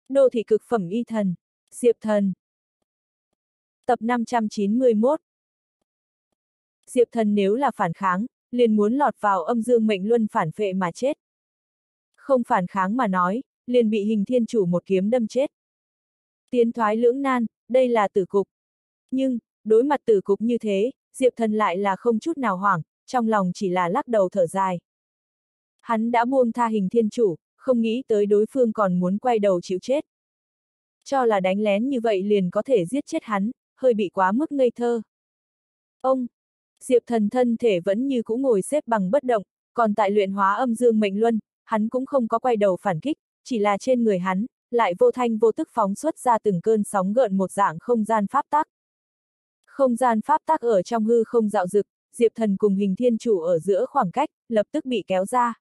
Đô thị cực phẩm y thần. Diệp Thần. Tập 591. Diệp Thần nếu là phản kháng, liền muốn lọt vào âm dương mệnh luân phản phệ mà chết. Không phản kháng mà nói, liền bị Hình Thiên Chủ một kiếm đâm chết. Tiến thoái lưỡng nan, đây là tử cục. Nhưng, đối mặt tử cục như thế, Diệp Thần lại là không chút nào hoảng, trong lòng chỉ là lắc đầu thở dài. Hắn đã buông tha Hình Thiên Chủ, không nghĩ tới đối phương còn muốn quay đầu chịu chết. Cho là đánh lén như vậy liền có thể giết chết hắn, hơi bị quá mức ngây thơ. Ông, Diệp Thần thân thể vẫn như cũ ngồi xếp bằng bất động, còn tại luyện hóa âm dương mệnh luân, hắn cũng không có quay đầu phản kích, chỉ là trên người hắn, lại vô thanh vô tức phóng xuất ra từng cơn sóng gợn một dạng không gian pháp tắc. Không gian pháp tắc ở trong hư không dạo dực, Diệp Thần cùng Hình Thiên Chủ ở giữa khoảng cách, lập tức bị kéo ra.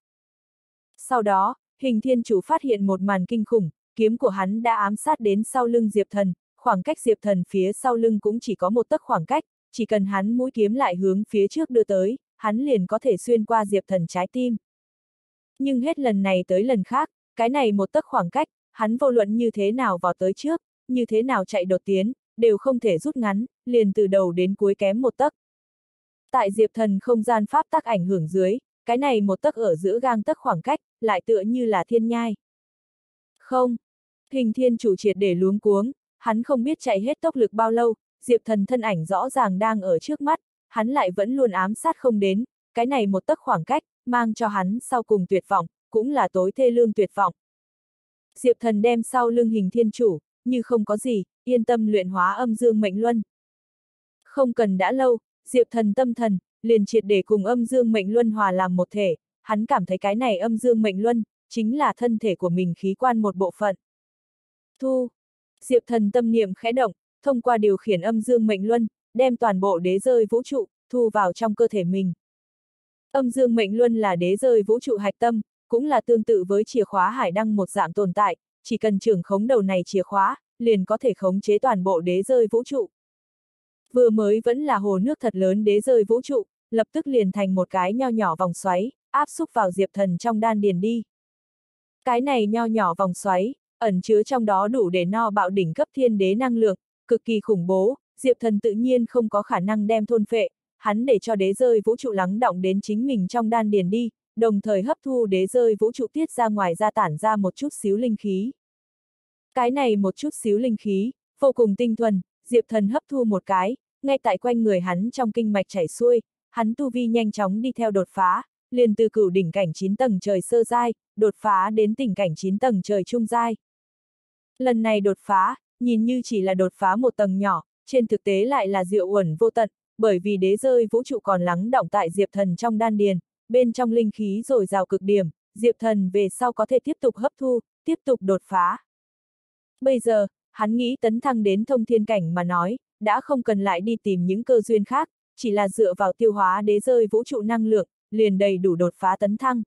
Sau đó, Hình Thiên Chủ phát hiện một màn kinh khủng, kiếm của hắn đã ám sát đến sau lưng Diệp Thần, khoảng cách Diệp Thần phía sau lưng cũng chỉ có một tấc khoảng cách, chỉ cần hắn mũi kiếm lại hướng phía trước đưa tới, hắn liền có thể xuyên qua Diệp Thần trái tim. Nhưng hết lần này tới lần khác, cái này một tấc khoảng cách, hắn vô luận như thế nào vào tới trước, như thế nào chạy đột tiến, đều không thể rút ngắn, liền từ đầu đến cuối kém một tấc. Tại Diệp Thần không gian pháp tắc ảnh hưởng dưới, cái này một tấc ở giữa gang tấc khoảng cách, lại tựa như là thiên nhai. Không, Hình Thiên Chủ triệt để luống cuống, hắn không biết chạy hết tốc lực bao lâu, Diệp Thần thân ảnh rõ ràng đang ở trước mắt, hắn lại vẫn luôn ám sát không đến, cái này một tấc khoảng cách, mang cho hắn sau cùng tuyệt vọng, cũng là tối thê lương tuyệt vọng. Diệp Thần đem sau lưng Hình Thiên Chủ, như không có gì, yên tâm luyện hóa âm dương mệnh luân. Không cần đã lâu, Diệp Thần tâm thần, liền triệt để cùng âm dương mệnh luân hòa làm một thể, hắn cảm thấy cái này âm dương mệnh luân, chính là thân thể của mình khí quan một bộ phận. Thu. Diệp Thần tâm niệm khẽ động, thông qua điều khiển âm dương mệnh luân, đem toàn bộ đế rơi vũ trụ, thu vào trong cơ thể mình. Âm dương mệnh luân là đế rơi vũ trụ hạch tâm, cũng là tương tự với chìa khóa hải đăng một dạng tồn tại, chỉ cần trưởng khống đầu này chìa khóa, liền có thể khống chế toàn bộ đế rơi vũ trụ. Vừa mới vẫn là hồ nước thật lớn đế rơi vũ trụ, lập tức liền thành một cái nho nhỏ vòng xoáy, áp xúc vào Diệp Thần trong đan điền đi. Cái này nho nhỏ vòng xoáy, ẩn chứa trong đó đủ để no bạo đỉnh cấp thiên đế năng lượng, cực kỳ khủng bố, Diệp Thần tự nhiên không có khả năng đem thôn phệ, hắn để cho đế rơi vũ trụ lắng đọng đến chính mình trong đan điền đi, đồng thời hấp thu đế rơi vũ trụ tiết ra ngoài ra tản ra một chút xíu linh khí. Cái này một chút xíu linh khí, vô cùng tinh thuần, Diệp Thần hấp thu một cái, ngay tại quanh người hắn trong kinh mạch chảy xuôi, hắn tu vi nhanh chóng đi theo đột phá, liền từ cửu đỉnh cảnh 9 tầng trời sơ giai, đột phá đến tình cảnh 9 tầng trời trung giai. Lần này đột phá, nhìn như chỉ là đột phá một tầng nhỏ, trên thực tế lại là diệu uẩn vô tận, bởi vì đế rơi vũ trụ còn lắng đọng tại Diệp Thần trong đan điền, bên trong linh khí dồi dào cực điểm, Diệp Thần về sau có thể tiếp tục hấp thu, tiếp tục đột phá. Bây giờ, hắn nghĩ tấn thăng đến thông thiên cảnh mà nói, đã không cần lại đi tìm những cơ duyên khác, chỉ là dựa vào tiêu hóa đế rơi vũ trụ năng lượng, liền đầy đủ đột phá tấn thăng.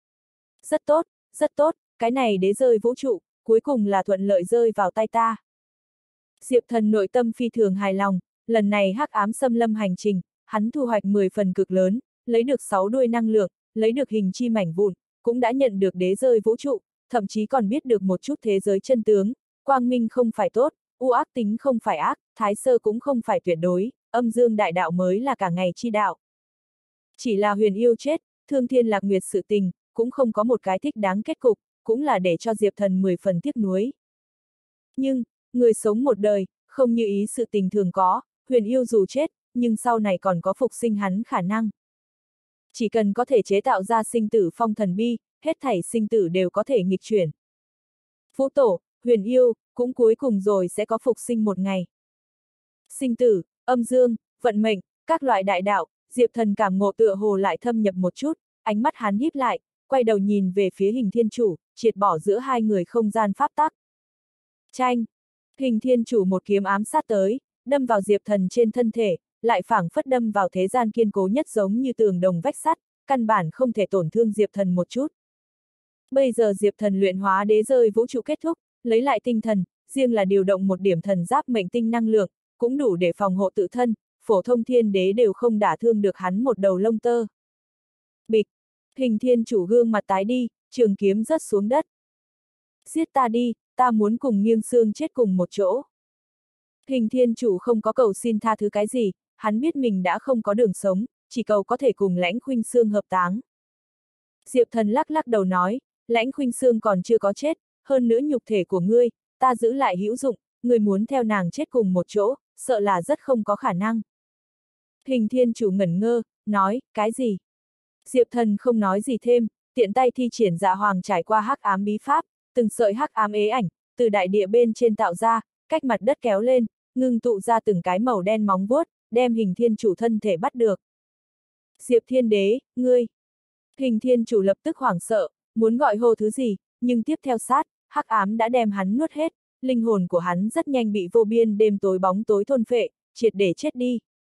Rất tốt, cái này đế rơi vũ trụ, cuối cùng là thuận lợi rơi vào tay ta. Diệp Thần nội tâm phi thường hài lòng, lần này hắc ám xâm lâm hành trình, hắn thu hoạch 10 phần cực lớn, lấy được 6 đuôi năng lượng, lấy được hình chi mảnh vụn, cũng đã nhận được đế rơi vũ trụ, thậm chí còn biết được một chút thế giới chân tướng, quang minh không phải tốt, u ác tính không phải ác, thái sơ cũng không phải tuyệt đối, âm dương đại đạo mới là cả ngày chi đạo. Chỉ là huyền yêu chết, thương thiên lạc nguyệt sự tình, cũng không có một cái thích đáng kết cục, cũng là để cho Diệp Thần 10 phần tiếc nuối. Nhưng, người sống một đời, không như ý sự tình thường có, huyền yêu dù chết, nhưng sau này còn có phục sinh hắn khả năng. Chỉ cần có thể chế tạo ra sinh tử phong thần bi, hết thảy sinh tử đều có thể nghịch chuyển. Vũ tổ, huyền yêu, cũng cuối cùng rồi sẽ có phục sinh một ngày. Sinh tử, âm dương, vận mệnh, các loại đại đạo, Diệp Thần cảm ngộ tựa hồ lại thâm nhập một chút, ánh mắt hắn híp lại, quay đầu nhìn về phía Hình Thiên Chủ, triệt bỏ giữa hai người không gian pháp tắc. Chanh! Hình Thiên Chủ một kiếm ám sát tới, đâm vào Diệp Thần trên thân thể, lại phảng phất đâm vào thế gian kiên cố nhất giống như tường đồng vách sắt, căn bản không thể tổn thương Diệp Thần một chút. Bây giờ Diệp Thần luyện hóa đế rơi vũ trụ kết thúc, lấy lại tinh thần, riêng là điều động một điểm thần giáp mệnh tinh năng lượng, cũng đủ để phòng hộ tự thân, phổ thông thiên đế đều không đả thương được hắn một đầu lông tơ. Bịch! Hình Thiên Chủ gương mặt tái đi, trường kiếm rớt xuống đất. Giết ta đi, ta muốn cùng Nghiêng Xương chết cùng một chỗ. Hình Thiên Chủ không có cầu xin tha thứ cái gì, hắn biết mình đã không có đường sống, chỉ cầu có thể cùng Lãnh Khuynh Xương hợp táng. Diệp Thần lắc lắc đầu nói, Lãnh Khuynh Xương còn chưa có chết, hơn nữa nhục thể của ngươi, ta giữ lại hữu dụng, ngươi muốn theo nàng chết cùng một chỗ, sợ là rất không có khả năng. Hình Thiên Chủ ngẩn ngơ, nói, cái gì? Diệp Thần không nói gì thêm, tiện tay thi triển Dạ Hoàng trải qua hắc ám bí pháp, từng sợi hắc ám ế ảnh, từ đại địa bên trên tạo ra, cách mặt đất kéo lên, ngưng tụ ra từng cái màu đen móng vuốt, đem Hình Thiên Chủ thân thể bắt được. Diệp Thiên Đế, ngươi! Hình Thiên Chủ lập tức hoảng sợ, muốn gọi hô thứ gì, nhưng tiếp theo sát, hắc ám đã đem hắn nuốt hết, linh hồn của hắn rất nhanh bị vô biên đêm tối bóng tối thôn phệ, triệt để chết đi.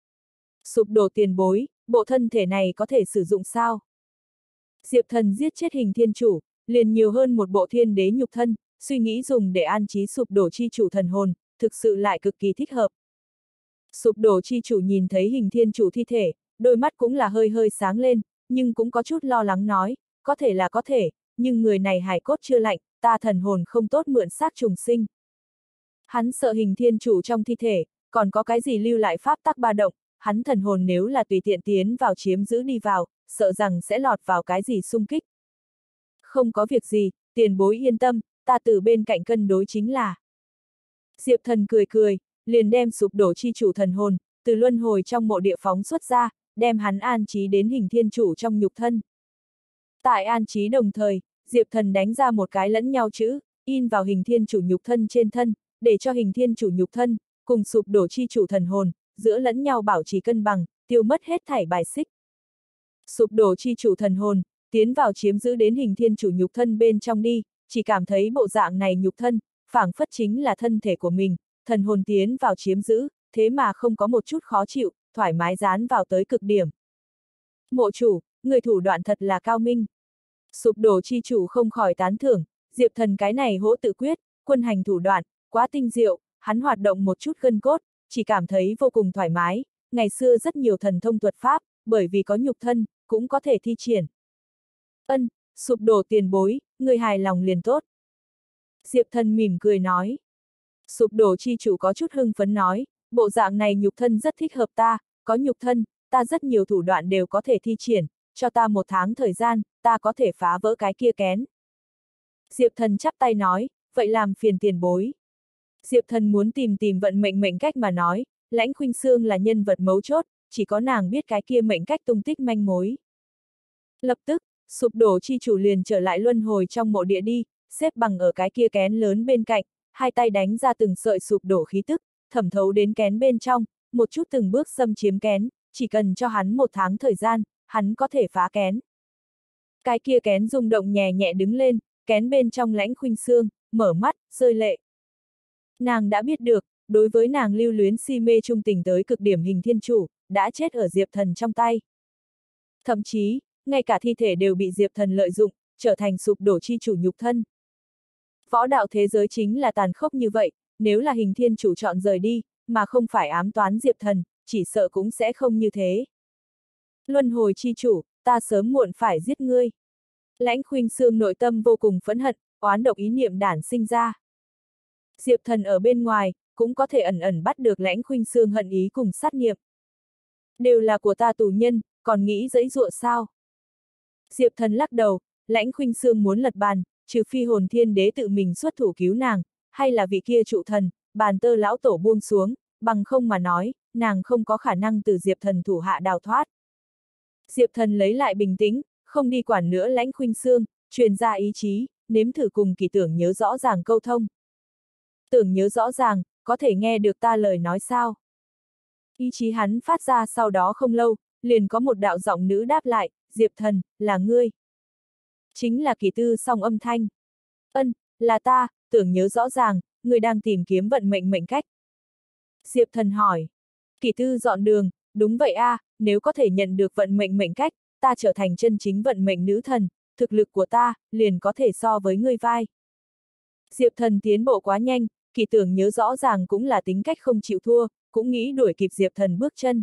Sụp đổ tiền bối, bộ thân thể này có thể sử dụng sao? Diệp Thần giết chết Hình Thiên Chủ, liền nhiều hơn một bộ thiên đế nhục thân, suy nghĩ dùng để an trí sụp đổ chi chủ thần hồn, thực sự lại cực kỳ thích hợp. Sụp đổ chi chủ nhìn thấy Hình Thiên Chủ thi thể, đôi mắt cũng là hơi hơi sáng lên, nhưng cũng có chút lo lắng nói, có thể là có thể, nhưng người này hài cốt chưa lạnh, ta thần hồn không tốt mượn xác trùng sinh. Hắn sợ Hình Thiên Chủ trong thi thể, còn có cái gì lưu lại pháp tắc ba động, hắn thần hồn nếu là tùy tiện tiến vào chiếm giữ đi vào, sợ rằng sẽ lọt vào cái gì xung kích. Không có việc gì, tiền bối yên tâm, ta từ bên cạnh cân đối chính là. Diệp Thần cười cười, liền đem sụp đổ chi chủ thần hồn, từ luân hồi trong mộ địa phóng xuất ra, đem hắn an trí đến Hình Thiên Chủ trong nhục thân. Tại an trí đồng thời, Diệp Thần đánh ra một cái lẫn nhau chữ, in vào Hình Thiên Chủ nhục thân trên thân, để cho Hình Thiên Chủ nhục thân, cùng sụp đổ chi chủ thần hồn, giữa lẫn nhau bảo trì cân bằng, tiêu mất hết thảy bài xích. Sụp đổ chi chủ thần hồn, tiến vào chiếm giữ đến Hình Thiên Chủ nhục thân bên trong đi, chỉ cảm thấy bộ dạng này nhục thân, phảng phất chính là thân thể của mình, thần hồn tiến vào chiếm giữ, thế mà không có một chút khó chịu, thoải mái dán vào tới cực điểm. Mộ chủ, người thủ đoạn thật là cao minh. Sụp đổ chi chủ không khỏi tán thưởng, Diệp Thần cái này hỗ tự quyết, quân hành thủ đoạn, quá tinh diệu, hắn hoạt động một chút gân cốt, chỉ cảm thấy vô cùng thoải mái, ngày xưa rất nhiều thần thông thuật pháp, bởi vì có nhục thân, cũng có thể thi triển. Sụp đổ tiền bối, người hài lòng liền tốt. Diệp Thần mỉm cười nói. Sụp đổ chi chủ có chút hưng phấn nói, bộ dạng này nhục thân rất thích hợp ta, có nhục thân, ta rất nhiều thủ đoạn đều có thể thi triển, cho ta 1 tháng thời gian, ta có thể phá vỡ cái kia kén. Diệp Thần chắp tay nói, vậy làm phiền tiền bối. Diệp Thần muốn tìm vận mệnh cách mà nói, Lãnh Khuynh Xương là nhân vật mấu chốt, chỉ có nàng biết cái kia mệnh cách tung tích manh mối. Lập tức, sụp đổ chi chủ liền trở lại luân hồi trong mộ địa đi, xếp bằng ở cái kia kén lớn bên cạnh, hai tay đánh ra từng sợi sụp đổ khí tức, thẩm thấu đến kén bên trong, một chút từng bước xâm chiếm kén, chỉ cần cho hắn 1 tháng thời gian, hắn có thể phá kén. Cái kia kén rung động nhẹ nhẹ đứng lên, kén bên trong Lãnh Khuynh Xương, mở mắt, rơi lệ. Nàng đã biết được, đối với nàng lưu luyến si mê trung tình tới cực điểm Hình Thiên Chủ, đã chết ở Diệp Thần trong tay. Thậm chí, ngay cả thi thể đều bị Diệp Thần lợi dụng, trở thành sụp đổ chi chủ nhục thân. Võ đạo thế giới chính là tàn khốc như vậy, nếu là Hình Thiên Chủ chọn rời đi, mà không phải ám toán Diệp Thần, chỉ sợ cũng sẽ không như thế. Luân hồi chi chủ, ta sớm muộn phải giết ngươi. Lãnh Khuynh Xương nội tâm vô cùng phẫn hận, oán độc ý niệm đản sinh ra. Diệp Thần ở bên ngoài, cũng có thể ẩn ẩn bắt được Lãnh Khuynh Xương hận ý cùng sát niệm. Đều là của ta tù nhân, còn nghĩ giãy giụa sao? Diệp Thần lắc đầu, Lãnh Khuynh Xương muốn lật bàn, trừ phi Hồn Thiên Đế tự mình xuất thủ cứu nàng, hay là vị kia trụ thần, Bàn Tơ lão tổ buông xuống, bằng không mà nói, nàng không có khả năng từ Diệp Thần thủ hạ đào thoát. Diệp Thần lấy lại bình tĩnh, không đi quản nữa Lãnh Khuynh Xương, truyền ra ý chí, nếm thử cùng Kỳ Tưởng Nhớ rõ ràng câu thông. Tưởng Nhớ rõ ràng, có thể nghe được ta lời nói sao? Ý chí hắn phát ra sau đó không lâu, liền có một đạo giọng nữ đáp lại, Diệp Thần, là ngươi. Chính là Kỳ Tư song âm thanh. Là ta, tưởng nhớ rõ ràng, ngươi đang tìm kiếm vận mệnh mệnh cách. Diệp Thần hỏi. Kỳ Tư dọn đường, đúng vậy a, nếu có thể nhận được vận mệnh mệnh cách, ta trở thành chân chính vận mệnh nữ thần, thực lực của ta, liền có thể so với ngươi vai. Diệp Thần tiến bộ quá nhanh, Kỳ Tưởng Nhớ rõ ràng cũng là tính cách không chịu thua, cũng nghĩ đuổi kịp Diệp Thần bước chân.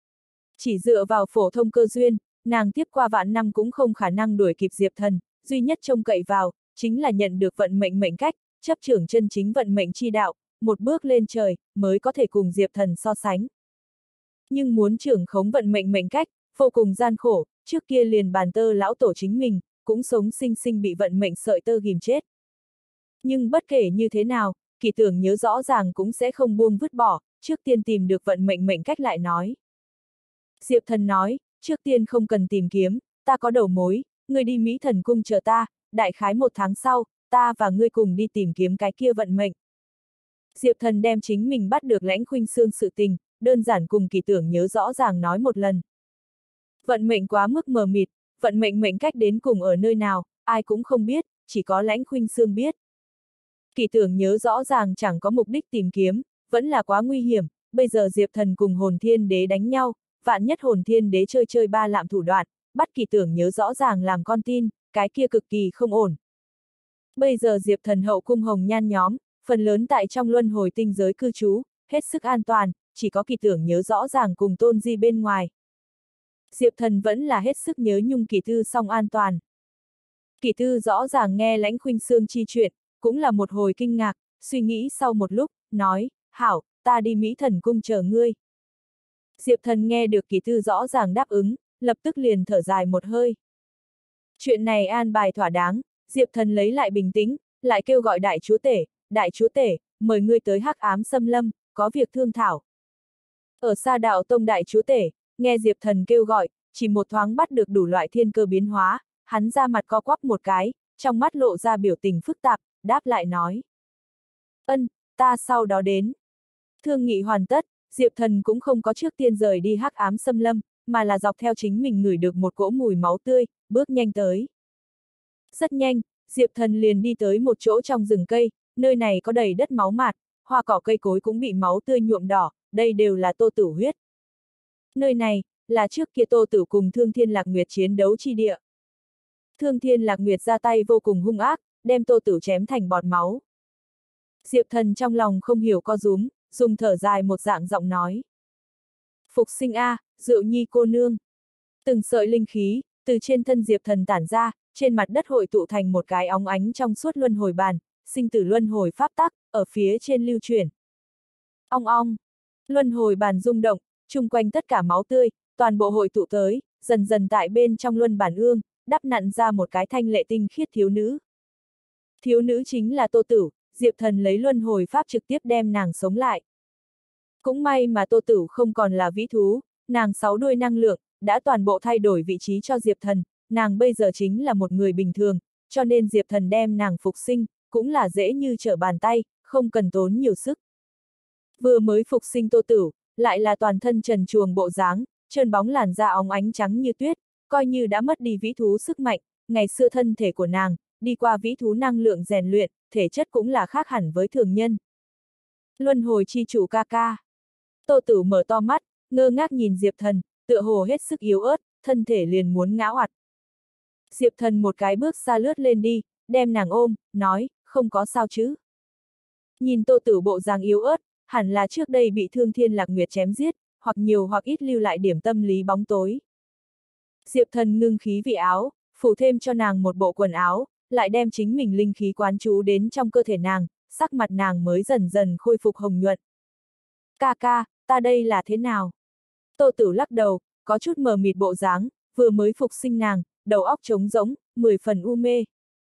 Chỉ dựa vào phổ thông cơ duyên, nàng tiếp qua vạn năm cũng không khả năng đuổi kịp Diệp Thần, duy nhất trông cậy vào, chính là nhận được vận mệnh mệnh cách, chấp trưởng chân chính vận mệnh chi đạo, một bước lên trời, mới có thể cùng Diệp Thần so sánh. Nhưng muốn trưởng khống vận mệnh mệnh cách, vô cùng gian khổ, trước kia liền bàn tơ lão tổ chính mình, cũng sống sinh sinh bị vận mệnh sợi tơ ghìm chết. Nhưng bất kể như thế nào, Kỳ Tưởng nhớ rõ ràng cũng sẽ không buông vứt bỏ, trước tiên tìm được vận mệnh mệnh cách lại nói. Diệp Thần nói, trước tiên không cần tìm kiếm, ta có đầu mối, ngươi đi Mỹ Thần Cung chờ ta, đại khái 1 tháng sau, ta và ngươi cùng đi tìm kiếm cái kia vận mệnh. Diệp Thần đem chính mình bắt được Lãnh Khuynh Sương sự tình, đơn giản cùng Kỳ Tưởng nhớ rõ ràng nói một lần. Vận mệnh quá mức mờ mịt, vận mệnh mệnh cách đến cùng ở nơi nào, ai cũng không biết, chỉ có Lãnh Khuynh Sương biết. Kỳ Tưởng nhớ rõ ràng chẳng có mục đích tìm kiếm, vẫn là quá nguy hiểm, bây giờ Diệp Thần cùng Hồn Thiên Đế đánh nhau, vạn nhất Hồn Thiên Đế chơi ba lạm thủ đoạn, bắt Kỳ Tưởng nhớ rõ ràng làm con tin, cái kia cực kỳ không ổn. Bây giờ Diệp Thần hậu cung hồng nhan nhóm, phần lớn tại trong luân hồi tinh giới cư trú, hết sức an toàn, chỉ có Kỳ Tưởng nhớ rõ ràng cùng Tôn Di bên ngoài. Diệp Thần vẫn là hết sức nhớ nhung Kỳ Tư song an toàn. Kỳ Tư rõ ràng nghe Lãnh Khuynh Sương chi chuyện, cũng là một hồi kinh ngạc, suy nghĩ sau một lúc, nói, hảo, ta đi Mỹ Thần Cung chờ ngươi. Diệp Thần nghe được Kỳ Tư rõ ràng đáp ứng, lập tức liền thở dài một hơi. Chuyện này an bài thỏa đáng, Diệp Thần lấy lại bình tĩnh, lại kêu gọi đại chúa tể, mời ngươi tới Hắc Ám Xâm Lâm, có việc thương thảo. Ở Sa Đạo Tông đại chúa tể, nghe Diệp Thần kêu gọi, chỉ một thoáng bắt được đủ loại thiên cơ biến hóa, hắn ra mặt co quắp một cái, trong mắt lộ ra biểu tình phức tạp, đáp lại nói. Ân, ta sau đó đến. Thương nghị hoàn tất, Diệp Thần cũng không có trước tiên rời đi Hắc Ám Xâm Lâm, mà là dọc theo chính mình ngửi được một cỗ mùi máu tươi, bước nhanh tới. Rất nhanh, Diệp Thần liền đi tới một chỗ trong rừng cây, nơi này có đầy đất máu mạt, hoa cỏ cây cối cũng bị máu tươi nhuộm đỏ, đây đều là Tô Tử huyết. Nơi này, là trước kia Tô Tử cùng Thương Thiên Lạc Nguyệt chiến đấu chi địa. Thương Thiên Lạc Nguyệt ra tay vô cùng hung ác, đem Tô Tử chém thành bọt máu. Diệp Thần trong lòng không hiểu co rúm, dùng thở dài một dạng giọng nói. Phục sinh a, Diệu Nhi cô nương. Từng sợi linh khí, từ trên thân Diệp Thần tản ra, trên mặt đất hội tụ thành một cái óng ánh trong suốt luân hồi bàn, sinh tử luân hồi pháp tắc, ở phía trên lưu chuyển. Ong ong, luân hồi bàn rung động, chung quanh tất cả máu tươi, toàn bộ hội tụ tới, dần dần tại bên trong luân bản ương, đắp nặn ra một cái thanh lệ tinh khiết thiếu nữ. Thiếu nữ chính là Tô Tử, Diệp Thần lấy luân hồi pháp trực tiếp đem nàng sống lại. Cũng may mà Tô Tử không còn là vĩ thú, nàng 6 đuôi năng lượng, đã toàn bộ thay đổi vị trí cho Diệp Thần, nàng bây giờ chính là một người bình thường, cho nên Diệp Thần đem nàng phục sinh, cũng là dễ như trở bàn tay, không cần tốn nhiều sức. Vừa mới phục sinh Tô Tử, lại là toàn thân trần truồng bộ dáng, trơn bóng làn da óng ánh trắng như tuyết, coi như đã mất đi vĩ thú sức mạnh, ngày xưa thân thể của nàng, đi qua vĩ thú năng lượng rèn luyện, thể chất cũng là khác hẳn với thường nhân. Luân hồi chi chủ ca ca. Tô Tử mở to mắt, ngơ ngác nhìn Diệp Thần, tựa hồ hết sức yếu ớt, thân thể liền muốn ngã oặt. Diệp Thần một cái bước xa lướt lên đi, đem nàng ôm, nói, không có sao chứ. Nhìn Tô Tử bộ dáng yếu ớt, hẳn là trước đây bị Thương Thiên Lạc Nguyệt chém giết, hoặc nhiều hoặc ít lưu lại điểm tâm lý bóng tối. Diệp Thần ngưng khí vị áo, phủ thêm cho nàng một bộ quần áo, lại đem chính mình linh khí quán trú đến trong cơ thể nàng, sắc mặt nàng mới dần dần khôi phục hồng nhuận. Ca ca, ta đây là thế nào? Tô Tử lắc đầu, có chút mờ mịt bộ dáng, vừa mới phục sinh nàng, đầu óc trống rỗng, 10 phần u mê.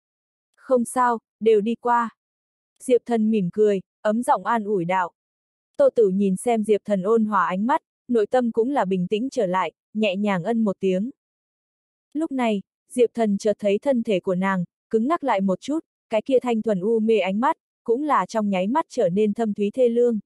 Không sao, đều đi qua. Diệp Thần mỉm cười, ấm giọng an ủi đạo. Tô Tử nhìn xem Diệp Thần ôn hòa ánh mắt, nội tâm cũng là bình tĩnh trở lại, nhẹ nhàng ân một tiếng. Lúc này, Diệp Thần chợt thấy thân thể của nàng, cứng ngắc lại một chút, cái kia thanh thuần u mê ánh mắt, cũng là trong nháy mắt trở nên thâm thúy thê lương.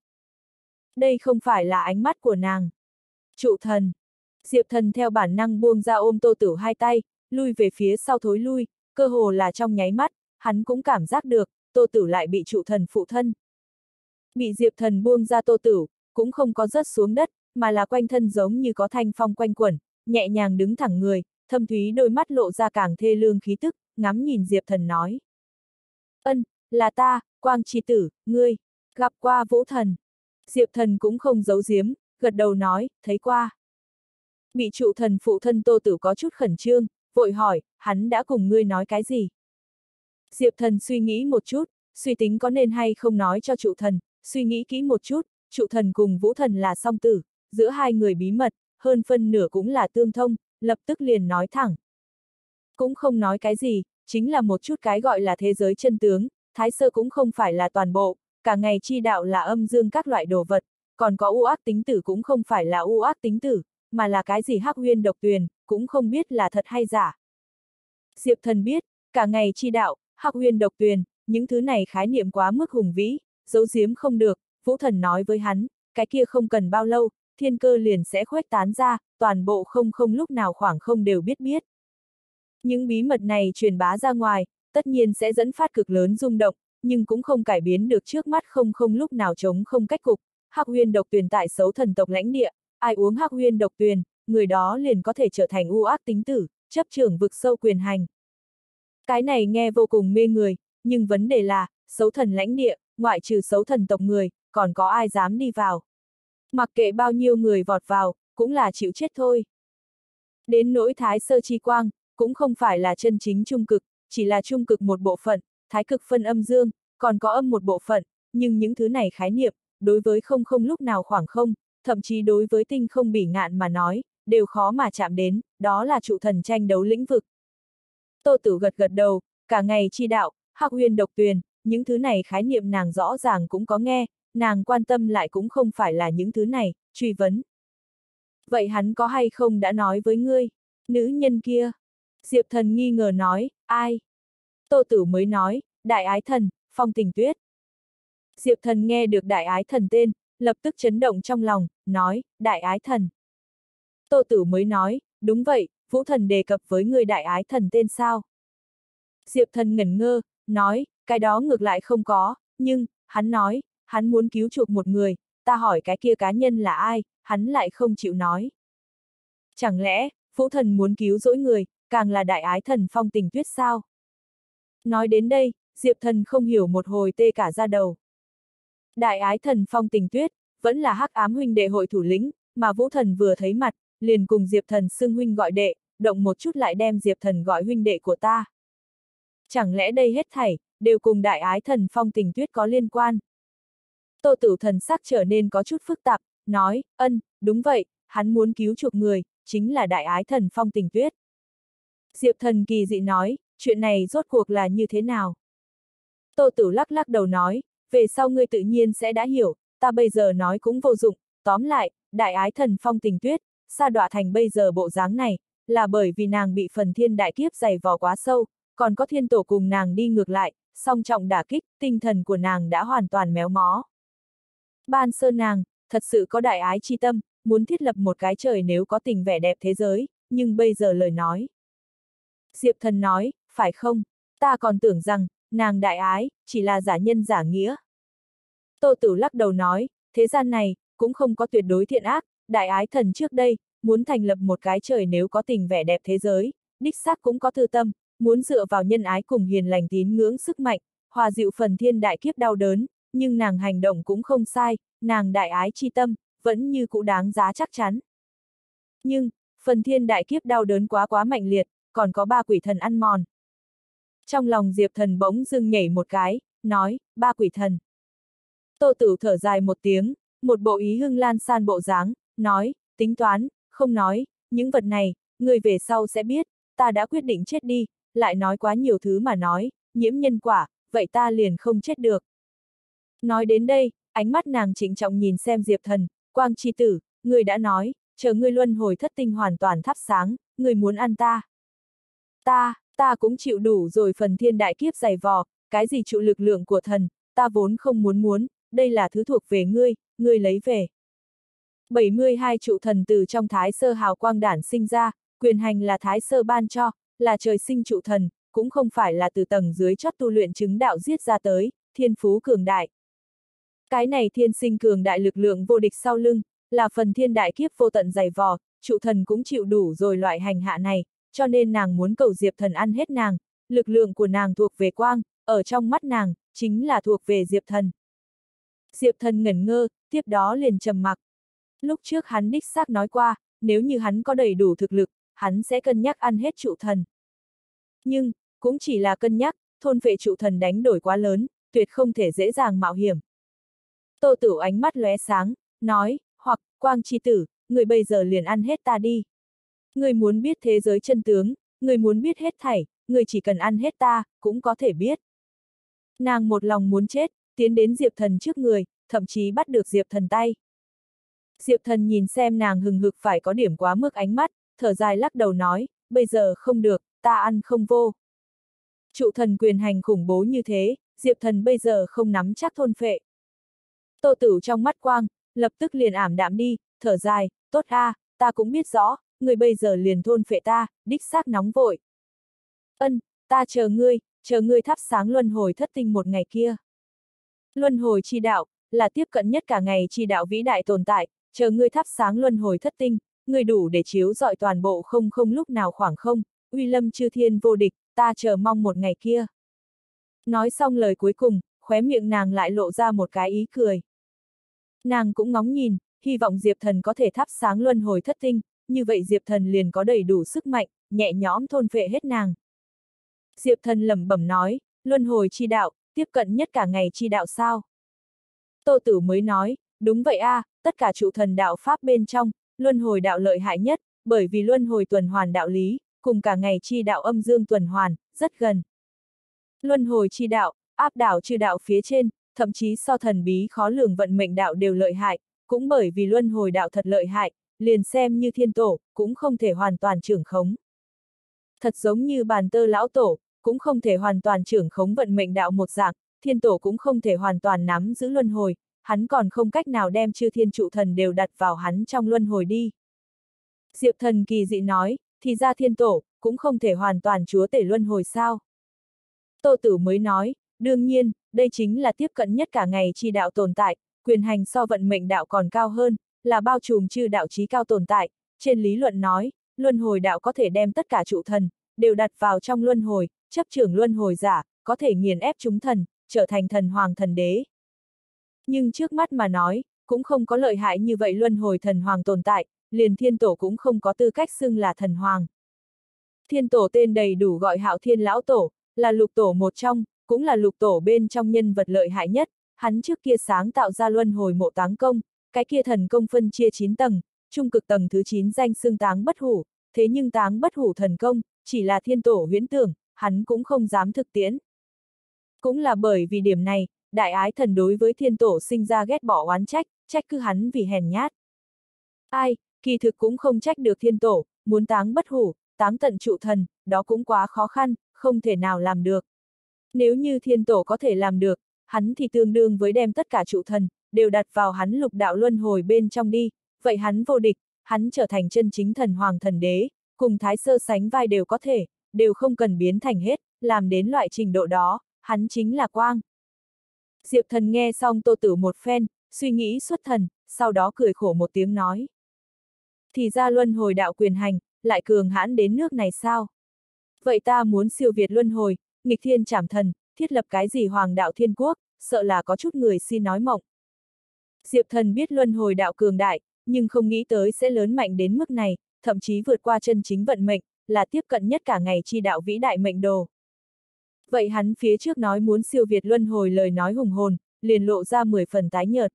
Đây không phải là ánh mắt của nàng. Trụ thần. Diệp Thần theo bản năng buông ra ôm Tô Tử hai tay, lui về phía sau thối lui, cơ hồ là trong nháy mắt, hắn cũng cảm giác được, Tô Tử lại bị trụ thần phụ thân. Bị Diệp Thần buông ra Tô Tử, cũng không có rớt xuống đất, mà là quanh thân giống như có thanh phong quanh quẩn, nhẹ nhàng đứng thẳng người, thâm thúy đôi mắt lộ ra càng thê lương khí tức, ngắm nhìn Diệp Thần nói. Ân, là ta, Quang Chi Tử, ngươi, gặp qua Vũ Thần. Diệp Thần cũng không giấu giếm, gật đầu nói, thấy qua. Bị trụ thần phụ thân Tô Tử có chút khẩn trương, vội hỏi, hắn đã cùng ngươi nói cái gì? Diệp Thần suy nghĩ một chút, suy tính có nên hay không nói cho trụ thần, suy nghĩ kỹ một chút, trụ thần cùng vũ thần là song tử, giữa hai người bí mật, hơn phân nửa cũng là tương thông, lập tức liền nói thẳng. Cũng không nói cái gì, chính là một chút cái gọi là thế giới chân tướng, Thái Sơ cũng không phải là toàn bộ, cả ngày chi đạo là âm dương các loại đồ vật, còn có u ác tính tử cũng không phải là u ác tính tử, mà là cái gì hắc huyên độc tuyền, cũng không biết là thật hay giả. Diệp Thần biết, cả ngày chi đạo, hắc huyên độc tuyền, những thứ này khái niệm quá mức hùng vĩ, giấu giếm không được, Vũ Thần nói với hắn, cái kia không cần bao lâu, thiên cơ liền sẽ khuếch tán ra, toàn bộ không lúc nào khoảng không đều biết. Những bí mật này truyền bá ra ngoài, tất nhiên sẽ dẫn phát cực lớn rung động, nhưng cũng không cải biến được trước mắt không lúc nào chống không cách cục. Hắc huyên độc tuyền tại xấu thần tộc lãnh địa, ai uống hắc huyên độc tuyền, người đó liền có thể trở thành u ác tính tử, chấp trưởng vực sâu quyền hành. Cái này nghe vô cùng mê người, nhưng vấn đề là, xấu thần lãnh địa, ngoại trừ xấu thần tộc người, còn có ai dám đi vào. Mặc kệ bao nhiêu người vọt vào, cũng là chịu chết thôi. Đến nỗi Thái Sơ chi quang, cũng không phải là chân chính trung cực, chỉ là trung cực một bộ phận, thái cực phân âm dương, còn có âm một bộ phận, nhưng những thứ này khái niệm, đối với không lúc nào khoảng không, thậm chí đối với tinh không bỉ ngạn mà nói, đều khó mà chạm đến, đó là trụ thần tranh đấu lĩnh vực. Tô Tử gật đầu, cả ngày chi đạo, hắc huyên độc tuyền, những thứ này khái niệm nàng rõ ràng cũng có nghe, nàng quan tâm lại cũng không phải là những thứ này, truy vấn. Vậy hắn có hay không đã nói với ngươi, nữ nhân kia? Diệp Thần nghi ngờ nói, ai? Tô Tử mới nói, Đại Ái Thần, Phong Tình Tuyết. Diệp Thần nghe được Đại Ái Thần tên, lập tức chấn động trong lòng, nói, Đại Ái Thần. Tô Tử mới nói, đúng vậy, Vũ Thần đề cập với người Đại Ái Thần tên sao? Diệp Thần ngẩn ngơ, nói, cái đó ngược lại không có, nhưng, hắn nói, hắn muốn cứu chuộc một người, ta hỏi cái kia cá nhân là ai, hắn lại không chịu nói. Chẳng lẽ, Vũ Thần muốn cứu rỗi người, càng là Đại Ái Thần Phong Tình Tuyết sao? Nói đến đây, Diệp Thần không hiểu một hồi tê cả da đầu. Đại Ái Thần Phong Tình Tuyết, vẫn là hắc ám huynh đệ hội thủ lĩnh, mà Vũ Thần vừa thấy mặt, liền cùng Diệp Thần xưng huynh gọi đệ, động một chút lại đem Diệp Thần gọi huynh đệ của ta. Chẳng lẽ đây hết thảy, đều cùng Đại Ái Thần Phong Tình Tuyết có liên quan? Tô Tử thần sắc trở nên có chút phức tạp, nói, đúng vậy, hắn muốn cứu chuộc người, chính là Đại Ái Thần Phong Tình Tuyết. Diệp Thần kỳ dị nói, chuyện này rốt cuộc là như thế nào? Tô Tử lắc đầu nói, về sau ngươi tự nhiên sẽ đã hiểu, ta bây giờ nói cũng vô dụng, tóm lại, Đại Ái Thần Phong Tình Tuyết, sa đọa thành bây giờ bộ dáng này, là bởi vì nàng bị phần thiên đại kiếp dày vò quá sâu, còn có thiên tổ cùng nàng đi ngược lại, song trọng đả kích, tinh thần của nàng đã hoàn toàn méo mó. Ban sơ nàng, thật sự có đại ái chi tâm, muốn thiết lập một cái trời nếu có tình vẻ đẹp thế giới, nhưng bây giờ lời nói. Diệp Thần nói, phải không, ta còn tưởng rằng, nàng đại ái, chỉ là giả nhân giả nghĩa. Tô Tử lắc đầu nói, thế gian này, cũng không có tuyệt đối thiện ác, Đại Ái Thần trước đây, muốn thành lập một cái trời nếu có tình vẻ đẹp thế giới, đích xác cũng có tư tâm, muốn dựa vào nhân ái cùng hiền lành tín ngưỡng sức mạnh, hòa dịu phần thiên đại kiếp đau đớn, nhưng nàng hành động cũng không sai, nàng đại ái chi tâm, vẫn như cũ đáng giá chắc chắn. Nhưng, phần thiên đại kiếp đau đớn quá mạnh liệt, còn có 3 quỷ thần ăn mòn. Trong lòng Diệp Thần bỗng dưng nhảy một cái, nói, 3 quỷ thần. Tô Tử thở dài một tiếng, một bộ ý hưng lan san bộ dáng, nói, tính toán, không nói, những vật này, người về sau sẽ biết, ta đã quyết định chết đi, lại nói quá nhiều thứ mà nói, nhiễm nhân quả, vậy ta liền không chết được. Nói đến đây, ánh mắt nàng trịnh trọng nhìn xem Diệp Thần, Quang Chi Tử, người đã nói, chờ ngươi luân hồi thất tinh hoàn toàn thắp sáng, người muốn ăn ta. Ta cũng chịu đủ rồi phần thiên đại kiếp dày vò, cái gì trụ lực lượng của thần, ta vốn không muốn, đây là thứ thuộc về ngươi lấy về. 72 trụ thần từ trong Thái Sơ hào quang đản sinh ra, quyền hành là Thái Sơ ban cho, là trời sinh trụ thần, cũng không phải là từ tầng dưới chót tu luyện chứng đạo giết ra tới, thiên phú cường đại. Cái này thiên sinh cường đại lực lượng vô địch sau lưng, là phần thiên đại kiếp vô tận dày vò, trụ thần cũng chịu đủ rồi loại hành hạ này, cho nên nàng muốn cầu Diệp Thần ăn hết nàng, lực lượng của nàng thuộc về quang, ở trong mắt nàng, chính là thuộc về Diệp Thần. Diệp Thần ngẩn ngơ, tiếp đó liền trầm mặc. Lúc trước hắn đích xác nói qua, nếu như hắn có đầy đủ thực lực, hắn sẽ cân nhắc ăn hết trụ thần. Nhưng, cũng chỉ là cân nhắc, thôn phệ trụ thần đánh đổi quá lớn, tuyệt không thể dễ dàng mạo hiểm. Tô Tử ánh mắt lóe sáng, nói, hoặc, Quang Chi Tử, người bây giờ liền ăn hết ta đi. Người muốn biết thế giới chân tướng, người muốn biết hết thảy, người chỉ cần ăn hết ta, cũng có thể biết. Nàng một lòng muốn chết, tiến đến Diệp Thần trước người, thậm chí bắt được Diệp Thần tay. Diệp Thần nhìn xem nàng hừng hực phải có điểm quá mức ánh mắt, thở dài lắc đầu nói, bây giờ không được, ta ăn không vô. Trụ thần quyền hành khủng bố như thế, Diệp Thần bây giờ không nắm chắc thôn phệ. Tô Tử trong mắt quang, lập tức liền ảm đạm đi, thở dài, tốt a, ta cũng biết rõ, người bây giờ liền thôn phệ ta, đích xác nóng vội. Ân, ta chờ ngươi thắp sáng luân hồi thất tinh một ngày kia. Luân hồi chi đạo, là tiếp cận nhất cả ngày chi đạo vĩ đại tồn tại, chờ ngươi thắp sáng luân hồi thất tinh, ngươi đủ để chiếu rọi toàn bộ không không lúc nào khoảng không, uy lâm chư thiên vô địch, ta chờ mong một ngày kia. Nói xong lời cuối cùng, khóe miệng nàng lại lộ ra một cái ý cười. Nàng cũng ngóng nhìn, hy vọng Diệp Thần có thể thắp sáng luân hồi thất tinh, như vậy Diệp Thần liền có đầy đủ sức mạnh, nhẹ nhõm thôn phệ hết nàng. Diệp Thần lẩm bẩm nói, luân hồi chi đạo, tiếp cận nhất cả ngày chi đạo sao? Tô Tử mới nói, đúng vậy a, tất cả trụ thần đạo pháp bên trong, luân hồi đạo lợi hại nhất, bởi vì luân hồi tuần hoàn đạo lý, cùng cả ngày chi đạo âm dương tuần hoàn, rất gần. Luân hồi chi đạo, áp đảo chư đạo phía trên, thậm chí so thần bí khó lường vận mệnh đạo đều lợi hại, cũng bởi vì luân hồi đạo thật lợi hại, liền xem như thiên tổ, cũng không thể hoàn toàn trưởng khống. Thật giống như bàn tơ lão tổ, cũng không thể hoàn toàn trưởng khống vận mệnh đạo một dạng, thiên tổ cũng không thể hoàn toàn nắm giữ luân hồi, hắn còn không cách nào đem chư thiên trụ thần đều đặt vào hắn trong luân hồi đi. Diệp Thần kỳ dị nói, thì ra thiên tổ, cũng không thể hoàn toàn chúa tể luân hồi sao. Tô Tử mới nói, đương nhiên, đây chính là tiếp cận nhất cả ngày chi đạo tồn tại, quyền hành so vận mệnh đạo còn cao hơn, là bao trùm chư đạo chí cao tồn tại, trên lý luận nói, luân hồi đạo có thể đem tất cả trụ thần, đều đặt vào trong luân hồi, chấp trưởng luân hồi giả, có thể nghiền ép chúng thần, trở thành thần hoàng thần đế. Nhưng trước mắt mà nói, cũng không có lợi hại như vậy luân hồi thần hoàng tồn tại, liền thiên tổ cũng không có tư cách xưng là thần hoàng. Thiên tổ tên đầy đủ gọi Hạo Thiên Lão Tổ, là lục tổ một trong, cũng là lục tổ bên trong nhân vật lợi hại nhất, hắn trước kia sáng tạo ra luân hồi mộ táng công, cái kia thần công phân chia 9 tầng, trung cực tầng thứ 9 danh xưng táng bất hủ, thế nhưng táng bất hủ thần công, chỉ là thiên tổ huyễn tưởng, hắn cũng không dám thực tiễn. Cũng là bởi vì điểm này, đại ái thần đối với thiên tổ sinh ra ghét bỏ oán trách, trách cứ hắn vì hèn nhát. Ai, kỳ thực cũng không trách được thiên tổ, muốn táng bất hủ, táng tận trụ thần, đó cũng quá khó khăn, không thể nào làm được. Nếu như thiên tổ có thể làm được, hắn thì tương đương với đem tất cả trụ thần, đều đặt vào hắn lục đạo luân hồi bên trong đi, vậy hắn vô địch, hắn trở thành chân chính thần hoàng thần đế, cùng Thái Sơ sánh vai đều có thể, đều không cần biến thành hết, làm đến loại trình độ đó, hắn chính là quang. Diệp Thần nghe xong Tô Tử một phen, suy nghĩ xuất thần, sau đó cười khổ một tiếng nói. Thì ra luân hồi đạo quyền hành, lại cường hãn đến nước này sao? Vậy ta muốn siêu việt luân hồi, nghịch thiên trảm thần, thiết lập cái gì hoàng đạo thiên quốc, sợ là có chút người xin nói mộng. Diệp Thần biết luân hồi đạo cường đại, nhưng không nghĩ tới sẽ lớn mạnh đến mức này, thậm chí vượt qua chân chính vận mệnh, là tiếp cận nhất cả ngày chi đạo vĩ đại mệnh đồ. Vậy hắn phía trước nói muốn siêu việt luân hồi lời nói hùng hồn, liền lộ ra 10 phần tái nhợt.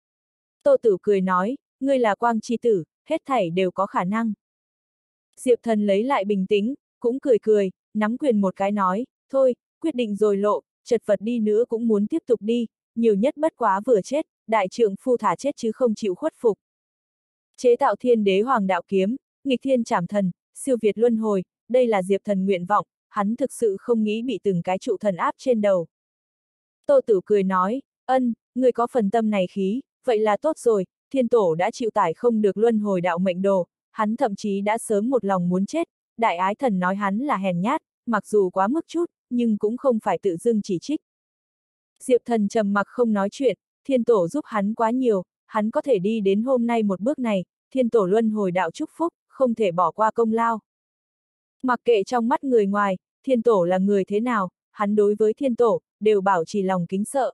Tô Tử cười nói, ngươi là quang chi tử, hết thảy đều có khả năng. Diệp Thần lấy lại bình tĩnh, cũng cười cười, nắm quyền một cái nói, thôi, quyết định rồi lộ, chật vật đi nữa cũng muốn tiếp tục đi, nhiều nhất bất quá vừa chết, đại trượng phu thả chết chứ không chịu khuất phục. Chế tạo thiên đế hoàng đạo kiếm, nghịch thiên trảm thần, siêu việt luân hồi, đây là Diệp Thần nguyện vọng, hắn thực sự không nghĩ bị từng cái trụ thần áp trên đầu. Tô Tử cười nói, ân, người có phần tâm này khí, vậy là tốt rồi, thiên tổ đã chịu tải không được luân hồi đạo mệnh đồ, hắn thậm chí đã sớm một lòng muốn chết, đại ái thần nói hắn là hèn nhát, mặc dù quá mức chút, nhưng cũng không phải tự dưng chỉ trích. Diệp Thần trầm mặc không nói chuyện, thiên tổ giúp hắn quá nhiều, hắn có thể đi đến hôm nay một bước này, thiên tổ luân hồi đạo chúc phúc, không thể bỏ qua công lao. Mặc kệ trong mắt người ngoài, thiên tổ là người thế nào, hắn đối với thiên tổ, đều bảo trì lòng kính sợ.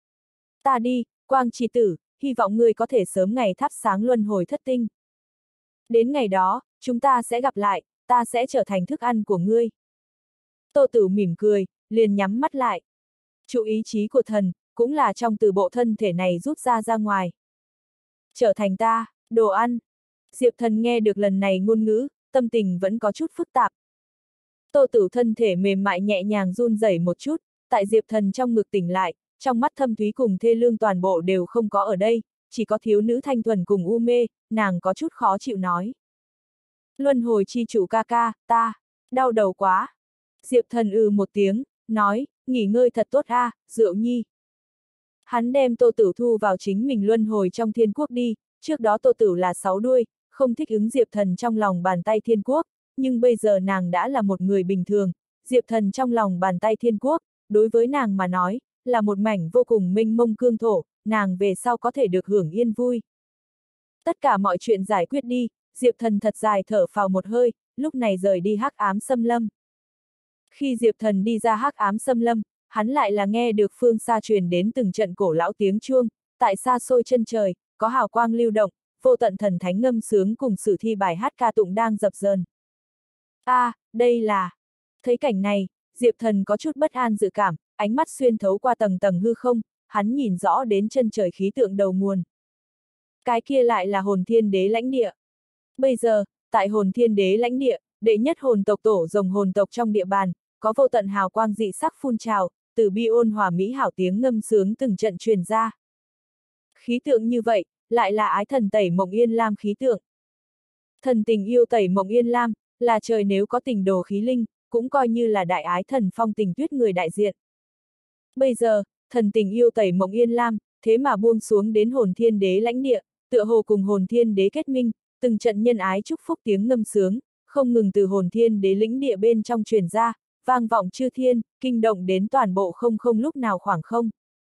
Ta đi, Quang Chi Tử, hy vọng ngươi có thể sớm ngày thắp sáng luân hồi thất tinh. Đến ngày đó, chúng ta sẽ gặp lại, ta sẽ trở thành thức ăn của ngươi. Tô Tử mỉm cười, liền nhắm mắt lại. Chủ ý chí của thần, cũng là trong từ bộ thân thể này rút ra ngoài. Trở thành ta, đồ ăn. Diệp Thần nghe được lần này ngôn ngữ, tâm tình vẫn có chút phức tạp. Tô Tử thân thể mềm mại nhẹ nhàng run rẩy một chút, tại Diệp Thần trong ngực tỉnh lại, trong mắt thâm thúy cùng thê lương toàn bộ đều không có ở đây, chỉ có thiếu nữ thanh thuần cùng u mê, nàng có chút khó chịu nói. Luân hồi chi chủ ca ca, ta, đau đầu quá. Diệp Thần một tiếng, nói, nghỉ ngơi thật tốt a, Diệu Nhi. Hắn đem Tô Tử thu vào chính mình luân hồi trong thiên quốc đi, trước đó Tô Tử là 6 đuôi, không thích ứng Diệp Thần trong lòng bàn tay thiên quốc, nhưng bây giờ nàng đã là một người bình thường, Diệp Thần trong lòng bàn tay thiên quốc, đối với nàng mà nói, là một mảnh vô cùng mênh mông cương thổ, nàng về sau có thể được hưởng yên vui. Tất cả mọi chuyện giải quyết đi, Diệp Thần thật dài thở phào một hơi, lúc này rời đi hắc ám xâm lâm. Khi Diệp Thần đi ra hắc ám xâm lâm, hắn lại là nghe được phương xa truyền đến từng trận cổ lão tiếng chuông, tại xa xôi chân trời, có hào quang lưu động, vô tận thần thánh ngâm sướng cùng sử thi bài hát ca tụng đang dập dờn. Đây là... Thấy cảnh này, Diệp Thần có chút bất an dự cảm, ánh mắt xuyên thấu qua tầng tầng hư không, hắn nhìn rõ đến chân trời khí tượng đầu nguồn. Cái kia lại là Hồn Thiên Đế lãnh địa. Bây giờ, tại Hồn Thiên Đế lãnh địa, đệ nhất hồn tộc tổ rồng hồn tộc trong địa bàn, có vô tận hào quang dị sắc phun trào, từ bi ôn hòa mỹ hảo tiếng ngâm sướng từng trận truyền ra. Khí tượng như vậy, lại là ái thần tẩy mộng yên lam khí tượng. Thần tình yêu tẩy mộng yên lam, là trời nếu có tình đồ khí linh, cũng coi như là đại ái thần Phong Tình Tuyết người đại diện. Bây giờ, thần tình yêu tẩy mộng yên lam, thế mà buông xuống đến Hồn Thiên Đế lãnh địa, tựa hồ cùng Hồn Thiên Đế kết minh, từng trận nhân ái chúc phúc tiếng ngâm sướng, không ngừng từ Hồn Thiên Đế lĩnh địa bên trong truyền ra, vang vọng chư thiên, kinh động đến toàn bộ không lúc nào khoảng không.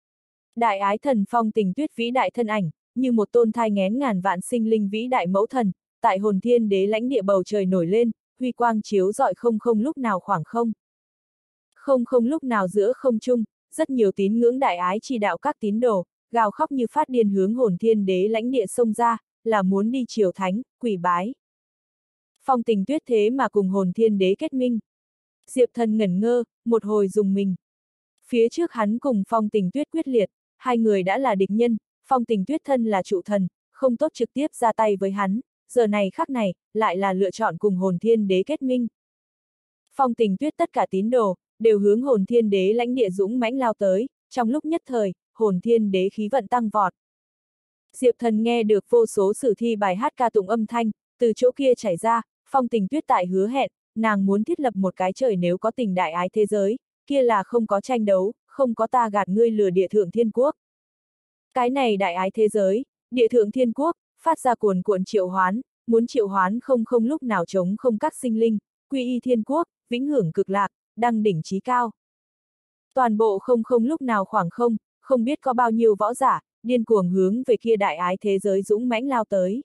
Đại ái thần Phong Tình Tuyết vĩ đại thân ảnh, như một tôn thai nghén ngàn vạn sinh linh vĩ đại mẫu thần, tại Hồn Thiên Đế lãnh địa bầu trời nổi lên, huy quang chiếu rọi không lúc nào khoảng không. Không lúc nào giữa không trung, rất nhiều tín ngưỡng đại ái chỉ đạo các tín đồ, gào khóc như phát điên hướng Hồn Thiên Đế lãnh địa xông ra, là muốn đi triều thánh, quỳ bái. Phong Tình Tuyết thế mà cùng Hồn Thiên Đế kết minh. Diệp Thần ngẩn ngơ, một hồi dùng mình. Phía trước hắn cùng Phong Tình Tuyết quyết liệt, hai người đã là địch nhân, Phong Tình Tuyết thân là trụ thần, không tốt trực tiếp ra tay với hắn, giờ này khắc này, lại là lựa chọn cùng Hồn Thiên Đế kết minh. Phong Tình Tuyết tất cả tín đồ, đều hướng Hồn Thiên Đế lãnh địa dũng mãnh lao tới, trong lúc nhất thời, Hồn Thiên Đế khí vận tăng vọt. Diệp Thần nghe được vô số sử thi bài hát ca tụng âm thanh, từ chỗ kia chảy ra, Phong Tình Tuyết tại hứa hẹn, nàng muốn thiết lập một cái trời nếu có tình đại ái thế giới, kia là không có tranh đấu, không có ta gạt ngươi lừa địa thượng thiên quốc. Cái này đại ái thế giới, địa thượng thiên quốc, phát ra cuồn cuộn triệu hoán, muốn triệu hoán không lúc nào chống không các sinh linh, quy y thiên quốc, vĩnh hưởng cực lạc, đăng đỉnh chí cao. Toàn bộ không lúc nào khoảng không biết có bao nhiêu võ giả, điên cuồng hướng về kia đại ái thế giới dũng mãnh lao tới.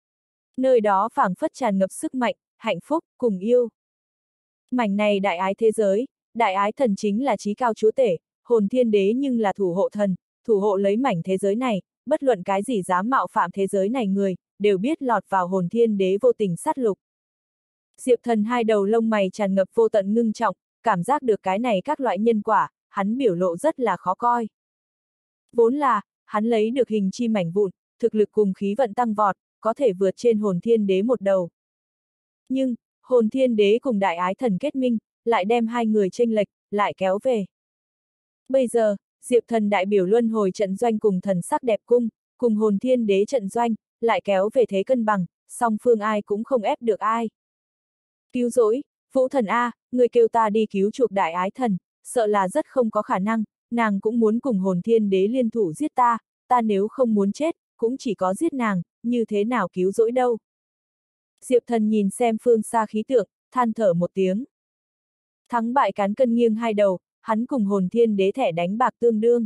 Nơi đó phảng phất tràn ngập sức mạnh, hạnh phúc, cùng yêu. Mảnh này đại ái thế giới, đại ái thần chính là chí cao chúa tể, Hồn Thiên Đế nhưng là thủ hộ thần, thủ hộ lấy mảnh thế giới này, bất luận cái gì dám mạo phạm thế giới này người, đều biết lọt vào Hồn Thiên Đế vô tình sát lục. Diệp Thần hai đầu lông mày tràn ngập vô tận ngưng trọng, cảm giác được cái này các loại nhân quả, hắn biểu lộ rất là khó coi. Vốn là, hắn lấy được hình chi mảnh vụn, thực lực cùng khí vận tăng vọt, có thể vượt trên Hồn Thiên Đế một đầu. Nhưng, Hồn Thiên Đế cùng đại ái thần kết minh, lại đem hai người chênh lệch, lại kéo về. Bây giờ, Diệp Thần đại biểu luân hồi trận doanh cùng thần sắc đẹp cung, cùng Hồn Thiên Đế trận doanh, lại kéo về thế cân bằng, song phương ai cũng không ép được ai. Cứu rỗi, Vũ Thần A, người kêu ta đi cứu chuộc đại ái thần, sợ là rất không có khả năng, nàng cũng muốn cùng Hồn Thiên Đế liên thủ giết ta, ta nếu không muốn chết, cũng chỉ có giết nàng, như thế nào cứu rỗi đâu. Diệp Thần nhìn xem phương xa khí tượng, than thở một tiếng. Thắng bại cán cân nghiêng hai đầu, hắn cùng Hồn Thiên Đế thẻ đánh bạc tương đương.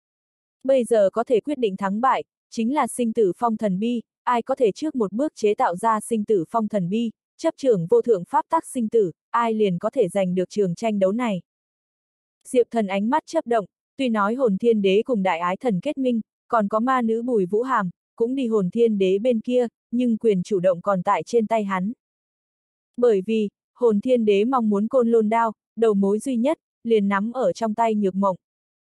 Bây giờ có thể quyết định thắng bại, chính là sinh tử phong thần bi, ai có thể trước một bước chế tạo ra sinh tử phong thần bi, chấp trưởng vô thượng pháp tắc sinh tử, ai liền có thể giành được trường tranh đấu này. Diệp Thần ánh mắt chớp động, tuy nói Hồn Thiên Đế cùng đại ái thần kết minh, còn có ma nữ Bùi Vũ Hàm, cũng đi Hồn Thiên Đế bên kia, nhưng quyền chủ động còn tại trên tay hắn. Bởi vì, Hồn Thiên Đế mong muốn Côn Lôn đao, đầu mối duy nhất, liền nắm ở trong tay Nhược Mộng.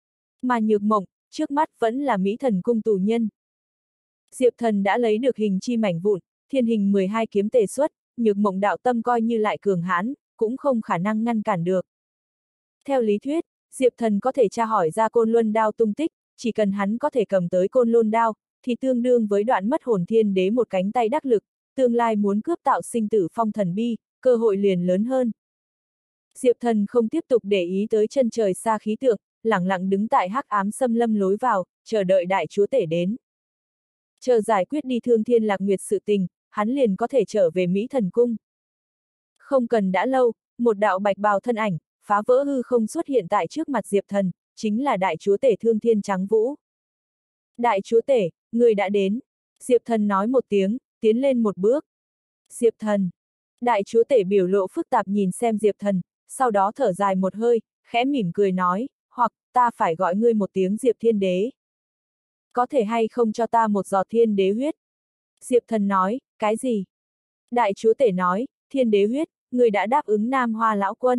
mà Nhược Mộng, trước mắt vẫn là Mỹ Thần cung tù nhân. Diệp Thần đã lấy được hình chi mảnh vụn, thiên hình 12 kiếm tề xuất, Nhược Mộng đạo tâm coi như lại cường hãn, cũng không khả năng ngăn cản được. Theo lý thuyết, Diệp Thần có thể tra hỏi ra Côn Luân đao tung tích, chỉ cần hắn có thể cầm tới Côn Luân đao, thì tương đương với đoạn mất hồn thiên đế một cánh tay đắc lực, tương lai muốn cướp tạo sinh tử phong thần bi, cơ hội liền lớn hơn. Diệp Thần không tiếp tục để ý tới chân trời xa khí tượng, lẳng lặng đứng tại hắc ám xâm lâm lối vào, chờ đợi đại chúa tể đến. Chờ giải quyết đi Thương Thiên Lạc Nguyệt sự tình, hắn liền có thể trở về Mỹ Thần cung. Không cần đã lâu, một đạo bạch bào thân ảnh, phá vỡ hư không xuất hiện tại trước mặt Diệp Thần, chính là đại chúa tể Thương Thiên Trắng Vũ. Đại chúa tể, người đã đến. Diệp Thần nói một tiếng, tiến lên một bước. Diệp Thần. Đại chúa tể biểu lộ phức tạp nhìn xem Diệp Thần, sau đó thở dài một hơi, khẽ mỉm cười nói, hoặc ta phải gọi ngươi một tiếng Diệp Thiên Đế. Có thể hay không cho ta một giọt thiên đế huyết? Diệp Thần nói, cái gì? Đại chúa tể nói, thiên đế huyết, người đã đáp ứng Nam Hoa lão quân.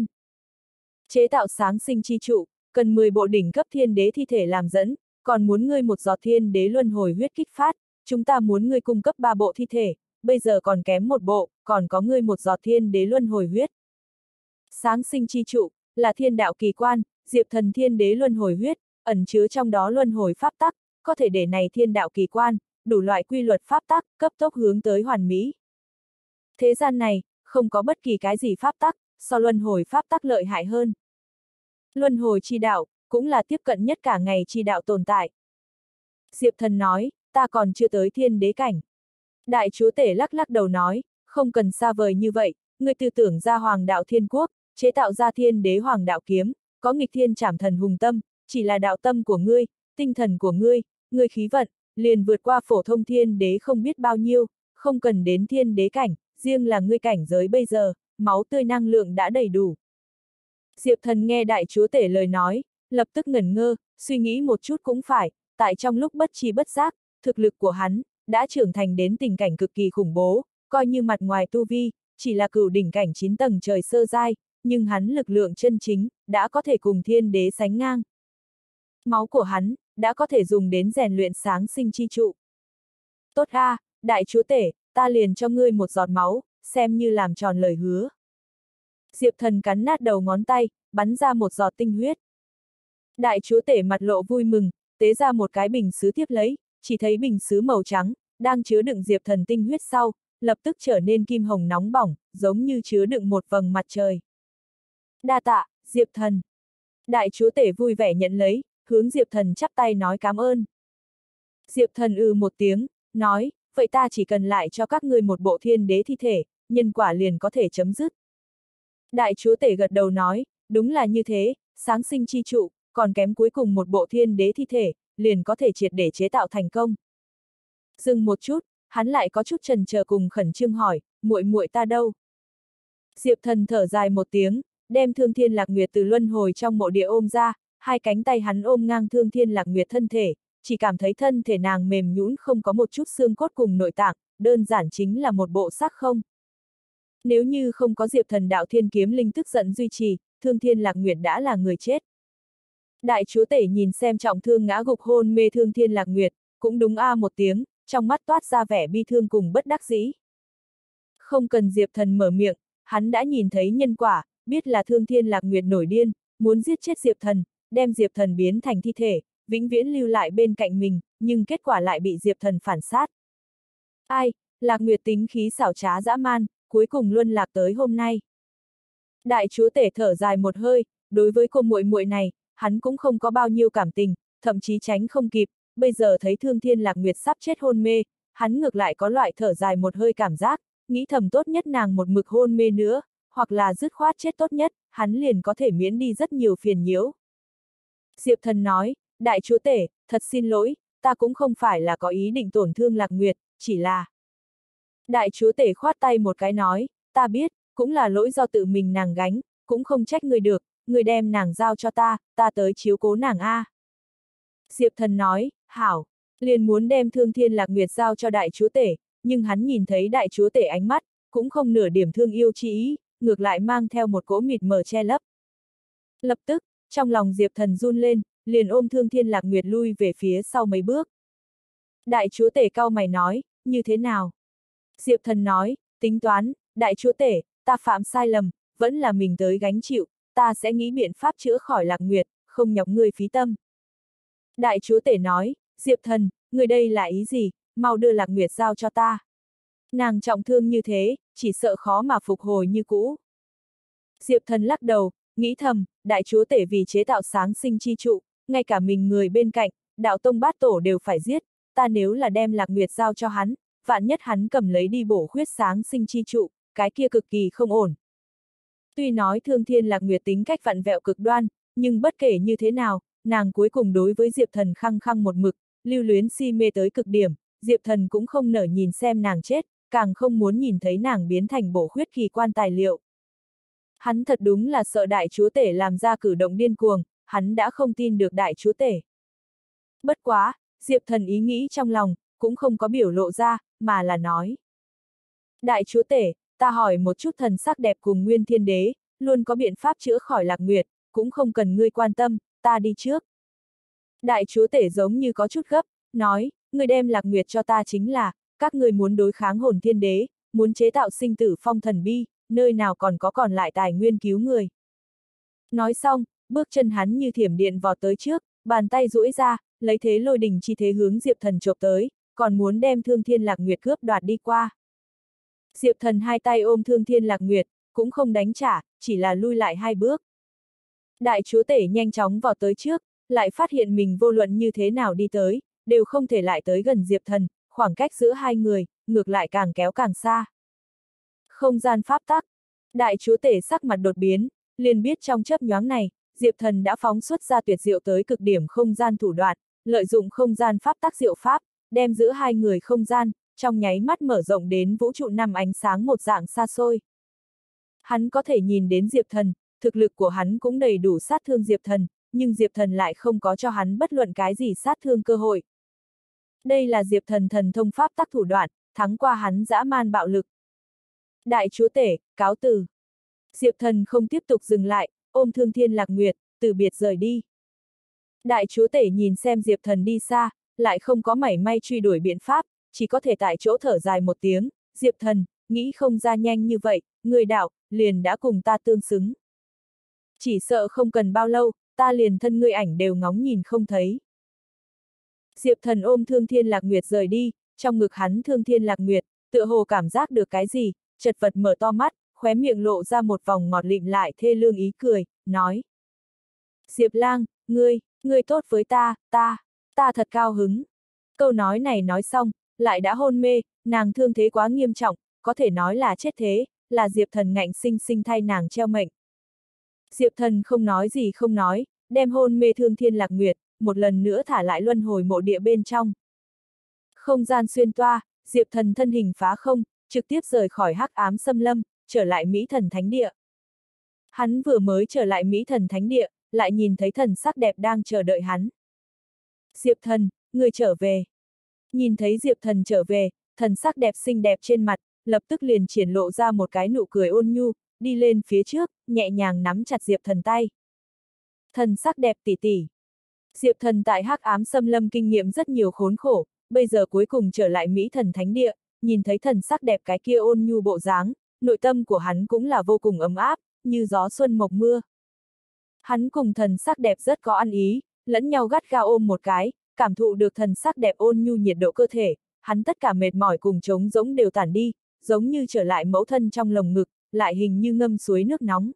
Chế tạo sáng sinh chi trụ, cần 10 bộ đỉnh cấp thiên đế thi thể làm dẫn, còn muốn ngươi một giọt thiên đế luân hồi huyết kích phát, chúng ta muốn ngươi cung cấp 3 bộ thi thể, bây giờ còn kém một bộ, còn có ngươi một giọt thiên đế luân hồi huyết. Sáng sinh chi trụ, là thiên đạo kỳ quan, Diệp Thần thiên đế luân hồi huyết, ẩn chứa trong đó luân hồi pháp tắc, có thể để này thiên đạo kỳ quan, đủ loại quy luật pháp tắc, cấp tốc hướng tới hoàn mỹ. Thế gian này, không có bất kỳ cái gì pháp tắc, so luân hồi pháp tắc lợi hại hơn. Luân hồi chi đạo, cũng là tiếp cận nhất cả ngày chi đạo tồn tại. Diệp Thần nói, ta còn chưa tới thiên đế cảnh. Đại chúa tể lắc lắc đầu nói, không cần xa vời như vậy, ngươi tư tưởng ra hoàng đạo thiên quốc, chế tạo ra thiên đế hoàng đạo kiếm, có nghịch thiên trảm thần hùng tâm, chỉ là đạo tâm của ngươi, tinh thần của ngươi khí vận, liền vượt qua phổ thông thiên đế không biết bao nhiêu, không cần đến thiên đế cảnh, riêng là ngươi cảnh giới bây giờ, máu tươi năng lượng đã đầy đủ. Diệp Thần nghe đại chúa tể lời nói, lập tức ngẩn ngơ, suy nghĩ một chút cũng phải, tại trong lúc bất tri bất giác, thực lực của hắn đã trưởng thành đến tình cảnh cực kỳ khủng bố, coi như mặt ngoài tu vi, chỉ là cửu đỉnh cảnh 9 tầng trời sơ giai, nhưng hắn lực lượng chân chính, đã có thể cùng thiên đế sánh ngang. Máu của hắn, đã có thể dùng đến rèn luyện sáng sinh chi trụ. Tốt a, đại chúa tể, ta liền cho ngươi một giọt máu, xem như làm tròn lời hứa. Diệp Thần cắn nát đầu ngón tay, bắn ra một giọt tinh huyết. Đại chúa tể mặt lộ vui mừng, tế ra một cái bình sứ tiếp lấy, chỉ thấy bình sứ màu trắng, đang chứa đựng Diệp Thần tinh huyết sau, lập tức trở nên kim hồng nóng bỏng, giống như chứa đựng một vầng mặt trời. Đa tạ, Diệp Thần. Đại chúa tể vui vẻ nhận lấy, hướng Diệp Thần chắp tay nói cảm ơn. Diệp Thần một tiếng, nói, vậy ta chỉ cần lại cho các ngươi một bộ thiên đế thi thể, nhân quả liền có thể chấm dứt. Đại chúa tể gật đầu nói, đúng là như thế, sáng sinh chi trụ, còn kém cuối cùng một bộ thiên đế thi thể, liền có thể triệt để chế tạo thành công. Dừng một chút, hắn lại có chút chần chờ cùng khẩn trương hỏi, muội muội ta đâu? Diệp Thần thở dài một tiếng, đem Thương Thiên Lạc Nguyệt từ luân hồi trong mộ địa ôm ra, hai cánh tay hắn ôm ngang Thương Thiên Lạc Nguyệt thân thể, chỉ cảm thấy thân thể nàng mềm nhũn không có một chút xương cốt cùng nội tạng, đơn giản chính là một bộ xác không. Nếu như không có Diệp Thần đạo thiên kiếm linh tức giận duy trì, Thương Thiên Lạc Nguyệt đã là người chết. Đại chúa tể nhìn xem trọng thương ngã gục hôn mê Thương Thiên Lạc Nguyệt, cũng đúng một tiếng, trong mắt toát ra vẻ bi thương cùng bất đắc dĩ. Không cần Diệp Thần mở miệng, hắn đã nhìn thấy nhân quả, biết là Thương Thiên Lạc Nguyệt nổi điên, muốn giết chết Diệp Thần, đem Diệp Thần biến thành thi thể, vĩnh viễn lưu lại bên cạnh mình, nhưng kết quả lại bị Diệp Thần phản sát. Ai, Lạc Nguyệt tính khí xảo trá dã man, cuối cùng luân lạc tới hôm nay. Đại chúa tể thở dài một hơi, đối với cô muội muội này, hắn cũng không có bao nhiêu cảm tình, thậm chí tránh không kịp, bây giờ thấy Thương Thiên Lạc Nguyệt sắp chết hôn mê, hắn ngược lại có loại thở dài một hơi cảm giác, nghĩ thầm tốt nhất nàng một mực hôn mê nữa, hoặc là dứt khoát chết tốt nhất, hắn liền có thể miễn đi rất nhiều phiền nhiễu. Diệp Thần nói, đại chúa tể, thật xin lỗi, ta cũng không phải là có ý định tổn thương Lạc Nguyệt, chỉ là... Đại chúa tể khoát tay một cái nói, ta biết, cũng là lỗi do tự mình nàng gánh, cũng không trách người được, người đem nàng giao cho ta tới chiếu cố nàng a. Diệp Thần nói, hảo, liền muốn đem Thương Thiên Lạc Nguyệt giao cho đại chúa tể, nhưng hắn nhìn thấy đại chúa tể ánh mắt, cũng không nửa điểm thương yêu chi ý, ngược lại mang theo một cỗ mịt mờ che lấp. Lập tức, trong lòng Diệp Thần run lên, liền ôm Thương Thiên Lạc Nguyệt lui về phía sau mấy bước. Đại chúa tể cau mày nói, như thế nào? Diệp Thần nói, tính toán, đại chúa tể, ta phạm sai lầm, vẫn là mình tới gánh chịu, ta sẽ nghĩ biện pháp chữa khỏi Lạc Nguyệt, không nhọc ngươi phí tâm. Đại chúa tể nói, Diệp Thần, người đây là ý gì, mau đưa Lạc Nguyệt giao cho ta. Nàng trọng thương như thế, chỉ sợ khó mà phục hồi như cũ. Diệp Thần lắc đầu, nghĩ thầm, đại chúa tể vì chế tạo sáng sinh chi trụ, ngay cả mình người bên cạnh, đạo tông bát tổ đều phải giết, ta nếu là đem Lạc Nguyệt giao cho hắn, vạn nhất hắn cầm lấy đi bổ khuyết sáng sinh chi trụ, cái kia cực kỳ không ổn. Tuy nói Thương Thiên Lạc Nguyệt tính cách vặn vẹo cực đoan, nhưng bất kể như thế nào, nàng cuối cùng đối với Diệp Thần khăng khăng một mực, lưu luyến si mê tới cực điểm, Diệp Thần cũng không nỡ nhìn xem nàng chết, càng không muốn nhìn thấy nàng biến thành bổ khuyết kỳ quan tài liệu. Hắn thật đúng là sợ đại chúa tể làm ra cử động điên cuồng, hắn đã không tin được đại chúa tể. Bất quá, Diệp Thần ý nghĩ trong lòng, cũng không có biểu lộ ra, mà là nói. Đại chúa tể, ta hỏi một chút thần sắc đẹp cùng Nguyên Thiên Đế, luôn có biện pháp chữa khỏi Lạc Nguyệt, cũng không cần ngươi quan tâm, ta đi trước. Đại chúa tể giống như có chút gấp, nói, ngươi đem Lạc Nguyệt cho ta chính là, các ngươi muốn đối kháng Hồn Thiên Đế, muốn chế tạo sinh tử phong thần bi, nơi nào còn lại tài nguyên cứu người. Nói xong, bước chân hắn như thiểm điện vọt tới trước, bàn tay duỗi ra, lấy thế lôi đình chi thế hướng Diệp Thần chộp tới, còn muốn đem Thương Thiên Lạc Nguyệt cướp đoạt đi qua. Diệp Thần hai tay ôm Thương Thiên Lạc Nguyệt, cũng không đánh trả, chỉ là lui lại hai bước. Đại chúa tể nhanh chóng vọt tới trước, lại phát hiện mình vô luận như thế nào đi tới, đều không thể lại tới gần Diệp Thần, khoảng cách giữa hai người, ngược lại càng kéo càng xa. Không gian pháp tắc. Đại chúa tể sắc mặt đột biến, liền biết trong chớp nhoáng này, Diệp Thần đã phóng xuất ra tuyệt diệu tới cực điểm không gian thủ đoạn, lợi dụng không gian pháp tắc diệu pháp, đem giữa hai người không gian, trong nháy mắt mở rộng đến vũ trụ năm ánh sáng một dạng xa xôi. Hắn có thể nhìn đến Diệp Thần, thực lực của hắn cũng đầy đủ sát thương Diệp Thần, nhưng Diệp Thần lại không có cho hắn bất luận cái gì sát thương cơ hội. Đây là Diệp Thần thần thông pháp tắc thủ đoạn, thắng qua hắn dã man bạo lực. Đại chúa tể, cáo từ. Diệp Thần không tiếp tục dừng lại, ôm Thương Thiên Lạc Nguyệt, từ biệt rời đi. Đại chúa tể nhìn xem Diệp Thần đi xa, lại không có mảy may truy đuổi biện pháp, chỉ có thể tại chỗ thở dài một tiếng, Diệp Thần, nghĩ không ra nhanh như vậy, người đạo, liền đã cùng ta tương xứng. Chỉ sợ không cần bao lâu, ta liền thân ngươi ảnh đều ngóng nhìn không thấy. Diệp Thần ôm Thương Thiên Lạc Nguyệt rời đi, trong ngực hắn Thương Thiên Lạc Nguyệt, tựa hồ cảm giác được cái gì, chật vật mở to mắt, khóe miệng lộ ra một vòng ngọt lịm lại thê lương ý cười, nói. Diệp Lang, ngươi tốt với ta thật cao hứng. Câu nói này nói xong, lại đã hôn mê, nàng thương thế quá nghiêm trọng, có thể nói là chết thế, là Diệp Thần ngạnh sinh sinh thay nàng treo mệnh. Diệp Thần không nói gì không nói, đem hôn mê Thương Thiên Lạc Nguyệt, một lần nữa thả lại luân hồi mộ địa bên trong. Không gian xuyên toa, Diệp Thần thân hình phá không, trực tiếp rời khỏi hắc ám xâm lâm, trở lại Mỹ Thần Thánh Địa. Hắn vừa mới trở lại Mỹ Thần Thánh Địa, lại nhìn thấy thần sắc đẹp đang chờ đợi hắn. Diệp Thần, người trở về. Nhìn thấy Diệp Thần trở về, thần sắc đẹp xinh đẹp trên mặt, lập tức liền triển lộ ra một cái nụ cười ôn nhu, đi lên phía trước, nhẹ nhàng nắm chặt Diệp Thần tay. Thần sắc đẹp tỉ tỉ. Diệp Thần tại hắc ám xâm lâm kinh nghiệm rất nhiều khốn khổ, bây giờ cuối cùng trở lại Mỹ Thần Thánh Địa, nhìn thấy thần sắc đẹp cái kia ôn nhu bộ dáng, nội tâm của hắn cũng là vô cùng ấm áp, như gió xuân mộc mưa. Hắn cùng thần sắc đẹp rất có ăn ý, lẫn nhau gắt gao ôm một cái, cảm thụ được thần sắc đẹp ôn nhu nhiệt độ cơ thể, hắn tất cả mệt mỏi cùng trống rỗng đều tản đi, giống như trở lại mẫu thân trong lồng ngực, lại hình như ngâm suối nước nóng.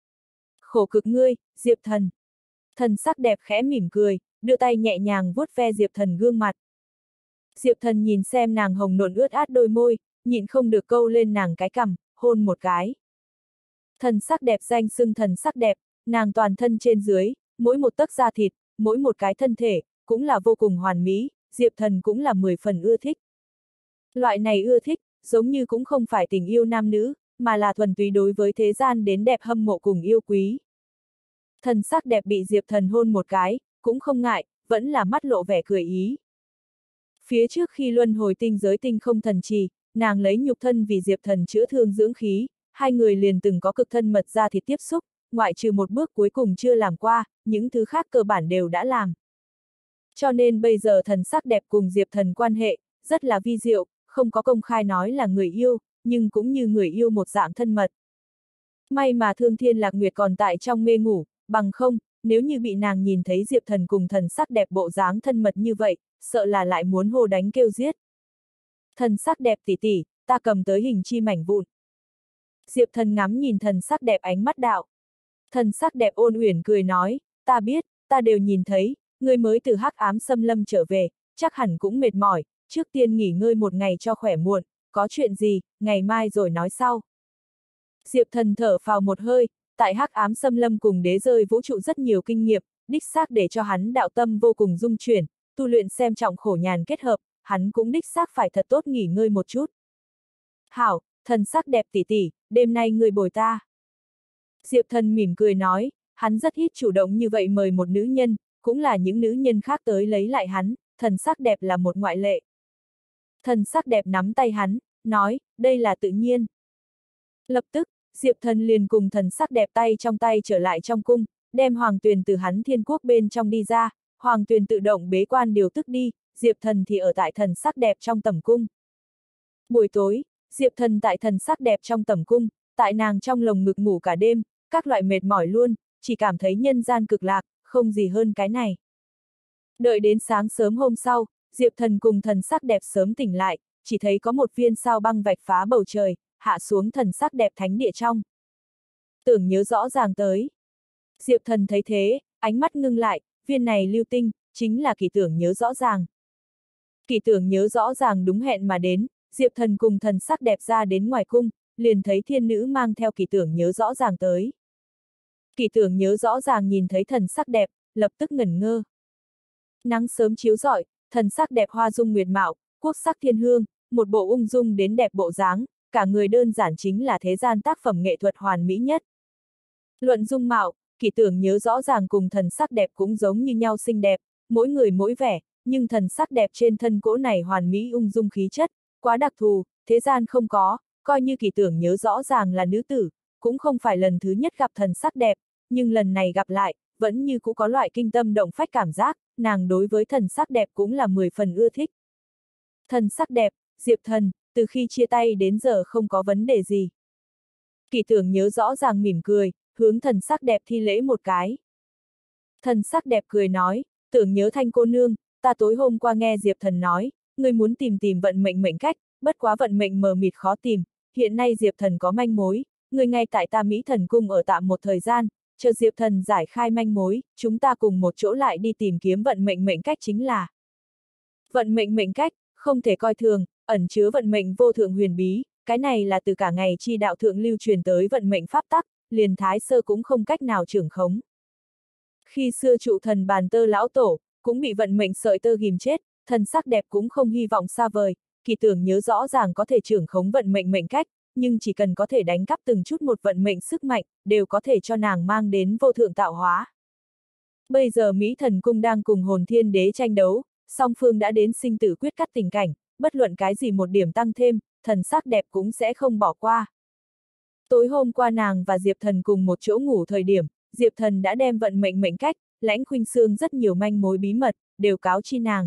Khổ cực ngươi, Diệp Thần. Thần sắc đẹp khẽ mỉm cười, đưa tay nhẹ nhàng vuốt ve Diệp Thần gương mặt. Diệp Thần nhìn xem nàng hồng nộn ướt át đôi môi, nhịn không được câu lên nàng cái cằm, hôn một cái. Thần sắc đẹp danh xưng thần sắc đẹp, nàng toàn thân trên dưới, mỗi một tấc da thịt, mỗi một cái thân thể, cũng là vô cùng hoàn mỹ, Diệp Thần cũng là 10 phần ưa thích. Loại này ưa thích, giống như cũng không phải tình yêu nam nữ, mà là thuần túy đối với thế gian đến đẹp hâm mộ cùng yêu quý. Thần sắc đẹp bị Diệp Thần hôn một cái, cũng không ngại, vẫn là mắt lộ vẻ cười ý. Phía trước khi luân hồi tinh giới tinh không thần trì, nàng lấy nhục thân vì Diệp Thần chữa thương dưỡng khí, hai người liền từng có cực thân mật ra thịt tiếp xúc, ngoại trừ một bước cuối cùng chưa làm qua, những thứ khác cơ bản đều đã làm. Cho nên bây giờ thần sắc đẹp cùng Diệp Thần quan hệ, rất là vi diệu, không có công khai nói là người yêu, nhưng cũng như người yêu một dạng thân mật. May mà Thương Thiên Lạc Nguyệt còn tại trong mê ngủ, bằng không, nếu như bị nàng nhìn thấy Diệp Thần cùng thần sắc đẹp bộ dáng thân mật như vậy, sợ là lại muốn hô đánh kêu giết. Thần sắc đẹp tỷ tỷ, ta cầm tới hình chi mảnh vụn. Diệp Thần ngắm nhìn thần sắc đẹp ánh mắt đạo. Thần sắc đẹp ôn uyển cười nói, ta biết, ta đều nhìn thấy, ngươi mới từ hắc ám xâm lâm trở về, chắc hẳn cũng mệt mỏi, trước tiên nghỉ ngơi một ngày cho khỏe muộn, có chuyện gì, ngày mai rồi nói sau. Diệp Thần thở phào một hơi, tại hắc ám xâm lâm cùng đế rơi vũ trụ rất nhiều kinh nghiệm, đích xác để cho hắn đạo tâm vô cùng dung chuyển, tu luyện xem trọng khổ nhàn kết hợp, hắn cũng đích xác phải thật tốt nghỉ ngơi một chút. Hảo, thần sắc đẹp tỷ tỷ, đêm nay người bồi ta. Diệp Thần mỉm cười nói, hắn rất ít chủ động như vậy mời một nữ nhân, cũng là những nữ nhân khác tới lấy lại hắn, thần sắc đẹp là một ngoại lệ. Thần sắc đẹp nắm tay hắn, nói, đây là tự nhiên. Lập tức, Diệp Thần liền cùng thần sắc đẹp tay trong tay trở lại trong cung, đem Hoàng Tuyền từ hắn thiên quốc bên trong đi ra, Hoàng Tuyền tự động bế quan điều tức đi, Diệp Thần thì ở tại thần sắc đẹp trong tẩm cung. Buổi tối, Diệp Thần tại thần sắc đẹp trong tẩm cung, tại nàng trong lồng ngực ngủ cả đêm, các loại mệt mỏi luôn, chỉ cảm thấy nhân gian cực lạc, không gì hơn cái này. Đợi đến sáng sớm hôm sau, Diệp Thần cùng thần sắc đẹp sớm tỉnh lại, chỉ thấy có một viên sao băng vạch phá bầu trời, hạ xuống thần sắc đẹp thánh địa trong. Tưởng nhớ rõ ràng tới. Diệp Thần thấy thế, ánh mắt ngưng lại, viên này lưu tinh, chính là kỳ tưởng nhớ rõ ràng. Kỳ tưởng nhớ rõ ràng đúng hẹn mà đến, Diệp Thần cùng thần sắc đẹp ra đến ngoài cung, liền thấy thiên nữ mang theo kỳ tưởng nhớ rõ ràng tới. Kỳ tưởng nhớ rõ ràng nhìn thấy thần sắc đẹp, lập tức ngẩn ngơ. Nắng sớm chiếu rọi, thần sắc đẹp hoa dung nguyệt mạo, quốc sắc thiên hương, một bộ ung dung đến đẹp bộ dáng, cả người đơn giản chính là thế gian tác phẩm nghệ thuật hoàn mỹ nhất. Luận dung mạo, kỳ tưởng nhớ rõ ràng cùng thần sắc đẹp cũng giống như nhau xinh đẹp, mỗi người mỗi vẻ, nhưng thần sắc đẹp trên thân cỗ này hoàn mỹ ung dung khí chất, quá đặc thù, thế gian không có, coi như kỳ tưởng nhớ rõ ràng là nữ tử, cũng không phải lần thứ nhất gặp thần sắc đẹp, nhưng lần này gặp lại, vẫn như cũng có loại kinh tâm động phách cảm giác, nàng đối với thần sắc đẹp cũng là 10 phần ưa thích. Thần sắc đẹp, Diệp Thần, từ khi chia tay đến giờ không có vấn đề gì. Kỳ tưởng nhớ rõ ràng mỉm cười, hướng thần sắc đẹp thi lễ một cái. Thần sắc đẹp cười nói, tưởng nhớ Thanh cô nương, ta tối hôm qua nghe Diệp Thần nói, ngươi muốn tìm tìm vận mệnh mệnh cách, bất quá vận mệnh mờ mịt khó tìm, hiện nay Diệp Thần có manh mối, ngươi ngay tại ta Mỹ Thần cung ở tạm một thời gian, chờ Diệp Thần giải khai manh mối, chúng ta cùng một chỗ lại đi tìm kiếm vận mệnh mệnh cách chính là. Vận mệnh mệnh cách, không thể coi thường, ẩn chứa vận mệnh vô thượng huyền bí, cái này là từ cả ngày chi đạo thượng lưu truyền tới vận mệnh pháp tắc, liền Thái Sơ cũng không cách nào trưởng khống. Khi xưa trụ thần bàn tơ lão tổ, cũng bị vận mệnh sợi tơ ghim chết, thần sắc đẹp cũng không hy vọng xa vời, kỳ tưởng nhớ rõ ràng có thể trưởng khống vận mệnh mệnh cách, nhưng chỉ cần có thể đánh cắp từng chút một vận mệnh sức mạnh, đều có thể cho nàng mang đến vô thượng tạo hóa. Bây giờ Mỹ Thần Cung đang cùng Hồn Thiên Đế tranh đấu, song phương đã đến sinh tử quyết cắt tình cảnh, bất luận cái gì một điểm tăng thêm, thần sắc đẹp cũng sẽ không bỏ qua. Tối hôm qua nàng và Diệp Thần cùng một chỗ ngủ thời điểm, Diệp Thần đã đem vận mệnh mệnh cách, Lãnh Khuynh Sương rất nhiều manh mối bí mật, đều cáo chi nàng.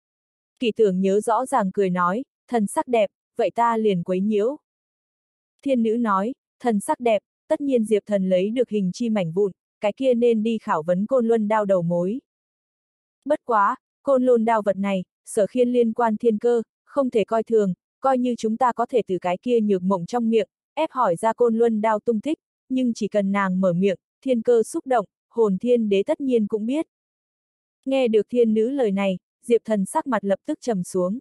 Kỳ tưởng nhớ rõ ràng cười nói, thần sắc đẹp, vậy ta liền quấy nhiễu. Thiên nữ nói, thần sắc đẹp, tất nhiên Diệp Thần lấy được hình chi mảnh vụn, cái kia nên đi khảo vấn Côn Luân đao đầu mối. Bất quá, Côn Luân đao vật này, sở khiên liên quan thiên cơ, không thể coi thường, coi như chúng ta có thể từ cái kia nhược mộng trong miệng, ép hỏi ra Côn Luân đao tung tích, nhưng chỉ cần nàng mở miệng, thiên cơ xúc động, Hồn Thiên Đế tất nhiên cũng biết. Nghe được thiên nữ lời này, Diệp Thần sắc mặt lập tức trầm xuống.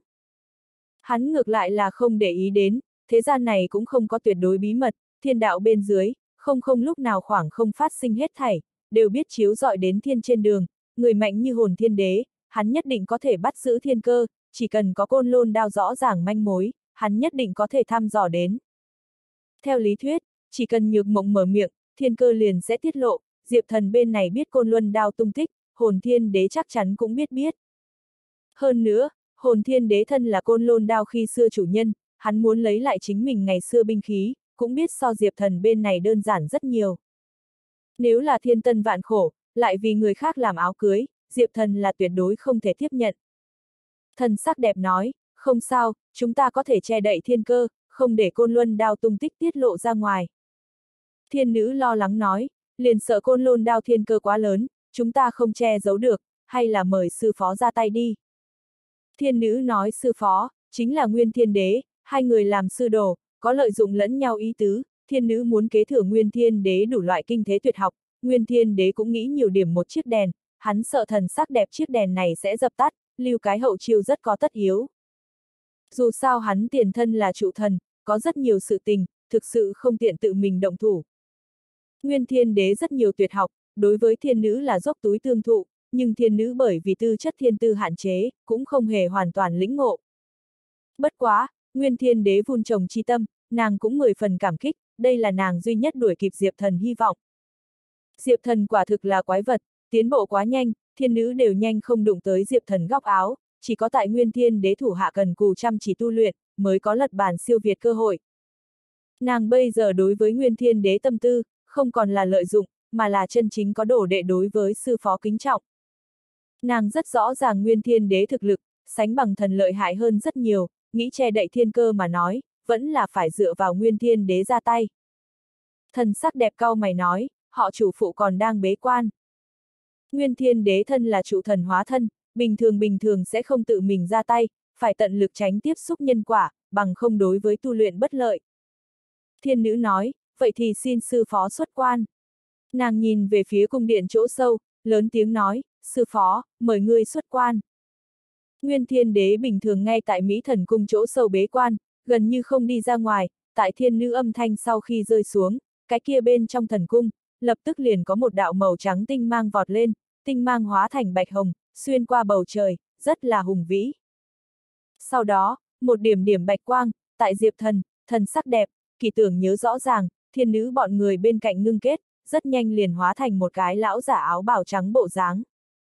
Hắn ngược lại là không để ý đến, thế gian này cũng không có tuyệt đối bí mật, thiên đạo bên dưới, không lúc nào khoảng không phát sinh hết thảy, đều biết chiếu rọi đến thiên trên đường, người mạnh như Hồn Thiên Đế, hắn nhất định có thể bắt giữ thiên cơ, chỉ cần có Côn Lôn đao rõ ràng manh mối, hắn nhất định có thể thăm dò đến. Theo lý thuyết, chỉ cần nhược mộng mở miệng, thiên cơ liền sẽ tiết lộ, Diệp Thần bên này biết Côn Luân đao tung tích, Hồn Thiên Đế chắc chắn cũng biết. Hơn nữa, Hồn Thiên Đế thân là Côn Lôn đao khi xưa chủ nhân, hắn muốn lấy lại chính mình ngày xưa binh khí, cũng biết so Diệp Thần bên này đơn giản rất nhiều. Nếu là thiên tân vạn khổ, lại vì người khác làm áo cưới, Diệp Thần là tuyệt đối không thể tiếp nhận. Thần sắc đẹp nói, không sao, chúng ta có thể che đậy thiên cơ, không để Côn Luân đao tung tích tiết lộ ra ngoài. Thiên nữ lo lắng nói, liền sợ Côn Luân đao thiên cơ quá lớn, chúng ta không che giấu được, hay là mời sư phó ra tay đi. Thiên nữ nói sư phó, chính là Nguyên Thiên Đế, hai người làm sư đồ, có lợi dụng lẫn nhau ý tứ, thiên nữ muốn kế thừa Nguyên Thiên Đế đủ loại kinh thế tuyệt học, Nguyên Thiên Đế cũng nghĩ nhiều điểm một chiếc đèn, hắn sợ thần sắc đẹp chiếc đèn này sẽ dập tắt, lưu cái hậu chiêu rất có tất yếu. Dù sao hắn tiền thân là trụ thần, có rất nhiều sự tình, thực sự không tiện tự mình động thủ. Nguyên Thiên Đế rất nhiều tuyệt học, đối với thiên nữ là dốc túi tương thụ, nhưng thiên nữ bởi vì tư chất thiên tư hạn chế, cũng không hề hoàn toàn lĩnh ngộ. Bất quá, Nguyên Thiên Đế vun trồng chi tâm, nàng cũng 10 phần cảm kích, đây là nàng duy nhất đuổi kịp Diệp Thần hy vọng. Diệp Thần quả thực là quái vật, tiến bộ quá nhanh, thiên nữ đều nhanh không đụng tới Diệp Thần góc áo, chỉ có tại Nguyên Thiên Đế thủ hạ cần cù chăm chỉ tu luyện, mới có lật bàn siêu việt cơ hội. Nàng bây giờ đối với Nguyên Thiên Đế tâm tư, không còn là lợi dụng, mà là chân chính có đồ đệ đối với sư phó kính trọng. Nàng rất rõ ràng Nguyên Thiên Đế thực lực, sánh bằng thần lợi hại hơn rất nhiều, nghĩ che đậy thiên cơ mà nói, vẫn là phải dựa vào Nguyên Thiên Đế ra tay. Thần sắc đẹp cau mày nói, họ chủ phụ còn đang bế quan. Nguyên Thiên Đế thân là trụ thần hóa thân, bình thường sẽ không tự mình ra tay, phải tận lực tránh tiếp xúc nhân quả, bằng không đối với tu luyện bất lợi. Thiên nữ nói, vậy thì xin sư phó xuất quan. Nàng nhìn về phía cung điện chỗ sâu, lớn tiếng nói, sư phó, mời ngươi xuất quan. Nguyên Thiên Đế bình thường ngay tại Mỹ Thần Cung chỗ sâu bế quan, gần như không đi ra ngoài, tại thiên nữ âm thanh sau khi rơi xuống, cái kia bên trong thần cung, lập tức liền có một đạo màu trắng tinh mang vọt lên, tinh mang hóa thành bạch hồng, xuyên qua bầu trời, rất là hùng vĩ. Sau đó, một điểm điểm bạch quang, tại Diệp Thần, thần sắc đẹp, kỳ tưởng nhớ rõ ràng, thiên nữ bọn người bên cạnh ngưng kết, rất nhanh liền hóa thành một cái lão giả áo bào trắng bộ dáng.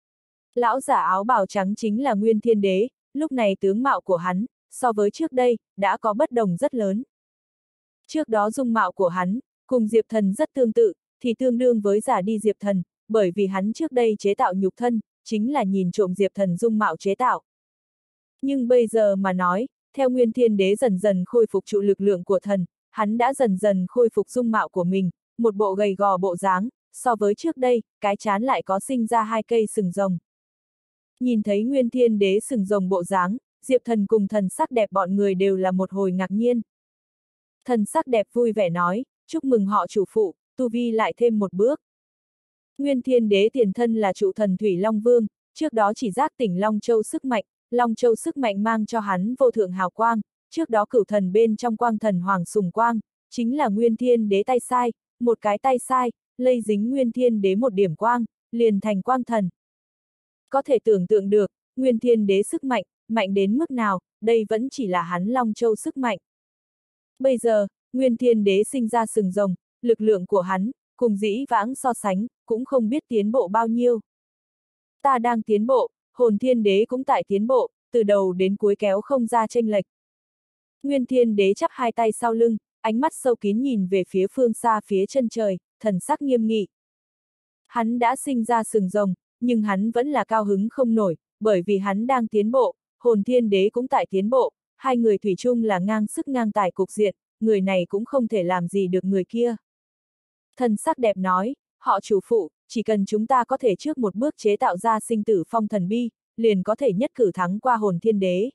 Lão giả áo bào trắng chính là Nguyên Thiên Đế, lúc này tướng mạo của hắn, so với trước đây, đã có bất đồng rất lớn. Trước đó dung mạo của hắn, cùng Diệp Thần rất tương tự, thì tương đương với giả đi Diệp Thần, bởi vì hắn trước đây chế tạo nhục thân, chính là nhìn trộm Diệp Thần dung mạo chế tạo. Nhưng bây giờ mà nói, theo Nguyên Thiên Đế dần dần khôi phục trụ lực lượng của thần, hắn đã dần dần khôi phục dung mạo của mình, một bộ gầy gò bộ dáng, so với trước đây, cái trán lại có sinh ra 2 cây sừng rồng. Nhìn thấy Nguyên Thiên Đế sừng rồng bộ dáng, Diệp Thần cùng thần sắc đẹp bọn người đều là một hồi ngạc nhiên. Thần sắc đẹp vui vẻ nói, chúc mừng họ chủ phụ, tu vi lại thêm một bước. Nguyên Thiên Đế tiền thân là trụ thần Thủy Long Vương, trước đó chỉ giác tỉnh Long Châu sức mạnh, Long Châu sức mạnh mang cho hắn vô thượng hào quang, trước đó cửu thần bên trong quang thần Hoàng Sùng Quang, chính là Nguyên Thiên Đế tay sai, một cái tay sai, lây dính Nguyên Thiên Đế một điểm quang, liền thành quang thần. Có thể tưởng tượng được, Nguyên Thiên Đế sức mạnh, mạnh đến mức nào, đây vẫn chỉ là hắn Long Châu sức mạnh. Bây giờ, Nguyên Thiên Đế sinh ra sừng rồng, lực lượng của hắn, cùng dĩ vãng so sánh, cũng không biết tiến bộ bao nhiêu. Ta đang tiến bộ, Hồn Thiên Đế cũng tại tiến bộ, từ đầu đến cuối kéo không ra chênh lệch. Nguyên Thiên Đế chắp 2 tay sau lưng, ánh mắt sâu kín nhìn về phía phương xa phía chân trời, thần sắc nghiêm nghị. Hắn đã sinh ra sừng rồng, nhưng hắn vẫn là cao hứng không nổi, bởi vì hắn đang tiến bộ, Hồn Thiên Đế cũng tại tiến bộ, hai người thủy chung là ngang sức ngang tài cục diện, người này cũng không thể làm gì được người kia. Thần sắc đẹp nói, họ chủ phụ, chỉ cần chúng ta có thể trước một bước chế tạo ra sinh tử phong thần bi, liền có thể nhất cử thắng qua Hồn Thiên Đế.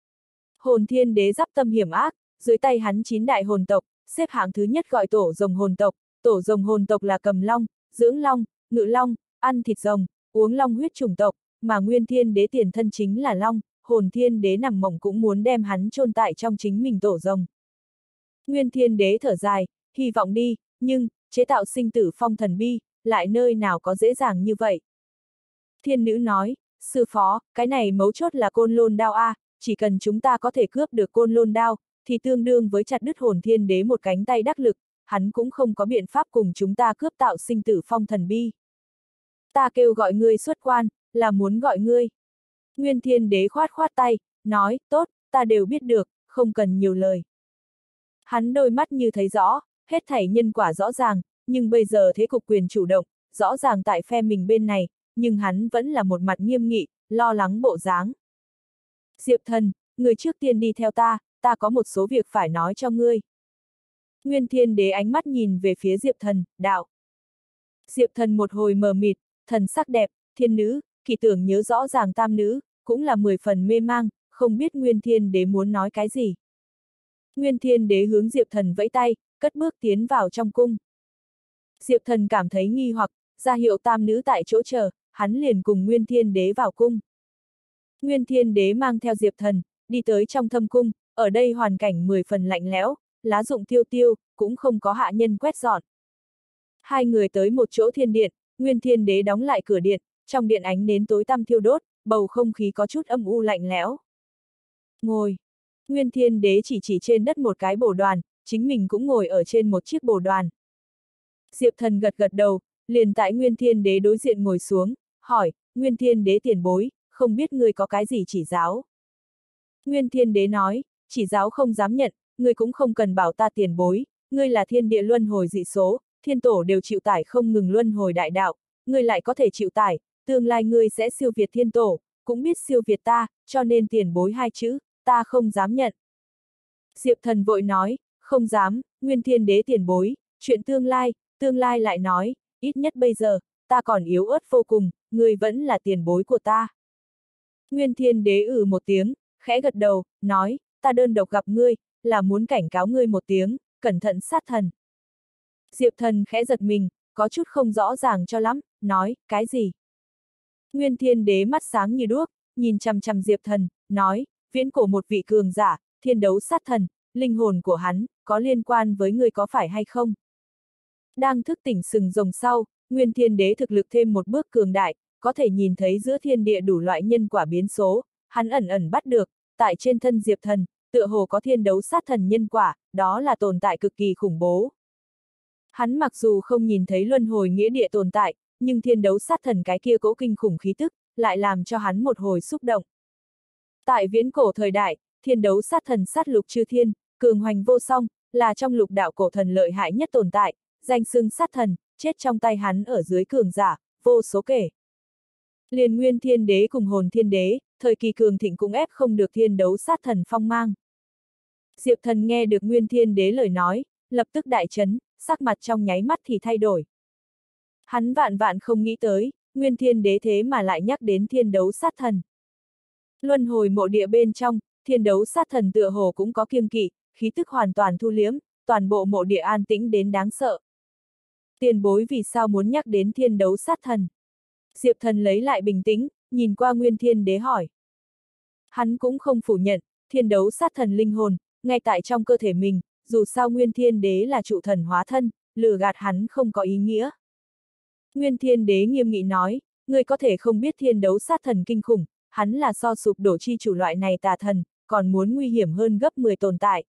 Hồn Thiên Đế giáp tâm hiểm ác, dưới tay hắn 9 đại hồn tộc, xếp hạng thứ nhất gọi tổ rồng hồn tộc, tổ rồng hồn tộc là cầm long, dưỡng long, ngự long, ăn thịt rồng, uống long huyết chủng tộc, mà Nguyên Thiên Đế tiền thân chính là long, Hồn Thiên Đế nằm mộng cũng muốn đem hắn chôn tại trong chính mình tổ rồng. Nguyên Thiên Đế thở dài, hy vọng đi, nhưng, chế tạo sinh tử phong thần bi, lại nơi nào có dễ dàng như vậy. Thiên nữ nói, sư phó, cái này mấu chốt là côn lôn đao a, chỉ cần chúng ta có thể cướp được côn lôn đao, thì tương đương với chặt đứt Hồn Thiên Đế một cánh tay đắc lực, hắn cũng không có biện pháp cùng chúng ta cướp tạo sinh tử phong thần bi. Ta kêu gọi ngươi xuất quan, là muốn gọi ngươi. Nguyên Thiên Đế khoát khoát tay, nói, tốt, ta đều biết được, không cần nhiều lời. Hắn đôi mắt như thấy rõ, hết thảy nhân quả rõ ràng, nhưng bây giờ thế cục quyền chủ động, rõ ràng tại phe mình bên này, nhưng hắn vẫn là một mặt nghiêm nghị, lo lắng bộ dáng. Diệp Thần, người trước tiên đi theo ta có một số việc phải nói cho ngươi. Nguyên Thiên Đế ánh mắt nhìn về phía Diệp Thần, đạo. Diệp Thần một hồi mờ mịt, thần sắc đẹp, thiên nữ, kỳ tưởng nhớ rõ ràng tam nữ, cũng là 10 phần mê mang, không biết Nguyên Thiên Đế muốn nói cái gì. Nguyên Thiên Đế hướng Diệp Thần vẫy tay, cất bước tiến vào trong cung. Diệp Thần cảm thấy nghi hoặc, ra hiệu tam nữ tại chỗ chờ, hắn liền cùng Nguyên Thiên Đế vào cung. Nguyên Thiên Đế mang theo Diệp Thần, đi tới trong thâm cung, ở đây hoàn cảnh 10 phần lạnh lẽo, lá rụng tiêu tiêu, cũng không có hạ nhân quét dọn. Hai người tới một chỗ thiên điện, Nguyên Thiên Đế đóng lại cửa điện, trong điện ánh nến tối tăm thiêu đốt, bầu không khí có chút âm u lạnh lẽo. Ngồi. Nguyên Thiên Đế chỉ trên đất một cái bồ đoàn, chính mình cũng ngồi ở trên một chiếc bồ đoàn. Diệp Thần gật gật đầu, liền tại Nguyên Thiên Đế đối diện ngồi xuống, hỏi, Nguyên Thiên Đế tiền bối, không biết ngươi có cái gì chỉ giáo. Nguyên Thiên Đế nói, chỉ giáo không dám nhận, ngươi cũng không cần bảo ta tiền bối, ngươi là thiên địa luân hồi dị số, thiên tổ đều chịu tải không ngừng luân hồi đại đạo, ngươi lại có thể chịu tải, tương lai ngươi sẽ siêu việt thiên tổ, cũng biết siêu việt ta, cho nên tiền bối hai chữ, ta không dám nhận. Diệp Thần vội nói, không dám, Nguyên Thiên Đế tiền bối, chuyện tương lai lại nói, ít nhất bây giờ, ta còn yếu ớt vô cùng, ngươi vẫn là tiền bối của ta. Nguyên Thiên Đế một tiếng, khẽ gật đầu, nói, ta đơn độc gặp ngươi, là muốn cảnh cáo ngươi một tiếng, cẩn thận sát thần. Diệp Thần khẽ giật mình, có chút không rõ ràng cho lắm, nói, cái gì? Nguyên Thiên Đế mắt sáng như đuốc, nhìn chằm chằm Diệp Thần, nói, viễn cổ một vị cường giả, thiên đấu sát thần, linh hồn của hắn, có liên quan với ngươi có phải hay không? Đang thức tỉnh sừng rồng sau, Nguyên Thiên Đế thực lực thêm một bước cường đại, có thể nhìn thấy giữa thiên địa đủ loại nhân quả biến số, hắn ẩn ẩn bắt được, tại trên thân Diệp Thần, tựa hồ có thiên đấu sát thần nhân quả, đó là tồn tại cực kỳ khủng bố. Hắn mặc dù không nhìn thấy luân hồi nghĩa địa tồn tại, nhưng thiên đấu sát thần cái kia cố kinh khủng khí tức, lại làm cho hắn một hồi xúc động. Tại viễn cổ thời đại, thiên đấu sát thần sát lục chư thiên, cường hoành vô song, là trong lục đạo cổ thần lợi hại nhất tồn tại, danh xưng sát thần, chết trong tay hắn ở dưới cường giả, vô số kể. Liền Nguyên Thiên Đế cùng Hồn Thiên Đế, thời kỳ cường thịnh cũng ép không được thiên đấu sát thần phong mang. Diệp Thần nghe được Nguyên Thiên Đế lời nói, lập tức đại chấn, sắc mặt trong nháy mắt thì thay đổi. Hắn vạn vạn không nghĩ tới, Nguyên Thiên Đế thế mà lại nhắc đến thiên đấu sát thần. Luân hồi mộ địa bên trong, thiên đấu sát thần tựa hồ cũng có kiêng kỵ, khí tức hoàn toàn thu liếm, toàn bộ mộ địa an tĩnh đến đáng sợ. Tiền bối vì sao muốn nhắc đến thiên đấu sát thần? Diệp Thần lấy lại bình tĩnh, nhìn qua Nguyên Thiên Đế hỏi. Hắn cũng không phủ nhận, thiên đấu sát thần linh hồn, ngay tại trong cơ thể mình, dù sao Nguyên Thiên Đế là trụ thần hóa thân, lừa gạt hắn không có ý nghĩa. Nguyên Thiên Đế nghiêm nghị nói, ngươi có thể không biết thiên đấu sát thần kinh khủng, hắn là so sụp đổ chi chủ loại này tà thần, còn muốn nguy hiểm hơn gấp 10 tồn tại.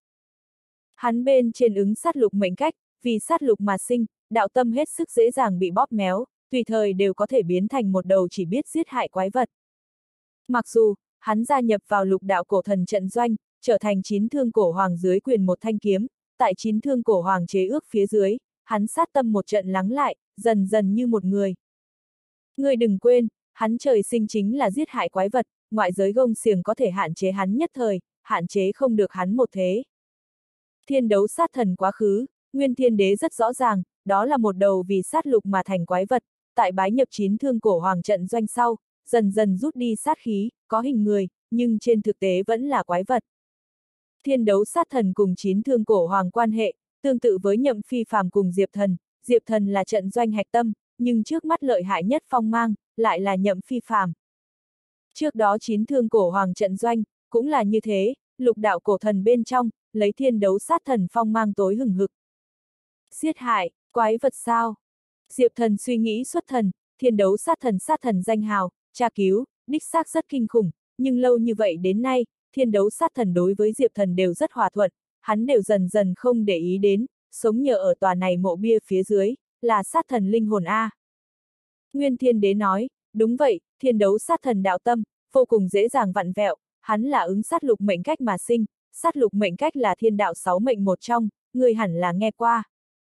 Hắn bên trên ứng sát lục mệnh cách, vì sát lục mà sinh, đạo tâm hết sức dễ dàng bị bóp méo, tùy thời đều có thể biến thành một đầu chỉ biết giết hại quái vật. Mặc dù, hắn gia nhập vào lục đạo cổ thần trận doanh, trở thành chín thương cổ hoàng dưới quyền một thanh kiếm, tại chín thương cổ hoàng chế ước phía dưới, hắn sát tâm một trận lắng lại, dần dần như một người. Ngươi đừng quên, hắn trời sinh chính là giết hại quái vật, ngoại giới gông xiềng có thể hạn chế hắn nhất thời, hạn chế không được hắn một thế. Thiên đấu sát thần quá khứ, Nguyên Thiên Đế rất rõ ràng, đó là một đầu vì sát lục mà thành quái vật, tại bái nhập chín thương cổ hoàng trận doanh sau, dần dần rút đi sát khí, có hình người, nhưng trên thực tế vẫn là quái vật. Thiên đấu sát thần cùng chín thương cổ hoàng quan hệ, tương tự với Nhậm Phi Phàm cùng Diệp Thần là trận doanh hạch tâm, nhưng trước mắt lợi hại nhất phong mang, lại là Nhậm Phi Phàm. Trước đó chín thương cổ hoàng trận doanh, cũng là như thế, lục đạo cổ thần bên trong, lấy thiên đấu sát thần phong mang tối hừng hực. Giết hại, quái vật sao? Diệp Thần suy nghĩ xuất thần, thiên đấu sát thần danh hào, tra cứu, đích xác rất kinh khủng, nhưng lâu như vậy đến nay, thiên đấu sát thần đối với Diệp Thần đều rất hòa thuận, hắn đều dần dần không để ý đến, sống nhờ ở tòa này mộ bia phía dưới, là sát thần linh hồn A. Nguyên Thiên Đế nói, đúng vậy, thiên đấu sát thần đạo tâm, vô cùng dễ dàng vặn vẹo, hắn là ứng sát lục mệnh cách mà sinh, sát lục mệnh cách là thiên đạo 6 mệnh một trong, người hẳn là nghe qua.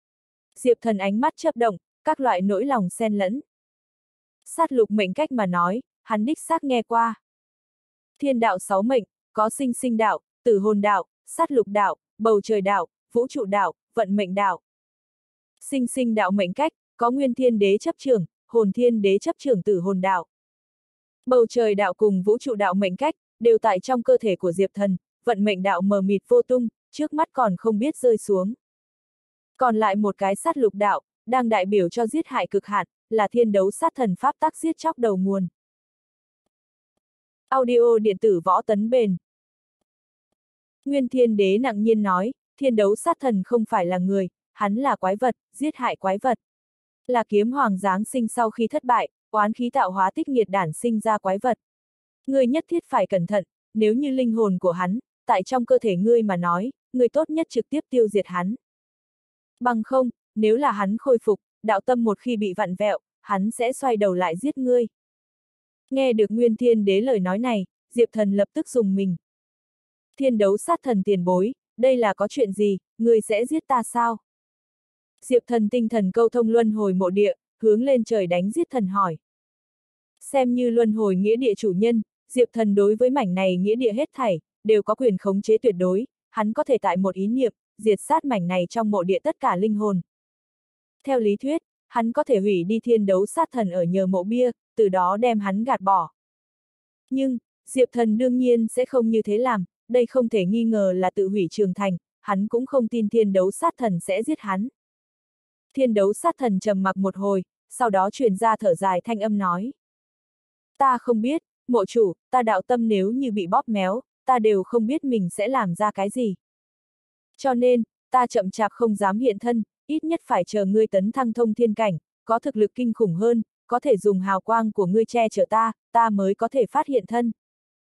Diệp Thần ánh mắt chớp động, các loại nỗi lòng xen lẫn. Sát lục mệnh cách mà nói, hắn đích xác nghe qua. Thiên đạo 6 mệnh, có sinh sinh đạo, tử hồn đạo, sát lục đạo, bầu trời đạo, vũ trụ đạo, vận mệnh đạo. Sinh sinh đạo mệnh cách, có nguyên thiên đế chấp trưởng, hồn thiên đế chấp trưởng tử hồn đạo. Bầu trời đạo cùng vũ trụ đạo mệnh cách, đều tại trong cơ thể của Diệp Thần, vận mệnh đạo mờ mịt vô tung, trước mắt còn không biết rơi xuống. Còn lại một cái sát lục đạo, đang đại biểu cho giết hại cực hạn, là thiên đấu sát thần pháp tắc giết chóc đầu nguồn. Audio điện tử võ tấn bền. Nguyên thiên đế nặng nhiên nói, thiên đấu sát thần không phải là người, hắn là quái vật, giết hại quái vật. Là kiếm hoàng giáng sinh sau khi thất bại, oán khí tạo hóa tích nghiệt đản sinh ra quái vật. Ngươi nhất thiết phải cẩn thận, nếu như linh hồn của hắn, tại trong cơ thể ngươi mà nói, ngươi tốt nhất trực tiếp tiêu diệt hắn. Bằng không, nếu là hắn khôi phục, đạo tâm một khi bị vặn vẹo, hắn sẽ xoay đầu lại giết ngươi. Nghe được Nguyên Thiên Đế lời nói này, Diệp Thần lập tức dùng mình. Thiên đấu sát thần tiền bối, đây là có chuyện gì, ngươi sẽ giết ta sao? Diệp Thần tinh thần câu thông luân hồi mộ địa, hướng lên trời đánh giết thần hỏi. Xem như luân hồi nghĩa địa chủ nhân, Diệp Thần đối với mảnh này nghĩa địa hết thảy, đều có quyền khống chế tuyệt đối, hắn có thể tại một ý niệm, diệt sát mảnh này trong mộ địa tất cả linh hồn. Theo lý thuyết, hắn có thể hủy đi thiên đấu sát thần ở nhờ mộ bia, từ đó đem hắn gạt bỏ. Nhưng, Diệp Thần đương nhiên sẽ không như thế làm, đây không thể nghi ngờ là tự hủy trường thành, hắn cũng không tin thiên đấu sát thần sẽ giết hắn. Thiên đấu sát thần trầm mặc một hồi, sau đó truyền ra thở dài thanh âm nói. Ta không biết, mộ chủ, ta đạo tâm nếu như bị bóp méo, ta đều không biết mình sẽ làm ra cái gì. Cho nên, ta chậm chạp không dám hiện thân, ít nhất phải chờ ngươi tấn thăng thông thiên cảnh, có thực lực kinh khủng hơn, có thể dùng hào quang của ngươi che chở ta, ta mới có thể phát hiện thân.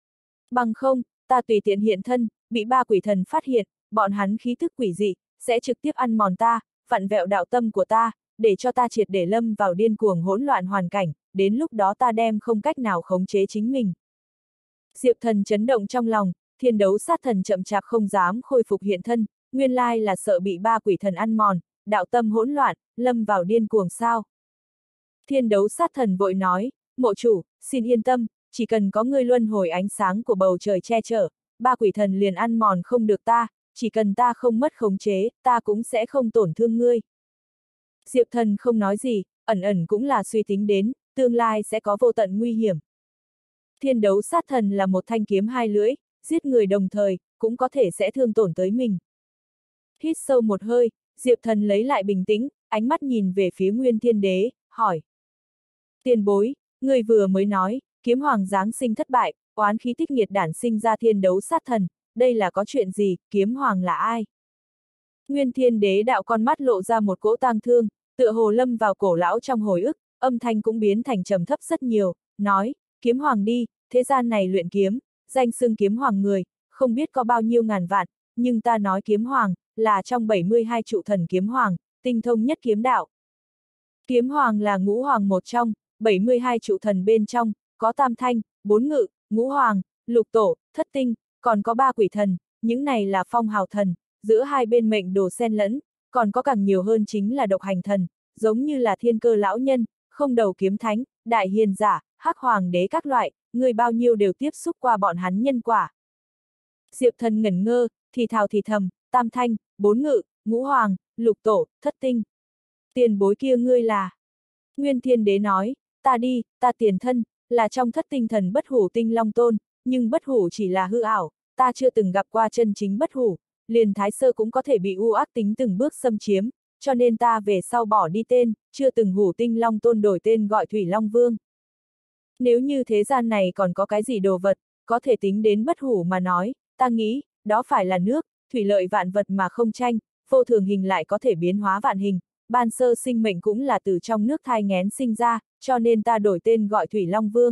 Bằng không, ta tùy tiện hiện thân, bị ba quỷ thần phát hiện, bọn hắn khí thức quỷ dị, sẽ trực tiếp ăn mòn ta, vặn vẹo đạo tâm của ta, để cho ta triệt để lâm vào điên cuồng hỗn loạn hoàn cảnh, đến lúc đó ta đem không cách nào khống chế chính mình. Diệp Thần chấn động trong lòng, thiên đấu sát thần chậm chạp không dám khôi phục hiện thân, nguyên lai là sợ bị ba quỷ thần ăn mòn, đạo tâm hỗn loạn, lâm vào điên cuồng sao. Thiên đấu sát thần vội nói, mộ chủ, xin yên tâm, chỉ cần có ngươi luân hồi ánh sáng của bầu trời che chở, ba quỷ thần liền ăn mòn không được ta, chỉ cần ta không mất khống chế, ta cũng sẽ không tổn thương ngươi. Diệp Thần không nói gì, ẩn ẩn cũng là suy tính đến, tương lai sẽ có vô tận nguy hiểm. Thiên đấu sát thần là một thanh kiếm hai lưỡi, giết người đồng thời, cũng có thể sẽ thương tổn tới mình. Hít sâu một hơi, Diệp Thần lấy lại bình tĩnh, ánh mắt nhìn về phía Nguyên Thiên Đế, hỏi. Tiền bối, người vừa mới nói, kiếm hoàng giáng sinh thất bại, oán khí tích nghiệt đản sinh ra thiên đấu sát thần, đây là có chuyện gì, kiếm hoàng là ai? Nguyên Thiên Đế đạo con mắt lộ ra một cỗ tang thương, tựa hồ lâm vào cổ lão trong hồi ức, âm thanh cũng biến thành trầm thấp rất nhiều, nói, kiếm hoàng đi, thế gian này luyện kiếm, danh xưng kiếm hoàng người, không biết có bao nhiêu ngàn vạn, nhưng ta nói kiếm hoàng, là trong 72 trụ thần kiếm hoàng, tinh thông nhất kiếm đạo. Kiếm hoàng là ngũ hoàng một trong, 72 trụ thần bên trong, có tam thanh, bốn ngự, ngũ hoàng, lục tổ, thất tinh, còn có ba quỷ thần, những này là phong hào thần, giữa hai bên mệnh đồ xen lẫn, còn có càng nhiều hơn chính là độc hành thần, giống như là thiên cơ lão nhân, không đầu kiếm thánh, đại hiền giả, hắc hoàng đế các loại, người bao nhiêu đều tiếp xúc qua bọn hắn nhân quả. Diệp Thần ngẩn ngơ, thì thào thì thầm, tam thanh, bốn ngự, ngũ hoàng, lục tổ, thất tinh. Tiền bối kia ngươi là? Nguyên Thiên Đế nói, ta đi, ta tiền thân, là trong thất tinh thần bất hủ tinh long tôn, nhưng bất hủ chỉ là hư ảo, ta chưa từng gặp qua chân chính bất hủ, liền thái sơ cũng có thể bị u ác tính từng bước xâm chiếm, cho nên ta về sau bỏ đi tên, chưa từng hủ tinh long tôn đổi tên gọi Thủy Long Vương. Nếu như thế gian này còn có cái gì đồ vật, có thể tính đến bất hủ mà nói, ta nghĩ, đó phải là nước, thủy lợi vạn vật mà không tranh, vô thường hình lại có thể biến hóa vạn hình, ban sơ sinh mệnh cũng là từ trong nước thai nghén sinh ra, cho nên ta đổi tên gọi Thủy Long Vương.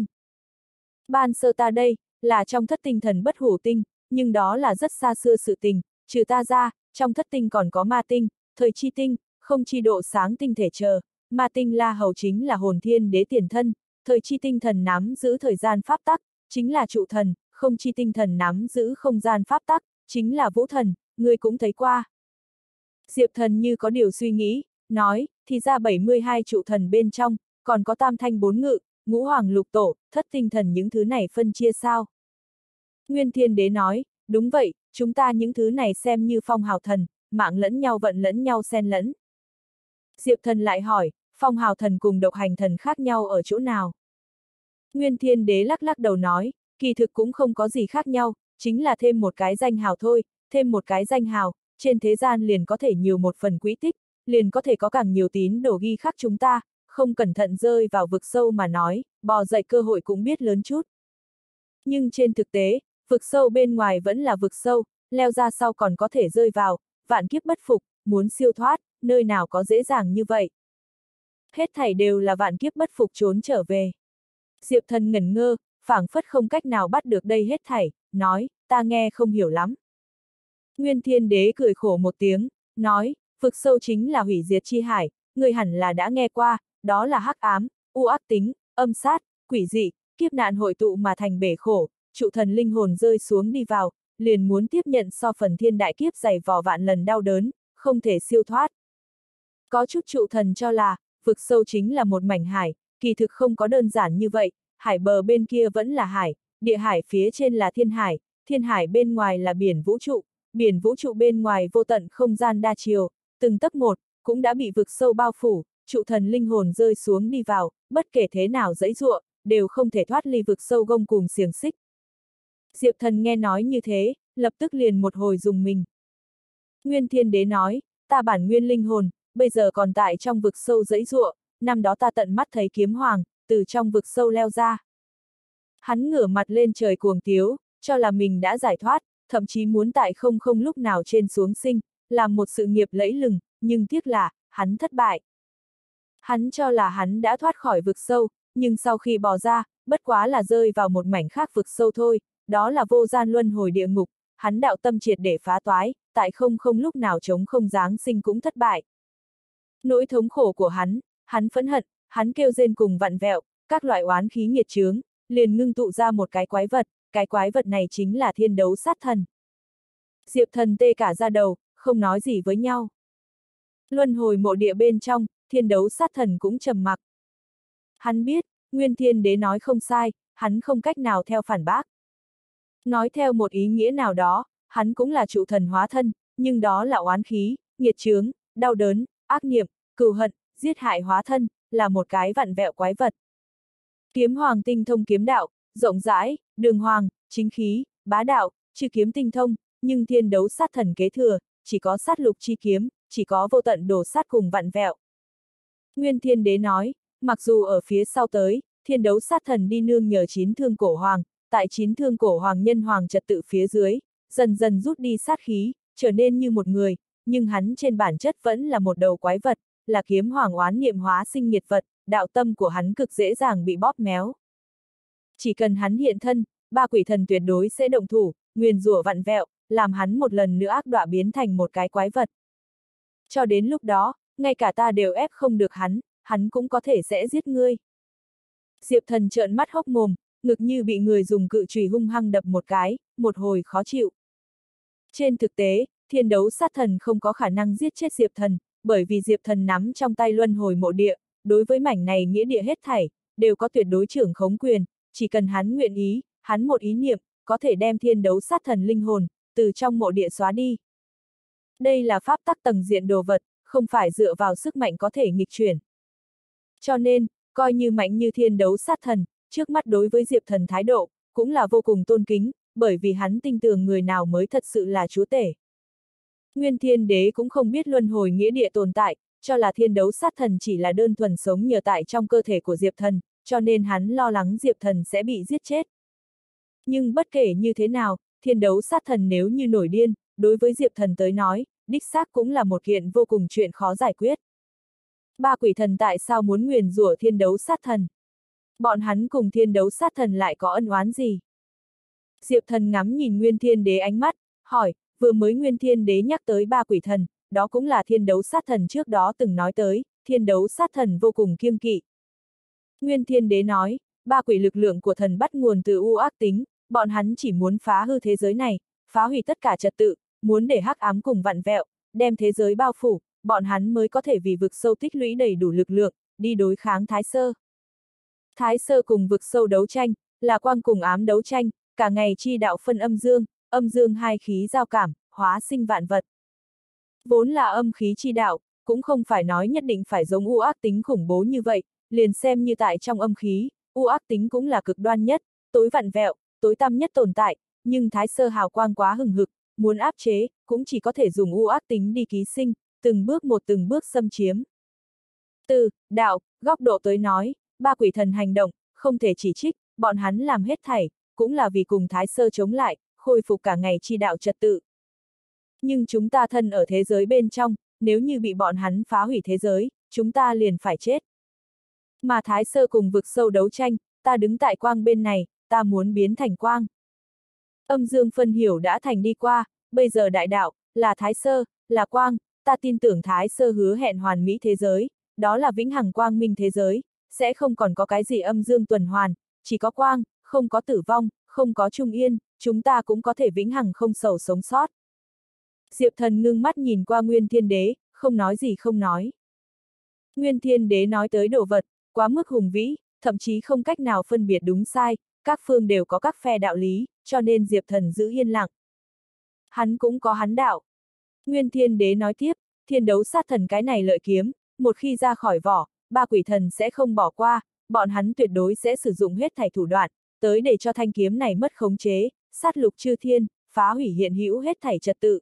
Ban sơ ta đây, là trong thất tinh thần bất hủ tinh, nhưng đó là rất xa xưa sự tình, trừ ta ra, trong thất tinh còn có ma tinh, thời chi tinh, không chi độ sáng tinh thể chờ, ma tinh La Hầu chính là hồn thiên đế tiền thân, thời chi tinh thần nắm giữ thời gian pháp tắc, chính là trụ thần, không chi tinh thần nắm giữ không gian pháp tắc, chính là vũ thần, ngươi cũng thấy qua. Diệp Thần như có điều suy nghĩ, nói, thì ra 72 trụ thần bên trong, còn có tam thanh bốn ngự, ngũ hoàng lục tổ, thất tinh thần những thứ này phân chia sao? Nguyên Thiên Đế nói, đúng vậy, chúng ta những thứ này xem như phong hào thần, mạng lẫn nhau vận lẫn nhau xen lẫn. Diệp Thần lại hỏi, phong hào thần cùng độc hành thần khác nhau ở chỗ nào? Nguyên Thiên Đế lắc lắc đầu nói, kỳ thực cũng không có gì khác nhau, chính là thêm một cái danh hào thôi, thêm một cái danh hào, trên thế gian liền có thể nhiều một phần quỹ tích, liền có thể có càng nhiều tín đồ ghi khắc chúng ta, không cẩn thận rơi vào vực sâu mà nói, bò dậy cơ hội cũng biết lớn chút. Nhưng trên thực tế, vực sâu bên ngoài vẫn là vực sâu, leo ra sau còn có thể rơi vào, vạn kiếp bất phục, muốn siêu thoát, nơi nào có dễ dàng như vậy. Hết thảy đều là vạn kiếp bất phục trốn trở về. Diệp Thần ngẩn ngơ, phảng phất không cách nào bắt được đây hết thảy, nói, ta nghe không hiểu lắm. Nguyên Thiên Đế cười khổ một tiếng, nói, vực sâu chính là hủy diệt chi hải, người hẳn là đã nghe qua, đó là hắc ám, u ác tính, âm sát, quỷ dị, kiếp nạn hội tụ mà thành bể khổ, trụ thần linh hồn rơi xuống đi vào, liền muốn tiếp nhận so phần thiên đại kiếp dày vò vạn lần đau đớn, không thể siêu thoát. Có chút trụ thần cho là, vực sâu chính là một mảnh hải, kỳ thực không có đơn giản như vậy, hải bờ bên kia vẫn là hải, địa hải phía trên là thiên hải bên ngoài là biển vũ trụ bên ngoài vô tận không gian đa chiều, từng tấc một, cũng đã bị vực sâu bao phủ, trụ thần linh hồn rơi xuống đi vào, bất kể thế nào giãy giụa, đều không thể thoát ly vực sâu gông cùm xiềng xích. Diệp Thần nghe nói như thế, lập tức liền một hồi rùng mình. Nguyên Thiên Đế nói, ta bản nguyên linh hồn, bây giờ còn tại trong vực sâu giãy giụa, năm đó ta tận mắt thấy kiếm hoàng, từ trong vực sâu leo ra. Hắn ngửa mặt lên trời cuồng tiếu, cho là mình đã giải thoát, thậm chí muốn tại không lúc nào trên xuống sinh, làm một sự nghiệp lẫy lừng, nhưng tiếc là, hắn thất bại. Hắn cho là hắn đã thoát khỏi vực sâu, nhưng sau khi bò ra, bất quá là rơi vào một mảnh khác vực sâu thôi, đó là vô gian luân hồi địa ngục, hắn đạo tâm triệt để phá toái, tại không lúc nào chống không giáng sinh cũng thất bại. Nỗi thống khổ của hắn phẫn hận, hắn kêu rên cùng vặn vẹo, các loại oán khí nghiệt chướng, liền ngưng tụ ra một cái quái vật này chính là thiên đấu sát thần. Diệp Thần tê cả da đầu, không nói gì với nhau. Luân hồi mộ địa bên trong, thiên đấu sát thần cũng trầm mặc. Hắn biết, Nguyên Thiên Đế nói không sai, hắn không cách nào theo phản bác. Nói theo một ý nghĩa nào đó, hắn cũng là trụ thần hóa thân, nhưng đó là oán khí, nghiệt chướng, đau đớn, ác niệm, cừu hận, giết hại hóa thân, là một cái vặn vẹo quái vật. Kiếm hoàng tinh thông kiếm đạo, rộng rãi, đường hoàng, chính khí, bá đạo, chư kiếm tinh thông, nhưng thiên đấu sát thần kế thừa, chỉ có sát lục chi kiếm, chỉ có vô tận đồ sát cùng vặn vẹo. Nguyên Thiên Đế nói, mặc dù ở phía sau tới, thiên đấu sát thần đi nương nhờ chín thương cổ hoàng, tại chín thương cổ hoàng nhân hoàng trật tự phía dưới, dần dần rút đi sát khí, trở nên như một người, nhưng hắn trên bản chất vẫn là một đầu quái vật, là kiếm hoàng oán niệm hóa sinh nghiệt vật, đạo tâm của hắn cực dễ dàng bị bóp méo. Chỉ cần hắn hiện thân, ba quỷ thần tuyệt đối sẽ động thủ, nguyền rủa vặn vẹo, làm hắn một lần nữa ác đọa biến thành một cái quái vật. Cho đến lúc đó, ngay cả ta đều ép không được hắn cũng có thể sẽ giết ngươi. Diệp Thần trợn mắt hốc mồm, ngực như bị người dùng cự chùy hung hăng đập một cái, một hồi khó chịu. Trên thực tế, thiên đấu sát thần không có khả năng giết chết Diệp Thần, bởi vì Diệp Thần nắm trong tay luân hồi mộ địa, đối với mảnh này nghĩa địa hết thảy, đều có tuyệt đối trưởng khống quyền, chỉ cần hắn nguyện ý, hắn một ý niệm, có thể đem thiên đấu sát thần linh hồn, từ trong mộ địa xóa đi. Đây là pháp tắc tầng diện đồ vật, không phải dựa vào sức mạnh có thể nghịch chuyển. Cho nên, coi như mạnh như thiên đấu sát thần, trước mắt đối với Diệp Thần thái độ, cũng là vô cùng tôn kính, bởi vì hắn tin tưởng người nào mới thật sự là chúa tể. Nguyên Thiên Đế cũng không biết luân hồi nghĩa địa tồn tại, cho là thiên đấu sát thần chỉ là đơn thuần sống nhờ tại trong cơ thể của Diệp Thần, cho nên hắn lo lắng Diệp Thần sẽ bị giết chết. Nhưng bất kể như thế nào, thiên đấu sát thần nếu như nổi điên, đối với Diệp Thần tới nói, đích xác cũng là một kiện vô cùng chuyện khó giải quyết. Ba quỷ thần tại sao muốn nguyền rủa thiên đấu sát thần? Bọn hắn cùng thiên đấu sát thần lại có ân oán gì? Diệp Thần ngắm nhìn Nguyên Thiên Đế ánh mắt, hỏi, vừa mới Nguyên Thiên Đế nhắc tới ba quỷ thần, đó cũng là thiên đấu sát thần trước đó từng nói tới, thiên đấu sát thần vô cùng kiêng kỵ. Nguyên Thiên Đế nói, ba quỷ lực lượng của thần bắt nguồn từ u ác tính, bọn hắn chỉ muốn phá hư thế giới này, phá hủy tất cả trật tự, muốn để hắc ám cùng vặn vẹo, đem thế giới bao phủ, bọn hắn mới có thể vì vực sâu tích lũy đầy đủ lực lượng, đi đối kháng Thái Sơ. Thái Sơ cùng vực sâu đấu tranh, là quang cùng ám đấu tranh, cả ngày chi đạo phân âm dương hai khí giao cảm, hóa sinh vạn vật. Vốn là âm khí chi đạo, cũng không phải nói nhất định phải giống u ác tính khủng bố như vậy, liền xem như tại trong âm khí, u ác tính cũng là cực đoan nhất, tối vặn vẹo, tối tăm nhất tồn tại, nhưng Thái Sơ hào quang quá hừng hực, muốn áp chế, cũng chỉ có thể dùng u ác tính đi ký sinh, từng bước xâm chiếm. Từ đạo, góc độ tới nói, ba quỷ thần hành động, không thể chỉ trích, bọn hắn làm hết thảy, cũng là vì cùng Thái Sơ chống lại, khôi phục cả ngày chi đạo trật tự. Nhưng chúng ta thân ở thế giới bên trong, nếu như bị bọn hắn phá hủy thế giới, chúng ta liền phải chết. Mà Thái Sơ cùng vực sâu đấu tranh, ta đứng tại quang bên này, ta muốn biến thành quang. Âm dương phân hiểu đã thành đi qua, bây giờ đại đạo, là Thái Sơ, là quang, ta tin tưởng Thái Sơ hứa hẹn hoàn mỹ thế giới, đó là vĩnh hằng quang minh thế giới, sẽ không còn có cái gì âm dương tuần hoàn, chỉ có quang, không có tử vong, không có trung yên, chúng ta cũng có thể vĩnh hằng không sầu sống sót. Diệp Thần ngưng mắt nhìn qua Nguyên Thiên Đế, không nói gì không nói. Nguyên Thiên Đế nói tới đồ vật, quá mức hùng vĩ, thậm chí không cách nào phân biệt đúng sai, các phương đều có các phe đạo lý, cho nên Diệp Thần giữ yên lặng. Hắn cũng có hắn đạo. Nguyên Thiên Đế nói tiếp, thiên đấu sát thần cái này lợi kiếm, một khi ra khỏi vỏ, ba quỷ thần sẽ không bỏ qua, bọn hắn tuyệt đối sẽ sử dụng hết thảy thủ đoạn, tới để cho thanh kiếm này mất khống chế, sát lục chư thiên, phá hủy hiện hữu hết thảy trật tự.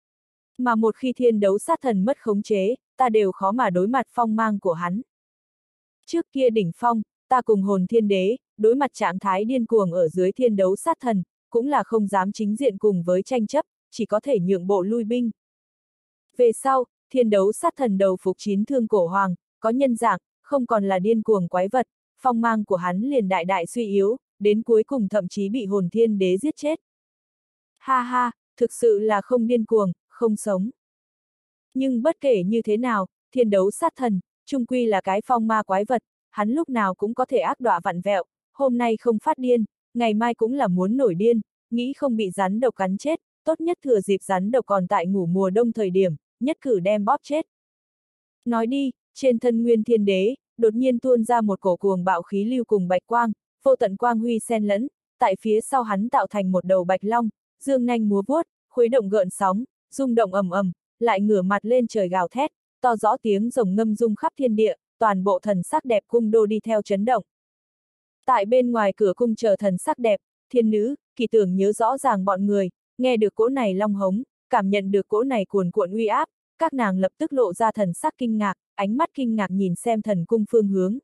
Mà một khi thiên đấu sát thần mất khống chế, ta đều khó mà đối mặt phong mang của hắn. Trước kia đỉnh phong, ta cùng hồn thiên đế, đối mặt trạng thái điên cuồng ở dưới thiên đấu sát thần, cũng là không dám chính diện cùng với tranh chấp, chỉ có thể nhượng bộ lui binh. Về sau, thiên đấu sát thần đầu phục 9 thương cổ hoàng, có nhân dạng, không còn là điên cuồng quái vật, phong mang của hắn liền đại đại suy yếu, đến cuối cùng thậm chí bị hồn thiên đế giết chết. Ha ha, thực sự là không điên cuồng, không sống. Nhưng bất kể như thế nào, thiên đấu sát thần, chung quy là cái phong ma quái vật, hắn lúc nào cũng có thể ác đọa vặn vẹo, hôm nay không phát điên, ngày mai cũng là muốn nổi điên, nghĩ không bị rắn độc cắn chết, tốt nhất thừa dịp rắn độc còn tại ngủ mùa đông thời điểm, nhất cử đem bóp chết. Nói đi, trên thân Nguyên Thiên Đế, đột nhiên tuôn ra một cổ cuồng bạo khí lưu cùng bạch quang, vô tận quang huy xen lẫn, tại phía sau hắn tạo thành một đầu bạch long, dương nanh múa vuốt, khuấy động gợn sóng, rung động ầm ầm, lại ngửa mặt lên trời gào thét, to rõ tiếng rồng ngâm rung khắp thiên địa, toàn bộ thần sắc đẹp cung đô đi theo chấn động. Tại bên ngoài cửa cung chờ thần sắc đẹp, thiên nữ, Kỳ Tưởng nhớ rõ ràng bọn người, nghe được cỗ này long hống, cảm nhận được cỗ này cuồn cuộn uy áp, các nàng lập tức lộ ra thần sắc kinh ngạc, ánh mắt kinh ngạc nhìn xem thần cung phương hướng.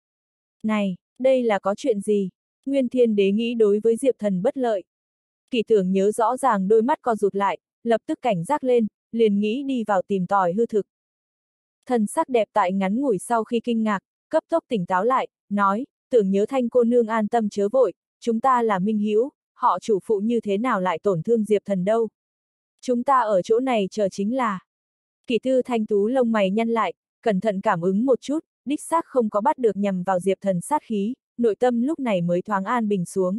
Này, đây là có chuyện gì? Nguyên Thiên Đế nghĩ đối với Diệp Thần bất lợi. Kỳ Tưởng nhớ rõ ràng đôi mắt co rụt lại, lập tức cảnh giác lên, liền nghĩ đi vào tìm tòi hư thực. Thần sắc đẹp tại ngắn ngủi sau khi kinh ngạc, cấp tốc tỉnh táo lại, nói, Tưởng nhớ Thanh cô nương an tâm chớ vội, chúng ta là minh hữu, họ chủ phụ như thế nào lại tổn thương Diệp Thần đâu. Chúng ta ở chỗ này chờ chính là. Kỳ Tư thanh tú lông mày nhăn lại, cẩn thận cảm ứng một chút, đích xác không có bắt được nhằm vào Diệp Thần sát khí, nội tâm lúc này mới thoáng an bình xuống.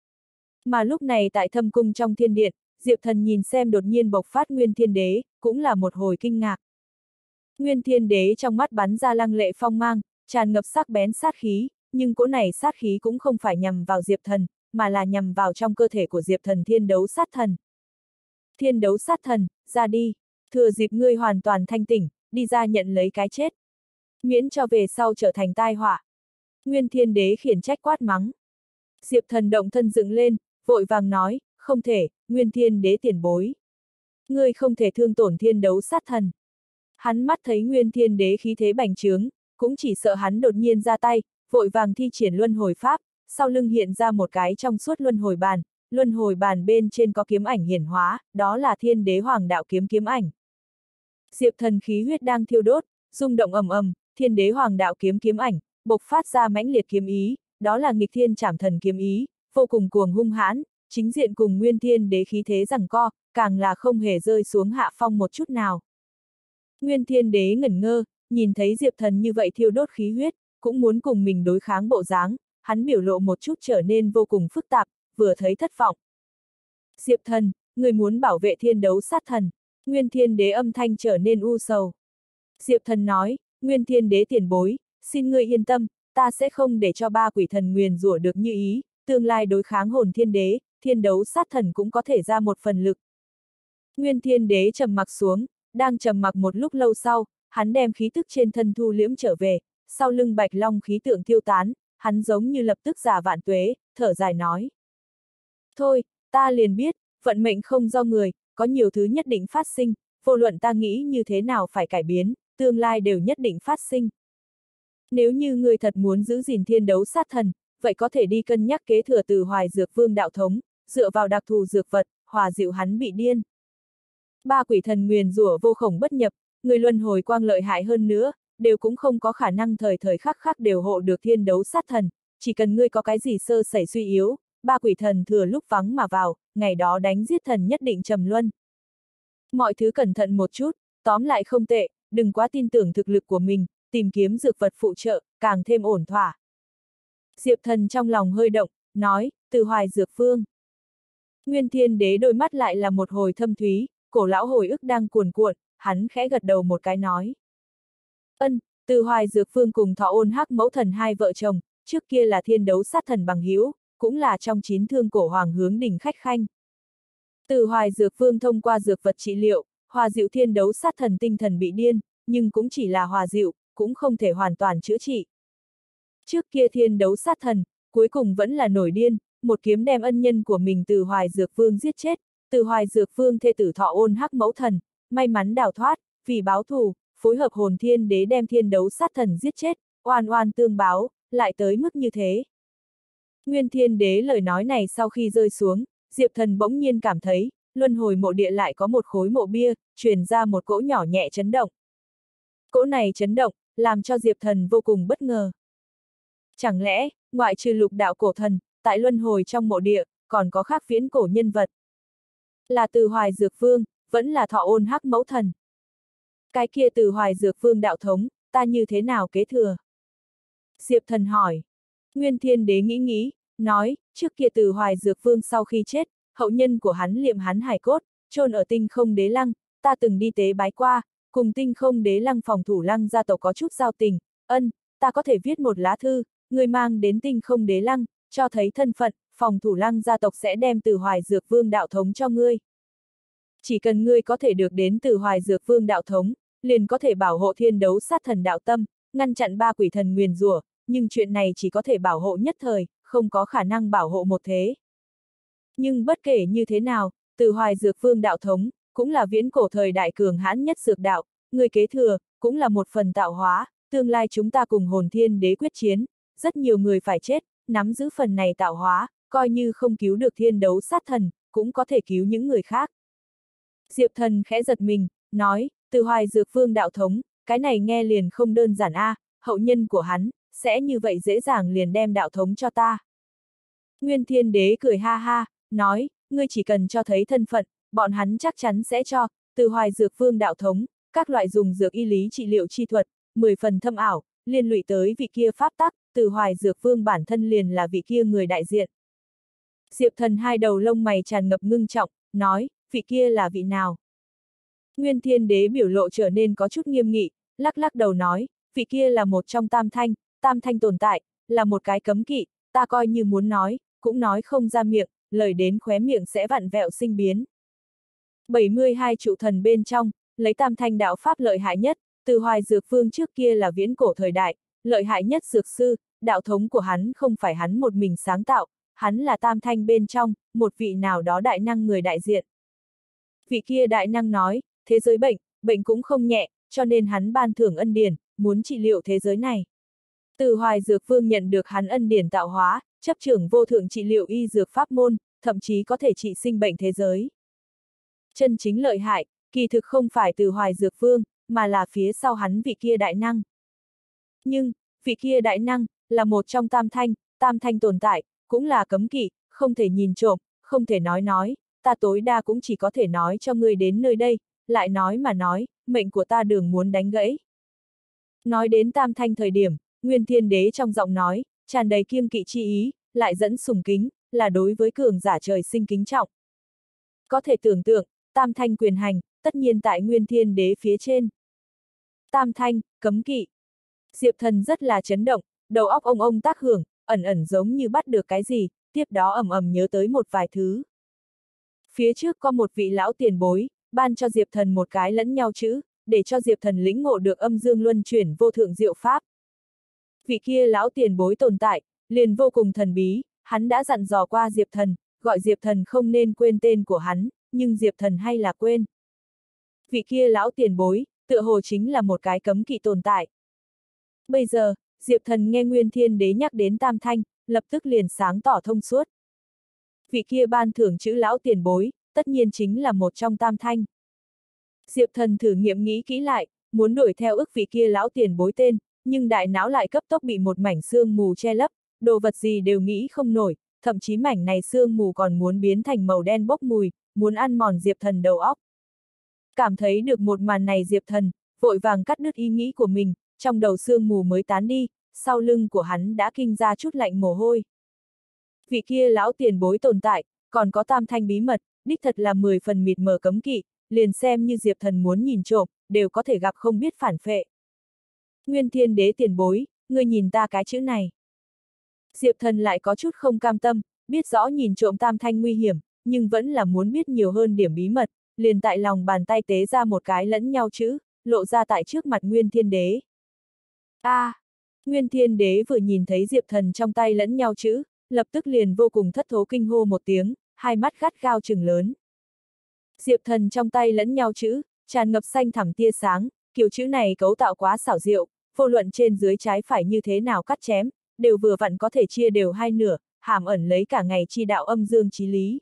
Mà lúc này tại thâm cung trong thiên điện, Diệp Thần nhìn xem đột nhiên bộc phát Nguyên Thiên Đế, cũng là một hồi kinh ngạc. Nguyên Thiên Đế trong mắt bắn ra lăng lệ phong mang, tràn ngập sắc bén sát khí, nhưng cỗ này sát khí cũng không phải nhằm vào Diệp Thần, mà là nhằm vào trong cơ thể của Diệp Thần thiên đấu sát thần. Thiên đấu sát thần, ra đi, thừa dịp ngươi hoàn toàn thanh tỉnh, đi ra nhận lấy cái chết. Miễn cho về sau trở thành tai họa. Nguyên Thiên Đế khiển trách quát mắng. Diệp Thần động thân dựng lên, vội vàng nói, không thể, Nguyên Thiên Đế tiền bối. Ngươi không thể thương tổn thiên đấu sát thần. Hắn mắt thấy Nguyên Thiên Đế khí thế bành trướng, cũng chỉ sợ hắn đột nhiên ra tay, vội vàng thi triển luân hồi pháp, sau lưng hiện ra một cái trong suốt luân hồi bàn bên trên có kiếm ảnh hiển hóa, đó là Thiên Đế Hoàng Đạo kiếm kiếm ảnh. Diệp Thần khí huyết đang thiêu đốt, rung động ầm ầm, Thiên Đế Hoàng Đạo kiếm kiếm ảnh, bộc phát ra mãnh liệt kiếm ý, đó là nghịch thiên trảm thần kiếm ý, vô cùng cuồng hung hãn, chính diện cùng Nguyên Thiên Đế khí thế giằng co, càng là không hề rơi xuống hạ phong một chút nào. Nguyên Thiên Đế ngẩn ngơ, nhìn thấy Diệp Thần như vậy thiêu đốt khí huyết, cũng muốn cùng mình đối kháng bộ dáng, hắn biểu lộ một chút trở nên vô cùng phức tạp, vừa thấy thất vọng. Diệp Thần, người muốn bảo vệ thiên đấu sát thần, Nguyên Thiên Đế âm thanh trở nên u sầu. Diệp Thần nói, Nguyên Thiên Đế tiền bối, xin ngươi yên tâm, ta sẽ không để cho ba quỷ thần nguyền rủa được như ý, tương lai đối kháng hồn thiên đế, thiên đấu sát thần cũng có thể ra một phần lực. Nguyên Thiên Đế trầm mặc xuống, đang trầm mặc một lúc lâu sau, hắn đem khí tức trên thân thu liễm trở về, sau lưng Bạch Long khí tượng tiêu tán, hắn giống như lập tức giả vạn tuế, thở dài nói. Thôi, ta liền biết, vận mệnh không do người, có nhiều thứ nhất định phát sinh, vô luận ta nghĩ như thế nào phải cải biến, tương lai đều nhất định phát sinh. Nếu như ngươi thật muốn giữ gìn thiên đấu sát thần, vậy có thể đi cân nhắc kế thừa từ Hoài Dược Vương đạo thống, dựa vào đặc thù dược vật, hòa dịu hắn bị điên. Ba quỷ thần nguyền rủa vô khổng bất nhập, người luân hồi quang lợi hại hơn nữa, đều cũng không có khả năng thời thời khắc khắc đều hộ được thiên đấu sát thần, chỉ cần ngươi có cái gì sơ sẩy suy yếu, ba quỷ thần thừa lúc vắng mà vào, ngày đó đánh giết thần nhất định trầm luân. Mọi thứ cẩn thận một chút, tóm lại không tệ, đừng quá tin tưởng thực lực của mình, tìm kiếm dược vật phụ trợ, càng thêm ổn thỏa. Diệp Thần trong lòng hơi động, nói, từ Hoài Dược Vương. Nguyên Thiên Đế đôi mắt lại là một hồi thâm thúy, cổ lão hồi ức đang cuồn cuộn, hắn khẽ gật đầu một cái nói. Ân, từ Hoài Dược Vương cùng Thọ Ôn Hắc mẫu thần hai vợ chồng, trước kia là thiên đấu sát thần bằng hữu, cũng là trong 9 thương cổ hoàng hướng đỉnh khách khanh. Từ Hoài Dược Vương thông qua dược vật trị liệu, hòa dịu thiên đấu sát thần tinh thần bị điên, nhưng cũng chỉ là hòa dịu, cũng không thể hoàn toàn chữa trị. Trước kia thiên đấu sát thần, cuối cùng vẫn là nổi điên, một kiếm đem ân nhân của mình Từ Hoài Dược Vương giết chết, Từ Hoài Dược Vương thê tử Thọ Ôn Hắc mẫu thần, may mắn đào thoát, vì báo thù, phối hợp hồn thiên đế đem thiên đấu sát thần giết chết, oan oan tương báo, lại tới mức như thế. Nguyên Thiên Đế lời nói này sau khi rơi xuống, Diệp Thần bỗng nhiên cảm thấy, luân hồi mộ địa lại có một khối mộ bia, truyền ra một cỗ nhỏ nhẹ chấn động. Cỗ này chấn động, làm cho Diệp Thần vô cùng bất ngờ. Chẳng lẽ, ngoại trừ lục đạo cổ thần, tại luân hồi trong mộ địa, còn có khác viễn cổ nhân vật? Là Từ Hoài Dược Vương, vẫn là Thọ Ôn Hắc mẫu thần. Cái kia Từ Hoài Dược Vương đạo thống, ta như thế nào kế thừa? Diệp Thần hỏi. Nguyên Thiên Đế nghĩ, nói, trước kia Từ Hoài Dược Vương sau khi chết, hậu nhân của hắn liệm hắn hài cốt, chôn ở Tinh Không Đế Lăng, ta từng đi tế bái qua, cùng Tinh Không Đế Lăng phòng thủ Lăng gia tộc có chút giao tình, ta có thể viết một lá thư, người mang đến Tinh Không Đế Lăng, cho thấy thân phận, phòng thủ Lăng gia tộc sẽ đem Từ Hoài Dược Vương đạo thống cho ngươi. Chỉ cần ngươi có thể được đến Từ Hoài Dược Vương đạo thống, liền có thể bảo hộ thiên đấu sát thần đạo tâm, ngăn chặn ba quỷ thần nguyền rủa, nhưng chuyện này chỉ có thể bảo hộ nhất thời, không có khả năng bảo hộ một thế. Nhưng bất kể như thế nào, Từ Hoài Dược Vương đạo thống, cũng là viễn cổ thời đại cường hãn nhất dược đạo, người kế thừa, cũng là một phần tạo hóa, tương lai chúng ta cùng hồn thiên đế quyết chiến, rất nhiều người phải chết, nắm giữ phần này tạo hóa, coi như không cứu được thiên đấu sát thần, cũng có thể cứu những người khác. Diệp Thần khẽ giật mình, nói, Từ Hoài Dược Vương đạo thống, cái này nghe liền không đơn giản a, hậu nhân của hắn, sẽ như vậy dễ dàng liền đem đạo thống cho ta. Nguyên Thiên Đế cười ha ha, nói, ngươi chỉ cần cho thấy thân phận, bọn hắn chắc chắn sẽ cho, Từ Hoài Dược Vương đạo thống, các loại dùng dược y lý trị liệu chi thuật, 10 phần thâm ảo, liên lụy tới vị kia pháp tắc, Từ Hoài Dược Vương bản thân liền là vị kia người đại diện. Diệp Thần hai đầu lông mày tràn ngập ngưng trọng, nói, vị kia là vị nào? Nguyên Thiên Đế biểu lộ trở nên có chút nghiêm nghị, lắc lắc đầu nói, vị kia là một trong tam thanh tồn tại, là một cái cấm kỵ, ta coi như muốn nói, cũng nói không ra miệng, lời đến khóe miệng sẽ vặn vẹo sinh biến. 72 trụ thần bên trong, lấy tam thanh đạo pháp lợi hại nhất, Từ Hoài Dược Vương trước kia là viễn cổ thời đại, lợi hại nhất dược sư, đạo thống của hắn không phải hắn một mình sáng tạo, hắn là tam thanh bên trong, một vị nào đó đại năng người đại diện. Vị kia đại năng nói, thế giới bệnh cũng không nhẹ, cho nên hắn ban thưởng ân điển, muốn trị liệu thế giới này. Từ Hoài Dược Vương nhận được hắn ân điển tạo hóa, chấp trưởng vô thượng trị liệu y dược pháp môn, thậm chí có thể trị sinh bệnh thế giới. Chân chính lợi hại, kỳ thực không phải Từ Hoài Dược Vương, mà là phía sau hắn vị kia đại năng. Nhưng, vị kia đại năng, là một trong tam thanh tồn tại, cũng là cấm kỵ, không thể nhìn trộm, không thể nói, ta tối đa cũng chỉ có thể nói cho ngươi đến nơi đây, lại nói mà nói, mệnh của ta đường muốn đánh gãy. Nói đến tam thanh thời điểm, Nguyên Thiên Đế trong giọng nói, tràn đầy kiêng kỵ chi ý, lại dẫn sùng kính, là đối với cường giả trời sinh kính trọng. Có thể tưởng tượng, tam thanh quyền hành, tất nhiên tại Nguyên Thiên Đế phía trên. Tam thanh, cấm kỵ. Diệp Thần rất là chấn động, đầu óc ông tác hưởng, ẩn ẩn giống như bắt được cái gì, tiếp đó ầm ầm nhớ tới một vài thứ. Phía trước có một vị lão tiền bối, ban cho Diệp Thần một cái lẫn nhau chữ, để cho Diệp Thần lĩnh ngộ được âm dương luân chuyển vô thượng diệu pháp. Vị kia lão tiền bối tồn tại, liền vô cùng thần bí, hắn đã dặn dò qua Diệp Thần, gọi Diệp Thần không nên quên tên của hắn, nhưng Diệp Thần hay là quên. Vị kia lão tiền bối, tựa hồ chính là một cái cấm kỵ tồn tại. Bây giờ, Diệp Thần nghe Nguyên Thiên Đế nhắc đến Tam Thanh, lập tức liền sáng tỏ thông suốt. Vị kia ban thưởng chữ lão tiền bối, tất nhiên chính là một trong Tam Thanh. Diệp Thần thử nghiệm nghĩ kỹ lại, muốn đuổi theo ức vị kia lão tiền bối tên, nhưng đại não lại cấp tốc bị một mảnh sương mù che lấp, đồ vật gì đều nghĩ không nổi, thậm chí mảnh này sương mù còn muốn biến thành màu đen bốc mùi, muốn ăn mòn Diệp Thần đầu óc. Cảm thấy được một màn này Diệp Thần, vội vàng cắt đứt ý nghĩ của mình, trong đầu sương mù mới tán đi, sau lưng của hắn đã kinh ra chút lạnh mồ hôi. Vị kia lão tiền bối tồn tại, còn có Tam Thanh bí mật, đích thật là 10 phần mịt mờ cấm kỵ, liền xem như Diệp Thần muốn nhìn trộm, đều có thể gặp không biết phản phệ. Nguyên Thiên Đế tiền bối, ngươi nhìn ta cái chữ này. Diệp Thần lại có chút không cam tâm, biết rõ nhìn trộm Tam Thanh nguy hiểm, nhưng vẫn là muốn biết nhiều hơn điểm bí mật, liền tại lòng bàn tay tế ra một cái lẫn nhau chữ, lộ ra tại trước mặt Nguyên Thiên Đế. Nguyên Thiên Đế vừa nhìn thấy Diệp Thần trong tay lẫn nhau chữ, lập tức liền vô cùng thất thố kinh hô một tiếng, hai mắt gắt gao trừng lớn. Diệp Thần trong tay lẫn nhau chữ, tràn ngập xanh thẳm tia sáng, kiểu chữ này cấu tạo quá xảo diệu, vô luận trên dưới trái phải như thế nào cắt chém, đều vừa vặn có thể chia đều hai nửa, hàm ẩn lấy cả ngày chi đạo âm dương chí lý.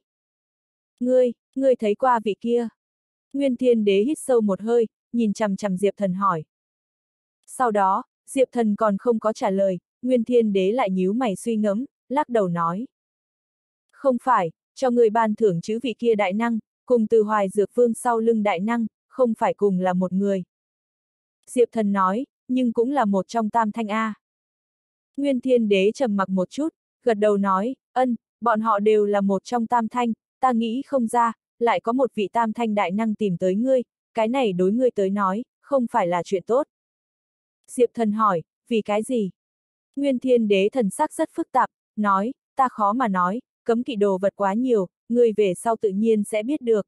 Ngươi thấy qua vị kia? Nguyên Thiên Đế hít sâu một hơi, nhìn chằm chằm Diệp Thần hỏi. Sau đó, Diệp Thần còn không có trả lời, Nguyên Thiên Đế lại nhíu mày suy ngẫm, lắc đầu nói. Không phải, cho người ban thưởng chữ vị kia đại năng, cùng Từ Hoài Dược Vương sau lưng đại năng, không phải cùng là một người. Diệp Thần nói, nhưng cũng là một trong Tam Thanh A. Nguyên Thiên Đế trầm mặc một chút, gật đầu nói, bọn họ đều là một trong Tam Thanh, ta nghĩ không ra, lại có một vị Tam Thanh đại năng tìm tới ngươi, cái này đối ngươi tới nói, không phải là chuyện tốt. Diệp Thần hỏi, vì cái gì? Nguyên Thiên Đế thần sắc rất phức tạp, nói, ta khó mà nói, cấm kỵ đồ vật quá nhiều, ngươi về sau tự nhiên sẽ biết được.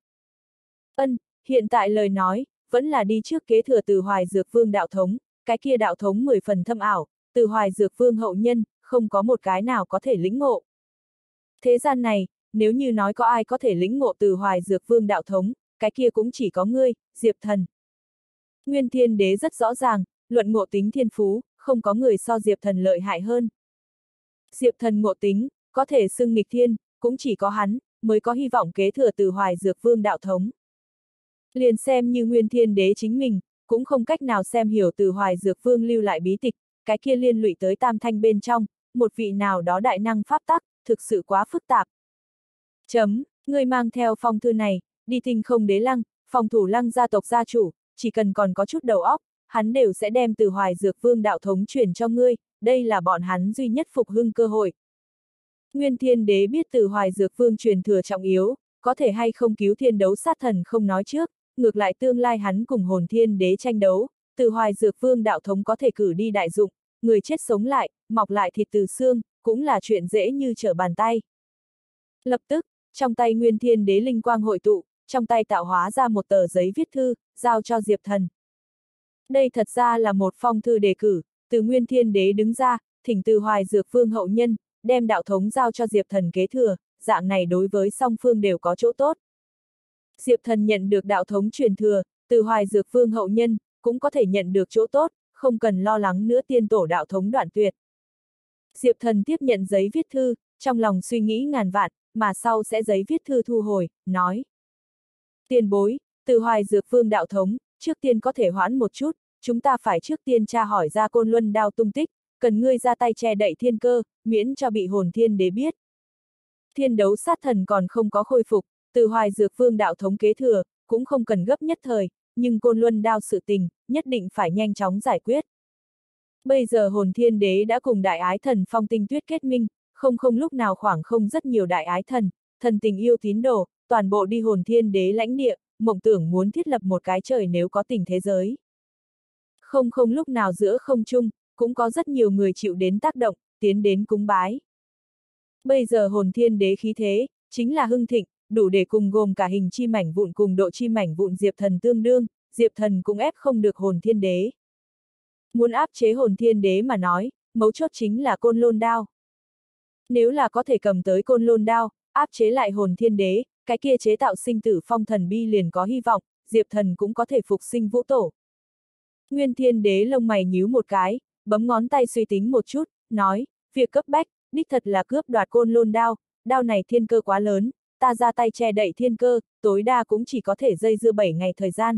Hiện tại lời nói, vẫn là đi trước kế thừa Từ Hoài Dược Vương đạo thống, cái kia đạo thống 10 phần thâm ảo, Từ Hoài Dược Vương hậu nhân, không có một cái nào có thể lĩnh ngộ. Thế gian này, nếu như nói có ai có thể lĩnh ngộ Từ Hoài Dược Vương đạo thống, cái kia cũng chỉ có ngươi, Diệp Thần. Nguyên Thiên Đế rất rõ ràng, luận ngộ tính thiên phú, không có người so Diệp Thần lợi hại hơn. Diệp Thần ngộ tính, có thể xưng nghịch thiên, cũng chỉ có hắn, mới có hy vọng kế thừa Từ Hoài Dược Vương đạo thống. Liền xem như Nguyên Thiên Đế chính mình, cũng không cách nào xem hiểu Từ Hoài Dược Vương lưu lại bí tịch, cái kia liên lụy tới Tam Thanh bên trong, một vị nào đó đại năng pháp tắc, thực sự quá phức tạp. Ngươi mang theo phong thư này, đi Tinh Không Đế Lăng, phòng thủ Lăng gia tộc gia chủ, chỉ cần còn có chút đầu óc, hắn đều sẽ đem Từ Hoài Dược Vương đạo thống truyền cho ngươi, đây là bọn hắn duy nhất phục hưng cơ hội. Nguyên Thiên Đế biết Từ Hoài Dược Vương truyền thừa trọng yếu, có thể hay không cứu thiên đấu sát thần không nói trước, ngược lại tương lai hắn cùng Hồn Thiên Đế tranh đấu, Từ Hoài Dược Vương đạo thống có thể cử đi đại dụng, người chết sống lại, mọc lại thịt từ xương, cũng là chuyện dễ như trở bàn tay. Lập tức, trong tay Nguyên Thiên Đế linh quang hội tụ, trong tay tạo hóa ra một tờ giấy viết thư, giao cho Diệp Thần. Đây thật ra là một phong thư đề cử, từ Nguyên Thiên Đế đứng ra, thỉnh Từ Hoài Dược Vương hậu nhân, đem đạo thống giao cho Diệp Thần kế thừa, dạng này đối với song phương đều có chỗ tốt. Diệp Thần nhận được đạo thống truyền thừa, Từ Hoài Dược Vương hậu nhân, cũng có thể nhận được chỗ tốt, không cần lo lắng nữa tiên tổ đạo thống đoạn tuyệt. Diệp Thần tiếp nhận giấy viết thư, trong lòng suy nghĩ ngàn vạn, mà sau sẽ giấy viết thư thu hồi, nói. Tiền bối, Từ Hoài Dược Vương đạo thống, trước tiên có thể hoãn một chút, chúng ta phải trước tiên tra hỏi ra Côn Luân đao tung tích, cần ngươi ra tay che đậy thiên cơ, miễn cho bị Hồn Thiên Đế biết. Thiên đấu sát thần còn không có khôi phục, Từ Hoài Dược Vương đạo thống kế thừa, cũng không cần gấp nhất thời, nhưng Côn Luân đao sự tình, nhất định phải nhanh chóng giải quyết. Bây giờ Hồn Thiên Đế đã cùng đại ái thần Phong Tinh Tuyết kết minh, không lúc nào khoảng không rất nhiều đại ái thần, thần tình yêu tín đồ, toàn bộ đi Hồn Thiên Đế lãnh địa, mộng tưởng muốn thiết lập một cái trời nếu có tình thế giới. không lúc nào giữa không trung, cũng có rất nhiều người chịu đến tác động, tiến đến cúng bái. Bây giờ hồn thiên đế khí thế, chính là hưng thịnh, đủ để cùng gồm cả hình chi mảnh vụn cùng độ chi mảnh vụn Diệp Thần tương đương, Diệp Thần cũng ép không được hồn thiên đế. Muốn áp chế hồn thiên đế mà nói, mấu chốt chính là côn lôn đao. Nếu là có thể cầm tới côn lôn đao, áp chế lại hồn thiên đế, cái kia chế tạo sinh tử phong thần bi liền có hy vọng, Diệp Thần cũng có thể phục sinh vũ tổ. Nguyên thiên đế lông mày nhíu một cái, bấm ngón tay suy tính một chút, nói, việc cấp bách, đích thật là cướp đoạt côn lôn đao, đao này thiên cơ quá lớn, ta ra tay che đậy thiên cơ, tối đa cũng chỉ có thể dây dưa 7 ngày thời gian.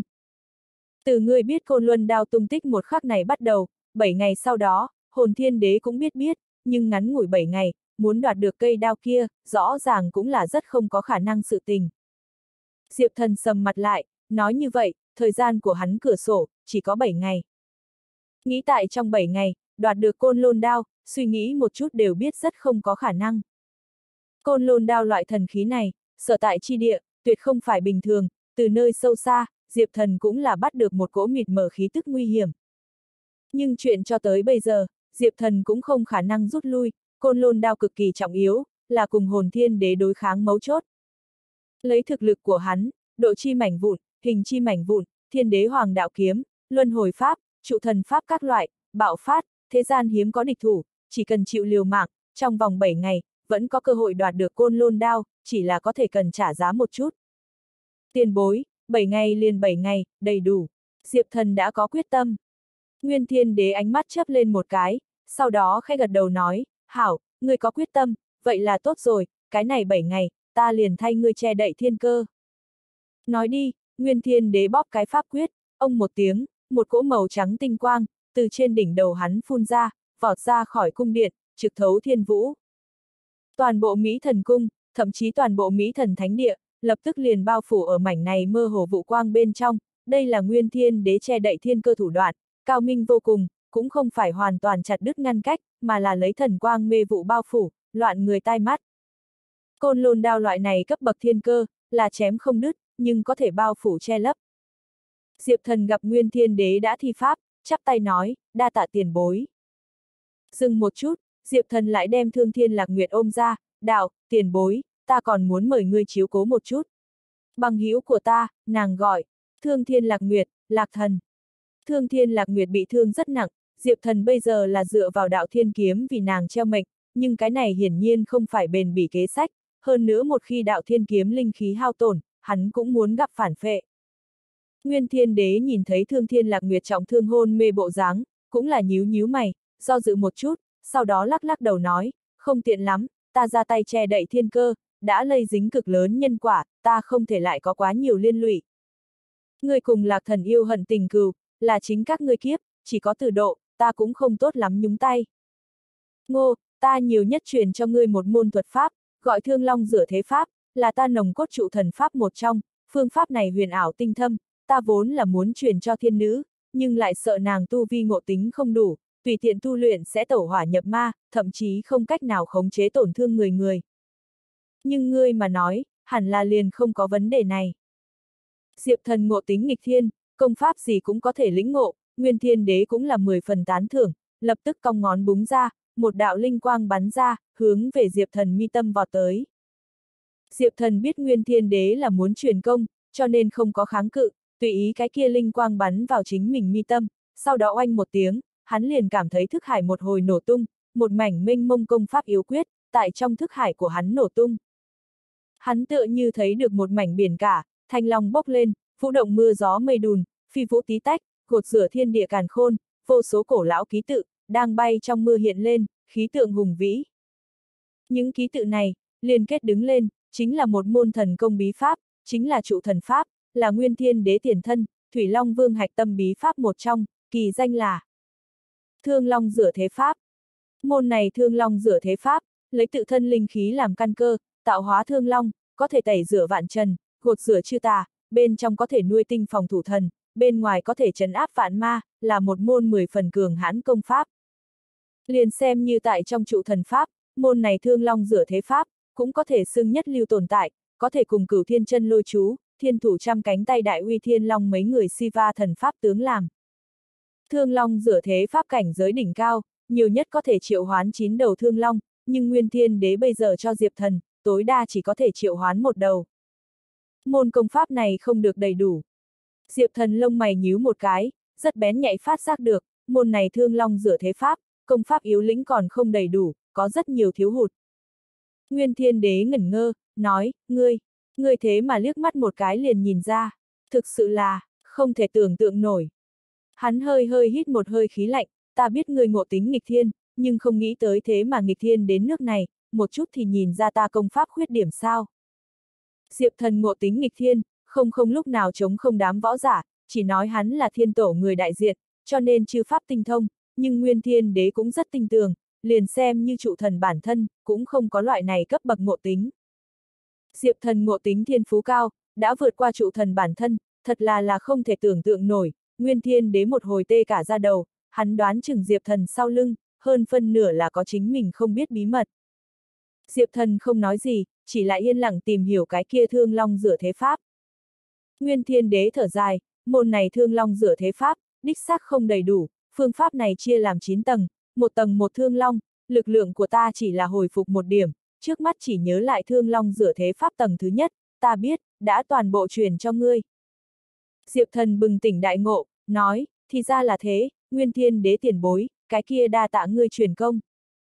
Từ ngươi biết côn luân đao tung tích một khắc này bắt đầu, 7 ngày sau đó, hồn thiên đế cũng biết, nhưng ngắn ngủi 7 ngày, muốn đoạt được cây đao kia, rõ ràng cũng là rất không có khả năng sự tình. Diệp Thần sầm mặt lại, nói như vậy, thời gian của hắn cửa sổ, chỉ có 7 ngày. Nghĩ tại trong 7 ngày, đoạt được côn lôn đao, suy nghĩ một chút đều biết rất không có khả năng. Côn lôn đao loại thần khí này, sở tại chi địa, tuyệt không phải bình thường, từ nơi sâu xa, Diệp Thần cũng là bắt được một cỗ mịt mờ khí tức nguy hiểm. Nhưng chuyện cho tới bây giờ, Diệp Thần cũng không khả năng rút lui, côn lôn đao cực kỳ trọng yếu, là cùng hồn thiên đế đối kháng mấu chốt. Lấy thực lực của hắn, độ chi mảnh vụn, hình chi mảnh vụn, thiên đế hoàng đạo kiếm, luân hồi pháp, trụ thần pháp các loại, bạo phát, thế gian hiếm có địch thủ, chỉ cần chịu liều mạng, trong vòng 7 ngày, vẫn có cơ hội đoạt được côn lôn đao, chỉ là có thể cần trả giá một chút. Tiền bối, 7 ngày liền 7 ngày, đầy đủ. Diệp Thần đã có quyết tâm. Nguyên thiên đế ánh mắt chớp lên một cái, sau đó khẽ gật đầu nói, hảo, ngươi có quyết tâm, vậy là tốt rồi, cái này 7 ngày, ta liền thay ngươi che đậy thiên cơ. Nói đi, Nguyên thiên đế bóp cái pháp quyết, ông một tiếng, một cỗ màu trắng tinh quang, từ trên đỉnh đầu hắn phun ra, vọt ra khỏi cung điện, trực thấu thiên vũ. Toàn bộ Mỹ Thần Cung, thậm chí toàn bộ Mỹ Thần Thánh Địa, lập tức liền bao phủ ở mảnh này mơ hồ vụ quang bên trong, đây là Nguyên thiên đế che đậy thiên cơ thủ đoạn, cao minh vô cùng, cũng không phải hoàn toàn chặt đứt ngăn cách, mà là lấy thần quang mê vụ bao phủ, loạn người tai mắt. Côn lôn đao loại này cấp bậc thiên cơ, là chém không đứt, nhưng có thể bao phủ che lấp. Diệp Thần gặp Nguyên thiên đế đã thi pháp, chắp tay nói, đa tạ tiền bối. Dừng một chút, Diệp Thần lại đem Thương Thiên Lạc Nguyệt ôm ra, đạo, tiền bối, ta còn muốn mời ngươi chiếu cố một chút. Bằng hữu của ta, nàng gọi, Thương Thiên Lạc Nguyệt, Lạc Thần. Thương Thiên Lạc Nguyệt bị thương rất nặng, Diệp Thần bây giờ là dựa vào đạo thiên kiếm vì nàng treo mệnh, nhưng cái này hiển nhiên không phải bền bỉ kế sách, hơn nữa một khi đạo thiên kiếm linh khí hao tổn, hắn cũng muốn gặp phản phệ. Nguyên thiên đế nhìn thấy Thương Thiên Lạc Nguyệt trọng thương hôn mê bộ dáng, cũng là nhíu nhíu mày, do dự một chút, sau đó lắc lắc đầu nói, không tiện lắm, ta ra tay che đậy thiên cơ, đã lây dính cực lớn nhân quả, ta không thể lại có quá nhiều liên lụy. Ngươi cùng Lạc Thần yêu hận tình cừu, là chính các ngươi kiếp, chỉ có từ độ, ta cũng không tốt lắm nhúng tay. Ngô, ta nhiều nhất truyền cho ngươi một môn thuật pháp, gọi Thương Long Rửa Thế Pháp, là ta nồng cốt trụ thần pháp một trong, phương pháp này huyền ảo tinh thâm, ta vốn là muốn truyền cho thiên nữ, nhưng lại sợ nàng tu vi ngộ tính không đủ, tùy tiện tu luyện sẽ tẩu hỏa nhập ma, thậm chí không cách nào khống chế tổn thương người. Nhưng ngươi mà nói, hẳn là liền không có vấn đề này. Diệp Thần ngộ tính nghịch thiên, công pháp gì cũng có thể lĩnh ngộ, Nguyên thiên đế cũng là 10 phần tán thưởng, lập tức cong ngón búng ra, một đạo linh quang bắn ra, hướng về Diệp Thần mi tâm vọt tới. Diệp Thần biết Nguyên thiên đế là muốn truyền công, cho nên không có kháng cự, tùy ý cái kia linh quang bắn vào chính mình mi tâm, sau đó oanh một tiếng, hắn liền cảm thấy thức hải một hồi nổ tung, một mảnh mênh mông công pháp yếu quyết, tại trong thức hải của hắn nổ tung. Hắn tựa như thấy được một mảnh biển cả, thanh long bốc lên, vũ động mưa gió mây đùn, phi vũ tí tách, gột rửa thiên địa càn khôn, vô số cổ lão ký tự, đang bay trong mưa hiện lên, khí tượng hùng vĩ. Những ký tự này, liên kết đứng lên, chính là một môn thần công bí pháp, chính là trụ thần pháp, là Nguyên thiên đế tiền thân, Thủy Long Vương hạch tâm bí pháp một trong, kỳ danh là Thương Long Rửa Thế Pháp. Môn này Thương Long Rửa Thế Pháp, lấy tự thân linh khí làm căn cơ, tạo hóa thương long, có thể tẩy rửa vạn trần, gột rửa chư tà, bên trong có thể nuôi tinh phòng thủ thần, bên ngoài có thể trấn áp vạn ma, là một môn 10 phần cường hãn công pháp. Liền xem như tại trong trụ thần pháp, môn này Thương Long Rửa Thế Pháp, cũng có thể xưng nhất lưu tồn tại, có thể cùng Cửu Thiên Chân Lôi chú, Thiên Thủ trăm cánh tay đại uy thiên long mấy người Siva thần pháp tướng làm. Thương long rửa thế pháp cảnh giới đỉnh cao, nhiều nhất có thể triệu hoán 9 đầu thương long, nhưng Nguyên Thiên Đế bây giờ cho Diệp Thần, tối đa chỉ có thể triệu hoán một đầu. Môn công pháp này không được đầy đủ. Diệp Thần lông mày nhíu một cái, rất bén nhạy phát giác được, môn này thương long rửa thế pháp, công pháp yếu lĩnh còn không đầy đủ, có rất nhiều thiếu hụt. Nguyên Thiên Đế ngẩn ngơ, nói, ngươi thế mà liếc mắt một cái liền nhìn ra, thực sự là, không thể tưởng tượng nổi. Hắn hơi hít một hơi khí lạnh, ta biết ngươi ngộ tính nghịch thiên, nhưng không nghĩ tới thế mà nghịch thiên đến nước này, một chút thì nhìn ra ta công pháp khuyết điểm sao. Diệp Thần ngộ tính nghịch thiên, không lúc nào chống không đám võ giả, chỉ nói hắn là thiên tổ người đại diện, cho nên chư pháp tinh thông, nhưng Nguyên Thiên Đế cũng rất tinh tường, liền xem như trụ thần bản thân, cũng không có loại này cấp bậc ngộ tính. Diệp Thần ngộ tính thiên phú cao, đã vượt qua trụ thần bản thân, thật là không thể tưởng tượng nổi. Nguyên Thiên Đế một hồi tê cả da đầu, hắn đoán chừng Diệp Thần sau lưng, hơn phân nửa là có chính mình không biết bí mật. Diệp Thần không nói gì, chỉ lại yên lặng tìm hiểu cái kia thương long rửa thế pháp. Nguyên Thiên Đế thở dài, môn này thương long rửa thế pháp, đích xác không đầy đủ, phương pháp này chia làm 9 tầng, một tầng một thương long, lực lượng của ta chỉ là hồi phục một điểm, trước mắt chỉ nhớ lại thương long rửa thế pháp tầng thứ nhất, ta biết, đã toàn bộ truyền cho ngươi. Diệp Thần bừng tỉnh đại ngộ, nói, thì ra là thế, Nguyên Thiên Đế tiền bối, cái kia đa tạ ngươi truyền công.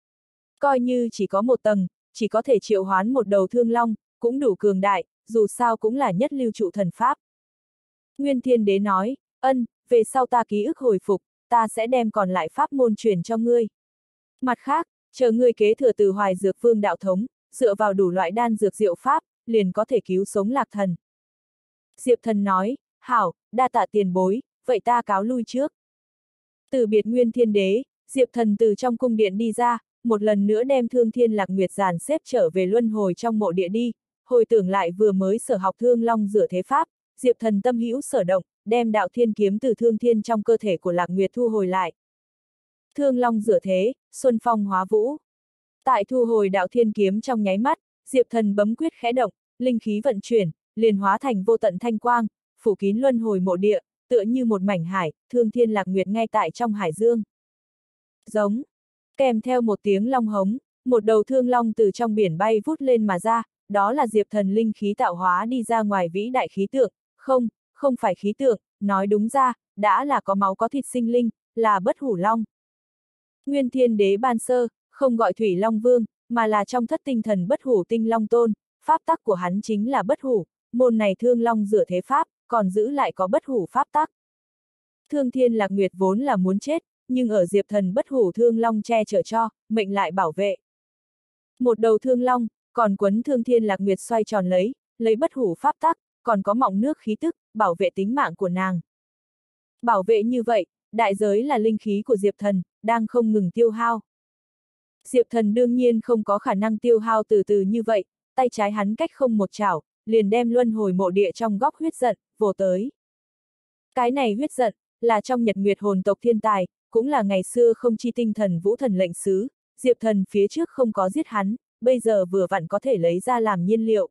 Coi như chỉ có một tầng, chỉ có thể triệu hoán một đầu thương long, cũng đủ cường đại, dù sao cũng là nhất lưu trụ thần pháp. Nguyên Thiên Đế nói, về sau ta ký ức hồi phục, ta sẽ đem còn lại pháp môn truyền cho ngươi. Mặt khác, chờ ngươi kế thừa từ Hoài Dược Vương đạo thống, dựa vào đủ loại đan dược diệu pháp, liền có thể cứu sống Lạc Thần. Diệp Thần nói, hảo, đa tạ tiền bối, vậy ta cáo lui trước. Từ biệt Nguyên Thiên Đế, Diệp Thần từ trong cung điện đi ra, một lần nữa đem Thương Thiên Lạc Nguyệt dàn xếp trở về luân hồi trong mộ địa đi, hồi tưởng lại vừa mới sở học thương long rửa thế pháp, Diệp Thần tâm hữu sở động, đem đạo thiên kiếm từ thương thiên trong cơ thể của Lạc Nguyệt thu hồi lại. Thương long rửa thế, xuân phong hóa vũ. Tại thu hồi đạo thiên kiếm trong nháy mắt, Diệp Thần bấm quyết khẽ động, linh khí vận chuyển, liền hóa thành vô tận thanh quang, phủ kín luân hồi mộ địa, tựa như một mảnh hải, Thương Thiên Lạc Nguyệt ngay tại trong hải dương. Giống, kèm theo một tiếng long hống, một đầu thương long từ trong biển bay vút lên mà ra, đó là Diệp Thần linh khí tạo hóa đi ra ngoài vĩ đại khí tượng, không phải khí tượng, nói đúng ra, đã là có máu có thịt sinh linh, là bất hủ long. Nguyên Thiên Đế ban sơ, không gọi Thủy Long Vương, mà là trong thất tinh thần bất hủ tinh long tôn, pháp tắc của hắn chính là bất hủ, môn này thương long rửa thế pháp, còn giữ lại có bất hủ pháp tắc. Thương Thiên Lạc Nguyệt vốn là muốn chết, nhưng ở Diệp Thần bất hủ thương long che chở cho, mệnh lại bảo vệ. Một đầu thương long, còn quấn Thương Thiên Lạc Nguyệt xoay tròn lấy bất hủ pháp tắc, còn có mọng nước khí tức, bảo vệ tính mạng của nàng. Bảo vệ như vậy, đại giới là linh khí của Diệp Thần, đang không ngừng tiêu hao. Diệp Thần đương nhiên không có khả năng tiêu hao từ từ như vậy, tay trái hắn cách không một chảo, liền đem luân hồi mộ địa trong góc huyết giận, vồ tới. Cái này huyết giận, là trong Nhật Nguyệt hồn tộc thiên tài, cũng là ngày xưa không chi tinh thần vũ thần lệnh sứ, Diệp Thần phía trước không có giết hắn, bây giờ vừa vặn có thể lấy ra làm nhiên liệu.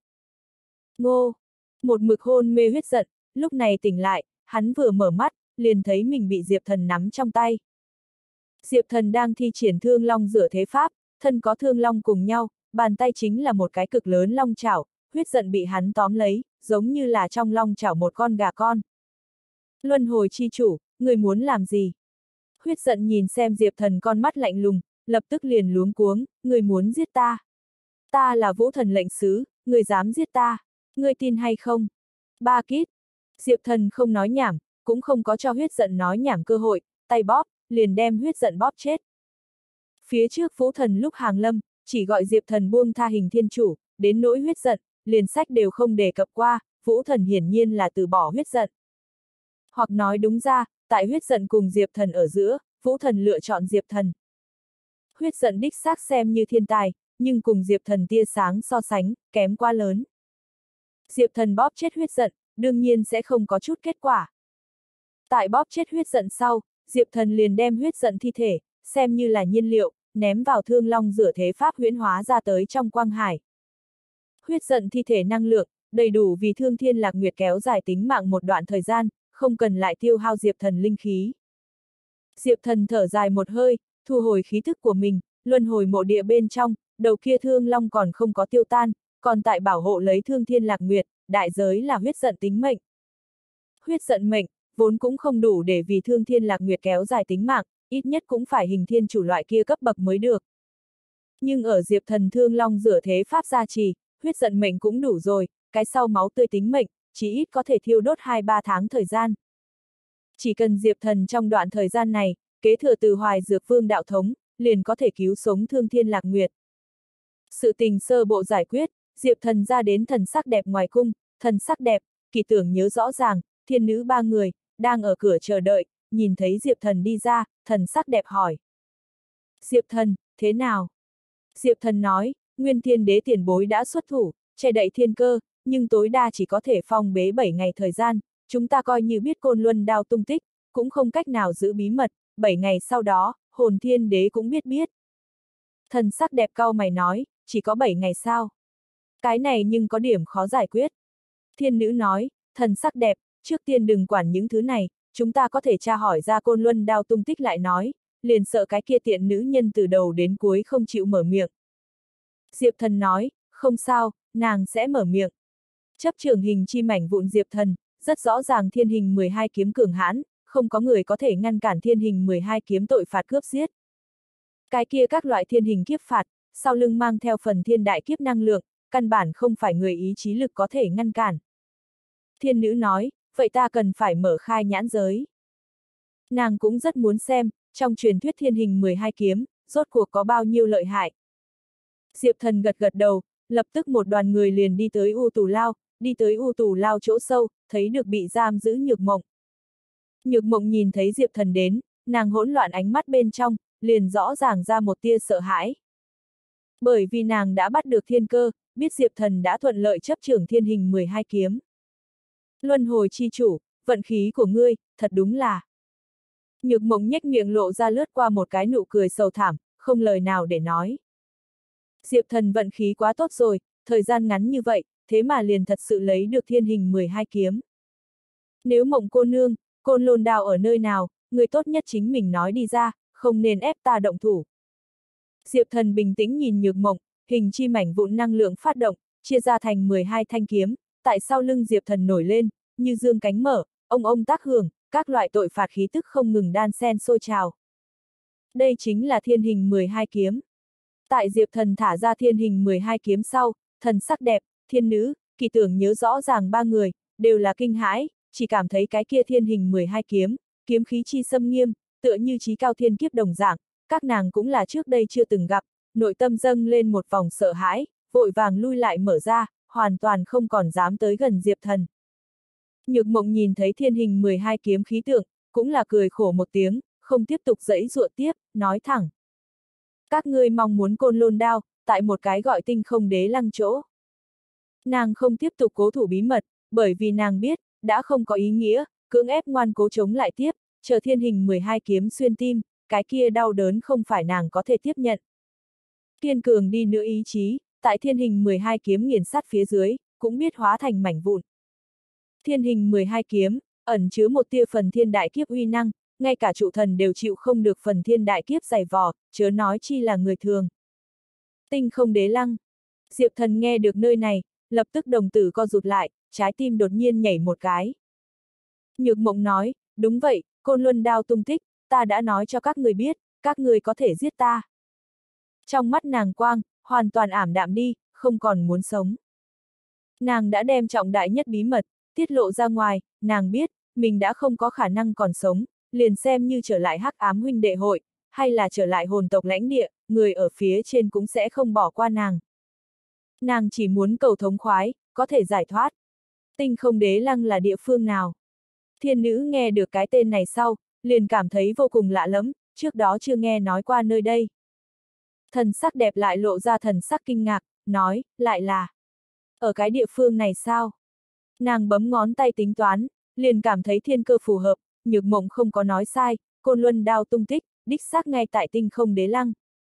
Ngô! Một mực hôn mê huyết giận, lúc này tỉnh lại, hắn vừa mở mắt, liền thấy mình bị Diệp Thần nắm trong tay. Diệp Thần đang thi triển thương long rửa thế pháp, thân có thương long cùng nhau, bàn tay chính là một cái cực lớn long chảo, huyết giận bị hắn tóm lấy, giống như là trong long chảo một con gà con. Luân hồi chi chủ, người muốn làm gì? Huyết giận nhìn xem Diệp Thần con mắt lạnh lùng, lập tức liền luống cuống, người muốn giết ta. Ta là vũ thần lệnh sứ, người dám giết ta, người tin hay không? Ba kít. Diệp Thần không nói nhảm, cũng không có cho huyết giận nói nhảm cơ hội, tay bóp, liền đem huyết giận bóp chết. Phía trước vũ thần lúc hàng lâm, chỉ gọi Diệp Thần buông tha hình thiên chủ, đến nỗi huyết giận, liền sách đều không đề cập qua, vũ thần hiển nhiên là từ bỏ huyết giận. Hoặc nói đúng ra, tại huyết giận cùng Diệp Thần ở giữa, vũ thần lựa chọn Diệp Thần. Huyết giận đích xác xem như thiên tài, nhưng cùng Diệp Thần tia sáng so sánh, kém quá lớn. Diệp Thần bóp chết huyết giận, đương nhiên sẽ không có chút kết quả. Tại bóp chết huyết giận sau, Diệp Thần liền đem huyết giận thi thể, xem như là nhiên liệu, ném vào thương long rửa thế pháp huyễn hóa ra tới trong quang hải. Huyết giận thi thể năng lượng, đầy đủ vì Thương Thiên Lạc Nguyệt kéo dài tính mạng một đoạn thời gian, không cần lại tiêu hao Diệp Thần linh khí. Diệp Thần thở dài một hơi, thu hồi khí thức của mình, luân hồi mộ địa bên trong, đầu kia thương long còn không có tiêu tan, còn tại bảo hộ lấy Thương Thiên Lạc Nguyệt, đại giới là huyết giận tính mệnh. Huyết giận mệnh, vốn cũng không đủ để vì Thương Thiên Lạc Nguyệt kéo dài tính mạng, ít nhất cũng phải hình thiên chủ loại kia cấp bậc mới được. Nhưng ở Diệp Thần thương long rửa thế pháp gia trì, huyết giận mệnh cũng đủ rồi, cái sau máu tươi tính mệnh, chỉ ít có thể thiêu đốt 2-3 tháng thời gian. Chỉ cần Diệp Thần trong đoạn thời gian này, kế thừa từ Hoài Dược Vương đạo thống, liền có thể cứu sống Thương Thiên Lạc Nguyệt. Sự tình sơ bộ giải quyết, Diệp Thần ra đến thần sắc đẹp ngoài cung, thần sắc đẹp, Kỳ Tưởng nhớ rõ ràng, thiên nữ 3 người, đang ở cửa chờ đợi, nhìn thấy Diệp Thần đi ra, thần sắc đẹp hỏi. Diệp Thần, thế nào? Diệp Thần nói, Nguyên Thiên Đế tiền bối đã xuất thủ, che đậy thiên cơ, nhưng tối đa chỉ có thể phong bế 7 ngày thời gian, chúng ta coi như biết Côn Luân đao tung tích, cũng không cách nào giữ bí mật, 7 ngày sau đó, Hồn Thiên Đế cũng biết. Thần sắc đẹp cau mày nói, chỉ có 7 ngày sao? Cái này nhưng có điểm khó giải quyết. Thiên nữ nói, thần sắc đẹp, trước tiên đừng quản những thứ này, chúng ta có thể tra hỏi ra Côn Luân đao tung tích lại nói, liền sợ cái kia tiện nữ nhân từ đầu đến cuối không chịu mở miệng. Diệp Thần nói, không sao, nàng sẽ mở miệng. Chấp trưởng hình chi mảnh vụn Diệp Thần, rất rõ ràng thiên hình 12 kiếm cường hãn, không có người có thể ngăn cản thiên hình 12 kiếm tội phạt cướp giết. Cái kia các loại thiên hình kiếp phạt, sau lưng mang theo phần thiên đại kiếp năng lượng, căn bản không phải người ý chí lực có thể ngăn cản. Thiên nữ nói, vậy ta cần phải mở khai nhãn giới. Nàng cũng rất muốn xem, trong truyền thuyết thiên hình 12 kiếm, rốt cuộc có bao nhiêu lợi hại. Diệp Thần gật gật đầu, lập tức một đoàn người liền đi tới U Tù Lao chỗ sâu, thấy được bị giam giữ Nhược Mộng. Nhược Mộng nhìn thấy Diệp Thần đến, nàng hỗn loạn ánh mắt bên trong, liền rõ ràng ra một tia sợ hãi. Bởi vì nàng đã bắt được thiên cơ, biết Diệp Thần đã thuận lợi chấp trưởng thiên hình 12 kiếm. Luân hồi chi chủ, vận khí của ngươi, thật đúng là. Nhược Mộng nhếch miệng lộ ra lướt qua một cái nụ cười sầu thảm, không lời nào để nói. Diệp Thần vận khí quá tốt rồi, thời gian ngắn như vậy, thế mà liền thật sự lấy được thiên hình 12 kiếm. Nếu Mộng cô nương, Côn Lôn đao ở nơi nào, người tốt nhất chính mình nói đi ra, không nên ép ta động thủ. Diệp Thần bình tĩnh nhìn Nhược Mộng, hình chi mảnh vụn năng lượng phát động, chia ra thành 12 thanh kiếm, tại sau lưng Diệp Thần nổi lên, như dương cánh mở, ông tác hưởng, các loại tội phạt khí tức không ngừng đan xen sôi trào. Đây chính là thiên hình 12 kiếm. Tại Diệp Thần thả ra thiên hình 12 kiếm sau, thần sắc đẹp, thiên nữ, Kỳ Tưởng nhớ rõ ràng 3 người, đều là kinh hãi, chỉ cảm thấy cái kia thiên hình 12 kiếm, kiếm khí chi xâm nghiêm, tựa như chí cao thiên kiếp đồng dạng, các nàng cũng là trước đây chưa từng gặp, nội tâm dâng lên một vòng sợ hãi, vội vàng lui lại mở ra, hoàn toàn không còn dám tới gần Diệp Thần. Nhược Mộng nhìn thấy thiên hình 12 kiếm khí tượng, cũng là cười khổ một tiếng, không tiếp tục giãy giụa tiếp, nói thẳng. Các ngươi mong muốn Côn Lôn đao, tại một cái gọi Tinh Không Đế Lăng chỗ. Nàng không tiếp tục cố thủ bí mật, bởi vì nàng biết, đã không có ý nghĩa, cưỡng ép ngoan cố chống lại tiếp, chờ thiên hình 12 kiếm xuyên tim, cái kia đau đớn không phải nàng có thể tiếp nhận. Kiên cường đi nữa ý chí, tại thiên hình 12 kiếm nghiền sát phía dưới, cũng biết hóa thành mảnh vụn. Thiên hình 12 kiếm, ẩn chứa một tia phần thiên đại kiếp uy năng, ngay cả trụ thần đều chịu không được phần thiên đại kiếp dày vò, chớ nói chi là người thường. Tinh Không Đế Lăng. Diệp Thần nghe được nơi này, lập tức đồng tử co rụt lại, trái tim đột nhiên nhảy một cái. Nhược Mộng nói, đúng vậy, Côn Luân đao tung tích, ta đã nói cho các người biết, các người có thể giết ta. Trong mắt nàng quang, hoàn toàn ảm đạm đi, không còn muốn sống. Nàng đã đem trọng đại nhất bí mật, tiết lộ ra ngoài, nàng biết, mình đã không có khả năng còn sống, liền xem như trở lại Hắc Ám huynh đệ hội, hay là trở lại hồn tộc lãnh địa, người ở phía trên cũng sẽ không bỏ qua nàng. Nàng chỉ muốn cầu thống khoái, có thể giải thoát. Tinh Không Đế Lăng là địa phương nào? Thiên nữ nghe được cái tên này sau, liền cảm thấy vô cùng lạ lẫm, trước đó chưa nghe nói qua nơi đây. Thần sắc đẹp lại lộ ra thần sắc kinh ngạc, nói, lại là ở cái địa phương này sao? Nàng bấm ngón tay tính toán, liền cảm thấy thiên cơ phù hợp, Nhược Mộng không có nói sai, Côn Luân đao tung tích, đích xác ngay tại Tinh Không Đế Lăng.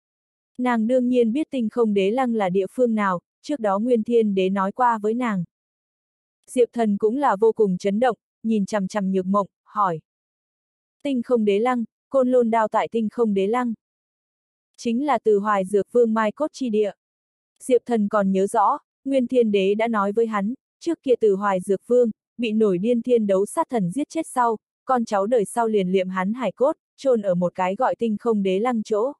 Nàng đương nhiên biết Tinh Không Đế Lăng là địa phương nào, trước đó Nguyên Thiên Đế nói qua với nàng. Diệp Thần cũng là vô cùng chấn động, nhìn chằm chằm Nhược Mộng, hỏi. Tinh Không Đế Lăng, Côn Lôn Đao tại Tinh Không Đế Lăng. Chính là Từ Hoài Dược Vương mai cốt chi địa. Diệp Thần còn nhớ rõ, Nguyên Thiên Đế đã nói với hắn, trước kia Từ Hoài Dược Vương, bị nổi điên thiên đấu sát thần giết chết sau, con cháu đời sau liền liệm hắn hải cốt, chôn ở một cái gọi Tinh Không Đế Lăng chỗ.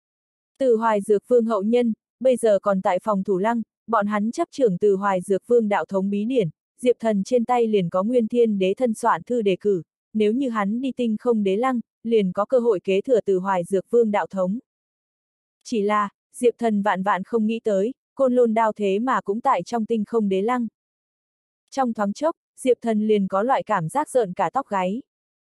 Từ Hoài Dược Vương hậu nhân, bây giờ còn tại phòng thủ lăng, bọn hắn chấp trưởng Từ Hoài Dược Vương đạo thống bí điển, Diệp Thần trên tay liền có Nguyên Thiên Đế thân soạn thư đề cử, nếu như hắn đi Tinh Không Đế Lăng, liền có cơ hội kế thừa Từ Hoài Dược Vương đạo thống. Chỉ là, Diệp Thần vạn vạn không nghĩ tới, Côn Lôn Đao thế mà cũng tại trong Tinh Không Đế Lăng. Trong thoáng chốc, Diệp Thần liền có loại cảm giác rợn cả tóc gáy.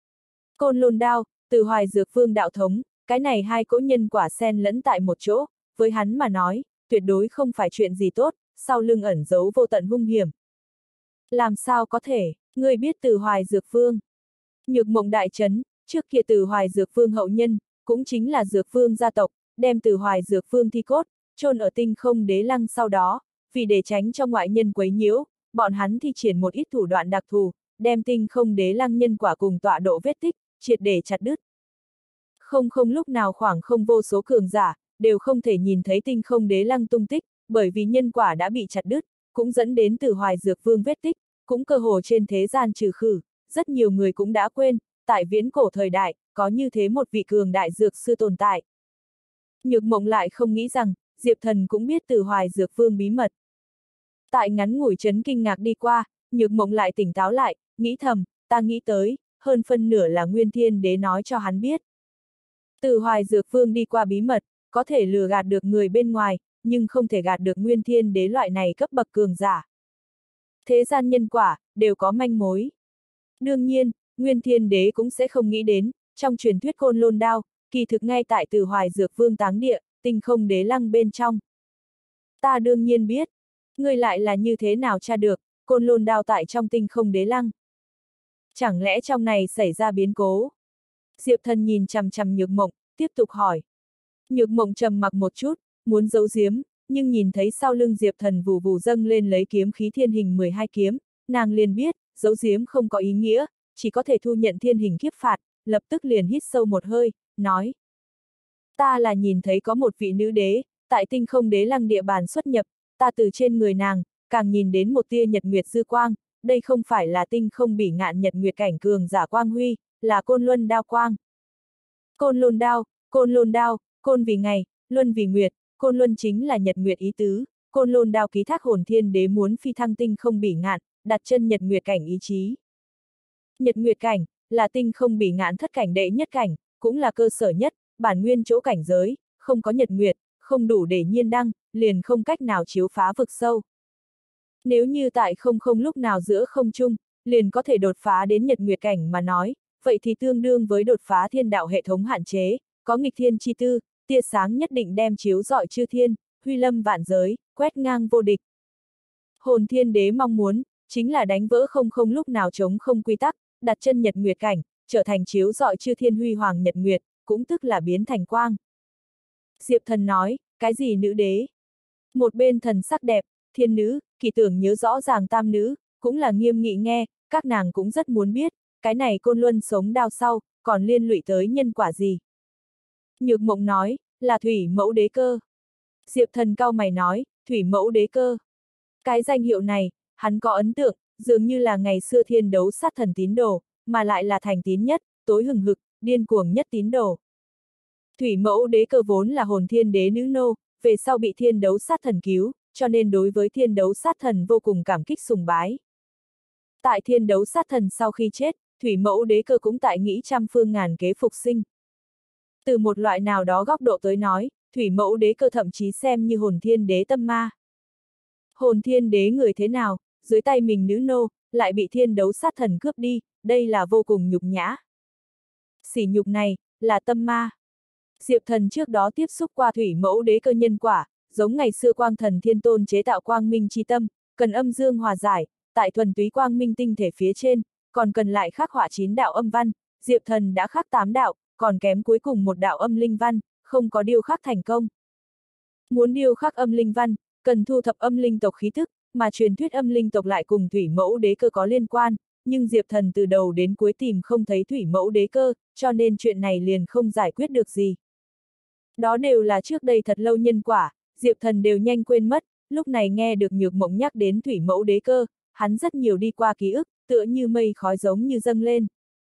Côn Lôn Đao, Từ Hoài Dược Vương đạo thống, cái này hai cỗ nhân quả xen lẫn tại một chỗ, với hắn mà nói, tuyệt đối không phải chuyện gì tốt, sau lưng ẩn giấu vô tận hung hiểm. Làm sao có thể, ngươi biết Từ Hoài Dược Vương? Nhược Mộng đại chấn, trước kia Từ Hoài Dược Vương hậu nhân, cũng chính là Dược Vương gia tộc, đem Từ Hoài Dược Vương thi cốt, chôn ở Tinh Không Đế Lăng sau đó, vì để tránh cho ngoại nhân quấy nhiễu, bọn hắn thi triển một ít thủ đoạn đặc thù, đem Tinh Không Đế Lăng nhân quả cùng tọa độ vết tích, triệt để chặt đứt. Không lúc nào khoảng không vô số cường giả, đều không thể nhìn thấy Tinh Không Đế Lăng tung tích, bởi vì nhân quả đã bị chặt đứt, cũng dẫn đến Từ Hoài Dược Vương vết tích, cũng cơ hồ trên thế gian trừ khử, rất nhiều người cũng đã quên, tại viễn cổ thời đại, có như thế một vị cường đại dược sư tồn tại. Nhược Mộng lại không nghĩ rằng, Diệp Thần cũng biết Từ Hoài Dược Vương bí mật. Tại ngắn ngủi chấn kinh ngạc đi qua, Nhược Mộng lại tỉnh táo lại, nghĩ thầm, ta nghĩ tới, hơn phân nửa là Nguyên Thiên Đế nói cho hắn biết. Từ Hoài Dược Vương đi qua bí mật, có thể lừa gạt được người bên ngoài, nhưng không thể gạt được Nguyên Thiên Đế loại này cấp bậc cường giả. Thế gian nhân quả, đều có manh mối. Đương nhiên, Nguyên Thiên Đế cũng sẽ không nghĩ đến, trong truyền thuyết Côn Lôn Đao, kỳ thực ngay tại Từ Hoài Dược Vương táng địa, Tinh Không Đế Lăng bên trong. Ta đương nhiên biết, ngươi lại là như thế nào tra được, Côn Lôn Đao tại trong Tinh Không Đế Lăng. Chẳng lẽ trong này xảy ra biến cố? Diệp Thần nhìn chằm chằm Nhược Mộng, tiếp tục hỏi. Nhược Mộng trầm mặc một chút, muốn giấu giếm, nhưng nhìn thấy sau lưng Diệp Thần vù vù dâng lên lấy kiếm khí thiên hình 12 kiếm, nàng liền biết, giấu giếm không có ý nghĩa, chỉ có thể thu nhận thiên hình kiếp phạt, lập tức liền hít sâu một hơi, nói. Ta là nhìn thấy có một vị nữ đế, tại Tinh Không Đế Lăng địa bàn xuất nhập, ta từ trên người nàng, càng nhìn đến một tia nhật nguyệt dư quang, đây không phải là Tinh Không Bỉ Ngạn nhật nguyệt cảnh cường giả quang huy, là Côn Luân Đao quang. Côn Lôn Đao, Côn Lôn Đao, Côn vì ngày, Luân vì nguyệt, Côn Luân chính là nhật nguyệt ý tứ, Côn Lôn Đao ký thác hồn thiên đế muốn phi thăng Tinh Không Bỉ Ngạn, đặt chân nhật nguyệt cảnh ý chí. Nhật nguyệt cảnh, là Tinh Không Bỉ Ngạn thất cảnh đệ nhất cảnh, cũng là cơ sở nhất, bản nguyên chỗ cảnh giới, không có nhật nguyệt, không đủ để nhiên đăng, liền không cách nào chiếu phá vực sâu. Nếu như tại không lúc nào giữa không trung, liền có thể đột phá đến nhật nguyệt cảnh mà nói, vậy thì tương đương với đột phá thiên đạo hệ thống hạn chế, có nghịch thiên chi tư, tia sáng nhất định đem chiếu rọi chư thiên, huy lâm vạn giới, quét ngang vô địch. Hồn thiên đế mong muốn, chính là đánh vỡ không lúc nào chống không quy tắc, đặt chân nhật nguyệt cảnh, trở thành chiếu rọi chư thiên huy hoàng nhật nguyệt, cũng tức là biến thành quang. Diệp Thần nói, cái gì nữ đế? Một bên thần sắc đẹp, thiên nữ, Kỳ Tưởng nhớ rõ ràng tam nữ, cũng là nghiêm nghị nghe, các nàng cũng rất muốn biết, cái này Côn Luân sống đao sau, còn liên lụy tới nhân quả gì? Nhược Mộng nói, là Thủy Mẫu Đế Cơ. Diệp Thần cau mày nói, Thủy Mẫu Đế Cơ. Cái danh hiệu này, hắn có ấn tượng, dường như là ngày xưa thiên đấu sát thần tín đồ, mà lại là thành tín nhất, tối hừng hực, điên cuồng nhất tín đồ. Thủy Mẫu Đế Cơ vốn là hồn thiên đế nữ nô, về sau bị thiên đấu sát thần cứu, cho nên đối với thiên đấu sát thần vô cùng cảm kích sùng bái. Tại thiên đấu sát thần sau khi chết, Thủy Mẫu Đế Cơ cũng tại nghĩ trăm phương ngàn kế phục sinh. Từ một loại nào đó góc độ tới nói, Thủy Mẫu Đế Cơ thậm chí xem như hồn thiên đế tâm ma. Hồn thiên đế người thế nào, dưới tay mình nữ nô, lại bị thiên đấu sát thần cướp đi, đây là vô cùng nhục nhã. Sỉ nhục này, là tâm ma. Diệp Thần trước đó tiếp xúc qua Thủy Mẫu Đế Cơ nhân quả, giống ngày xưa Quang Thần Thiên Tôn chế tạo quang minh chi tâm, cần âm dương hòa giải, tại thuần túy quang minh tinh thể phía trên, còn cần lại khắc họa 9 đạo âm văn, Diệp Thần đã khắc 8 đạo, còn kém cuối cùng một đạo âm linh văn, không có điêu khắc thành công. Muốn điêu khắc âm linh văn, cần thu thập âm linh tộc khí thức, mà truyền thuyết âm linh tộc lại cùng Thủy Mẫu Đế Cơ có liên quan, nhưng Diệp Thần từ đầu đến cuối tìm không thấy thủy mẫu đế cơ, cho nên chuyện này liền không giải quyết được gì. Đó đều là trước đây thật lâu nhân quả, Diệp Thần đều nhanh quên mất, lúc này nghe được Nhược Mộng nhắc đến thủy mẫu đế cơ, hắn rất nhiều đi qua ký ức, tựa như mây khói giống như dâng lên.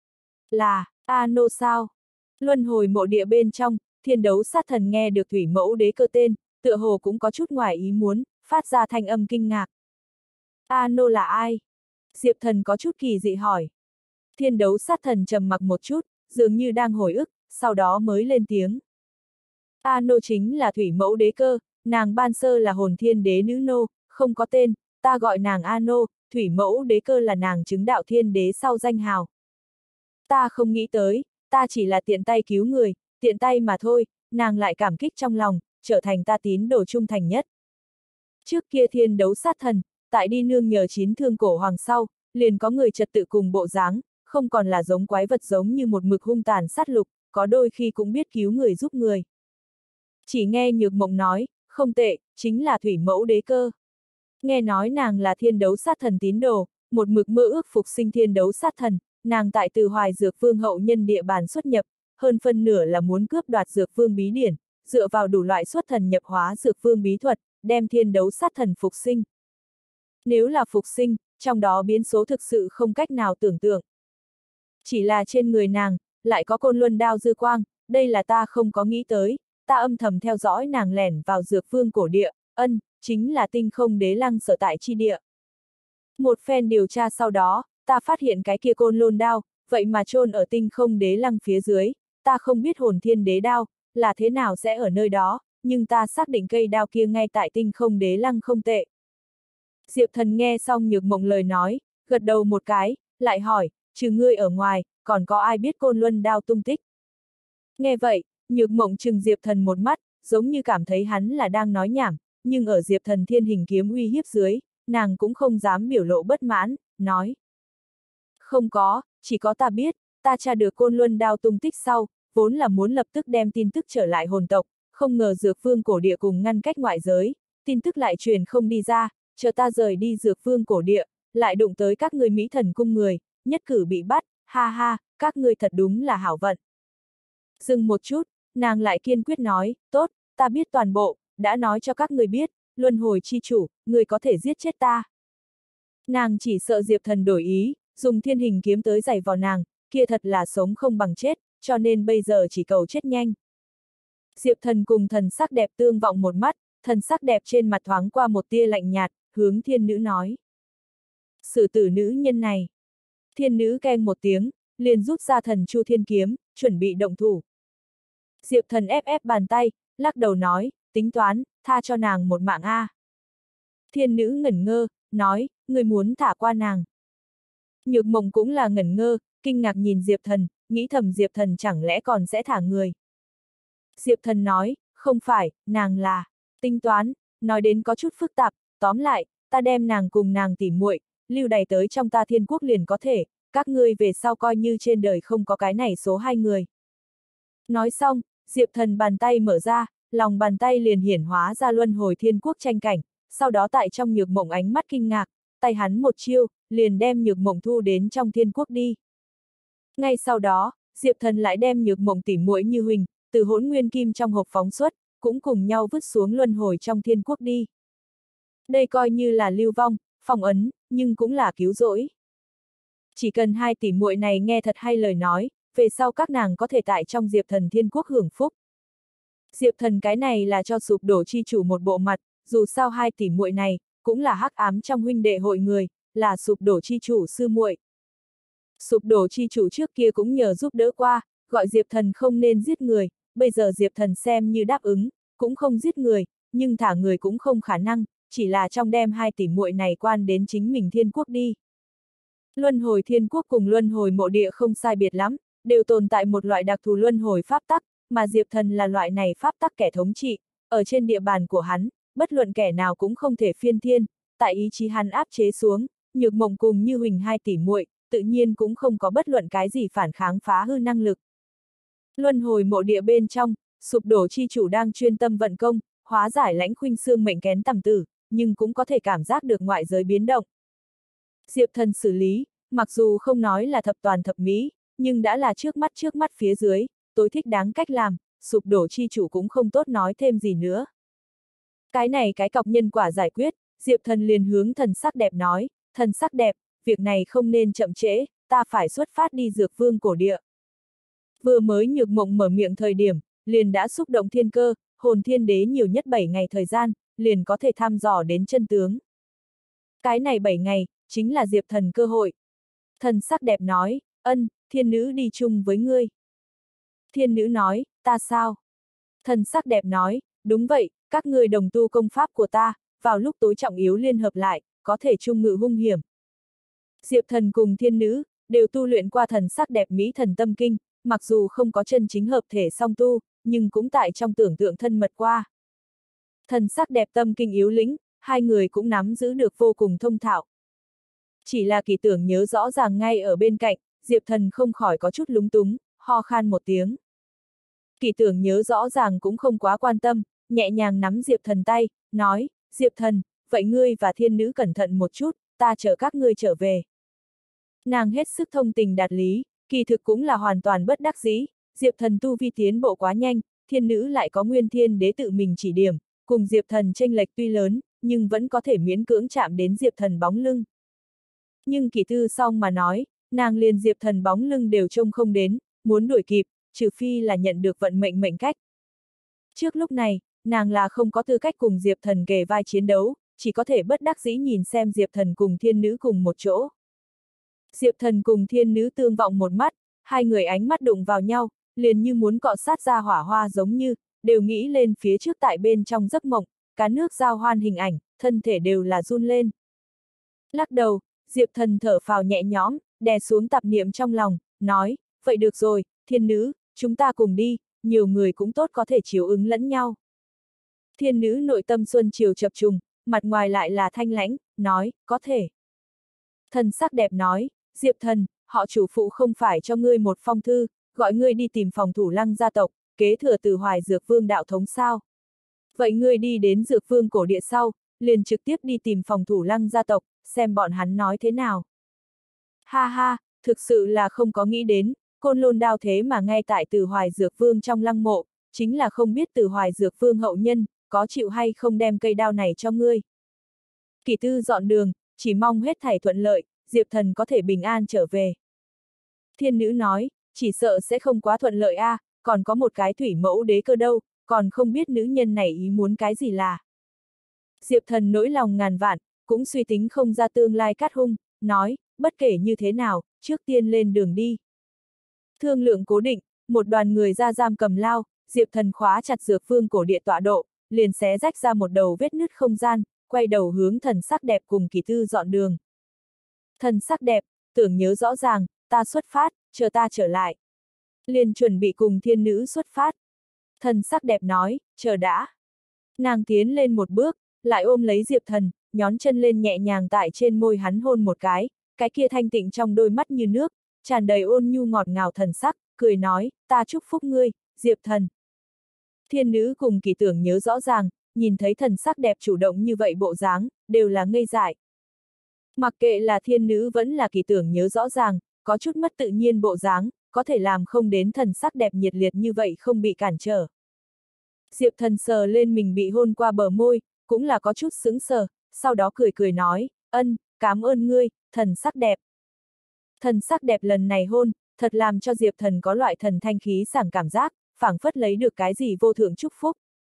Là, Ano sao? Luân hồi mộ địa bên trong, Thiên Đấu Sát Thần nghe được thủy mẫu đế cơ tên, tựa hồ cũng có chút ngoài ý muốn, phát ra thanh âm kinh ngạc. Ano là ai? Diệp Thần có chút kỳ dị hỏi. Thiên Đấu Sát Thần trầm mặc một chút, dường như đang hồi ức, sau đó mới lên tiếng. Ano chính là thủy mẫu đế cơ, nàng ban sơ là hồn thiên đế nữ nô, không có tên, ta gọi nàng Ano, thủy mẫu đế cơ là nàng chứng đạo thiên đế sau danh hào. Ta không nghĩ tới, ta chỉ là tiện tay cứu người, tiện tay mà thôi, nàng lại cảm kích trong lòng, trở thành ta tín đồ trung thành nhất. Trước kia Thiên Đấu Sát Thần, tại đi nương nhờ chín thương cổ hoàng sau, liền có người trật tự cùng bộ dáng, không còn là giống quái vật giống như một mực hung tàn sát lục, có đôi khi cũng biết cứu người giúp người. Chỉ nghe Nhược Mộng nói, không tệ, chính là thủy mẫu đế cơ. Nghe nói nàng là Thiên Đấu Sát Thần tín đồ, một mực mơ ước phục sinh Thiên Đấu Sát Thần, nàng tại Từ Hoài Dược Vương hậu nhân địa bàn xuất nhập, hơn phân nửa là muốn cướp đoạt Dược Vương bí điển, dựa vào đủ loại xuất thần nhập hóa Dược Vương bí thuật, đem Thiên Đấu Sát Thần phục sinh. Nếu là phục sinh, trong đó biến số thực sự không cách nào tưởng tượng. Chỉ là trên người nàng, lại có Côn Luân đao dư quang, đây là ta không có nghĩ tới, ta âm thầm theo dõi nàng lẻn vào Dược Vương cổ địa, chính là Tinh Không Đế Lăng sở tại chi địa. Một phen điều tra sau đó, ta phát hiện cái kia Côn Luân đao, vậy mà chôn ở Tinh Không Đế Lăng phía dưới, ta không biết hồn thiên đế đao, là thế nào sẽ ở nơi đó, nhưng ta xác định cây đao kia ngay tại Tinh Không Đế Lăng không tệ. Diệp Thần nghe xong Nhược Mộng lời nói, gật đầu một cái, lại hỏi, trừ ngươi ở ngoài, còn có ai biết Côn Luân đao tung tích? Nghe vậy, Nhược Mộng trừng Diệp Thần một mắt, giống như cảm thấy hắn là đang nói nhảm, nhưng ở Diệp Thần thiên hình kiếm uy hiếp dưới, nàng cũng không dám biểu lộ bất mãn, nói. Không có, chỉ có ta biết, ta tra được Côn Luân đao tung tích sau, vốn là muốn lập tức đem tin tức trở lại hồn tộc, không ngờ Dược Vương cổ địa cùng ngăn cách ngoại giới, tin tức lại truyền không đi ra, chờ ta rời đi Dược Vương cổ địa, lại đụng tới các người Mỹ Thần cung người, nhất cử bị bắt, ha ha, các ngươi thật đúng là hảo vận. Dừng một chút, nàng lại kiên quyết nói, tốt, ta biết toàn bộ, đã nói cho các người biết, luân hồi chi chủ, người có thể giết chết ta. Nàng chỉ sợ Diệp Thần đổi ý, dùng thiên hình kiếm tới giày vào nàng, kia thật là sống không bằng chết, cho nên bây giờ chỉ cầu chết nhanh. Diệp Thần cùng thần sắc đẹp tương vọng một mắt, thần sắc đẹp trên mặt thoáng qua một tia lạnh nhạt, hướng thiên nữ nói. Xử tử nữ nhân này. Thiên nữ keng một tiếng, liền rút ra thần chu thiên kiếm, chuẩn bị động thủ. Diệp Thần ép ép bàn tay, lắc đầu nói, tính toán, tha cho nàng một mạng a. Thiên nữ ngẩn ngơ, nói, người muốn thả qua nàng. Nhược Mộng cũng là ngẩn ngơ, kinh ngạc nhìn Diệp Thần, nghĩ thầm Diệp Thần chẳng lẽ còn sẽ thả người. Diệp Thần nói, không phải, nàng là, tính toán, nói đến có chút phức tạp, tóm lại, ta đem nàng cùng nàng tỉ muội, lưu đày tới trong ta Thiên Quốc liền có thể, các ngươi về sau coi như trên đời không có cái này số hai người. Nói xong, Diệp Thần bàn tay mở ra, lòng bàn tay liền hiển hóa ra luân hồi Thiên Quốc tranh cảnh, sau đó tại trong Nhược Mộng ánh mắt kinh ngạc, tay hắn một chiêu, liền đem Nhược Mộng thu đến trong Thiên Quốc đi. Ngay sau đó, Diệp Thần lại đem Nhược Mộng tỉ muội Như Huỳnh, từ Hỗn Nguyên Kim trong hộp phóng xuất, cũng cùng nhau vứt xuống luân hồi trong Thiên Quốc đi. Đây coi như là lưu vong, phong ấn, nhưng cũng là cứu rỗi. Chỉ cần hai tỷ muội này nghe thật hay lời nói, về sau các nàng có thể tại trong Diệp Thần Thiên Quốc hưởng phúc. Diệp Thần cái này là cho sụp đổ chi chủ một bộ mặt, dù sao hai tỷ muội này, cũng là hắc ám trong huynh đệ hội người, là sụp đổ chi chủ sư muội. Sụp đổ chi chủ trước kia cũng nhờ giúp đỡ qua, gọi Diệp Thần không nên giết người, bây giờ Diệp Thần xem như đáp ứng, cũng không giết người, nhưng thả người cũng không khả năng, chỉ là trong đem hai tỷ muội này quan đến chính mình Thiên Quốc đi. Luân hồi Thiên Quốc cùng luân hồi mộ địa không sai biệt lắm, đều tồn tại một loại đặc thù luân hồi pháp tắc, mà Diệp Thần là loại này pháp tắc kẻ thống trị, ở trên địa bàn của hắn, bất luận kẻ nào cũng không thể phiên thiên, tại ý chí hắn áp chế xuống, Nhược Mộng cùng Như Huỳnh hai tỷ muội, tự nhiên cũng không có bất luận cái gì phản kháng phá hư năng lực. Luân hồi mộ địa bên trong, sụp đổ chi chủ đang chuyên tâm vận công, hóa giải Lãnh Khuynh Xương mệnh kén tầm tử, nhưng cũng có thể cảm giác được ngoại giới biến động. Diệp Thần xử lý, mặc dù không nói là thập toàn thập mỹ, nhưng đã là trước mắt phía dưới, tối thích đáng cách làm, sụp đổ chi chủ cũng không tốt nói thêm gì nữa. Cái này cái cọc nhân quả giải quyết, Diệp Thần liền hướng thần sắc đẹp nói, thần sắc đẹp, việc này không nên chậm trễ, ta phải xuất phát đi Dược Vương cổ địa. Vừa mới Nhược Mộng mở miệng thời điểm, liền đã xúc động thiên cơ, hồn thiên đế nhiều nhất 7 ngày thời gian, liền có thể thăm dò đến chân tướng. Cái này 7 ngày, chính là Diệp Thần cơ hội. Thần sắc đẹp nói, ân, thiên nữ đi chung với ngươi. Thiên nữ nói, ta sao? Thần sắc đẹp nói, đúng vậy, các ngươi đồng tu công pháp của ta, vào lúc tối trọng yếu liên hợp lại, có thể chung ngự hung hiểm. Diệp Thần cùng thiên nữ, đều tu luyện qua thần sắc đẹp mỹ thần tâm kinh, mặc dù không có chân chính hợp thể song tu, nhưng cũng tại trong tưởng tượng thân mật qua. Thần sắc đẹp tâm kinh yếu lĩnh, hai người cũng nắm giữ được vô cùng thông thạo. Chỉ là Kỳ Tưởng nhớ rõ ràng ngay ở bên cạnh, Diệp Thần không khỏi có chút lúng túng, ho khan một tiếng. Kỳ Tưởng nhớ rõ ràng cũng không quá quan tâm, nhẹ nhàng nắm Diệp Thần tay, nói, Diệp Thần, vậy ngươi và thiên nữ cẩn thận một chút, ta chở các ngươi trở về. Nàng hết sức thông tình đạt lý, kỳ thực cũng là hoàn toàn bất đắc dĩ, Diệp Thần tu vi tiến bộ quá nhanh, thiên nữ lại có Nguyên Thiên Đế tự mình chỉ điểm, cùng Diệp Thần chênh lệch tuy lớn, nhưng vẫn có thể miễn cưỡng chạm đến Diệp Thần bóng lưng. Nhưng Kỳ Tư xong mà nói, nàng liền Diệp Thần bóng lưng đều trông không đến, muốn đuổi kịp, trừ phi là nhận được vận mệnh mệnh cách. Trước lúc này, nàng là không có tư cách cùng Diệp Thần kề vai chiến đấu, chỉ có thể bất đắc dĩ nhìn xem Diệp Thần cùng thiên nữ cùng một chỗ. Diệp Thần cùng thiên nữ tương vọng một mắt, hai người ánh mắt đụng vào nhau, liền như muốn cọ sát ra hỏa hoa giống như, đều nghĩ lên phía trước tại bên trong giấc mộng, cá nước giao hoan hình ảnh, thân thể đều là run lên. Lắc đầu, Diệp Thần thở phào nhẹ nhõm, đè xuống tạp niệm trong lòng, nói, vậy được rồi, thiên nữ, chúng ta cùng đi, nhiều người cũng tốt có thể chiếu ứng lẫn nhau. Thiên nữ nội tâm xuân chiều chập trùng, mặt ngoài lại là thanh lãnh, nói, có thể. Thần sắc đẹp nói, Diệp Thần, họ chủ phụ không phải cho ngươi một phong thư, gọi ngươi đi tìm phòng thủ Lăng gia tộc, kế thừa từ Hoài Dược Vương đạo thống sao. Vậy ngươi đi đến Dược Vương cổ địa sau, liền trực tiếp đi tìm phòng thủ Lăng gia tộc, xem bọn hắn nói thế nào. Ha ha, thực sự là không có nghĩ đến, Côn Lôn đao thế mà ngay tại Từ Hoài Dược Vương trong lăng mộ, chính là không biết Từ Hoài Dược Vương hậu nhân, có chịu hay không đem cây đao này cho ngươi. Kỳ Tư dọn đường, chỉ mong hết thảy thuận lợi, Diệp Thần có thể bình an trở về. Thiên nữ nói, chỉ sợ sẽ không quá thuận lợi a, còn có một cái thủy mẫu đế cơ đâu, còn không biết nữ nhân này ý muốn cái gì là. Diệp Thần nỗi lòng ngàn vạn, cũng suy tính không ra tương lai cát hung, nói, bất kể như thế nào, trước tiên lên đường đi. Thương lượng cố định, một đoàn người ra giam cầm lao, Diệp Thần khóa chặt Dược Vương cổ địa tọa độ, liền xé rách ra một đầu vết nứt không gian, quay đầu hướng thần sắc đẹp cùng Kỳ Tư dọn đường. Thần sắc đẹp, tưởng nhớ rõ ràng, ta xuất phát, chờ ta trở lại. Liền chuẩn bị cùng thiên nữ xuất phát. Thần sắc đẹp nói, chờ đã. Nàng tiến lên một bước, lại ôm lấy Diệp Thần, nhón chân lên nhẹ nhàng tại trên môi hắn hôn một cái kia thanh tịnh trong đôi mắt như nước, tràn đầy ôn nhu ngọt ngào thần sắc, cười nói, ta chúc phúc ngươi, Diệp Thần. Thiên nữ cùng Kỳ Tưởng nhớ rõ ràng, nhìn thấy thần sắc đẹp chủ động như vậy bộ dáng, đều là ngây dại. Mặc kệ là thiên nữ vẫn là Kỳ Tưởng nhớ rõ ràng, có chút mất tự nhiên bộ dáng, có thể làm không đến thần sắc đẹp nhiệt liệt như vậy không bị cản trở. Diệp Thần sờ lên mình bị hôn qua bờ môi, cũng là có chút sững sờ, sau đó cười cười nói, ân, cảm ơn ngươi, thần sắc đẹp. Thần sắc đẹp lần này hôn, thật làm cho Diệp Thần có loại thần thanh khí sảng cảm giác, phảng phất lấy được cái gì vô thượng chúc phúc.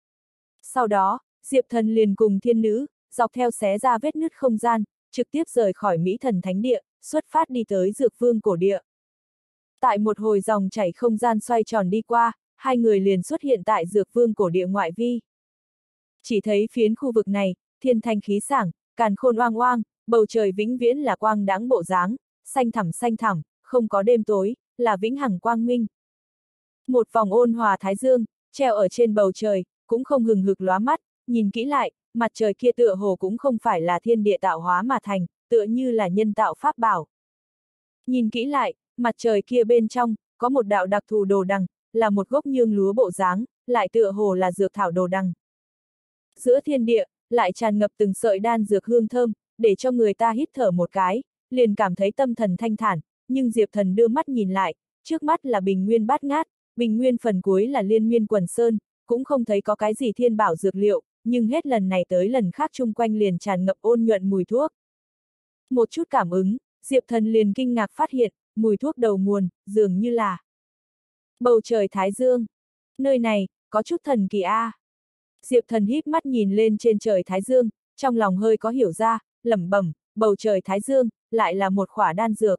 Sau đó, Diệp Thần liền cùng thiên nữ, dọc theo xé ra vết nứt không gian, trực tiếp rời khỏi Mỹ Thần Thánh Địa, xuất phát đi tới Dược Vương cổ địa. Tại một hồi dòng chảy không gian xoay tròn đi qua, hai người liền xuất hiện tại Dược Vương cổ địa ngoại vi. Chỉ thấy phiến khu vực này, thiên thanh khí sảng, càn khôn oang oang, bầu trời vĩnh viễn là quang đãng bộ dáng, xanh thẳm, không có đêm tối, là vĩnh hằng quang minh. Một vòng ôn hòa thái dương, treo ở trên bầu trời, cũng không hừng hực lóa mắt, nhìn kỹ lại, mặt trời kia tựa hồ cũng không phải là thiên địa tạo hóa mà thành, tựa như là nhân tạo pháp bảo. Nhìn kỹ lại, mặt trời kia bên trong, có một đạo đặc thù đồ đằng, là một gốc nhương lúa bộ dáng, lại tựa hồ là dược thảo đồ đằng. Giữa thiên địa, lại tràn ngập từng sợi đan dược hương thơm, để cho người ta hít thở một cái, liền cảm thấy tâm thần thanh thản, nhưng Diệp Thần đưa mắt nhìn lại, trước mắt là bình nguyên bát ngát, bình nguyên phần cuối là liên miên quần sơn, cũng không thấy có cái gì thiên bảo dược liệu, nhưng hết lần này tới lần khác chung quanh liền tràn ngập ôn nhuận mùi thuốc. Một chút cảm ứng, Diệp Thần liền kinh ngạc phát hiện, mùi thuốc đầu nguồn, dường như là bầu trời Thái Dương. Nơi này, có chút thần kỳ a. Diệp Thần híp mắt nhìn lên trên trời Thái Dương, trong lòng hơi có hiểu ra, lẩm bẩm, bầu trời Thái Dương, lại là một khỏa đan dược.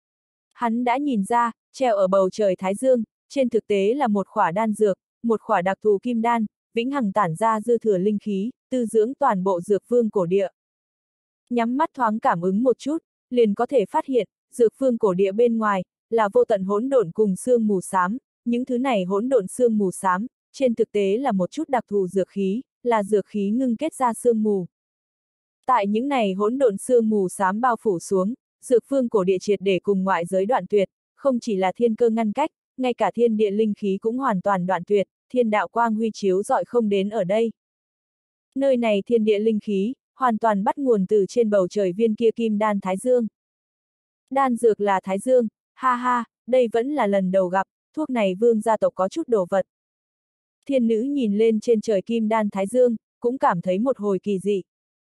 Hắn đã nhìn ra, treo ở bầu trời Thái Dương, trên thực tế là một khỏa đan dược, một khỏa đặc thù kim đan, vĩnh hằng tản ra dư thừa linh khí, tư dưỡng toàn bộ dược vương cổ địa. Nhắm mắt thoáng cảm ứng một chút, liền có thể phát hiện, dược vương cổ địa bên ngoài, là vô tận hỗn độn cùng sương mù xám, những thứ này hỗn độn sương mù xám, trên thực tế là một chút đặc thù dược khí, là dược khí ngưng kết ra sương mù. Tại những này hỗn độn sương mù xám bao phủ xuống, dược vương cổ địa triệt để cùng ngoại giới đoạn tuyệt, không chỉ là thiên cơ ngăn cách, ngay cả thiên địa linh khí cũng hoàn toàn đoạn tuyệt, thiên đạo quang huy chiếu rọi không đến ở đây. Nơi này thiên địa linh khí, hoàn toàn bắt nguồn từ trên bầu trời viên kia kim đan Thái Dương. Đan dược là Thái Dương, ha ha, đây vẫn là lần đầu gặp, thuốc này vương gia tộc có chút đồ vật. Thiên nữ nhìn lên trên trời kim đan Thái Dương, cũng cảm thấy một hồi kỳ dị.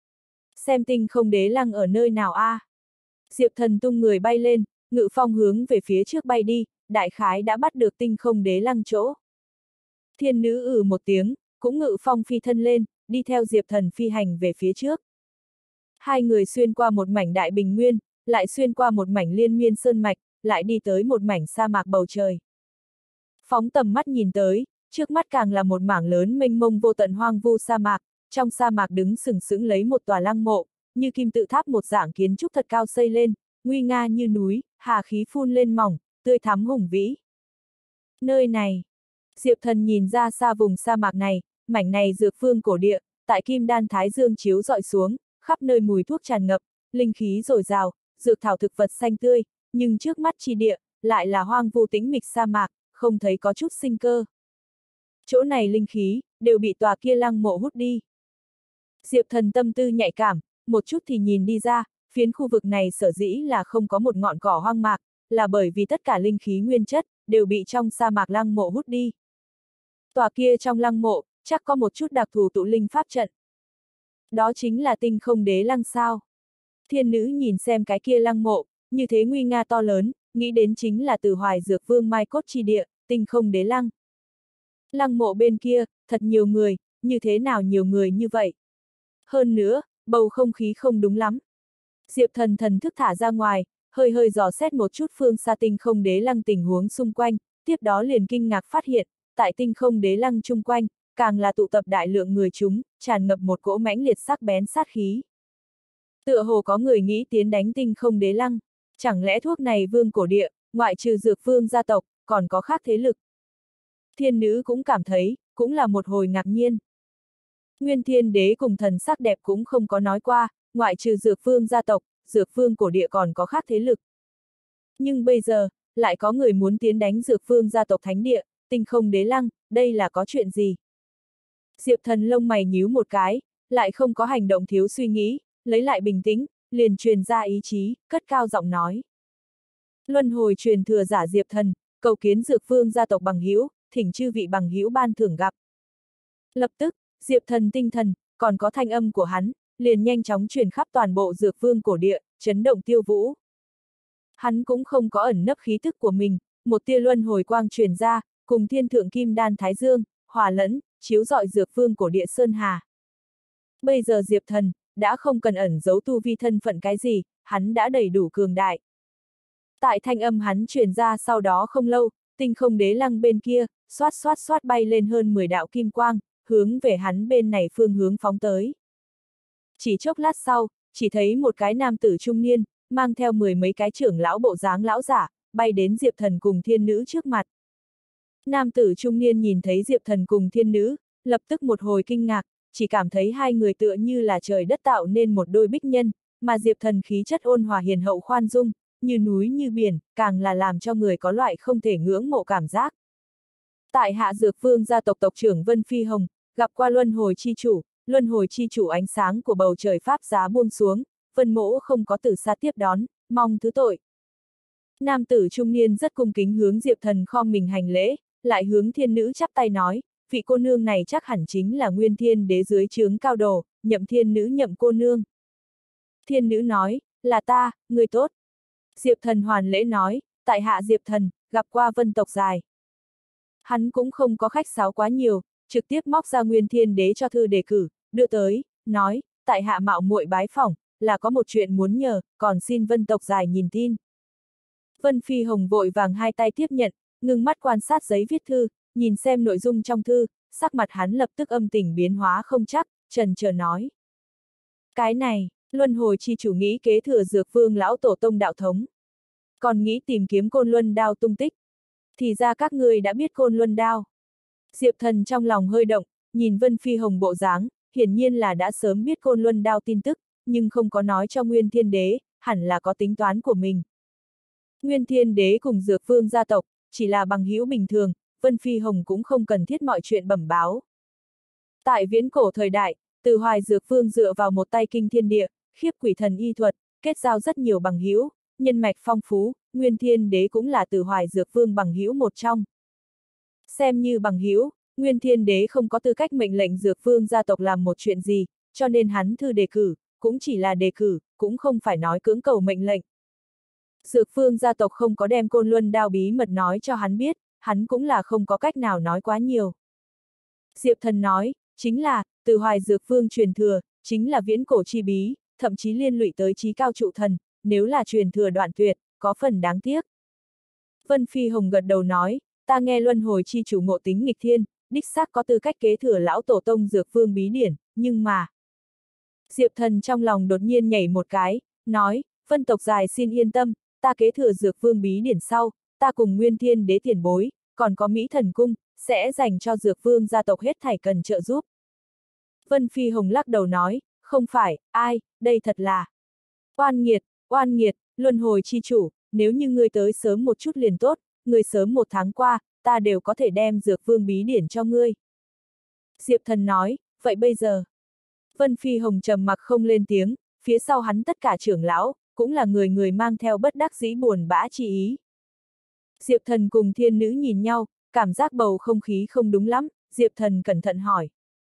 Xem tinh không đế lăng ở nơi nào a? Diệp Thần tung người bay lên, ngự phong hướng về phía trước bay đi, đại khái đã bắt được tinh không đế lăng chỗ. Thiên nữ một tiếng, cũng ngự phong phi thân lên, đi theo Diệp Thần phi hành về phía trước. Hai người xuyên qua một mảnh đại bình nguyên, lại xuyên qua một mảnh liên miên sơn mạch, lại đi tới một mảnh sa mạc bầu trời. Phóng tầm mắt nhìn tới, trước mắt càng là một mảng lớn mênh mông vô tận hoang vu sa mạc, trong sa mạc đứng sừng sững lấy một tòa lăng mộ, như kim tự tháp một dạng kiến trúc thật cao xây lên, nguy nga như núi, hà khí phun lên mỏng, tươi thắm hùng vĩ. Nơi này, Diệp Thần nhìn ra xa vùng sa mạc này, mảnh này dược vương cổ địa, tại kim đan Thái Dương chiếu rọi xuống, khắp nơi mùi thuốc tràn ngập, linh khí dồi dào, dược thảo thực vật xanh tươi, nhưng trước mắt chi địa, lại là hoang vu tĩnh mịch sa mạc, không thấy có chút sinh cơ. Chỗ này linh khí, đều bị tòa kia lăng mộ hút đi. Diệp Thần tâm tư nhạy cảm, một chút thì nhìn đi ra, phiến khu vực này sở dĩ là không có một ngọn cỏ hoang mạc, là bởi vì tất cả linh khí nguyên chất, đều bị trong sa mạc lăng mộ hút đi. Tòa kia trong lăng mộ, chắc có một chút đặc thù tụ linh pháp trận. Đó chính là tinh không đế lăng sao. Thiên nữ nhìn xem cái kia lăng mộ, như thế nguy nga to lớn, nghĩ đến chính là từ Hoài Dược Vương mai cốt chi địa, tinh không đế lăng. Lăng mộ bên kia, thật nhiều người, như thế nào nhiều người như vậy? Hơn nữa, bầu không khí không đúng lắm. Diệp Thần thần thức thả ra ngoài, hơi hơi dò xét một chút phương xa tinh không đế lăng tình huống xung quanh, tiếp đó liền kinh ngạc phát hiện, tại tinh không đế lăng chung quanh, càng là tụ tập đại lượng người chúng, tràn ngập một cỗ mãnh liệt sắc bén sát khí. Tựa hồ có người nghĩ tiến đánh tinh không đế lăng, chẳng lẽ thuốc này vương cổ địa, ngoại trừ dược vương gia tộc, còn có khác thế lực? Thiên nữ cũng cảm thấy, cũng là một hồi ngạc nhiên. Nguyên Thiên Đế cùng thần sắc đẹp cũng không có nói qua, ngoại trừ dược vương gia tộc, dược vương cổ địa còn có khác thế lực. Nhưng bây giờ, lại có người muốn tiến đánh dược vương gia tộc thánh địa, tinh không đế lăng, đây là có chuyện gì? Diệp Thần lông mày nhíu một cái, lại không có hành động thiếu suy nghĩ, lấy lại bình tĩnh, liền truyền ra ý chí, cất cao giọng nói. Luân hồi truyền thừa giả Diệp Thần, cầu kiến dược vương gia tộc bằng hữu, thỉnh chư vị bằng hữu ban thưởng gặp. Lập tức, Diệp Thần tinh thần, còn có thanh âm của hắn, liền nhanh chóng truyền khắp toàn bộ dược vương cổ địa, chấn động tiêu vũ. Hắn cũng không có ẩn nấp khí thức của mình, một tia luân hồi quang truyền ra, cùng thiên thượng kim đan Thái Dương, hòa lẫn, chiếu rọi dược vương cổ địa Sơn Hà. Bây giờ Diệp Thần, đã không cần ẩn giấu tu vi thân phận cái gì, hắn đã đầy đủ cường đại. Tại thanh âm hắn truyền ra sau đó không lâu, tinh không đế lăng bên kia, xoát xoát xoát bay lên hơn 10 đạo kim quang, hướng về hắn bên này phương hướng phóng tới. Chỉ chốc lát sau, chỉ thấy một cái nam tử trung niên, mang theo 10 mấy cái trưởng lão bộ dáng lão giả, bay đến Diệp Thần cùng thiên nữ trước mặt. Nam tử trung niên nhìn thấy Diệp Thần cùng thiên nữ, lập tức một hồi kinh ngạc, chỉ cảm thấy hai người tựa như là trời đất tạo nên một đôi bích nhân, mà Diệp Thần khí chất ôn hòa hiền hậu khoan dung, như núi như biển, càng là làm cho người có loại không thể ngưỡng mộ cảm giác. Tại Hạ Dược Vương gia tộc tộc trưởng Vân Phi Hồng, gặp qua luân hồi chi chủ ánh sáng của bầu trời pháp giá buông xuống, Vân Mỗ không có từ xa tiếp đón, mong thứ tội. Nam tử trung niên rất cung kính hướng Diệp Thần khom mình hành lễ, lại hướng thiên nữ chắp tay nói, vị cô nương này chắc hẳn chính là Nguyên Thiên Đế dưới trướng cao đồ, Nhậm thiên nữ Nhậm cô nương. Thiên nữ nói, là ta, người tốt. Diệp Thần hoàn lễ nói, tại hạ Diệp Thần, gặp qua Vân tộc dài. Hắn cũng không có khách sáo quá nhiều, trực tiếp móc ra Nguyên Thiên Đế cho thư đề cử, đưa tới, nói, tại hạ mạo muội bái phỏng, là có một chuyện muốn nhờ, còn xin Vân tộc dài nhìn tin. Vân Phi Hồng vội vàng hai tay tiếp nhận, ngưng mắt quan sát giấy viết thư, nhìn xem nội dung trong thư, sắc mặt hắn lập tức âm tình biến hóa không chắc, trần chờ nói. Cái này, luân hồi chi chủ nghĩ kế thừa Dược Vương lão tổ tông đạo thống. Còn nghĩ tìm kiếm Côn Luân đao tung tích. Thì ra các ngươi đã biết Côn Luân đao. Diệp Thần trong lòng hơi động, nhìn Vân Phi Hồng bộ dáng, hiển nhiên là đã sớm biết Côn Luân đao tin tức, nhưng không có nói cho Nguyên Thiên Đế, hẳn là có tính toán của mình. Nguyên Thiên Đế cùng Dược Vương gia tộc, chỉ là bằng hữu bình thường, Vân Phi Hồng cũng không cần thiết mọi chuyện bẩm báo. Tại viễn cổ thời đại, Từ Hoài Dược Vương dựa vào một tay kinh thiên địa, khiếp quỷ thần y thuật, kết giao rất nhiều bằng hữu, nhân mạch phong phú, Nguyên Thiên Đế cũng là Từ Hoài Dược Vương bằng hữu một trong. Xem như bằng hữu, Nguyên Thiên Đế không có tư cách mệnh lệnh Dược Vương gia tộc làm một chuyện gì, cho nên hắn thư đề cử, cũng chỉ là đề cử, cũng không phải nói cưỡng cầu mệnh lệnh. Dược Vương gia tộc không có đem Côn Luân đao bí mật nói cho hắn biết, hắn cũng là không có cách nào nói quá nhiều. Diệp Thần nói, chính là, Từ Hoài Dược Vương truyền thừa, chính là viễn cổ chi bí, thậm chí liên lụy tới chí cao trụ thần, nếu là truyền thừa đoạn tuyệt, có phần đáng tiếc. Vân Phi Hồng gật đầu nói, ta nghe luân hồi chi chủ ngộ tính nghịch thiên, đích xác có tư cách kế thừa lão tổ tông Dược Vương bí điển, nhưng mà... Diệp Thần trong lòng đột nhiên nhảy một cái, nói, Vân tộc dài xin yên tâm, ta kế thừa Dược Vương bí điển sau, ta cùng Nguyên Thiên Đế tiền bối, còn có Mỹ Thần Cung, sẽ dành cho Dược Vương gia tộc hết thảy cần trợ giúp. Vân Phi Hồng lắc đầu nói, không phải, ai, đây thật là... Oan nghiệt, luân hồi chi chủ, nếu như ngươi tới sớm một chút liền tốt, ngươi sớm một tháng qua, ta đều có thể đem Dược Vương bí điển cho ngươi. Diệp Thần nói, vậy bây giờ... Vân Phi Hồng trầm mặc không lên tiếng, phía sau hắn tất cả trưởng lão, cũng là người người mang theo bất đắc dĩ buồn bã chi ý. Diệp Thần cùng thiên nữ nhìn nhau, cảm giác bầu không khí không đúng lắm, Diệp Thần cẩn thận hỏi.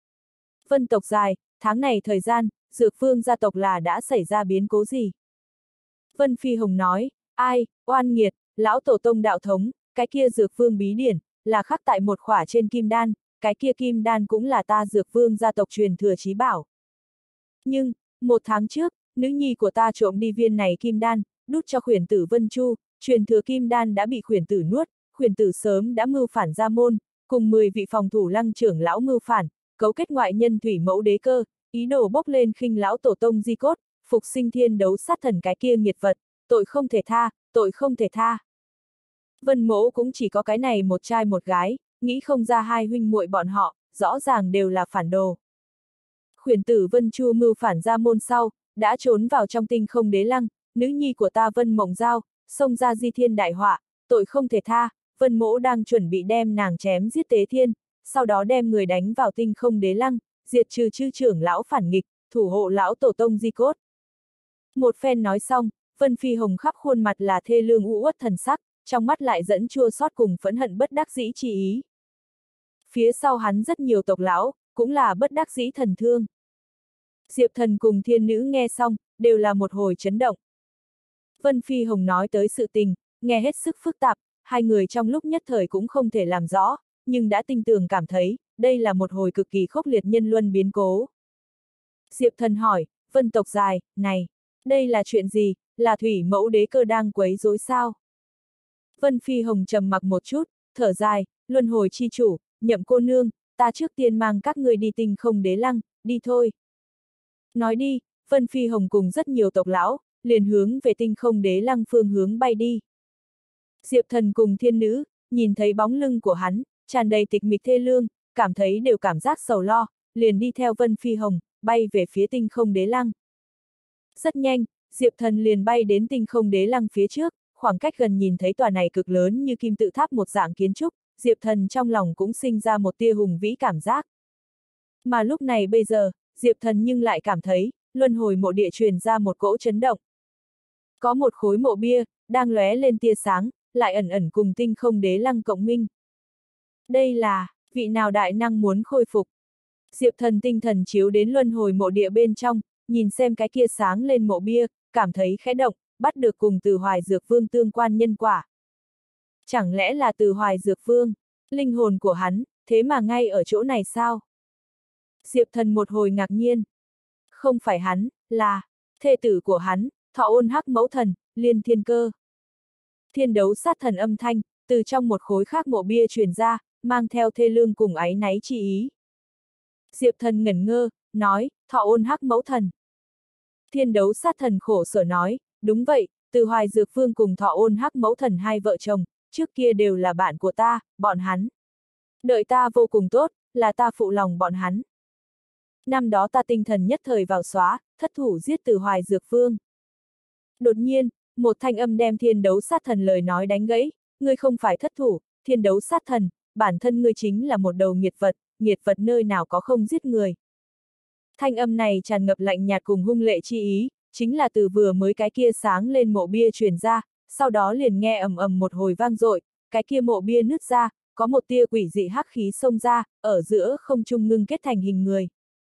Vân tộc dài, tháng này thời gian, Dược Vương gia tộc là đã xảy ra biến cố gì? Vân Phi Hồng nói, ai, oan nghiệt, lão tổ tông đạo thống, cái kia Dược Vương bí điển, là khắc tại một khỏa trên kim đan, cái kia kim đan cũng là ta Dược Vương gia tộc truyền thừa chí bảo. Nhưng, một tháng trước, nữ nhi của ta trộm đi viên này kim đan, đút cho khuyển tử Vân Chu, truyền thừa kim đan đã bị khuyển tử nuốt, khuyển tử sớm đã mưu phản ra môn, cùng 10 vị phòng thủ lăng trưởng lão mưu phản, cấu kết ngoại nhân thủy mẫu đế cơ, ý đồ bốc lên khinh lão tổ tông di cốt, phục sinh thiên đấu sát thần cái kia nghiệt vật, tội không thể tha, tội không thể tha. Vân mỗ cũng chỉ có cái này một trai một gái, nghĩ không ra hai huynh muội bọn họ, rõ ràng đều là phản đồ. Khuyển tử Vân Chu mưu phản ra môn sau, đã trốn vào trong tinh không đế lăng, nữ nhi của ta Vân Mộng Giao, xông ra di thiên đại họa, tội không thể tha, Vân mỗ đang chuẩn bị đem nàng chém giết tế thiên, sau đó đem người đánh vào tinh không đế lăng, diệt trừ chư trưởng lão phản nghịch, thủ hộ lão tổ tông di cốt. Một phen nói xong, Vân Phi Hồng khắp khuôn mặt là thê lương u uất thần sắc, trong mắt lại dẫn chua xót cùng phẫn hận bất đắc dĩ chi ý. Phía sau hắn rất nhiều tộc lão, cũng là bất đắc dĩ thần thương. Diệp Thần cùng thiên nữ nghe xong, đều là một hồi chấn động. Vân Phi Hồng nói tới sự tình, nghe hết sức phức tạp, hai người trong lúc nhất thời cũng không thể làm rõ, nhưng đã tinh tường cảm thấy, đây là một hồi cực kỳ khốc liệt nhân luân biến cố. Diệp Thần hỏi, Vân tộc dài, này, đây là chuyện gì, là thủy mẫu đế cơ đang quấy rối sao? Vân Phi Hồng trầm mặc một chút, thở dài, luân hồi chi chủ, Nhậm cô nương, ta trước tiên mang các ngươi đi tinh không đế lăng, đi thôi. Nói đi, Vân Phi Hồng cùng rất nhiều tộc lão, liền hướng về tinh không đế lăng phương hướng bay đi. Diệp Thần cùng thiên nữ, nhìn thấy bóng lưng của hắn, tràn đầy tịch mịch thê lương, cảm thấy đều cảm giác sầu lo, liền đi theo Vân Phi Hồng, bay về phía tinh không đế lăng. Rất nhanh, Diệp Thần liền bay đến tinh không đế lăng phía trước, khoảng cách gần nhìn thấy tòa này cực lớn như kim tự tháp một dạng kiến trúc, Diệp Thần trong lòng cũng sinh ra một tia hùng vĩ cảm giác. Mà lúc này bây giờ, Diệp Thần nhưng lại cảm thấy, luân hồi mộ địa truyền ra một cỗ chấn động. Có một khối mộ bia, đang lóe lên tia sáng, lại ẩn ẩn cùng tinh không đế lăng cộng minh. Đây là, vị nào đại năng muốn khôi phục? Diệp Thần tinh thần chiếu đến luân hồi mộ địa bên trong, nhìn xem cái kia sáng lên mộ bia, cảm thấy khẽ động, bắt được cùng Từ Hoài Dược Vương tương quan nhân quả. Chẳng lẽ là Từ Hoài Dược Vương, linh hồn của hắn, thế mà ngay ở chỗ này sao? Diệp Thần một hồi ngạc nhiên. Không phải hắn, là thê tử của hắn, Thọ Ôn Hắc Mẫu Thần, Liên Thiên Cơ. Thiên đấu sát thần âm thanh, từ trong một khối khác mộ bia truyền ra, mang theo thê lương cùng áy náy chi ý. Diệp Thần ngẩn ngơ, nói, Thọ Ôn Hắc Mẫu Thần. Thiên đấu sát thần khổ sở nói, đúng vậy, Từ Hoài Dược Vương cùng Thọ Ôn Hắc Mẫu Thần hai vợ chồng, trước kia đều là bạn của ta, bọn hắn. Đợi ta vô cùng tốt, là ta phụ lòng bọn hắn. Năm đó ta tinh thần nhất thời vào xóa, thất thủ giết Từ Hoài Dược Vương. Đột nhiên, một thanh âm đem thiên đấu sát thần lời nói đánh gãy, ngươi không phải thất thủ, thiên đấu sát thần, bản thân ngươi chính là một đầu nghiệt vật nơi nào có không giết người. Thanh âm này tràn ngập lạnh nhạt cùng hung lệ chi ý, chính là từ vừa mới cái kia sáng lên mộ bia truyền ra, sau đó liền nghe ầm ầm một hồi vang dội, cái kia mộ bia nứt ra, có một tia quỷ dị hắc khí xông ra, ở giữa không trung ngưng kết thành hình người.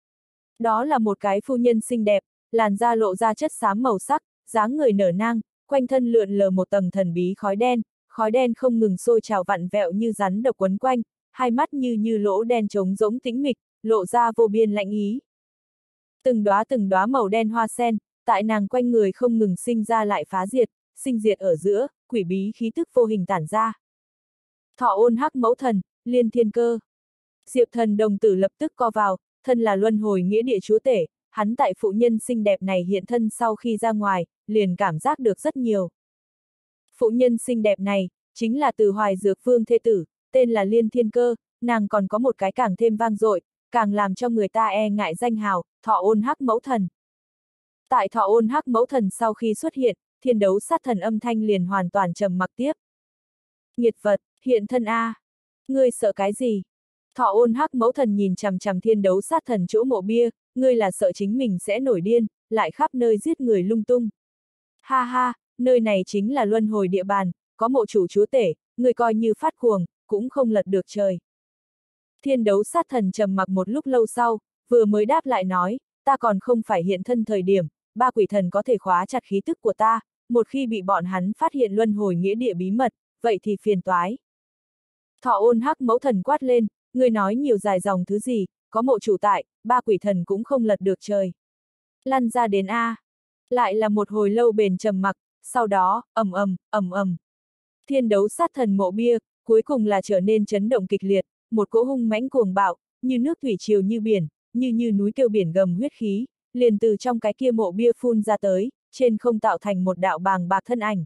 Đó là một cái phu nhân xinh đẹp, làn da lộ ra chất xám màu sắc, dáng người nở nang, quanh thân lượn lờ một tầng thần bí khói đen không ngừng sôi trào vặn vẹo như rắn độc quấn quanh, hai mắt như lỗ đen trống rỗng tĩnh mịch, lộ ra vô biên lạnh ý. Từng đóa màu đen hoa sen, tại nàng quanh người không ngừng sinh ra lại phá diệt, sinh diệt ở giữa, quỷ bí khí tức vô hình tản ra. Thọ Ôn Hắc Mẫu Thần, Liên Thiên Cơ. Diệp Thần đồng tử lập tức co vào, thân là luân hồi nghĩa địa chúa tể, hắn tại phụ nhân xinh đẹp này hiện thân sau khi ra ngoài, liền cảm giác được rất nhiều. Phụ nhân xinh đẹp này, chính là Từ Hoài Dược Vương thê tử, tên là Liên Thiên Cơ, nàng còn có một cái càng thêm vang dội, càng làm cho người ta e ngại danh hào, Thọ Ôn Hắc Mẫu Thần. Tại Thọ Ôn Hắc Mẫu Thần sau khi xuất hiện, thiên đấu sát thần âm thanh liền hoàn toàn trầm mặc tiếp. Nghiệt vật, hiện thân a, ngươi sợ cái gì? Thọ Ôn Hắc Mẫu Thần nhìn chằm chằm thiên đấu sát thần chỗ mộ bia, ngươi là sợ chính mình sẽ nổi điên, lại khắp nơi giết người lung tung. Ha ha, nơi này chính là luân hồi địa bàn, có mộ chủ chúa tể, ngươi coi như phát cuồng, cũng không lật được trời. Thiên đấu sát thần trầm mặc một lúc lâu sau, vừa mới đáp lại nói, ta còn không phải hiện thân thời điểm, ba quỷ thần có thể khóa chặt khí tức của ta, một khi bị bọn hắn phát hiện luân hồi nghĩa địa bí mật, vậy thì phiền toái. Thọ Ôn Hắc Mẫu Thần quát lên, ngươi nói nhiều dài dòng thứ gì, có mộ chủ tại, ba quỷ thần cũng không lật được trời. Lăn ra đến A. Lại là một hồi lâu bền trầm mặc, sau đó, ầm. Thiên đấu sát thần mộ bia, cuối cùng là trở nên chấn động kịch liệt, một cỗ hung mãnh cuồng bạo, như nước thủy triều như biển, như núi kêu biển gầm huyết khí, liền từ trong cái kia mộ bia phun ra tới, trên không tạo thành một đạo bàng bạc thân ảnh.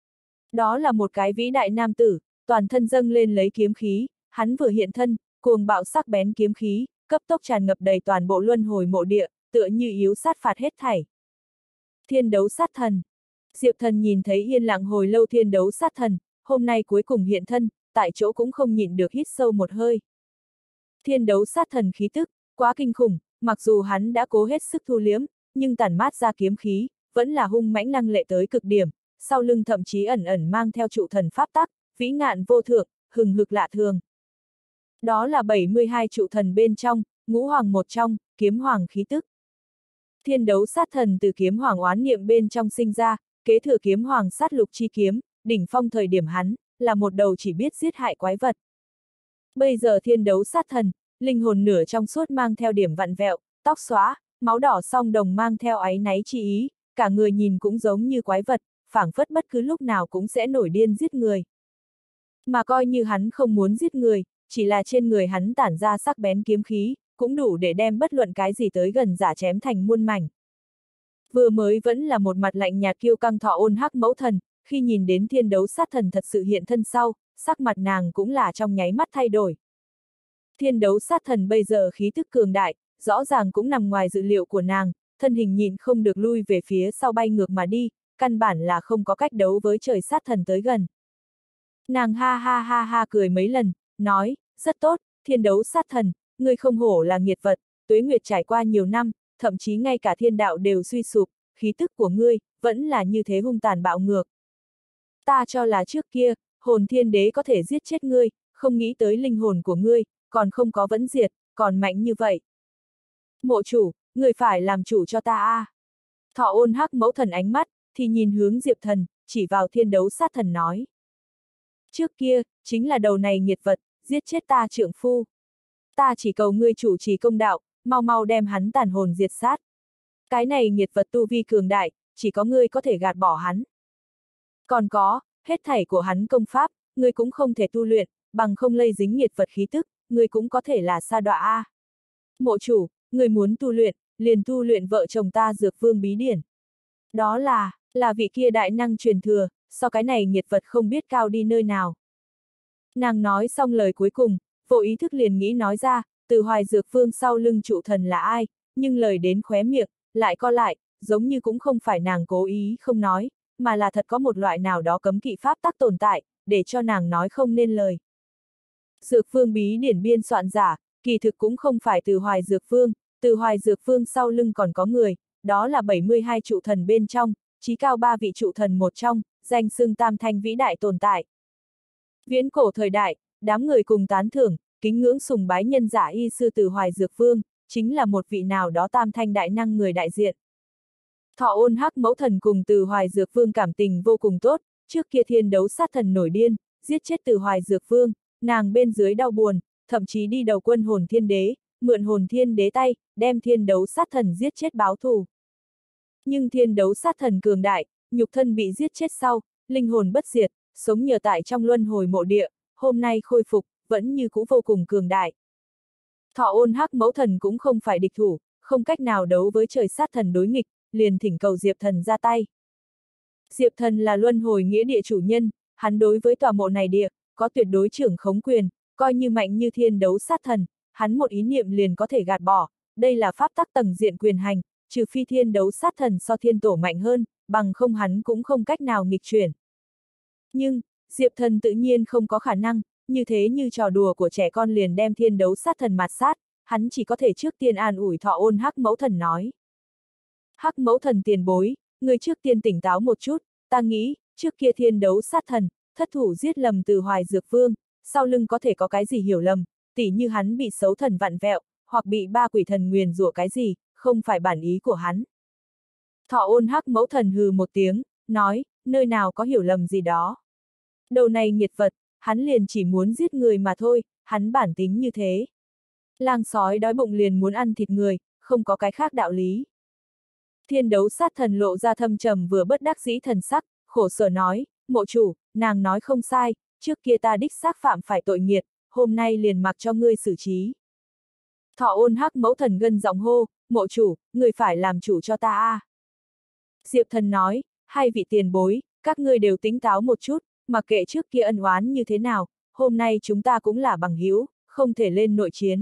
Đó là một cái vĩ đại nam tử, toàn thân dâng lên lấy kiếm khí, hắn vừa hiện thân, cuồng bạo sắc bén kiếm khí, cấp tốc tràn ngập đầy toàn bộ luân hồi mộ địa, tựa như yếu sát phạt hết thảy. Thiên đấu sát thần. Diệp Thần nhìn thấy yên lặng hồi lâu thiên đấu sát thần, hôm nay cuối cùng hiện thân, tại chỗ cũng không nhịn được hít sâu một hơi. Thiên đấu sát thần khí tức, quá kinh khủng, mặc dù hắn đã cố hết sức thu liếm, nhưng tản mát ra kiếm khí, vẫn là hung mãnh lăng lệ tới cực điểm, sau lưng thậm chí ẩn ẩn mang theo trụ thần pháp tắc, vĩ ngạn vô thượng, hừng hực lạ thường. Đó là 72 trụ thần bên trong, ngũ hoàng một trong, kiếm hoàng khí tức. Thiên đấu sát thần từ kiếm hoàng oán niệm bên trong sinh ra, kế thừa kiếm hoàng sát lục chi kiếm, đỉnh phong thời điểm hắn, là một đầu chỉ biết giết hại quái vật. Bây giờ thiên đấu sát thần, linh hồn nửa trong suốt mang theo điểm vặn vẹo, tóc xóa, máu đỏ song đồng mang theo áy náy chi ý, cả người nhìn cũng giống như quái vật, phảng phất bất cứ lúc nào cũng sẽ nổi điên giết người. Mà coi như hắn không muốn giết người, chỉ là trên người hắn tản ra sắc bén kiếm khí, cũng đủ để đem bất luận cái gì tới gần giả chém thành muôn mảnh. Vừa mới vẫn là một mặt lạnh nhạt kiêu căng Thọ Ôn Hắc Mẫu Thần, khi nhìn đến thiên đấu sát thần thật sự hiện thân sau, sắc mặt nàng cũng là trong nháy mắt thay đổi. Thiên đấu sát thần bây giờ khí tức cường đại, rõ ràng cũng nằm ngoài dự liệu của nàng, thân hình nhịn không được lui về phía sau bay ngược mà đi, căn bản là không có cách đấu với trời sát thần tới gần. Nàng ha ha cười mấy lần, nói, rất tốt, thiên đấu sát thần, ngươi không hổ là nghiệt vật, tuế nguyệt trải qua nhiều năm, thậm chí ngay cả thiên đạo đều suy sụp, khí tức của ngươi, vẫn là như thế hung tàn bạo ngược. Ta cho là trước kia, hồn thiên đế có thể giết chết ngươi, không nghĩ tới linh hồn của ngươi, còn không có vẫn diệt, còn mạnh như vậy. Mộ chủ, ngươi phải làm chủ cho ta a. Thọ Ôn Hắc mẫu thần ánh mắt, thì nhìn hướng Diệp Thần, chỉ vào Thiên Đấu Sát Thần nói. Trước kia, chính là đầu này nghiệt vật, giết chết ta trượng phu. Ta chỉ cầu ngươi chủ trì công đạo, mau mau đem hắn tàn hồn diệt sát. Cái này nghiệt vật tu vi cường đại, chỉ có ngươi có thể gạt bỏ hắn. Còn có, hết thảy của hắn công pháp, ngươi cũng không thể tu luyện, bằng không lây dính nghiệt vật khí tức, ngươi cũng có thể là sa đọa a. Mộ chủ, ngươi muốn tu luyện, liền tu luyện vợ chồng ta Dược Vương bí điển. Đó là vị kia đại năng truyền thừa, so cái này nghiệt vật không biết cao đi nơi nào. Nàng nói xong lời cuối cùng, vô ý thức liền nghĩ nói ra, Từ Hoài Dược Vương sau lưng trụ thần là ai, nhưng lời đến khóe miệng, lại co lại, giống như cũng không phải nàng cố ý không nói, mà là thật có một loại nào đó cấm kỵ pháp tắc tồn tại, để cho nàng nói không nên lời. Dược Vương bí điển biên soạn giả, kỳ thực cũng không phải Từ Hoài Dược Vương, Từ Hoài Dược Vương sau lưng còn có người, đó là 72 trụ thần bên trong, chí cao 3 vị trụ thần một trong, danh xưng tam thanh vĩ đại tồn tại. Viễn cổ thời đại, đám người cùng tán thưởng, kính ngưỡng sùng bái nhân giả y sư Từ Hoài Dược Vương, chính là một vị nào đó tam thanh đại năng người đại diện. Thọ Ôn Hắc mẫu thần cùng Từ Hoài Dược Vương cảm tình vô cùng tốt, trước kia Thiên Đấu Sát Thần nổi điên, giết chết Từ Hoài Dược Vương, nàng bên dưới đau buồn, thậm chí đi đầu quân hồn thiên đế, mượn hồn thiên đế tay, đem Thiên Đấu Sát Thần giết chết báo thù. Nhưng Thiên Đấu Sát Thần cường đại, nhục thân bị giết chết sau, linh hồn bất diệt, sống nhờ tại trong luân hồi mộ địa, hôm nay khôi phục, vẫn như cũ vô cùng cường đại. Thọ Ôn Hắc mẫu thần cũng không phải địch thủ, không cách nào đấu với trời sát thần đối nghịch, liền thỉnh cầu Diệp Thần ra tay. Diệp Thần là luân hồi nghĩa địa chủ nhân, hắn đối với tòa mộ này địa, có tuyệt đối trưởng khống quyền, coi như mạnh như Thiên Đấu Sát Thần, hắn một ý niệm liền có thể gạt bỏ, đây là pháp tắc tầng diện quyền hành, trừ phi Thiên Đấu Sát Thần so thiên tổ mạnh hơn, bằng không hắn cũng không cách nào nghịch chuyển. Nhưng, Diệp Thần tự nhiên không có khả năng, như thế như trò đùa của trẻ con liền đem Thiên Đấu Sát Thần mạt sát, hắn chỉ có thể trước tiên an ủi Thọ Ôn Hắc mẫu thần nói. Hắc mẫu thần tiền bối, người trước tiên tỉnh táo một chút, ta nghĩ, trước kia Thiên Đấu Sát Thần, thất thủ giết lầm Từ Hoài Dược Vương, sau lưng có thể có cái gì hiểu lầm, tỉ như hắn bị xấu thần vặn vẹo, hoặc bị ba quỷ thần nguyền rủa cái gì, không phải bản ý của hắn. Thọ Ôn Hắc mẫu thần hừ một tiếng, nói, nơi nào có hiểu lầm gì đó. Đầu này nghiệt vật, hắn liền chỉ muốn giết người mà thôi, hắn bản tính như thế. Lang sói đói bụng liền muốn ăn thịt người, không có cái khác đạo lý. Thiên Đấu Sát Thần lộ ra thâm trầm vừa bất đắc dĩ thần sắc, khổ sở nói, mộ chủ, nàng nói không sai, trước kia ta đích xác phạm phải tội nghiệt, hôm nay liền mặc cho ngươi xử trí. Thọ Ôn Hắc mẫu thần gân giọng hô, mộ chủ, ngươi phải làm chủ cho ta a. Diệp Thần nói, hai vị tiền bối, các ngươi đều tính táo một chút, mặc kệ trước kia ân oán như thế nào, hôm nay chúng ta cũng là bằng hữu, không thể lên nội chiến.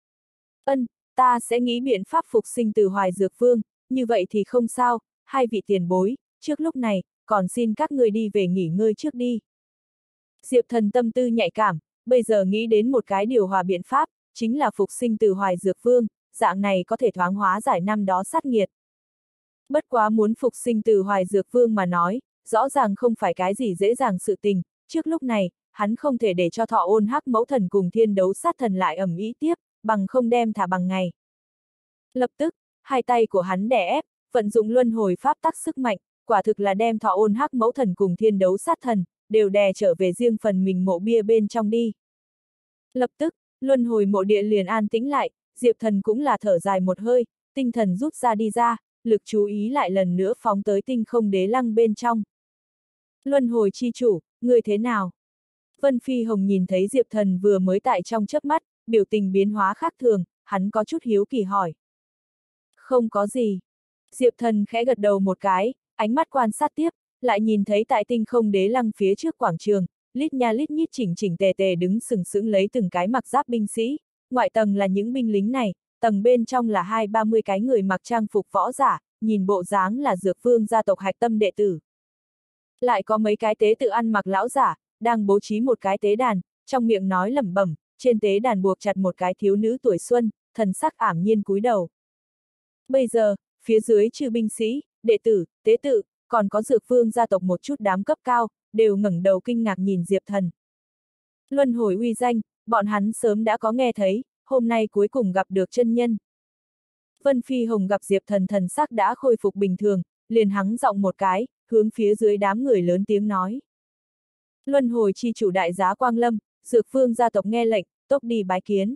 Ta sẽ nghĩ biện pháp phục sinh Từ Hoài Dược Vương, như vậy thì không sao, hai vị tiền bối, trước lúc này, còn xin các ngươi đi về nghỉ ngơi trước đi. Diệp Thần tâm tư nhạy cảm, bây giờ nghĩ đến một cái điều hòa biện pháp, chính là phục sinh Từ Hoài Dược Vương, dạng này có thể thoáng hóa giải năm đó sát nghiệt. Bất quá muốn phục sinh Từ Hoài Dược Vương mà nói, rõ ràng không phải cái gì dễ dàng sự tình, trước lúc này, hắn không thể để cho Thọ Ôn Hắc mẫu thần cùng Thiên Đấu Sát Thần lại ầm ĩ tiếp, bằng không đem thả bằng ngày. Lập tức, hai tay của hắn đè ép, vận dụng luân hồi pháp tắc sức mạnh, quả thực là đem Thọ Ôn Hắc mẫu thần cùng Thiên Đấu Sát Thần, đều đè trở về riêng phần mình mộ bia bên trong đi. Lập tức, luân hồi mộ địa liền an tĩnh lại, Diệp Thần cũng là thở dài một hơi, tinh thần rút ra đi ra, lực chú ý lại lần nữa phóng tới tinh không đế lăng bên trong. Luân hồi chi chủ, người thế nào? Vân Phi Hồng nhìn thấy Diệp Thần vừa mới tại trong chớp mắt, biểu tình biến hóa khác thường, hắn có chút hiếu kỳ hỏi. Không có gì. Diệp Thần khẽ gật đầu một cái, ánh mắt quan sát tiếp, lại nhìn thấy tại tinh không đế lăng phía trước quảng trường, lít nha lít nhít chỉnh chỉnh tề tề đứng sừng sững lấy từng cái mặc giáp binh sĩ, ngoại tầng là những binh lính này, tầng bên trong là 20-30 cái người mặc trang phục võ giả, nhìn bộ dáng là Dược Vương gia tộc hạch tâm đệ tử. Lại có mấy cái tế tự ăn mặc lão giả, đang bố trí một cái tế đàn, trong miệng nói lẩm bẩm, trên tế đàn buộc chặt một cái thiếu nữ tuổi xuân, thần sắc ảm nhiên cúi đầu. Bây giờ, phía dưới trừ binh sĩ, đệ tử, tế tự, còn có Dược Vương gia tộc một chút đám cấp cao, đều ngẩng đầu kinh ngạc nhìn Diệp Thần. Luân hồi uy danh, bọn hắn sớm đã có nghe thấy, hôm nay cuối cùng gặp được chân nhân. Vân Phi Hồng gặp Diệp Thần thần sắc đã khôi phục bình thường, liền hắng giọng một cái, hướng phía dưới đám người lớn tiếng nói. Luân hồi chi chủ đại giá Quang Lâm, Dược Vương gia tộc nghe lệnh, tốc đi bái kiến.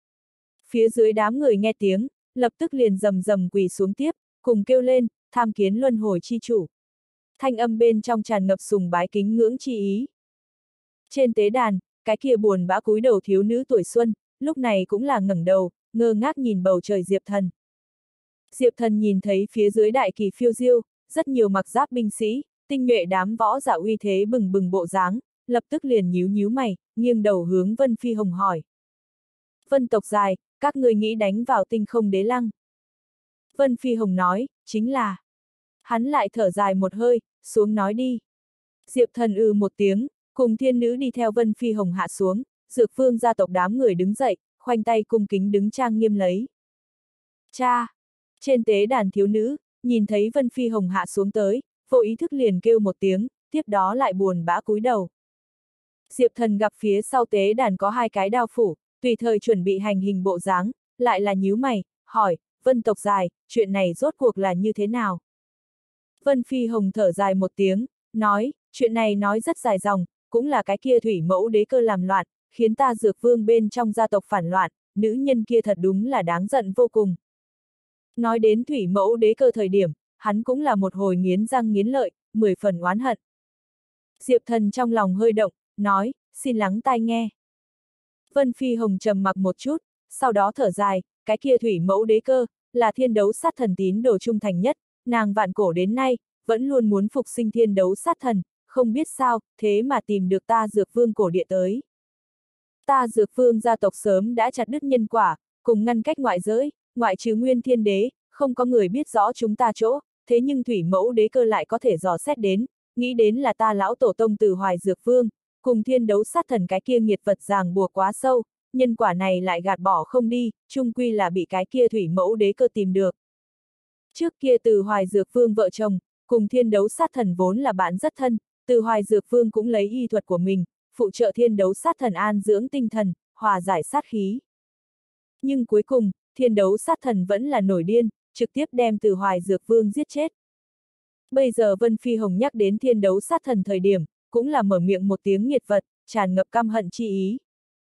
Phía dưới đám người nghe tiếng, lập tức liền rầm rầm quỳ xuống tiếp, cùng kêu lên, tham kiến luân hồi chi chủ. Thanh âm bên trong tràn ngập sùng bái kính ngưỡng chi ý. Trên tế đàn, cái kia buồn bã cúi đầu thiếu nữ tuổi xuân, lúc này cũng là ngẩng đầu, ngơ ngác nhìn bầu trời Diệp Thần. Diệp Thần nhìn thấy phía dưới đại kỳ phiêu diêu, rất nhiều mặc giáp binh sĩ, tinh nhuệ đám võ giả uy thế bừng bừng bộ dáng, lập tức liền nhíu nhíu mày, nghiêng đầu hướng Vân Phi Hồng hỏi. Vân tộc dài, các người nghĩ đánh vào tinh không đế lăng? Vân Phi Hồng nói, chính là. Hắn lại thở dài một hơi, xuống nói đi. Diệp Thần một tiếng, cùng thiên nữ đi theo Vân Phi Hồng hạ xuống, Dược Vương gia tộc đám người đứng dậy, khoanh tay cung kính đứng trang nghiêm lấy. Cha! Trên tế đàn thiếu nữ, nhìn thấy Vân Phi Hồng hạ xuống tới, vô ý thức liền kêu một tiếng, tiếp đó lại buồn bã cúi đầu. Diệp Thần gặp phía sau tế đàn có hai cái đao phủ, tùy thời chuẩn bị hành hình bộ dáng, lại là nhíu mày, hỏi, Vân tộc dài, chuyện này rốt cuộc là như thế nào? Vân Phi Hồng thở dài một tiếng, nói, chuyện này nói rất dài dòng, cũng là cái kia thủy mẫu đế cơ làm loạn, khiến ta Dược Vương bên trong gia tộc phản loạn, nữ nhân kia thật đúng là đáng giận vô cùng. Nói đến thủy mẫu đế cơ thời điểm, hắn cũng là một hồi nghiến răng nghiến lợi, 10 phần oán hận. Diệp Thần trong lòng hơi động, nói, xin lắng tai nghe. Vân Phi Hồng trầm mặc một chút, sau đó thở dài, cái kia thủy mẫu đế cơ, là thiên đấu sát thần tín đồ trung thành nhất, nàng vạn cổ đến nay, vẫn luôn muốn phục sinh thiên đấu sát thần, không biết sao, thế mà tìm được ta Dược Vương cổ địa tới. Ta Dược Vương gia tộc sớm đã chặt đứt nhân quả, cùng ngăn cách ngoại giới, ngoại trừ Nguyên Thiên Đế, không có người biết rõ chúng ta chỗ, thế nhưng thủy mẫu đế cơ lại có thể dò xét đến, nghĩ đến là ta lão tổ tông từ Hoài Dược Vương, cùng thiên đấu sát thần cái kia nghiệt vật ràng buộc quá sâu, nhân quả này lại gạt bỏ không đi, chung quy là bị cái kia thủy mẫu đế cơ tìm được. Trước kia từ Hoài Dược Vương vợ chồng, cùng thiên đấu sát thần vốn là bạn rất thân, từ Hoài Dược Vương cũng lấy y thuật của mình, phụ trợ thiên đấu sát thần an dưỡng tinh thần, hòa giải sát khí. Nhưng cuối cùng, thiên đấu sát thần vẫn là nổi điên, trực tiếp đem từ Hoài Dược Vương giết chết. Bây giờ Vân Phi Hồng nhắc đến thiên đấu sát thần thời điểm, cũng là mở miệng một tiếng nghiệt vật, tràn ngập căm hận chi ý.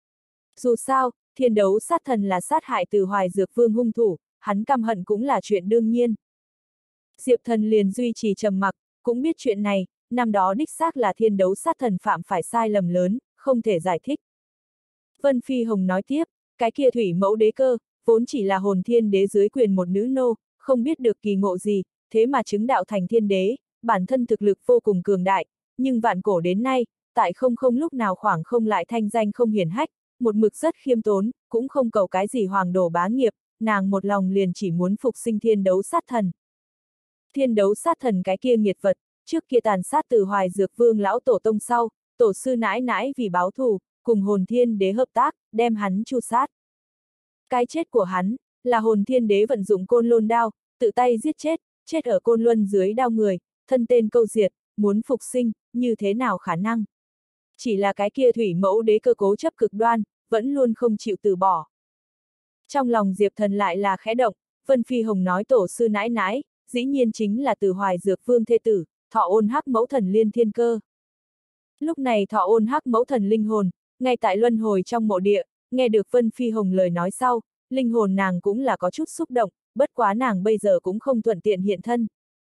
Dù sao, thiên đấu sát thần là sát hại từ Hoài Dược Vương hung thủ, hắn căm hận cũng là chuyện đương nhiên. Diệp Thần liền duy trì trầm mặc, cũng biết chuyện này, năm đó đích xác là thiên đấu sát thần phạm phải sai lầm lớn, không thể giải thích. Vân Phi Hồng nói tiếp, cái kia thủy mẫu đế cơ, vốn chỉ là hồn thiên đế dưới quyền một nữ nô, không biết được kỳ ngộ gì, thế mà chứng đạo thành thiên đế, bản thân thực lực vô cùng cường đại, nhưng vạn cổ đến nay, tại không lúc nào khoảng không lại thanh danh không hiển hách, một mực rất khiêm tốn, cũng không cầu cái gì hoàng đổ bá nghiệp, nàng một lòng liền chỉ muốn phục sinh thiên đấu sát thần. Thiên đấu sát thần cái kia nghiệt vật, trước kia tàn sát từ Hoài Dược Vương lão tổ tông sau, tổ sư nãi nãi vì báo thù, cùng hồn thiên đế hợp tác, đem hắn tru sát. Cái chết của hắn, là hồn thiên đế vận dụng côn lôn đao, tự tay giết chết, chết ở côn luân dưới đao người, thân tên câu diệt, muốn phục sinh, như thế nào khả năng? Chỉ là cái kia thủy mẫu đế cơ cố chấp cực đoan, vẫn luôn không chịu từ bỏ. Trong lòng Diệp Thần lại là khẽ động, Vân Phi Hồng nói tổ sư nãi nãi, dĩ nhiên chính là từ Hoài Dược Vương thê tử, Thọ Ôn Hắc mẫu thần Liên Thiên Cơ. Lúc này Thọ Ôn Hắc mẫu thần linh hồn, ngay tại luân hồi trong mộ địa, nghe được Vân Phi Hồng lời nói sau, linh hồn nàng cũng là có chút xúc động, bất quá nàng bây giờ cũng không thuận tiện hiện thân.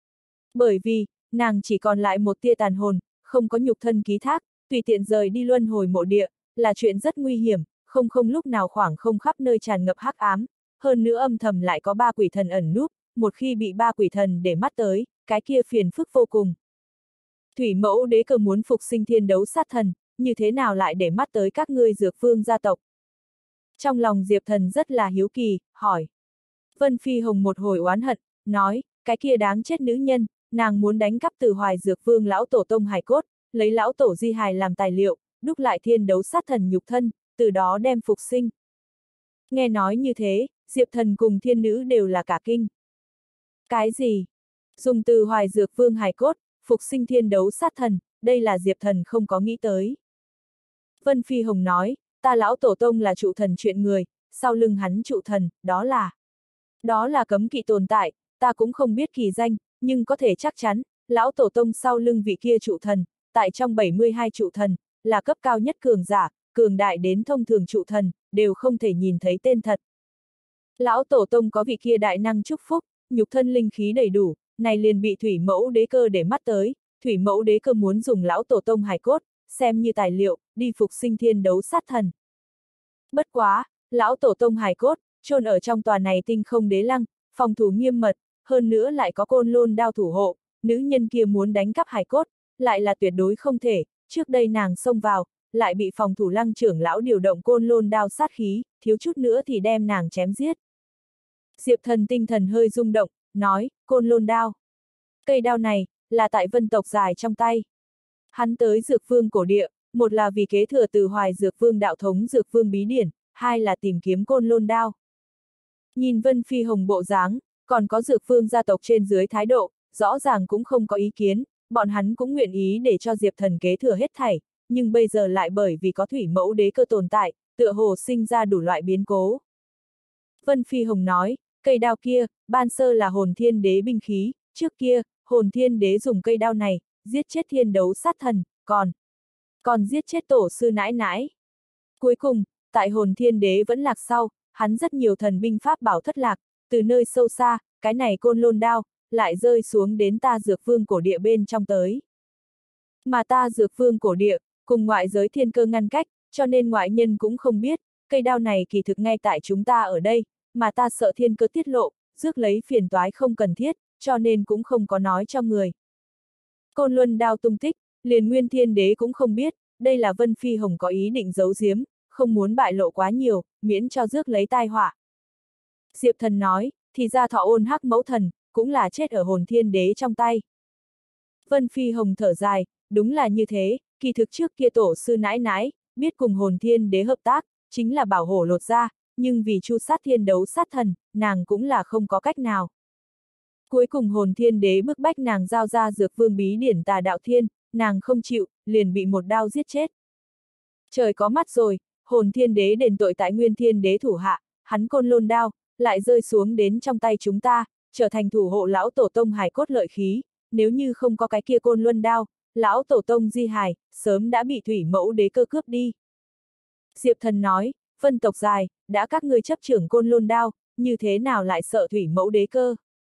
Bởi vì, nàng chỉ còn lại một tia tàn hồn, không có nhục thân ký thác, tùy tiện rời đi luân hồi mộ địa, là chuyện rất nguy hiểm, không lúc nào khoảng không khắp nơi tràn ngập hắc ám, hơn nữa âm thầm lại có ba quỷ thần ẩn núp, một khi bị ba quỷ thần để mắt tới, cái kia phiền phức vô cùng. Thủy mẫu đế cơ muốn phục sinh thiên đấu sát thần, như thế nào lại để mắt tới các ngươi Dược Vương gia tộc? Trong lòng Diệp Thần rất là hiếu kỳ, hỏi. Vân Phi Hồng một hồi oán hận, nói, cái kia đáng chết nữ nhân, nàng muốn đánh cắp từ Hoài Dược Vương lão tổ tông hài cốt, lấy lão tổ di hài làm tài liệu, đúc lại thiên đấu sát thần nhục thân, từ đó đem phục sinh. Nghe nói như thế, Diệp Thần cùng thiên nữ đều là cả kinh. Cái gì? Dùng từ hoài dược vương hài cốt, phục sinh thiên đấu sát thần, đây là Diệp Thần không có nghĩ tới. Vân Phi Hồng nói, ta lão tổ tông là trụ thần chuyện người, sau lưng hắn trụ thần, đó là cấm kỵ tồn tại, ta cũng không biết kỳ danh, nhưng có thể chắc chắn, lão tổ tông sau lưng vị kia trụ thần, tại trong 72 trụ thần, là cấp cao nhất cường giả, cường đại đến thông thường trụ thần, đều không thể nhìn thấy tên thật. Lão tổ tông có vị kia đại năng chúc phúc, nhục thân linh khí đầy đủ, này liền bị thủy mẫu đế cơ để mắt tới, thủy mẫu đế cơ muốn dùng lão tổ tông hài cốt, xem như tài liệu, đi phục sinh thiên đấu sát thần. Bất quá, lão tổ tông hài cốt, chôn ở trong tòa này tinh không đế lăng, phòng thủ nghiêm mật, hơn nữa lại có côn lôn đao thủ hộ, nữ nhân kia muốn đánh cắp hài cốt, lại là tuyệt đối không thể, trước đây nàng xông vào, lại bị phòng thủ lăng trưởng lão điều động côn lôn đao sát khí, thiếu chút nữa thì đem nàng chém giết. Diệp Thần tinh thần hơi rung động, nói, côn lôn đao. Cây đao này, là tại Vân tộc dài trong tay. Hắn tới Dược Vương cổ địa, một là vì kế thừa từ Hoài Dược Vương đạo thống Dược Vương bí điển, hai là tìm kiếm côn lôn đao. Nhìn Vân Phi Hồng bộ dáng, còn có Dược Vương gia tộc trên dưới thái độ, rõ ràng cũng không có ý kiến, bọn hắn cũng nguyện ý để cho Diệp Thần kế thừa hết thảy, nhưng bây giờ lại bởi vì có thủy mẫu đế cơ tồn tại, tựa hồ sinh ra đủ loại biến cố. Vân Phi Hồng nói, cây đao kia, ban sơ là hồn thiên đế binh khí, trước kia, hồn thiên đế dùng cây đao này, giết chết thiên đấu sát thần, còn giết chết tổ sư nãi nãi. Cuối cùng, tại hồn thiên đế vẫn lạc sau, hắn rất nhiều thần binh pháp bảo thất lạc, từ nơi sâu xa, cái này côn lôn đao, lại rơi xuống đến ta Dược Vương cổ địa bên trong tới. Mà ta Dược Vương cổ địa, cùng ngoại giới thiên cơ ngăn cách, cho nên ngoại nhân cũng không biết, cây đao này kỳ thực ngay tại chúng ta ở đây, mà ta sợ thiên cơ tiết lộ, rước lấy phiền toái không cần thiết, cho nên cũng không có nói cho người. Côn luân đao tung tích, liền Nguyên Thiên Đế cũng không biết, đây là Vân Phi Hồng có ý định giấu giếm, không muốn bại lộ quá nhiều, miễn cho rước lấy tai họa. Diệp Thần nói, thì ra Thọ Ôn Hắc mẫu thần, cũng là chết ở hồn thiên đế trong tay. Vân Phi Hồng thở dài, đúng là như thế, kỳ thực trước kia tổ sư nãi nãi, biết cùng hồn thiên đế hợp tác, chính là bảo hổ lột ra, nhưng vì chu sát thiên đấu sát thần, nàng cũng là không có cách nào. Cuối cùng hồn thiên đế bức bách nàng giao ra Dược Vương bí điển Tà Đạo Thiên, nàng không chịu, liền bị một đao giết chết. Trời có mắt rồi, hồn thiên đế đền tội tại Nguyên Thiên Đế thủ hạ, hắn côn lôn đao, lại rơi xuống đến trong tay chúng ta, trở thành thủ hộ lão tổ tông hài cốt lợi khí, nếu như không có cái kia côn luân đao, lão tổ tông di hài, sớm đã bị thủy mẫu đế cơ cướp đi. Diệp Thần nói, Vân tộc dài, đã các ngươi chấp trưởng côn lôn đao, như thế nào lại sợ thủy mẫu đế cơ?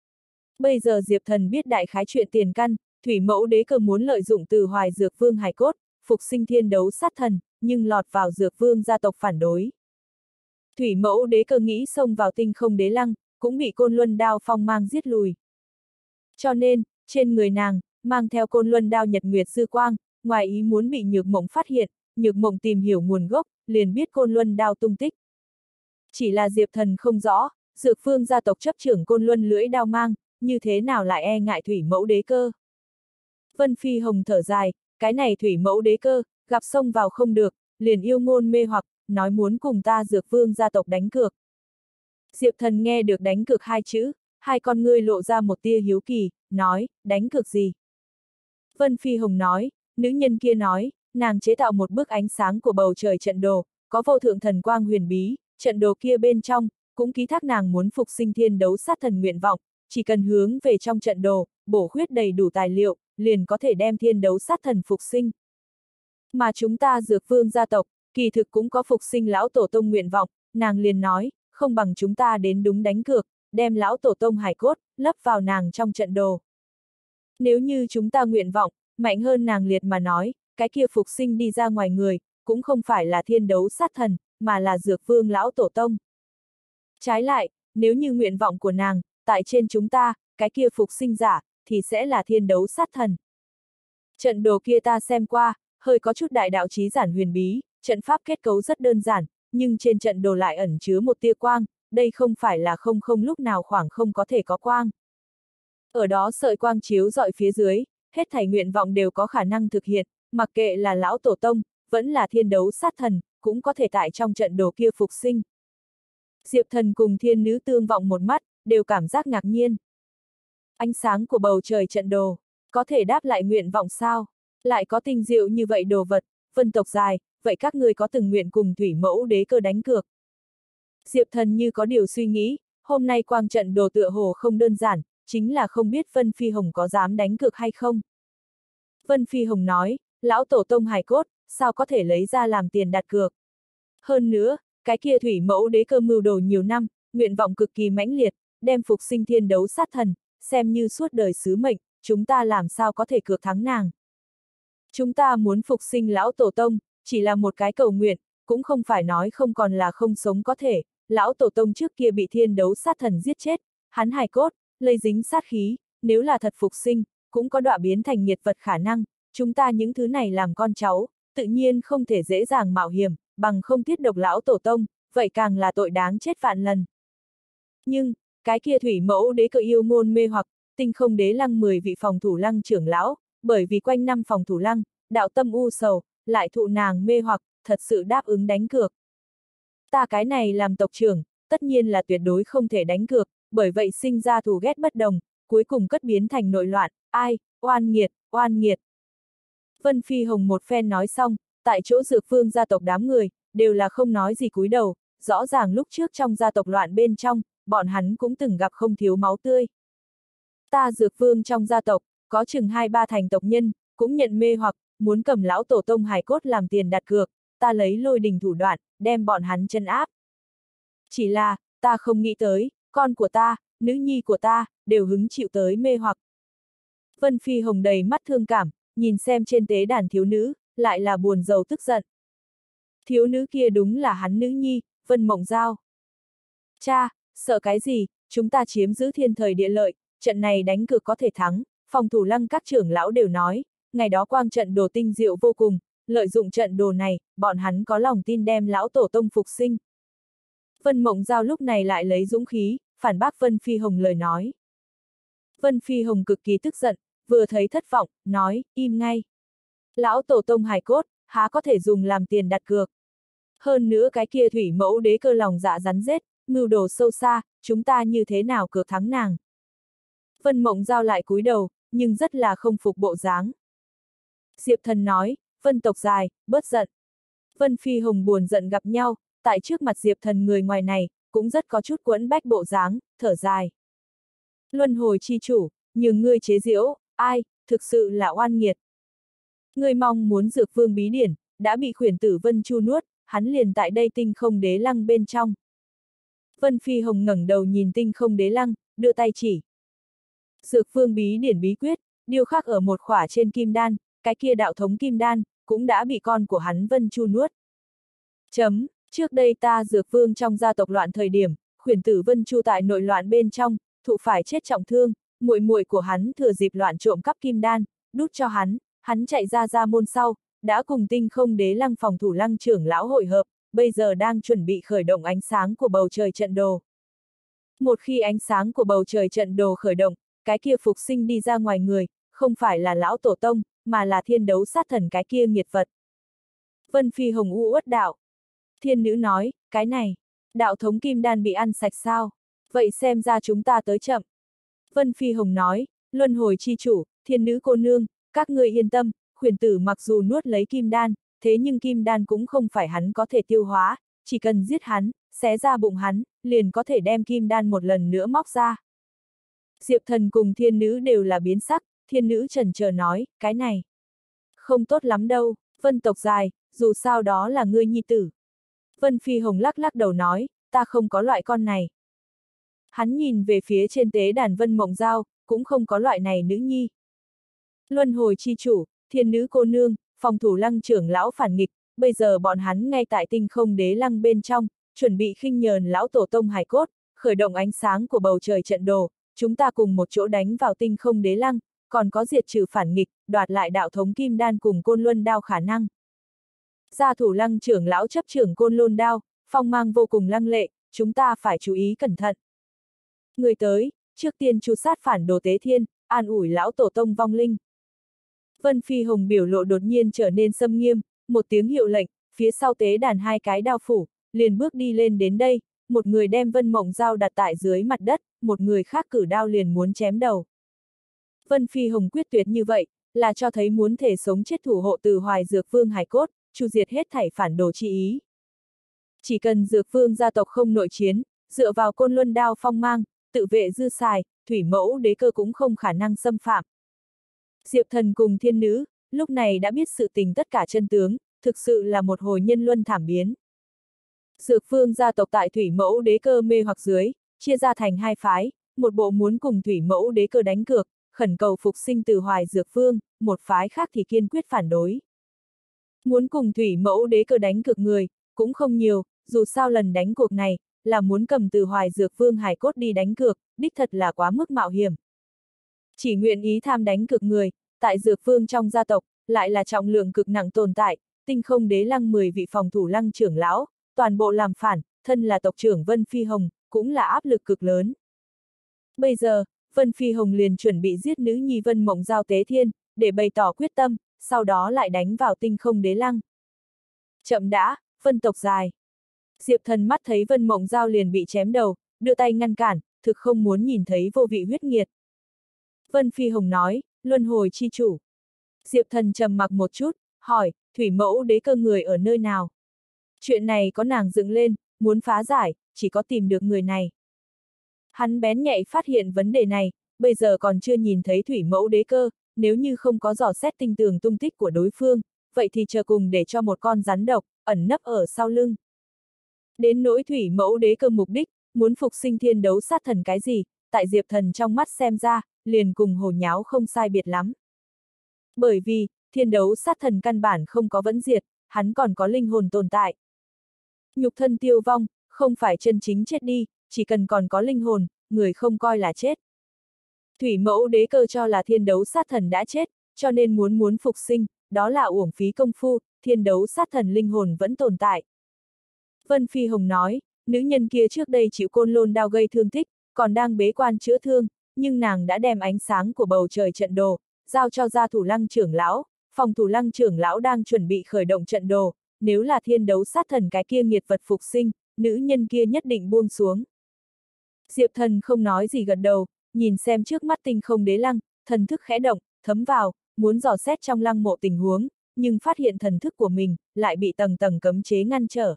Bây giờ Diệp Thần biết đại khái chuyện tiền căn, thủy mẫu đế cơ muốn lợi dụng từ Hoài Dược Vương hài cốt, phục sinh thiên đấu sát thần, nhưng lọt vào Dược Vương gia tộc phản đối. Thủy mẫu đế cơ nghĩ xông vào tinh không đế lăng, cũng bị côn luân đao phong mang giết lùi. Cho nên, trên người nàng, mang theo côn luân đao nhật nguyệt dư quang, ngoài ý muốn bị Nhược Mộng phát hiện, Nhược Mộng tìm hiểu nguồn gốc, liền biết côn luân đao tung tích. Chỉ là Diệp Thần không rõ, Dược Vương gia tộc chấp trưởng côn luân lưỡi đao mang, như thế nào lại e ngại thủy mẫu đế cơ. Vân Phi Hồng thở dài, cái này thủy mẫu đế cơ, gặp xông vào không được, liền yêu ngôn mê hoặc, nói muốn cùng ta Dược Vương gia tộc đánh cược. Diệp Thần nghe được đánh cược hai chữ, hai con ngươi lộ ra một tia hiếu kỳ, nói, đánh cược gì? Vân Phi Hồng nói, nữ nhân kia nói, nàng chế tạo một bức ánh sáng của bầu trời trận đồ, có vô thượng thần quang huyền bí, trận đồ kia bên trong, cũng ký thác nàng muốn phục sinh thiên đấu sát thần nguyện vọng, chỉ cần hướng về trong trận đồ, bổ khuyết đầy đủ tài liệu, liền có thể đem thiên đấu sát thần phục sinh. Mà chúng ta Dược Vương gia tộc, kỳ thực cũng có phục sinh lão tổ tông nguyện vọng, nàng liền nói, không bằng chúng ta đến đúng đánh cược, đem lão tổ tông hải cốt, lấp vào nàng trong trận đồ. Nếu như chúng ta nguyện vọng, mạnh hơn nàng liệt mà nói, cái kia phục sinh đi ra ngoài người, cũng không phải là thiên đấu sát thần, mà là Dược Vương lão tổ tông. Trái lại, nếu như nguyện vọng của nàng, tại trên chúng ta, cái kia phục sinh giả, thì sẽ là thiên đấu sát thần. Trận đồ kia ta xem qua, hơi có chút đại đạo chí giản huyền bí, trận pháp kết cấu rất đơn giản, nhưng trên trận đồ lại ẩn chứa một tia quang, đây không phải là không lúc nào khoảng không có thể có quang. Ở đó sợi quang chiếu rọi phía dưới, hết thảy nguyện vọng đều có khả năng thực hiện, mặc kệ là lão tổ tông, vẫn là thiên đấu sát thần, cũng có thể tại trong trận đồ kia phục sinh. Diệp Thần cùng thiên nữ tương vọng một mắt, đều cảm giác ngạc nhiên. Ánh sáng của bầu trời trận đồ, có thể đáp lại nguyện vọng sao? Lại có tinh diệu như vậy đồ vật, vân tộc dài, vậy các ngươi có từng nguyện cùng thủy mẫu đế cơ đánh cược? Diệp Thần như có điều suy nghĩ, hôm nay quang trận đồ tựa hồ không đơn giản, chính là không biết Vân Phi Hồng có dám đánh cược hay không. Vân Phi Hồng nói, lão tổ tông hài cốt, sao có thể lấy ra làm tiền đặt cược. Hơn nữa, cái kia thủy mẫu đế cơ mưu đồ nhiều năm, nguyện vọng cực kỳ mãnh liệt, đem phục sinh thiên đấu sát thần, xem như suốt đời sứ mệnh, chúng ta làm sao có thể cược thắng nàng. Chúng ta muốn phục sinh lão tổ tông, chỉ là một cái cầu nguyện, cũng không phải nói không còn là không sống có thể, lão tổ tông trước kia bị thiên đấu sát thần giết chết, hắn hài cốt, lây dính sát khí, nếu là thật phục sinh, cũng có đọa biến thành nghiệt vật khả năng, chúng ta những thứ này làm con cháu, tự nhiên không thể dễ dàng mạo hiểm, bằng không tiết độc lão tổ tông, vậy càng là tội đáng chết vạn lần. Nhưng, cái kia thủy mẫu đế cự yêu ngôn mê hoặc, tinh không đế lăng 10 vị phòng thủ lăng trưởng lão, bởi vì quanh năm phòng thủ lăng, đạo tâm u sầu, lại thụ nàng mê hoặc, thật sự đáp ứng đánh cược. Ta cái này làm tộc trưởng, tất nhiên là tuyệt đối không thể đánh cược, bởi vậy sinh ra thù ghét bất đồng, cuối cùng cất biến thành nội loạn, ai, oan nghiệt, oan nghiệt. Vân Phi Hồng một phen nói xong, tại chỗ Dược Vương gia tộc đám người, đều là không nói gì cúi đầu, rõ ràng lúc trước trong gia tộc loạn bên trong, bọn hắn cũng từng gặp không thiếu máu tươi. Ta Dược Vương trong gia tộc, có chừng 2-3 thành tộc nhân, cũng nhận mê hoặc, muốn cầm lão tổ tông hài cốt làm tiền đặt cược, ta lấy lôi đình thủ đoạn, đem bọn hắn chân áp. Chỉ là, ta không nghĩ tới, con của ta, nữ nhi của ta, đều hứng chịu tới mê hoặc. Vân Phi Hồng đầy mắt thương cảm, nhìn xem trên tế đàn thiếu nữ, lại là buồn rầu tức giận. Thiếu nữ kia đúng là hắn nữ nhi, Vân Mộng Giao. Cha, sợ cái gì, chúng ta chiếm giữ thiên thời địa lợi, trận này đánh cược có thể thắng, phòng thủ lăng các trưởng lão đều nói, ngày đó quang trận đồ tinh diệu vô cùng, lợi dụng trận đồ này, bọn hắn có lòng tin đem lão tổ tông phục sinh. Vân Mộng Giao lúc này lại lấy dũng khí, phản bác Vân Phi Hồng lời nói. Vân Phi Hồng cực kỳ tức giận, vừa thấy thất vọng, nói, im ngay. Lão tổ tông hài cốt, há có thể dùng làm tiền đặt cược. Hơn nữa cái kia thủy mẫu đế cơ lòng dạ rắn rết, mưu đồ sâu xa, chúng ta như thế nào cược thắng nàng. Vân Mộng Giao lại cúi đầu, nhưng rất là không phục bộ dáng. Diệp Thần nói, Vân tộc dài, bớt giận. Vân Phi Hồng buồn giận gặp nhau, tại trước mặt Diệp Thần người ngoài này, cũng rất có chút quẫn bách bộ dáng, thở dài. Luân hồi chi chủ, nhường ngươi chế giễu, ai, thực sự là oan nghiệt. Ngươi mong muốn Dược Vương bí điển, đã bị khuyển tử Vân Chu nuốt, hắn liền tại đây tinh không đế lăng bên trong. Vân Phi Hồng ngẩng đầu nhìn tinh không đế lăng, đưa tay chỉ. Dược Vương bí điển bí quyết, điêu khắc ở một khỏa trên kim đan, cái kia đạo thống kim đan, cũng đã bị con của hắn Vân Chu nuốt. Trước đây ta Dược Vương trong gia tộc loạn thời điểm, khuyển tử Vân Chu tại nội loạn bên trong, thụ phải chết trọng thương, muội muội của hắn thừa dịp loạn trộm cắp kim đan, đút cho hắn chạy ra môn sau, đã cùng tinh không đế lăng phòng thủ lăng trưởng lão hội hợp, bây giờ đang chuẩn bị khởi động ánh sáng của bầu trời trận đồ. Một khi ánh sáng của bầu trời trận đồ khởi động, cái kia phục sinh đi ra ngoài người, không phải là lão tổ tông, mà là thiên đấu sát thần cái kia nghiệt vật. Vân Phi Hồng u uất đạo. Thiên nữ nói, cái này, đạo thống kim đan bị ăn sạch sao? Vậy xem ra chúng ta tới chậm. Vân Phi Hồng nói, luân hồi chi chủ, thiên nữ cô nương, các ngươi yên tâm, khuyển tử mặc dù nuốt lấy kim đan, thế nhưng kim đan cũng không phải hắn có thể tiêu hóa, chỉ cần giết hắn, xé ra bụng hắn, liền có thể đem kim đan một lần nữa móc ra. Diệp Thần cùng thiên nữ đều là biến sắc, thiên nữ chần chờ nói, cái này không tốt lắm đâu, Vân tộc dài, dù sao đó là ngươi nhi tử. Vân Phi Hồng lắc lắc đầu nói, ta không có loại con này. Hắn nhìn về phía trên tế đàn Vân Mộng Giao, cũng không có loại này nữ nhi. Luân hồi chi chủ, thiên nữ cô nương, phòng thủ lăng trưởng lão phản nghịch, bây giờ bọn hắn ngay tại tinh không đế lăng bên trong, chuẩn bị khinh nhờn lão tổ tông hải cốt, khởi động ánh sáng của bầu trời trận đồ, chúng ta cùng một chỗ đánh vào tinh không đế lăng, còn có diệt trừ phản nghịch, đoạt lại đạo thống kim đan cùng côn luân đao khả năng. Gia thủ lăng trưởng lão chấp trưởng côn luân đao, phong mang vô cùng lăng lệ, chúng ta phải chú ý cẩn thận. Người tới, trước tiên tru sát phản đồ tế thiên, an ủi lão tổ tông vong linh. Vân Phi Hồng biểu lộ đột nhiên trở nên xâm nghiêm, một tiếng hiệu lệnh, phía sau tế đàn hai cái đao phủ, liền bước đi lên đến đây, một người đem Vân Mộng Giao đặt tại dưới mặt đất, một người khác cử đao liền muốn chém đầu. Vân Phi Hồng quyết tuyệt như vậy, là cho thấy muốn thể sống chết thủ hộ Từ Hoài Dược Vương hài cốt, chu diệt hết thảy phản đồ chi ý. Chỉ cần Dược Vương gia tộc không nội chiến, dựa vào Côn Luân Đao phong mang, tự vệ dư xài, thủy mẫu đế cơ cũng không khả năng xâm phạm. Diệp Thần cùng thiên nữ, lúc này đã biết sự tình tất cả chân tướng, thực sự là một hồi nhân luân thảm biến. Dược Vương gia tộc tại thủy mẫu đế cơ mê hoặc dưới, chia ra thành hai phái, một bộ muốn cùng thủy mẫu đế cơ đánh cược, khẩn cầu phục sinh Từ Hoài Dược Vương, một phái khác thì kiên quyết phản đối. Muốn cùng thủy mẫu đế cơ đánh cược người, cũng không nhiều, dù sao lần đánh cuộc này, là muốn cầm Từ Hoài Dược Vương hài cốt đi đánh cược, đích thật là quá mức mạo hiểm. Chỉ nguyện ý tham đánh cược người, tại Dược Vương trong gia tộc, lại là trọng lượng cực nặng tồn tại, Tinh Không Đế Lăng 10 vị phòng thủ lăng trưởng lão, toàn bộ làm phản, thân là tộc trưởng Vân Phi Hồng, cũng là áp lực cực lớn. Bây giờ, Vân Phi Hồng liền chuẩn bị giết nữ nhi Vân Mộng Giao Tế Thiên, để bày tỏ quyết tâm, sau đó lại đánh vào Tinh Không Đế Lăng. Chậm đã, Vân tộc dài. Diệp Thần mắt thấy Vân Mộng Giao liền bị chém đầu, đưa tay ngăn cản, thực không muốn nhìn thấy vô vị huyết nghiệt. Vân Phi Hồng nói, luân hồi chi chủ. Diệp Thần trầm mặc một chút, hỏi, thủy mẫu đế cơ người ở nơi nào? Chuyện này có nàng dựng lên, muốn phá giải, chỉ có tìm được người này. Hắn bén nhạy phát hiện vấn đề này, bây giờ còn chưa nhìn thấy thủy mẫu đế cơ, nếu như không có dò xét tinh tường tung tích của đối phương, vậy thì chờ cùng để cho một con rắn độc, ẩn nấp ở sau lưng. Đến nỗi thủy mẫu đế cơ mục đích, muốn phục sinh thiên đấu sát thần cái gì, tại Diệp Thần trong mắt xem ra, liền cùng hồ nháo không sai biệt lắm. Bởi vì, thiên đấu sát thần căn bản không có vẫn diệt, hắn còn có linh hồn tồn tại. Nhục thân tiêu vong, không phải chân chính chết đi, chỉ cần còn có linh hồn, người không coi là chết. Thủy mẫu đế cơ cho là thiên đấu sát thần đã chết, cho nên muốn phục sinh, đó là uổng phí công phu, thiên đấu sát thần linh hồn vẫn tồn tại. Vân Phi Hồng nói, nữ nhân kia trước đây chịu Côn Lôn đao gây thương tích, còn đang bế quan chữa thương, nhưng nàng đã đem ánh sáng của bầu trời trận đồ, giao cho gia thủ lăng trưởng lão, phòng thủ lăng trưởng lão đang chuẩn bị khởi động trận đồ, nếu là thiên đấu sát thần cái kia nghiệt vật phục sinh, nữ nhân kia nhất định buông xuống. Diệp Thần không nói gì gật đầu, nhìn xem trước mắt Tinh Không Đế Lăng, thần thức khẽ động, thấm vào, muốn dò xét trong lăng mộ tình huống, nhưng phát hiện thần thức của mình, lại bị tầng tầng cấm chế ngăn trở.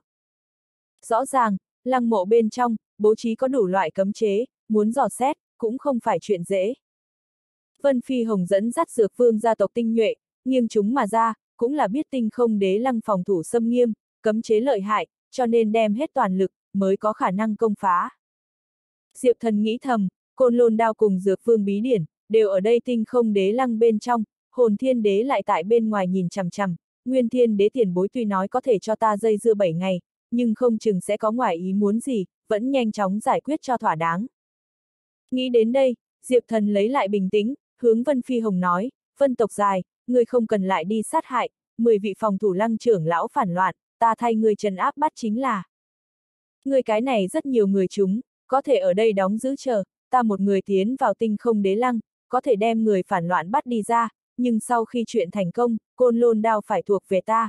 Rõ ràng, lăng mộ bên trong, bố trí có đủ loại cấm chế, muốn dò xét, cũng không phải chuyện dễ. Vân Phi Hồng dẫn dắt Dược Vương gia tộc tinh nhuệ, nghiêng chúng mà ra, cũng là biết Tinh Không Đế Lăng phòng thủ xâm nghiêm, cấm chế lợi hại, cho nên đem hết toàn lực, mới có khả năng công phá. Diệp Thần nghĩ thầm, Côn Lôn đao cùng Dược Vương bí điển, đều ở đây Tinh Không Đế Lăng bên trong, Hồn Thiên Đế lại tại bên ngoài nhìn chằm chằm, Nguyên Thiên Đế tiền bối tuy nói có thể cho ta dây dưa 7 ngày, nhưng không chừng sẽ có ngoài ý muốn gì, vẫn nhanh chóng giải quyết cho thỏa đáng. Nghĩ đến đây, Diệp Thần lấy lại bình tĩnh, hướng Vân Phi Hồng nói, Vân tộc dài, người không cần lại đi sát hại, 10 vị phòng thủ lăng trưởng lão phản loạn, ta thay người trấn áp bắt chính là. Người cái này rất nhiều người chúng, có thể ở đây đóng giữ chờ, ta một người tiến vào Tinh Không Đế Lăng, có thể đem người phản loạn bắt đi ra, nhưng sau khi chuyện thành công, Côn Lôn đao phải thuộc về ta.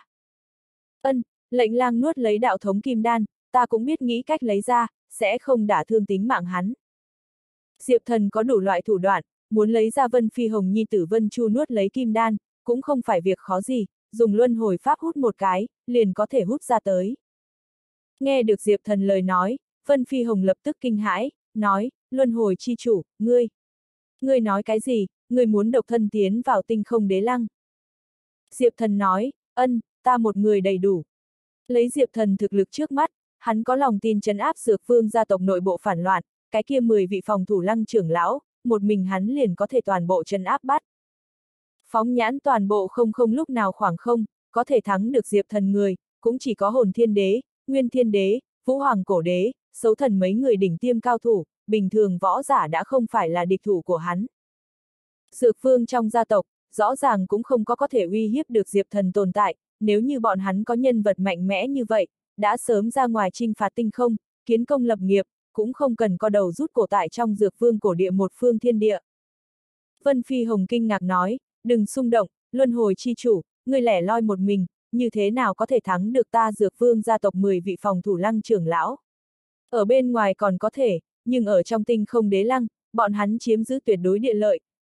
Lệnh lang nuốt lấy đạo thống kim đan, ta cũng biết nghĩ cách lấy ra, sẽ không đả thương tính mạng hắn. Diệp Thần có đủ loại thủ đoạn, muốn lấy ra Vân Phi Hồng nhi tử Vân Chu nuốt lấy kim đan, cũng không phải việc khó gì, dùng luân hồi pháp hút một cái, liền có thể hút ra tới. Nghe được Diệp Thần lời nói, Vân Phi Hồng lập tức kinh hãi, nói, luân hồi chi chủ, ngươi nói cái gì, ngươi muốn độc thân tiến vào Tinh Không Đế Lăng. Diệp Thần nói, ta một người đầy đủ. Lấy Diệp Thần thực lực trước mắt, hắn có lòng tin trấn áp Dược Vương gia tộc nội bộ phản loạn, cái kia 10 vị phòng thủ lăng trưởng lão, một mình hắn liền có thể toàn bộ trấn áp bắt. Phóng nhãn toàn bộ không lúc nào khoảng không, có thể thắng được Diệp Thần người, cũng chỉ có Hồn Thiên Đế, Nguyên Thiên Đế, Vũ Hoàng Cổ Đế, Sấu Thần mấy người đỉnh tiêm cao thủ, bình thường võ giả đã không phải là địch thủ của hắn. Dược Vương trong gia tộc, rõ ràng cũng không có thể uy hiếp được Diệp Thần tồn tại, nếu như bọn hắn có nhân vật mạnh mẽ như vậy, đã sớm ra ngoài chinh phạt tinh không, kiến công lập nghiệp, cũng không cần co đầu rút cổ tại trong Dược Vương cổ địa một phương thiên địa. Vân Phi Hồng kinh ngạc nói, đừng xung động, luân hồi chi chủ, ngươi lẻ loi một mình, như thế nào có thể thắng được ta Dược Vương gia tộc 10 vị phòng thủ lăng trưởng lão. Ở bên ngoài còn có thể, nhưng ở trong Tinh Không Đế Lăng, bọn hắn chiếm giữ tuyệt đối địa lợi,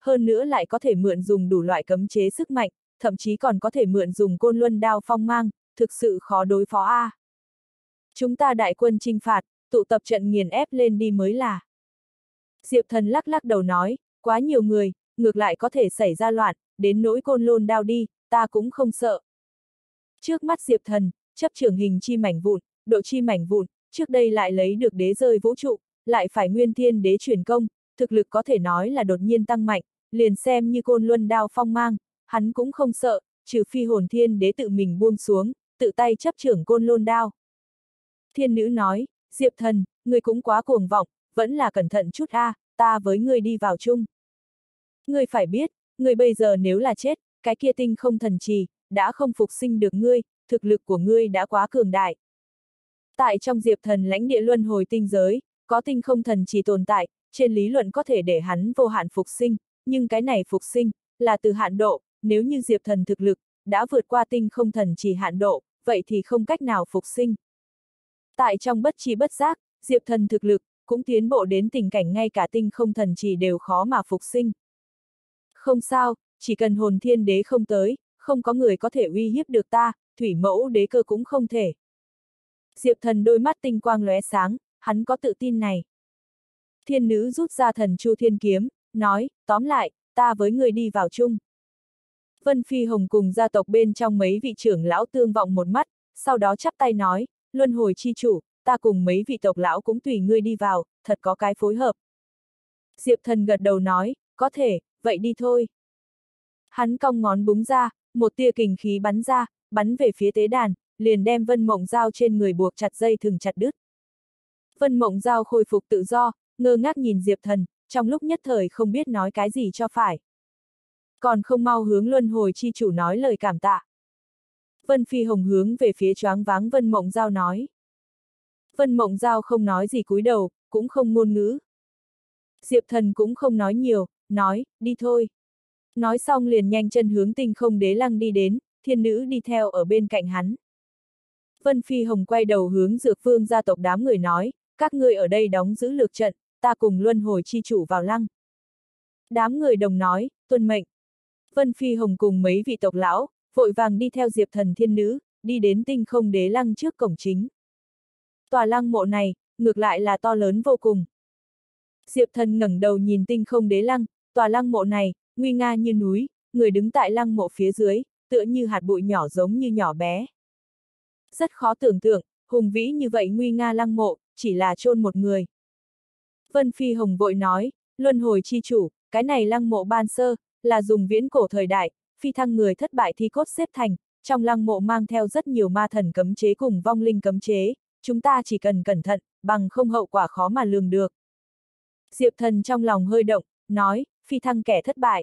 hơn nữa lại có thể mượn dùng đủ loại cấm chế sức mạnh, thậm chí còn có thể mượn dùng côn luân đao phong mang, thực sự khó đối phó a. Chúng ta đại quân chinh phạt, tụ tập trận nghiền ép lên đi mới là. Diệp Thần lắc lắc đầu nói, quá nhiều người, ngược lại có thể xảy ra loạn, đến nỗi côn lôn đao đi, ta cũng không sợ. Trước mắt Diệp Thần, chấp trưởng hình chi mảnh vụn, độ chi mảnh vụn, trước đây lại lấy được đế rơi vũ trụ, lại phải nguyên thiên đế truyền công, thực lực có thể nói là đột nhiên tăng mạnh, liền xem như côn luân đao phong mang, hắn cũng không sợ, trừ phi hồn thiên đế tự mình buông xuống, tự tay chấp trưởng côn lôn đao. Thiên nữ nói, Diệp Thần, ngươi cũng quá cuồng vọng, vẫn là cẩn thận chút a, ta với ngươi đi vào chung. Ngươi phải biết, ngươi bây giờ nếu là chết, cái kia tinh không thần trì, đã không phục sinh được ngươi, thực lực của ngươi đã quá cường đại. Tại trong Diệp Thần lãnh địa luân hồi tinh giới, có tinh không thần trì tồn tại, trên lý luận có thể để hắn vô hạn phục sinh, nhưng cái này phục sinh, là từ hạn độ, nếu như Diệp Thần thực lực, đã vượt qua tinh không thần trì hạn độ, vậy thì không cách nào phục sinh. Tại trong bất chi bất giác, Diệp Thần thực lực, cũng tiến bộ đến tình cảnh ngay cả tinh không thần trì đều khó mà phục sinh. Không sao, chỉ cần hồn thiên đế không tới, không có người có thể uy hiếp được ta, thủy mẫu đế cơ cũng không thể. Diệp Thần đôi mắt tinh quang lóe sáng, hắn có tự tin này. Thiên nữ rút ra thần chu thiên kiếm, nói, tóm lại, ta với người đi vào chung. Vân Phi Hồng cùng gia tộc bên trong mấy vị trưởng lão tương vọng một mắt, sau đó chắp tay nói, luân hồi chi chủ, ta cùng mấy vị tộc lão cũng tùy ngươi đi vào, thật có cái phối hợp. Diệp Thần gật đầu nói, có thể, vậy đi thôi. Hắn cong ngón búng ra, một tia kình khí bắn ra, bắn về phía tế đàn, liền đem Vân Mộng Giao trên người buộc chặt dây thừng chặt đứt. Vân Mộng Giao khôi phục tự do, ngơ ngác nhìn Diệp Thần, trong lúc nhất thời không biết nói cái gì cho phải. Còn không mau hướng luân hồi chi chủ nói lời cảm tạ. Vân Phi Hồng hướng về phía choáng váng Vân Mộng Giao nói. Vân Mộng Giao không nói gì cúi đầu, cũng không ngôn ngữ. Diệp Thần cũng không nói nhiều, nói, đi thôi. Nói xong liền nhanh chân hướng tinh không đế lăng đi đến, thiên nữ đi theo ở bên cạnh hắn. Vân Phi Hồng quay đầu hướng Dược Vương gia tộc đám người nói, các ngươi ở đây đóng giữ lược trận, ta cùng luân hồi chi chủ vào lăng. Đám người đồng nói, tuân mệnh. Vân Phi Hồng cùng mấy vị tộc lão, vội vàng đi theo Diệp Thần thiên nữ, đi đến tinh không đế lăng trước cổng chính. Tòa lăng mộ này, ngược lại là to lớn vô cùng. Diệp Thần ngẩng đầu nhìn tinh không đế lăng, tòa lăng mộ này, nguy nga như núi, người đứng tại lăng mộ phía dưới, tựa như hạt bụi nhỏ giống như nhỏ bé. Rất khó tưởng tượng, hùng vĩ như vậy nguy nga lăng mộ, chỉ là chôn một người. Vân Phi Hồng vội nói, luân hồi chi chủ, cái này lăng mộ ban sơ, là dùng viễn cổ thời đại, phi thăng người thất bại thi cốt xếp thành, trong lăng mộ mang theo rất nhiều ma thần cấm chế cùng vong linh cấm chế, chúng ta chỉ cần cẩn thận, bằng không hậu quả khó mà lường được. Diệp Thần trong lòng hơi động, nói, phi thăng kẻ thất bại.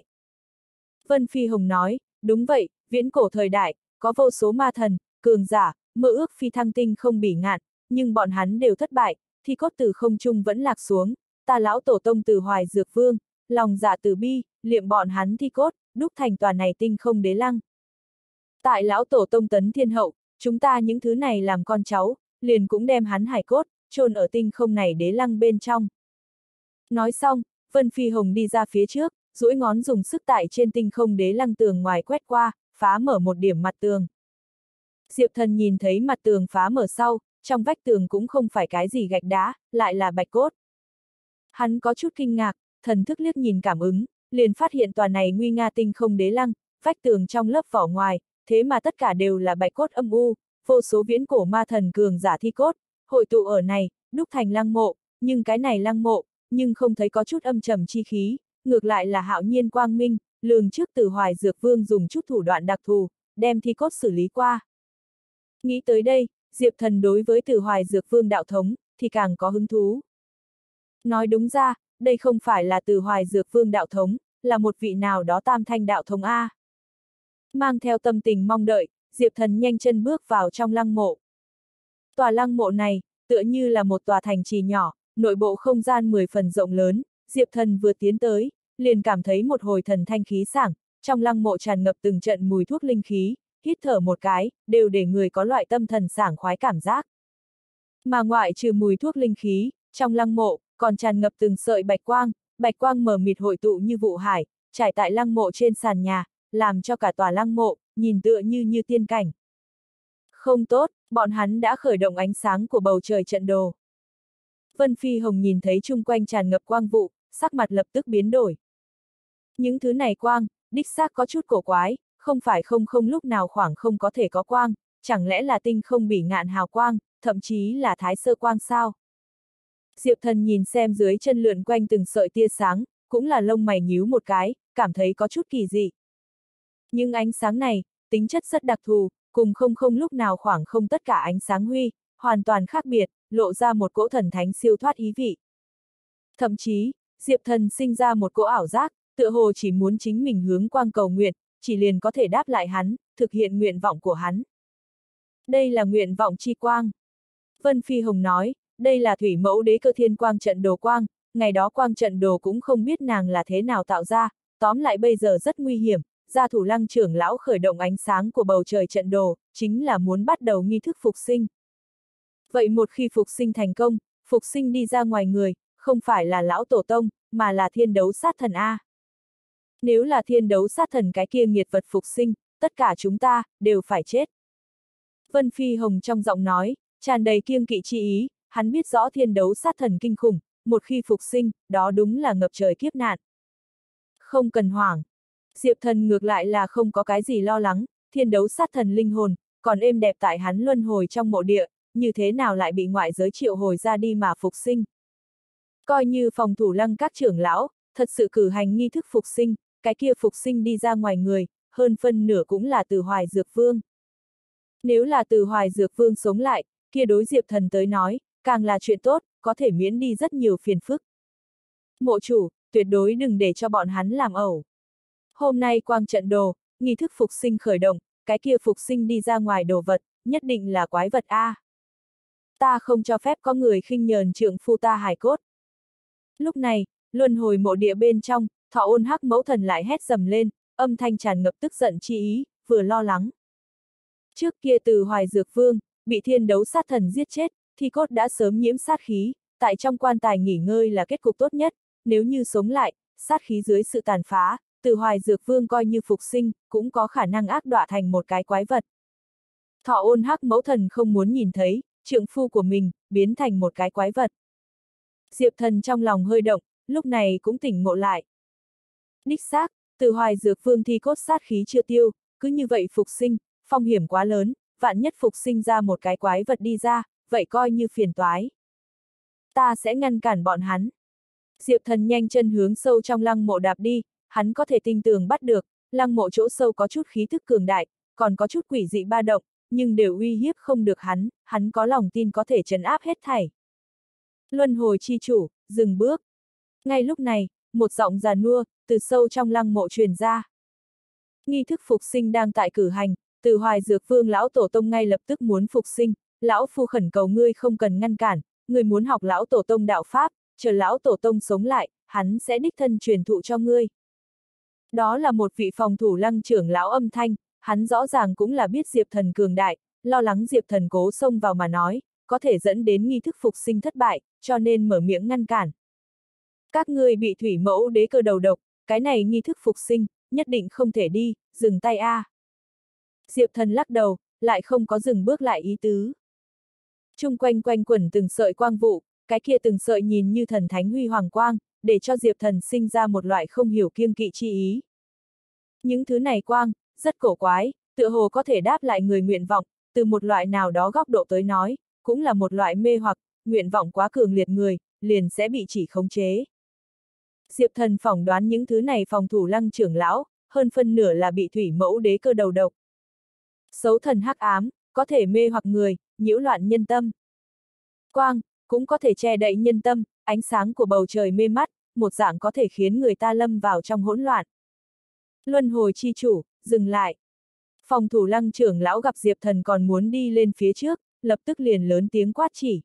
Vân Phi Hồng nói, đúng vậy, viễn cổ thời đại, có vô số ma thần, cường giả, mơ ước phi thăng tinh không bỉ ngạn, nhưng bọn hắn đều thất bại, thi cốt từ không trung vẫn lạc xuống, ta lão tổ tông từ Hoài Dược Vương, lòng dạ từ bi, liệm bọn hắn thi cốt, đúc thành tòa này tinh không đế lăng. Tại lão tổ tông tấn thiên hậu, chúng ta những thứ này làm con cháu, liền cũng đem hắn hải cốt, chôn ở tinh không này đế lăng bên trong. Nói xong, Vân Phi Hồng đi ra phía trước, duỗi ngón dùng sức tại trên tinh không đế lăng tường ngoài quét qua, phá mở một điểm mặt tường. Diệp Thần nhìn thấy mặt tường phá mở sau, trong vách tường cũng không phải cái gì gạch đá, lại là bạch cốt. Hắn có chút kinh ngạc, thần thức liếc nhìn cảm ứng, liền phát hiện tòa này nguy nga tinh không đế lăng, vách tường trong lớp vỏ ngoài, thế mà tất cả đều là bạch cốt âm u, vô số viễn cổ ma thần cường giả thi cốt, hội tụ ở này, đúc thành lăng mộ, nhưng cái này lăng mộ, nhưng không thấy có chút âm trầm chi khí, ngược lại là hạo nhiên quang minh, lường trước từ Hoài Dược Vương dùng chút thủ đoạn đặc thù, đem thi cốt xử lý qua. Nghĩ tới đây, Diệp Thần đối với từ Hoài Dược Vương đạo thống, thì càng có hứng thú. Nói đúng ra, đây không phải là từ Hoài Dược Vương đạo thống, là một vị nào đó tam thanh đạo thống A. Mang theo tâm tình mong đợi, Diệp Thần nhanh chân bước vào trong lăng mộ. Tòa lăng mộ này, tựa như là một tòa thành trì nhỏ, nội bộ không gian 10 phần rộng lớn, Diệp Thần vừa tiến tới, liền cảm thấy một hồi thần thanh khí sảng, trong lăng mộ tràn ngập từng trận mùi thuốc linh khí, hít thở một cái, đều để người có loại tâm thần sảng khoái cảm giác. Mà ngoại trừ mùi thuốc linh khí, trong lăng mộ, còn tràn ngập từng sợi bạch quang mờ mịt hội tụ như vụ hải, trải tại lăng mộ trên sàn nhà, làm cho cả tòa lăng mộ, nhìn tựa như tiên cảnh. Không tốt, bọn hắn đã khởi động ánh sáng của bầu trời trận đồ. Vân Phi Hồng nhìn thấy chung quanh tràn ngập quang vụ, sắc mặt lập tức biến đổi. Những thứ này quang, đích xác có chút cổ quái, không phải không lúc nào khoảng không có thể có quang, chẳng lẽ là tinh không bỉ ngạn hào quang, thậm chí là thái sơ quang sao? Diệp Thần nhìn xem dưới chân lượn quanh từng sợi tia sáng, cũng là lông mày nhíu một cái, cảm thấy có chút kỳ dị. Nhưng ánh sáng này, tính chất rất đặc thù, cùng không lúc nào khoảng không tất cả ánh sáng huy, hoàn toàn khác biệt, lộ ra một cỗ thần thánh siêu thoát ý vị. Thậm chí, Diệp Thần sinh ra một cỗ ảo giác, tựa hồ chỉ muốn chính mình hướng quang cầu nguyện, chỉ liền có thể đáp lại hắn, thực hiện nguyện vọng của hắn. Đây là nguyện vọng chi quang. Vân Phi Hồng nói, đây là thủy mẫu đế cơ thiên quang trận đồ quang, ngày đó quang trận đồ cũng không biết nàng là thế nào tạo ra, tóm lại bây giờ rất nguy hiểm, gia thủ lăng trưởng lão khởi động ánh sáng của bầu trời trận đồ, chính là muốn bắt đầu nghi thức phục sinh. Vậy một khi phục sinh thành công, phục sinh đi ra ngoài người, không phải là lão tổ tông, mà là thiên đấu sát thần A. Nếu là thiên đấu sát thần cái kia nghiệt vật phục sinh, tất cả chúng ta, đều phải chết. Vân Phi Hồng trong giọng nói, tràn đầy kiêng kỵ chi ý, hắn biết rõ thiên đấu sát thần kinh khủng, một khi phục sinh, đó đúng là ngập trời kiếp nạn. Không cần hoảng. Diệp Thần ngược lại là không có cái gì lo lắng, thiên đấu sát thần linh hồn, còn êm đẹp tại hắn luân hồi trong mộ địa, như thế nào lại bị ngoại giới triệu hồi ra đi mà phục sinh. Coi như phòng thủ lăng các trưởng lão, thật sự cử hành nghi thức phục sinh, cái kia phục sinh đi ra ngoài người, hơn phân nửa cũng là Từ Hoài Dược Vương. Nếu là Từ Hoài Dược Vương sống lại, kia đối Diệp Thần tới nói, càng là chuyện tốt, có thể miễn đi rất nhiều phiền phức. Mộ chủ, tuyệt đối đừng để cho bọn hắn làm ẩu. Hôm nay quang trận đồ, nghi thức phục sinh khởi động, cái kia phục sinh đi ra ngoài đồ vật, nhất định là quái vật A. Ta không cho phép có người khinh nhờn trượng phu ta hài cốt. Lúc này, luân hồi mộ địa bên trong, Thọ Ôn Hắc mẫu thần lại hét dầm lên, âm thanh tràn ngập tức giận chi ý, vừa lo lắng. Trước kia Từ Hoài Dược Vương, bị thiên đấu sát thần giết chết, thì cốt đã sớm nhiễm sát khí, tại trong quan tài nghỉ ngơi là kết cục tốt nhất, nếu như sống lại, sát khí dưới sự tàn phá, Từ Hoài Dược Vương coi như phục sinh, cũng có khả năng ác đọa thành một cái quái vật. Thọ Ôn Hắc mẫu thần không muốn nhìn thấy, trượng phu của mình, biến thành một cái quái vật. Diệp Thần trong lòng hơi động, lúc này cũng tỉnh ngộ lại. Đích xác, Từ Hoài Dược Vương thi cốt sát khí chưa tiêu, cứ như vậy phục sinh, phong hiểm quá lớn, vạn nhất phục sinh ra một cái quái vật đi ra, vậy coi như phiền toái. Ta sẽ ngăn cản bọn hắn. Diệp Thần nhanh chân hướng sâu trong lăng mộ đạp đi, hắn có thể tinh tường bắt được, lăng mộ chỗ sâu có chút khí thức cường đại, còn có chút quỷ dị ba động, nhưng đều uy hiếp không được hắn có lòng tin có thể trấn áp hết thảy. Luân hồi chi chủ, dừng bước. Ngay lúc này, một giọng già nua, từ sâu trong lăng mộ truyền ra. Nghi thức phục sinh đang tại cử hành, Từ Hoài Dược Vương lão tổ tông ngay lập tức muốn phục sinh, lão phu khẩn cầu ngươi không cần ngăn cản, ngươi muốn học lão tổ tông đạo pháp, chờ lão tổ tông sống lại, hắn sẽ đích thân truyền thụ cho ngươi. Đó là một vị phòng thủ lăng trưởng lão âm thanh, hắn rõ ràng cũng là biết Diệp Thần cường đại, lo lắng Diệp Thần cố xông vào mà nói, có thể dẫn đến nghi thức phục sinh thất bại, cho nên mở miệng ngăn cản. Các ngươi bị thủy mẫu đế cơ đầu độc, cái này nghi thức phục sinh, nhất định không thể đi, dừng tay a. Diệp Thần lắc đầu, lại không có dừng bước lại ý tứ. Trung quanh quanh quẩn từng sợi quang vụ, cái kia từng sợi nhìn như thần thánh huy hoàng quang, để cho Diệp Thần sinh ra một loại không hiểu kiêng kỵ chi ý. Những thứ này quang, rất cổ quái, tựa hồ có thể đáp lại người nguyện vọng, từ một loại nào đó góc độ tới nói, cũng là một loại mê hoặc, nguyện vọng quá cường liệt người, liền sẽ bị chỉ khống chế. Diệp Thần phỏng đoán những thứ này phòng thủ lăng trưởng lão, hơn phân nửa là bị thủy mẫu đế cơ đầu độc. Xấu thần hắc ám, có thể mê hoặc người, nhiễu loạn nhân tâm. Quang, cũng có thể che đậy nhân tâm, ánh sáng của bầu trời mê mắt, một dạng có thể khiến người ta lâm vào trong hỗn loạn. Luân hồi chi chủ, dừng lại. Phòng thủ lăng trưởng lão gặp Diệp Thần còn muốn đi lên phía trước, lập tức liền lớn tiếng quát chỉ.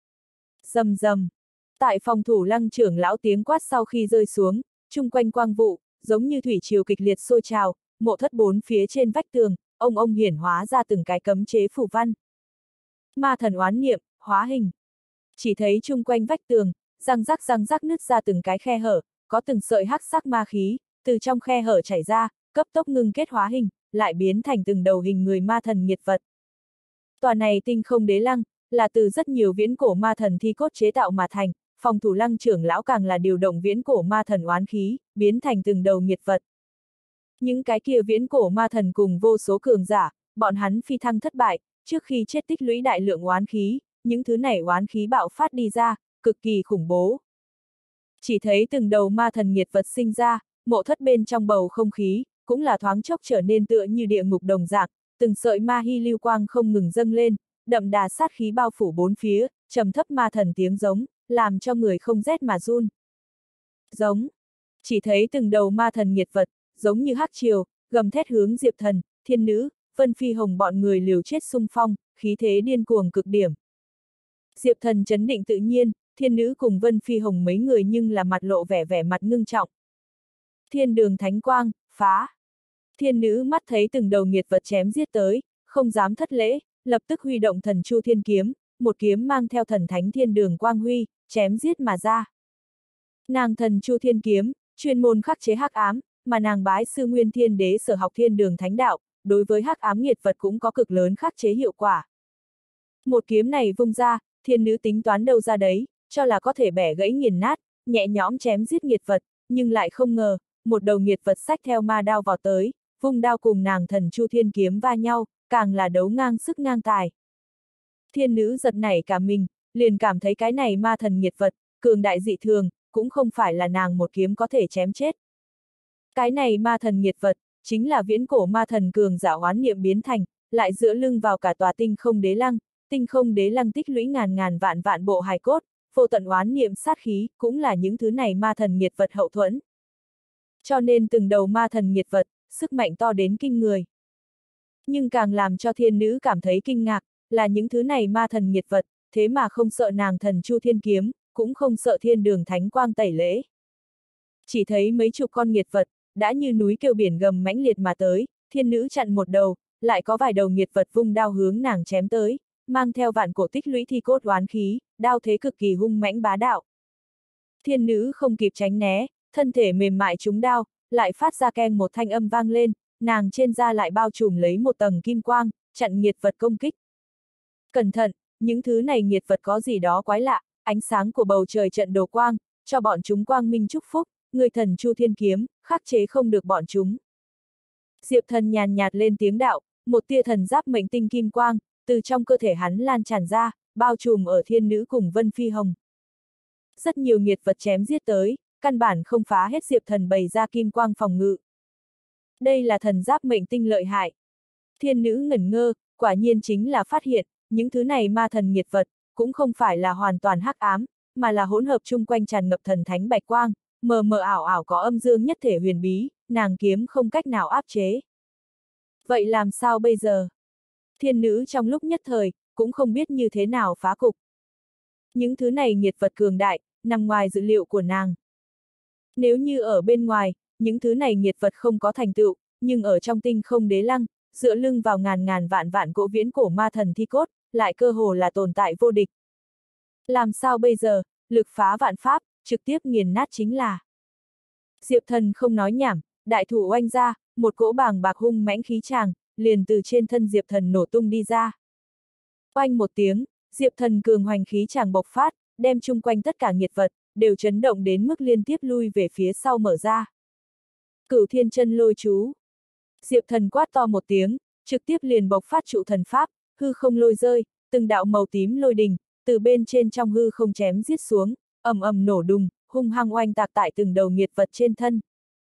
Rầm rầm. Tại phòng thủ lăng trưởng lão tiếng quát sau khi rơi xuống, chung quanh quang vụ, giống như thủy triều kịch liệt sôi trào, mộ thất bốn phía trên vách tường, ông hiển hóa ra từng cái cấm chế phù văn. Ma thần oán niệm, hóa hình. Chỉ thấy chung quanh vách tường, răng rắc nứt ra từng cái khe hở, có từng sợi hắc sắc ma khí, từ trong khe hở chảy ra, cấp tốc ngưng kết hóa hình, lại biến thành từng đầu hình người ma thần nghiệt vật. Tòa này tinh không đế lăng, là từ rất nhiều viễn cổ ma thần thi cốt chế tạo mà thành, phòng thủ lăng trưởng lão càng là điều động viễn cổ ma thần oán khí, biến thành từng đầu nghiệt vật. Những cái kia viễn cổ ma thần cùng vô số cường giả, bọn hắn phi thăng thất bại, trước khi chết tích lũy đại lượng oán khí, những thứ này oán khí bạo phát đi ra, cực kỳ khủng bố. Chỉ thấy từng đầu ma thần nghiệt vật sinh ra, mộ thất bên trong bầu không khí, cũng là thoáng chốc trở nên tựa như địa ngục đồng dạng, từng sợi ma hy lưu quang không ngừng dâng lên, đậm đà sát khí bao phủ bốn phía, trầm thấp ma thần tiếng giống, làm cho người không rét mà run. Giống. Chỉ thấy từng đầu ma thần nghiệt vật, giống như hắc triều, gầm thét hướng Diệp Thần, Thiên Nữ, Vân Phi Hồng bọn người liều chết xung phong, khí thế điên cuồng cực điểm. Diệp Thần trấn định tự nhiên, Thiên Nữ cùng Vân Phi Hồng mấy người nhưng là mặt lộ vẻ mặt ngưng trọng. Thiên đường thánh quang, phá. Thiên Nữ mắt thấy từng đầu nghiệt vật chém giết tới, không dám thất lễ, lập tức huy động thần Chu Thiên kiếm, một kiếm mang theo thần thánh thiên đường quang huy, chém giết mà ra. Nàng thần Chu Thiên kiếm, chuyên môn khắc chế hắc ám, mà nàng bái sư Nguyên Thiên Đế sở học thiên đường thánh đạo, đối với hắc ám nghiệt vật cũng có cực lớn khắc chế hiệu quả. Một kiếm này vung ra, Thiên Nữ tính toán đâu ra đấy, cho là có thể bẻ gãy nghiền nát, nhẹ nhõm chém giết nghiệt vật, nhưng lại không ngờ, một đầu nghiệt vật xách theo ma đao vọt tới, vung đao cùng nàng thần Chu Thiên kiếm va nhau, càng là đấu ngang sức ngang tài. Thiên Nữ giật nảy cả mình, liền cảm thấy cái này ma thần nghiệt vật, cường đại dị thường, cũng không phải là nàng một kiếm có thể chém chết. Cái này ma thần nghiệt vật, chính là viễn cổ ma thần cường giả oán niệm biến thành, lại dựa lưng vào cả tòa tinh không đế lăng tích lũy ngàn ngàn vạn vạn bộ hài cốt, vô tận oán niệm sát khí, cũng là những thứ này ma thần nghiệt vật hậu thuẫn. Cho nên từng đầu ma thần nghiệt vật, sức mạnh to đến kinh người. Nhưng càng làm cho Thiên Nữ cảm thấy kinh ngạc, là những thứ này ma thần nghiệt vật, thế mà không sợ nàng thần Chu Thiên kiếm, cũng không sợ thiên đường thánh quang tẩy lễ. Chỉ thấy mấy chục con nghiệt vật, đã như núi kêu biển gầm mãnh liệt mà tới, Thiên Nữ chặn một đầu, lại có vài đầu nghiệt vật vung đao hướng nàng chém tới, mang theo vạn cổ tích lũy thi cốt oán khí, đao thế cực kỳ hung mãnh bá đạo. Thiên Nữ không kịp tránh né, thân thể mềm mại trúng đao, lại phát ra keng một thanh âm vang lên, nàng trên da lại bao trùm lấy một tầng kim quang, chặn nghiệt vật công kích. Cẩn thận, những thứ này nghiệt vật có gì đó quái lạ, ánh sáng của bầu trời trận đồ quang, cho bọn chúng quang minh chúc phúc, người thần Chu Thiên kiếm, khắc chế không được bọn chúng. Diệp Thần nhàn nhạt lên tiếng đạo, một tia thần giáp mệnh tinh kim quang, từ trong cơ thể hắn lan tràn ra, bao trùm ở Thiên Nữ cùng Vân Phi Hồng. Rất nhiều nghiệt vật chém giết tới, căn bản không phá hết Diệp Thần bày ra kim quang phòng ngự. Đây là thần giáp mệnh tinh lợi hại. Thiên Nữ ngẩn ngơ, quả nhiên chính là phát hiện, những thứ này ma thần nghiệt vật, cũng không phải là hoàn toàn hắc ám, mà là hỗn hợp chung quanh tràn ngập thần thánh bạch quang, mờ mờ ảo ảo có âm dương nhất thể huyền bí, nàng kiếm không cách nào áp chế. Vậy làm sao bây giờ? Thiên Nữ trong lúc nhất thời, cũng không biết như thế nào phá cục. Những thứ này nghiệt vật cường đại, nằm ngoài dự liệu của nàng. Nếu như ở bên ngoài, những thứ này nghiệt vật không có thành tựu, nhưng ở trong tinh không đế lăng, dựa lưng vào ngàn ngàn vạn vạn cỗ viễn cổ ma thần thi cốt, lại cơ hồ là tồn tại vô địch. Làm sao bây giờ, lực phá vạn pháp, trực tiếp nghiền nát chính là. Diệp Thần không nói nhảm, đại thủ oanh ra, một cỗ bàng bạc hung mãnh khí tràng, liền từ trên thân Diệp Thần nổ tung đi ra. Oanh một tiếng, Diệp Thần cường hoành khí tràng bộc phát, đem chung quanh tất cả nghiệt vật, đều chấn động đến mức liên tiếp lui về phía sau mở ra. Cửu Thiên Chân Lôi chú. Diệp Thần quát to một tiếng, trực tiếp liền bộc phát trụ thần pháp, hư không lôi rơi, từng đạo màu tím lôi đình, từ bên trên trong hư không chém giết xuống, ầm ầm nổ đùng, hung hăng oanh tạc tại từng đầu nghiệt vật trên thân.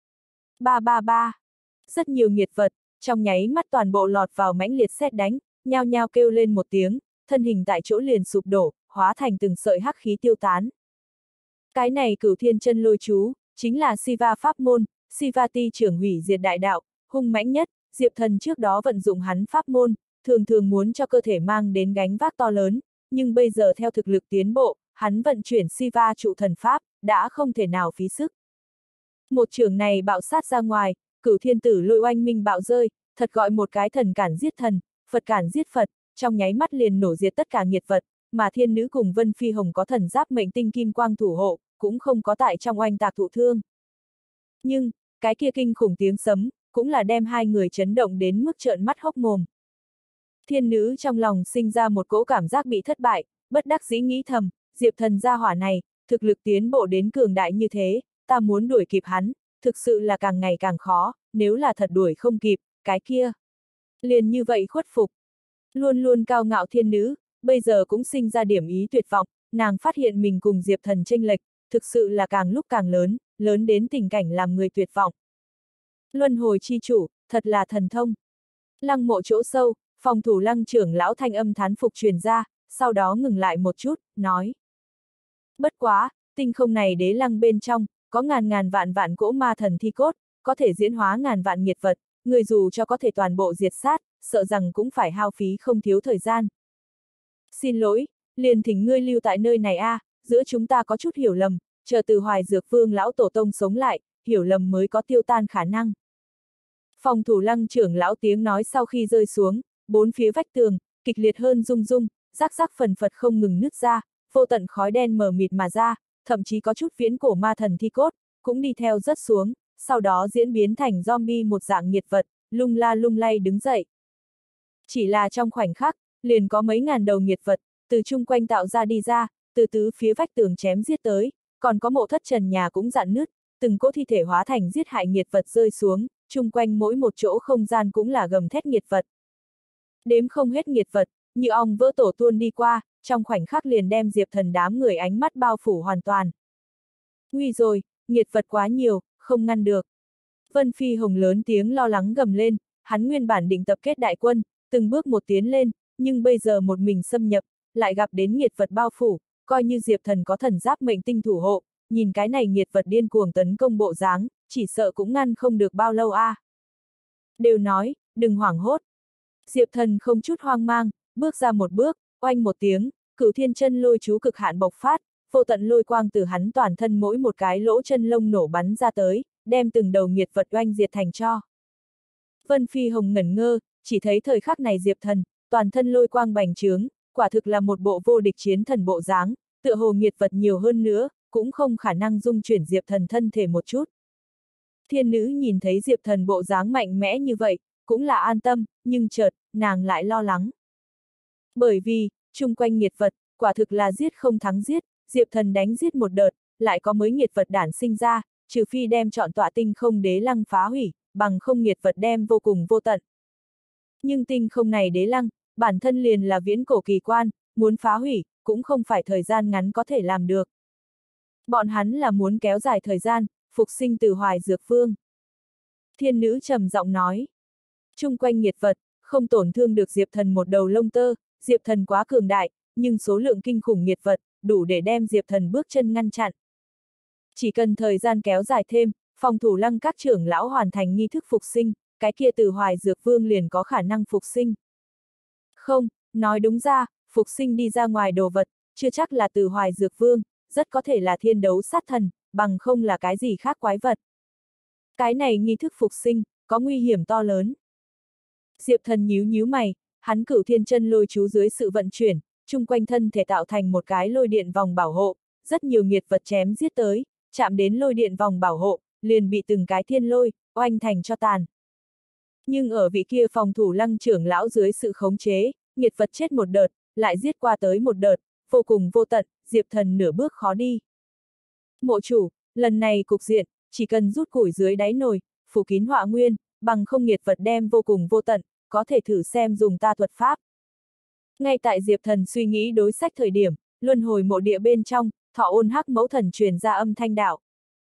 Ba ba ba. Rất nhiều nghiệt vật, trong nháy mắt toàn bộ lọt vào mãnh liệt sét đánh, nhao nhao kêu lên một tiếng, thân hình tại chỗ liền sụp đổ, hóa thành từng sợi hắc khí tiêu tán. Cái này Cửu Thiên Chân Lôi chú, chính là Siva pháp môn, Sivati trưởng hủy diệt đại đạo, hung mãnh nhất, Diệp Thần trước đó vận dụng hắn pháp môn, thường thường muốn cho cơ thể mang đến gánh vác to lớn, nhưng bây giờ theo thực lực tiến bộ, hắn vận chuyển Siva trụ thần pháp, đã không thể nào phí sức. Một trường này bạo sát ra ngoài, Cửu Thiên Tử Lôi oanh minh bạo rơi, thật gọi một cái thần cản giết thần, Phật cản giết Phật, trong nháy mắt liền nổ diệt tất cả nghiệt vật, mà Thiên Nữ cùng Vân Phi Hồng có thần giáp mệnh tinh kim quang thủ hộ, cũng không có tại trong oanh tạc thụ thương. Nhưng, cái kia kinh khủng tiếng sấm, cũng là đem hai người chấn động đến mức trợn mắt hốc mồm. Thiên nữ trong lòng sinh ra một cỗ cảm giác bị thất bại, bất đắc dĩ nghĩ thầm, Diệp Thần gia hỏa này, thực lực tiến bộ đến cường đại như thế, ta muốn đuổi kịp hắn, thực sự là càng ngày càng khó, nếu là thật đuổi không kịp, cái kia. Liền như vậy khuất phục. Luôn luôn cao ngạo thiên nữ, bây giờ cũng sinh ra điểm ý tuyệt vọng, nàng phát hiện mình cùng Diệp Thần chênh lệch, thực sự là càng lúc càng lớn, lớn đến tình cảnh làm người tuyệt vọng. Luân hồi chi chủ, thật là thần thông. Lăng mộ chỗ sâu, phòng thủ Lăng trưởng lão thanh âm thán phục truyền ra, sau đó ngừng lại một chút, nói. Bất quá, tinh không này đế lăng bên trong, có ngàn ngàn vạn vạn cỗ ma thần thi cốt, có thể diễn hóa ngàn vạn nghiệt vật, người dù cho có thể toàn bộ diệt sát, sợ rằng cũng phải hao phí không thiếu thời gian. Xin lỗi, liền thỉnh ngươi lưu tại nơi này a, giữa chúng ta có chút hiểu lầm, chờ từ Hoài Dược Vương lão tổ tông sống lại, hiểu lầm mới có tiêu tan khả năng. Phòng thủ Lăng trưởng lão tiếng nói sau khi rơi xuống, bốn phía vách tường, kịch liệt hơn rung rung, rắc rắc phần phật không ngừng nứt ra, vô tận khói đen mờ mịt mà ra, thậm chí có chút viễn cổ ma thần thi cốt, cũng đi theo rớt xuống, sau đó diễn biến thành zombie một dạng nghiệt vật, lung la lung lay đứng dậy. Chỉ là trong khoảnh khắc, liền có mấy ngàn đầu nghiệt vật, từ chung quanh tạo ra đi ra, từ tứ phía vách tường chém giết tới, còn có mộ thất trần nhà cũng rạn nứt, từng cỗ thi thể hóa thành giết hại nghiệt vật rơi xuống, chung quanh mỗi một chỗ không gian cũng là gầm thét nghiệt vật. Đếm không hết nghiệt vật, như ong vỡ tổ tuôn đi qua, trong khoảnh khắc liền đem Diệp Thần đám người ánh mắt bao phủ hoàn toàn. Nguy rồi, nghiệt vật quá nhiều, không ngăn được. Vân Phi Hồng lớn tiếng lo lắng gầm lên, hắn nguyên bản định tập kết đại quân, từng bước một tiến lên, nhưng bây giờ một mình xâm nhập, lại gặp đến nghiệt vật bao phủ, coi như Diệp Thần có thần giáp mệnh tinh thủ hộ, nhìn cái này nghiệt vật điên cuồng tấn công bộ dáng, chỉ sợ cũng ngăn không được bao lâu a. Đều nói, đừng hoảng hốt. Diệp Thần không chút hoang mang, bước ra một bước, oanh một tiếng, Cửu Thiên Chân Lôi chú cực hạn bộc phát, vô tận lôi quang từ hắn toàn thân mỗi một cái lỗ chân lông nổ bắn ra tới, đem từng đầu nghiệt vật oanh diệt thành tro. Vân Phi Hồng ngẩn ngơ, chỉ thấy thời khắc này Diệp Thần, toàn thân lôi quang bành trướng, quả thực là một bộ vô địch chiến thần bộ dáng, tựa hồ nghiệt vật nhiều hơn nữa, cũng không khả năng dung chuyển Diệp Thần thân thể một chút. Thiên nữ nhìn thấy Diệp Thần bộ dáng mạnh mẽ như vậy, cũng là an tâm, nhưng chợt, nàng lại lo lắng. Bởi vì, chung quanh nghiệt vật, quả thực là giết không thắng giết, Diệp Thần đánh giết một đợt, lại có mới nghiệt vật đản sinh ra, trừ phi đem chọn tọa tinh không đế lăng phá hủy, bằng không nghiệt vật đem vô cùng vô tận. Nhưng tinh không này đế lăng, bản thân liền là viễn cổ kỳ quan, muốn phá hủy, cũng không phải thời gian ngắn có thể làm được. Bọn hắn là muốn kéo dài thời gian, phục sinh từ Hoài Dược Vương. Thiên nữ trầm giọng nói. Chung quanh nghiệt vật, không tổn thương được Diệp Thần một đầu lông tơ, Diệp Thần quá cường đại, nhưng số lượng kinh khủng nghiệt vật, đủ để đem Diệp Thần bước chân ngăn chặn. Chỉ cần thời gian kéo dài thêm, phòng thủ Lăng các trưởng lão hoàn thành nghi thức phục sinh, cái kia từ Hoài Dược Vương liền có khả năng phục sinh. Không, nói đúng ra, phục sinh đi ra ngoài đồ vật, chưa chắc là từ Hoài Dược Vương, rất có thể là thiên đấu sát thần, bằng không là cái gì khác quái vật. Cái này nghi thức phục sinh, có nguy hiểm to lớn. Diệp Thần nhíu nhíu mày, hắn Cửu Thiên Chân Lôi chú dưới sự vận chuyển, chung quanh thân thể tạo thành một cái lôi điện vòng bảo hộ, rất nhiều nghiệt vật chém giết tới, chạm đến lôi điện vòng bảo hộ, liền bị từng cái thiên lôi, oanh thành cho tàn. Nhưng ở vị kia phòng thủ Lăng trưởng lão dưới sự khống chế, nghiệt vật chết một đợt, lại giết qua tới một đợt, vô cùng vô tận, Diệp Thần nửa bước khó đi. Mộ chủ, lần này cục diện, chỉ cần rút củi dưới đáy nồi, phủ kín họa nguyên, bằng không nghiệt vật đem vô cùng vô tận, có thể thử xem dùng ta thuật pháp. Ngay tại Diệp Thần suy nghĩ đối sách thời điểm, luân hồi mộ địa bên trong, Thọ Ôn Hắc mẫu thần truyền ra âm thanh đạo.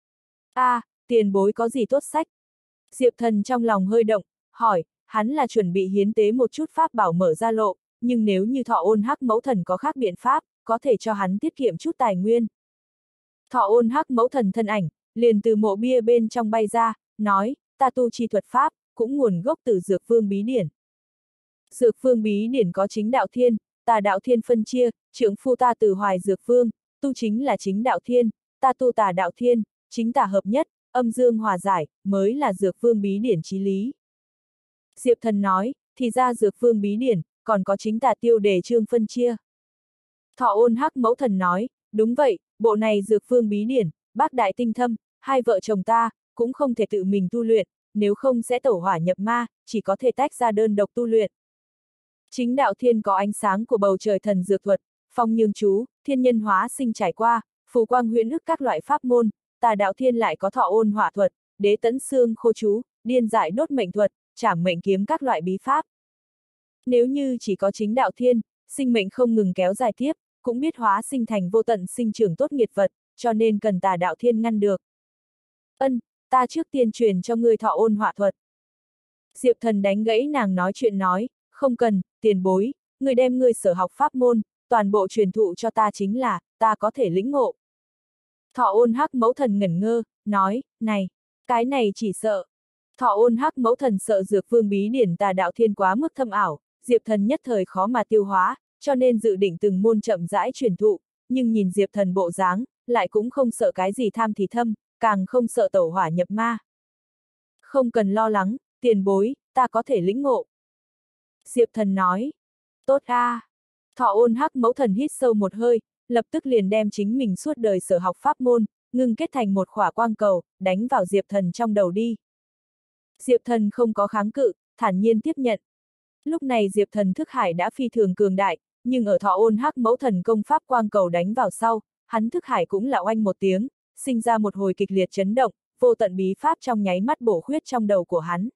Tiền bối có gì tốt sách? Diệp Thần trong lòng hơi động, hỏi, hắn là chuẩn bị hiến tế một chút pháp bảo mở ra lộ, nhưng nếu như Thọ Ôn Hắc mẫu thần có khác biện pháp, có thể cho hắn tiết kiệm chút tài nguyên. Thọ Ôn Hắc mẫu thần thân ảnh, liền từ mộ bia bên trong bay ra, nói, ta tu chi thuật pháp, cũng nguồn gốc từ Dược Vương Bí Điển. Dược Vương Bí Điển có chính đạo thiên, tà đạo thiên phân chia, trượng phu ta từ Hoài Dược Vương, tu chính là chính đạo thiên, ta tu tà đạo thiên, chính tà hợp nhất, âm dương hòa giải, mới là Dược Vương Bí Điển chí lý. Diệp Thần nói, thì ra Dược Vương Bí Điển, còn có chính tà tiêu đề chương phân chia. Thọ Ôn Hắc mẫu thần nói, đúng vậy, bộ này Dược Vương Bí Điển, bác đại tinh thâm, hai vợ chồng ta, cũng không thể tự mình tu luyện, nếu không sẽ tẩu hỏa nhập ma, chỉ có thể tách ra đơn độc tu luyện. Chính đạo thiên có ánh sáng của bầu trời thần dược thuật, phong nhương chú, thiên nhân hóa sinh trải qua, phù quang huyễn ức các loại pháp môn, tà đạo thiên lại có thọ ôn hỏa thuật, đế tẫn xương khô chú, điên giải đốt mệnh thuật, trảm mệnh kiếm các loại bí pháp. Nếu như chỉ có chính đạo thiên, sinh mệnh không ngừng kéo dài tiếp, cũng biết hóa sinh thành vô tận sinh trưởng tốt nghiệt vật, cho nên cần tà đạo thiên ngăn được. Ta trước tiên truyền cho ngươi thọ ôn hỏa thuật. Diệp Thần đánh gãy nàng nói chuyện nói, không cần, tiền bối, người đem ngươi sở học pháp môn, toàn bộ truyền thụ cho ta chính là, ta có thể lĩnh ngộ. Thọ ôn hắc mẫu thần ngẩn ngơ, nói, này, cái này chỉ sợ. Thọ ôn hắc mẫu thần sợ dược vương bí điển tà đạo thiên quá mức thâm ảo, Diệp Thần nhất thời khó mà tiêu hóa, cho nên dự định từng môn chậm rãi truyền thụ, nhưng nhìn Diệp Thần bộ dáng, lại cũng không sợ cái gì tham thì thâm, càng không sợ tẩu hỏa nhập ma. Không cần lo lắng, tiền bối, ta có thể lĩnh ngộ. Diệp Thần nói, tốt a. Thọ ôn hắc mẫu thần hít sâu một hơi, lập tức liền đem chính mình suốt đời sở học pháp môn, ngưng kết thành một khỏa quang cầu, đánh vào Diệp Thần trong đầu đi. Diệp Thần không có kháng cự, thản nhiên tiếp nhận. Lúc này Diệp Thần thức hải đã phi thường cường đại, nhưng ở thọ ôn hắc mẫu thần công pháp quang cầu đánh vào sau, hắn thức hải cũng là oanh một tiếng, sinh ra một hồi kịch liệt chấn động, vô tận bí pháp trong nháy mắt bổ khuyết trong đầu của hắn.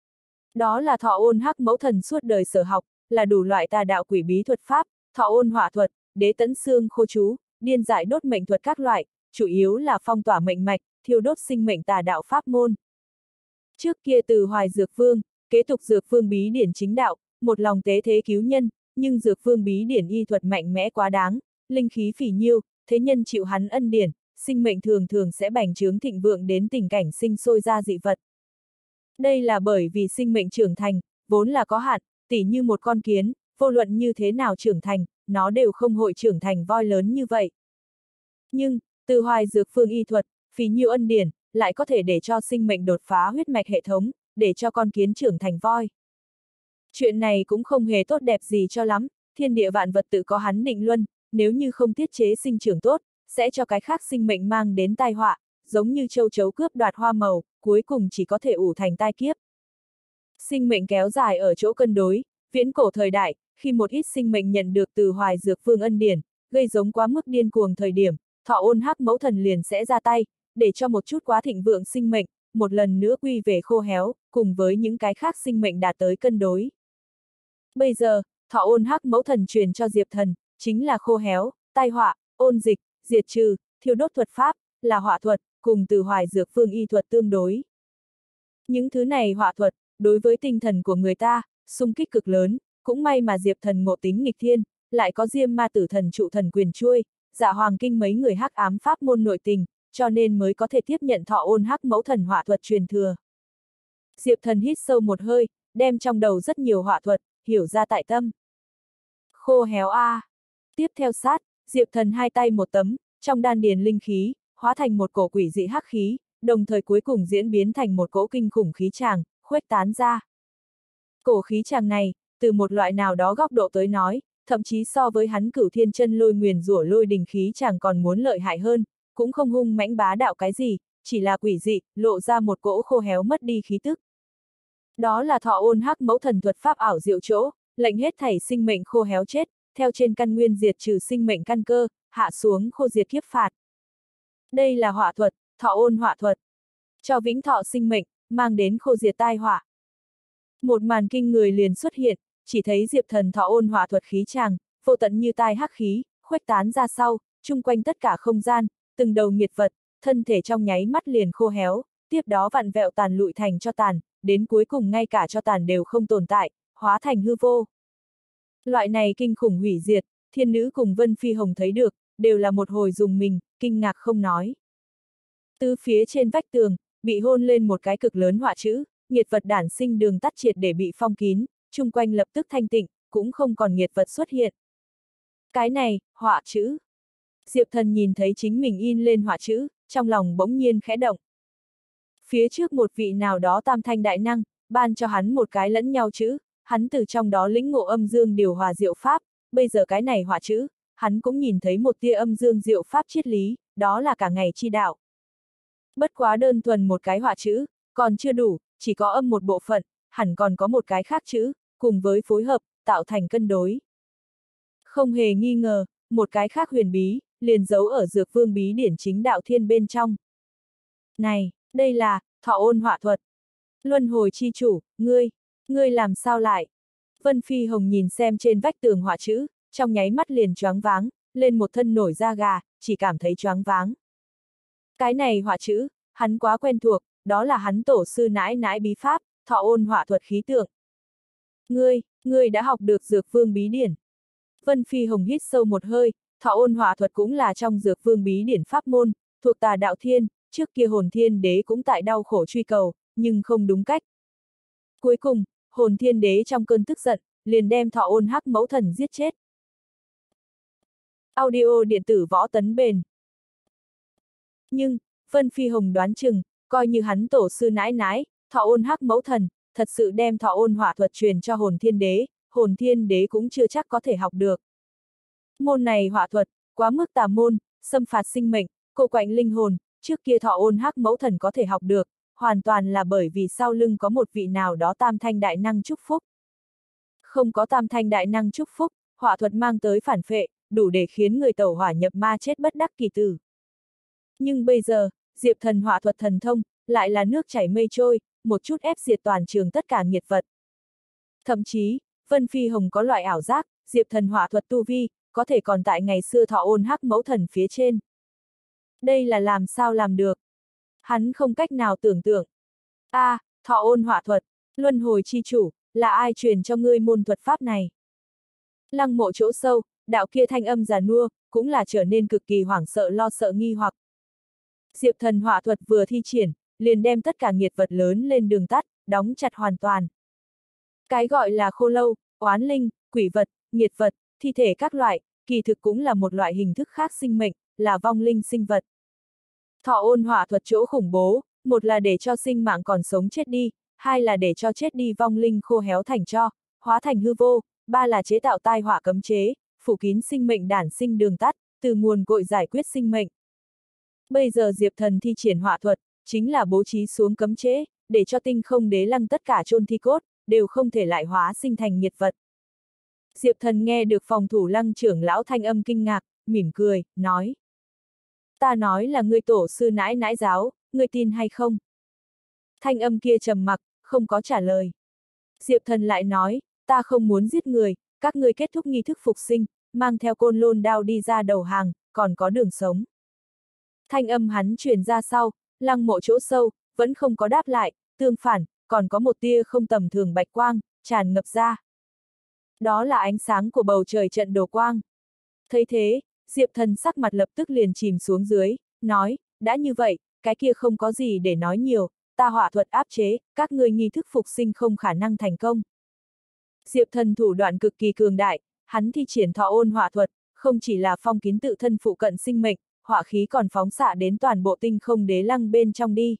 Đó là thọ ôn hắc mẫu thần suốt đời sở học, là đủ loại tà đạo quỷ bí thuật pháp, thọ ôn hỏa thuật, đế tẫn xương khô chú, điên giải đốt mệnh thuật các loại, chủ yếu là phong tỏa mệnh mạch, thiêu đốt sinh mệnh tà đạo pháp môn. Trước kia từ Hoài Dược Vương, kế tục Dược Vương bí điển chính đạo, một lòng tế thế cứu nhân, nhưng Dược Vương bí điển y thuật mạnh mẽ quá đáng, linh khí phỉ nhiêu, thế nhân chịu hắn ân điển, sinh mệnh thường thường sẽ bành trướng thịnh vượng đến tình cảnh sinh sôi ra dị vật. Đây là bởi vì sinh mệnh trưởng thành, vốn là có hạn, tỉ như một con kiến, vô luận như thế nào trưởng thành, nó đều không hội trưởng thành voi lớn như vậy. Nhưng, từ Hoài Dược Phương y thuật, phí nhiêu ân điển, lại có thể để cho sinh mệnh đột phá huyết mạch hệ thống, để cho con kiến trưởng thành voi. Chuyện này cũng không hề tốt đẹp gì cho lắm, thiên địa vạn vật tự có hắn định luân, nếu như không tiết chế sinh trưởng tốt, sẽ cho cái khác sinh mệnh mang đến tai họa, giống như châu chấu cướp đoạt hoa màu, cuối cùng chỉ có thể ủ thành tai kiếp. Sinh mệnh kéo dài ở chỗ cân đối, viễn cổ thời đại, khi một ít sinh mệnh nhận được từ Hoài Dược Vương ân điển, gây giống quá mức điên cuồng thời điểm, thọ ôn hắc mẫu thần liền sẽ ra tay, để cho một chút quá thịnh vượng sinh mệnh, một lần nữa quy về khô héo, cùng với những cái khác sinh mệnh đạt tới cân đối. Bây giờ, thọ ôn hắc mẫu thần truyền cho Diệp Thần, chính là khô héo, tai họa, ôn dịch, diệt trừ, thiêu đốt thuật pháp, là hỏa thuật, cùng từ Hoài Dược Phương y thuật tương đối. Những thứ này hỏa thuật, đối với tinh thần của người ta, xung kích cực lớn, cũng may mà Diệp Thần ngộ tính nghịch thiên, lại có Diêm Ma Tử Thần trụ thần quyền chuôi, Dạ Hoàng Kinh mấy người hắc ám pháp môn nội tình, cho nên mới có thể tiếp nhận thọ ôn hắc mẫu thần hỏa thuật truyền thừa. Diệp Thần hít sâu một hơi, đem trong đầu rất nhiều hỏa thuật, hiểu ra tại tâm. Khô héo a. Tiếp theo sát, Diệp Thần hai tay một tấm, trong đan điền linh khí, hóa thành một cổ quỷ dị hắc khí, đồng thời cuối cùng diễn biến thành một cỗ kinh khủng khí tràng, khuếch tán ra. Cổ khí tràng này, từ một loại nào đó góc độ tới nói, thậm chí so với hắn Cửu Thiên Chân Lôi nguyền rủa lôi đình khí tràng còn muốn lợi hại hơn, cũng không hung mãnh bá đạo cái gì, chỉ là quỷ dị, lộ ra một cỗ khô héo mất đi khí tức. Đó là thọ ôn hắc mẫu thần thuật pháp ảo diệu chỗ, lệnh hết thảy sinh mệnh khô héo chết, theo trên căn nguyên diệt trừ sinh mệnh căn cơ, hạ xuống khô diệt kiếp phạt. Đây là hỏa thuật, thọ ôn hỏa thuật. Cho vĩnh thọ sinh mệnh, mang đến khô diệt tai họa. Một màn kinh người liền xuất hiện, chỉ thấy Diệp Thần thọ ôn hỏa thuật khí tràng, vô tận như tai hắc khí, khuếch tán ra sau, chung quanh tất cả không gian, từng đầu nghiệt vật, thân thể trong nháy mắt liền khô héo, tiếp đó vặn vẹo tàn lụi thành cho tàn, đến cuối cùng ngay cả cho tàn đều không tồn tại, hóa thành hư vô. Loại này kinh khủng hủy diệt, thiên nữ cùng Vân Phi Hồng thấy được, đều là một hồi dùng mình, kinh ngạc không nói. Từ phía trên vách tường, bị hôn lên một cái cực lớn họa chữ, nghiệt vật đản sinh đường tắt triệt để bị phong kín, chung quanh lập tức thanh tịnh, cũng không còn nghiệt vật xuất hiện. Cái này, họa chữ. Diệp Thần nhìn thấy chính mình in lên họa chữ, trong lòng bỗng nhiên khẽ động. Phía trước một vị nào đó tam thanh đại năng, ban cho hắn một cái lẫn nhau chữ, hắn từ trong đó lĩnh ngộ âm dương điều hòa diệu pháp, bây giờ cái này họa chữ, hắn cũng nhìn thấy một tia âm dương diệu pháp triết lý, đó là cả ngày chi đạo. Bất quá đơn thuần một cái họa chữ, còn chưa đủ, chỉ có âm một bộ phận, hẳn còn có một cái khác chữ, cùng với phối hợp, tạo thành cân đối. Không hề nghi ngờ, một cái khác huyền bí, liền giấu ở Dược Vương bí điển chính đạo thiên bên trong. Này, đây là, Thọ Ôn họa thuật. Luân hồi chi chủ, ngươi làm sao lại? Vân Phi Hồng nhìn xem trên vách tường họa chữ, trong nháy mắt liền choáng váng, lên một thân nổi da gà, chỉ cảm thấy choáng váng. Cái này họa chữ, hắn quá quen thuộc, đó là hắn tổ sư nãi nãi bí pháp, Thọ Ôn họa thuật khí tượng. Ngươi đã học được Dược Vương bí điển. Vân Phi Hồng hít sâu một hơi, Thọ Ôn họa thuật cũng là trong Dược Vương bí điển pháp môn, thuộc Tà Đạo Thiên, trước kia Hồn Thiên Đế cũng tại đau khổ truy cầu, nhưng không đúng cách. Cuối cùng, Hồn Thiên Đế trong cơn tức giận, liền đem Thọ Ôn Hắc Mẫu Thần giết chết. Audio điện tử Võ Tấn Bền. Nhưng, Vân Phi Hồng đoán chừng, coi như hắn tổ sư nãi nãi, Thọ Ôn Hắc Mẫu Thần, thật sự đem Thọ Ôn họa thuật truyền cho Hồn Thiên Đế cũng chưa chắc có thể học được. Môn này họa thuật, quá mức tà môn, xâm phạt sinh mệnh, cô quạnh linh hồn, trước kia Thọ Ôn Hắc Mẫu Thần có thể học được, hoàn toàn là bởi vì sau lưng có một vị nào đó tam thanh đại năng chúc phúc. Không có tam thanh đại năng chúc phúc, họa thuật mang tới phản phệ, đủ để khiến người tẩu hỏa nhập ma chết bất đắc kỳ tử. Nhưng bây giờ, Diệp Thần họa thuật thần thông, lại là nước chảy mây trôi, một chút ép diệt toàn trường tất cả nghiệt vật. Thậm chí, Vân Phi Hồng có loại ảo giác, Diệp Thần họa thuật tu vi, có thể còn tại ngày xưa Thọ Ôn Hắc Mẫu Thần phía trên. Đây là làm sao làm được? Hắn không cách nào tưởng tượng. Thọ Ôn họa thuật, luân hồi chi chủ, là ai truyền cho ngươi môn thuật pháp này? Lăng mộ chỗ sâu, đạo kia thanh âm già nua, cũng là trở nên cực kỳ hoảng sợ lo sợ nghi hoặc. Diệp Thần họa thuật vừa thi triển, liền đem tất cả nghiệt vật lớn lên đường tắt, đóng chặt hoàn toàn. Cái gọi là khô lâu, oán linh, quỷ vật, nghiệt vật, thi thể các loại, kỳ thực cũng là một loại hình thức khác sinh mệnh, là vong linh sinh vật. Thọ Ôn họa thuật chỗ khủng bố, một là để cho sinh mạng còn sống chết đi, hai là để cho chết đi vong linh khô héo thành tro, hóa thành hư vô, ba là chế tạo tai họa cấm chế, phủ kín sinh mệnh đản sinh đường tắt, từ nguồn cội giải quyết sinh mệnh. Bây giờ Diệp Thần thi triển họa thuật, chính là bố trí xuống cấm chế, để cho Tinh Không Đế Lăng tất cả chôn thi cốt, đều không thể lại hóa sinh thành nghiệt vật. Diệp Thần nghe được phòng thủ Lăng trưởng lão thanh âm kinh ngạc, mỉm cười, nói. Ta nói là ngươi tổ sư nãi nãi giáo, ngươi tin hay không? Thanh âm kia trầm mặc, không có trả lời. Diệp Thần lại nói, ta không muốn giết người, các ngươi kết thúc nghi thức phục sinh, mang theo côn lôn đao đi ra đầu hàng, còn có đường sống. Thanh âm hắn truyền ra sau, lăng mộ chỗ sâu, vẫn không có đáp lại, tương phản, còn có một tia không tầm thường bạch quang, tràn ngập ra. Đó là ánh sáng của bầu trời trận đồ quang. Thấy thế, Diệp Thần sắc mặt lập tức liền chìm xuống dưới, nói, đã như vậy, cái kia không có gì để nói nhiều, ta họa thuật áp chế, các ngươi nghi thức phục sinh không khả năng thành công. Diệp Thần thủ đoạn cực kỳ cường đại, hắn thi triển Thọ Ôn họa thuật, không chỉ là phong kín tự thân phụ cận sinh mệnh, họa khí còn phóng xạ đến toàn bộ Tinh Không Đế Lăng bên trong đi.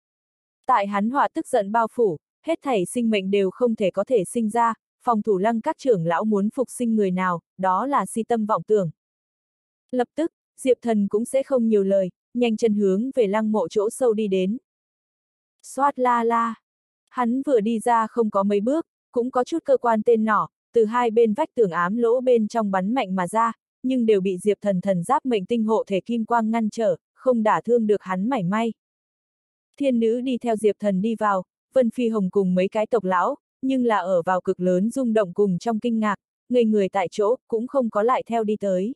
Tại hắn họa tức giận bao phủ, hết thảy sinh mệnh đều không thể có thể sinh ra, phòng thủ Lăng các trưởng lão muốn phục sinh người nào, đó là si tâm vọng tưởng. Lập tức, Diệp Thần cũng sẽ không nhiều lời, nhanh chân hướng về lăng mộ chỗ sâu đi đến. Xoát la la. Hắn vừa đi ra không có mấy bước, cũng có chút cơ quan tên nỏ, từ hai bên vách tường ám lỗ bên trong bắn mạnh mà ra, nhưng đều bị Diệp Thần thần giáp mệnh tinh hộ thể kim quang ngăn trở, không đả thương được hắn mảy may. Thiên nữ đi theo Diệp Thần đi vào, Vân Phi Hồng cùng mấy cái tộc lão, nhưng là ở vào cực lớn rung động cùng trong kinh ngạc, người tại chỗ, cũng không có lại theo đi tới.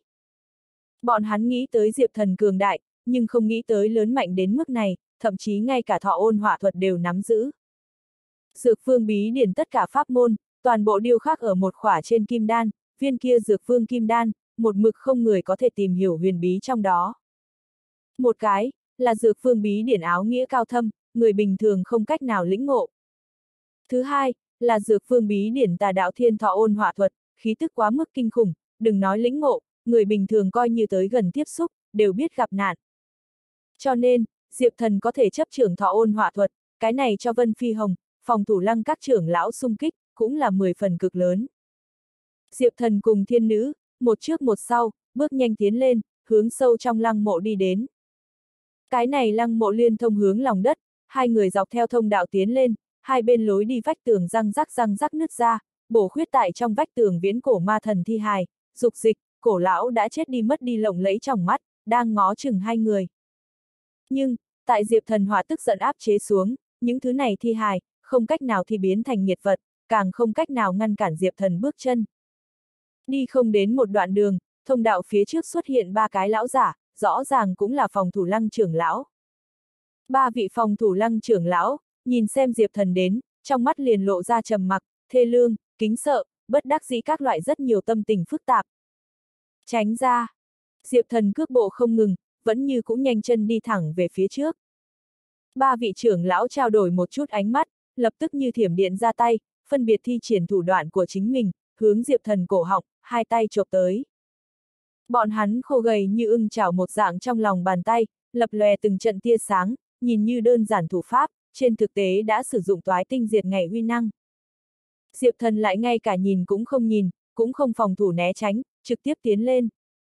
Bọn hắn nghĩ tới Diệp Thần cường đại, nhưng không nghĩ tới lớn mạnh đến mức này, thậm chí ngay cả Thọ Ôn họa thuật đều nắm giữ. Dược Vương bí điển tất cả pháp môn, toàn bộ điêu khắc ở một khỏa trên kim đan, viên kia Dược Vương kim đan, một mực không người có thể tìm hiểu huyền bí trong đó. Một cái, là Dược Vương bí điển áo nghĩa cao thâm, người bình thường không cách nào lĩnh ngộ. Thứ hai, là Dược Vương bí điển Tà Đạo Thiên Thọ Ôn họa thuật, khí tức quá mức kinh khủng, đừng nói lĩnh ngộ, người bình thường coi như tới gần tiếp xúc, đều biết gặp nạn. Cho nên, Diệp Thần có thể chấp trưởng Thọ Ôn họa thuật, cái này cho Vân Phi Hồng, phòng thủ Lăng các trưởng lão xung kích, cũng là 10 phần cực lớn. Diệp Thần cùng thiên nữ, một trước một sau, bước nhanh tiến lên, hướng sâu trong lăng mộ đi đến. Cái này lăng mộ liên thông hướng lòng đất, hai người dọc theo thông đạo tiến lên, hai bên lối đi vách tường răng rắc nứt ra, bổ khuyết tại trong vách tường viễn cổ ma thần thi hài, dục dịch, cổ lão đã chết đi mất đi lộng lẫy trong mắt, đang ngó chừng hai người. Nhưng, tại Diệp Thần hỏa tức giận áp chế xuống, những thứ này thi hài, không cách nào thì biến thành nghiệt vật, càng không cách nào ngăn cản Diệp Thần bước chân. Đi không đến một đoạn đường, thông đạo phía trước xuất hiện ba cái lão giả, rõ ràng cũng là phòng thủ lăng trưởng lão. Ba vị phòng thủ lăng trưởng lão, nhìn xem Diệp Thần đến, trong mắt liền lộ ra trầm mặc, thê lương, kính sợ, bất đắc dĩ các loại rất nhiều tâm tình phức tạp. Tránh ra! Diệp Thần cước bộ không ngừng, vẫn như cũng nhanh chân đi thẳng về phía trước. Ba vị trưởng lão trao đổi một chút ánh mắt, lập tức như thiểm điện ra tay, phân biệt thi triển thủ đoạn của chính mình, hướng Diệp Thần cổ họng, hai tay chộp tới. Bọn hắn khô gầy như ưng chảo một dạng trong lòng bàn tay, lập lòe từng trận tia sáng, nhìn như đơn giản thủ pháp, trên thực tế đã sử dụng toái tinh diệt ngày uy năng. Diệp Thần lại ngay cả nhìn, cũng không phòng thủ né tránh, trực tiếp tiến lên.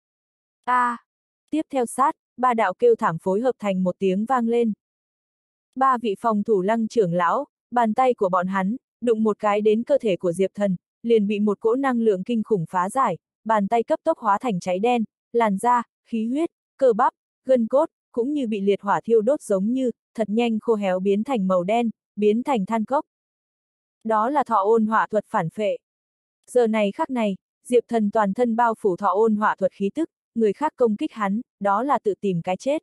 Tiếp theo sát, ba đạo kêu thảm phối hợp thành một tiếng vang lên. Ba vị phòng thủ lăng trưởng lão, bàn tay của bọn hắn, đụng một cái đến cơ thể của Diệp Thần, liền bị một cỗ năng lượng kinh khủng phá giải, bàn tay cấp tốc hóa thành cháy đen, làn da, khí huyết, cơ bắp, gân cốt, cũng như bị liệt hỏa thiêu đốt giống như, thật nhanh khô héo biến thành màu đen, biến thành than cốc. Đó là thọ ôn hỏa thuật phản phệ. Giờ này khắc này, Diệp Thần toàn thân bao phủ thọ ôn hỏa thuật khí tức, người khác công kích hắn, đó là tự tìm cái chết.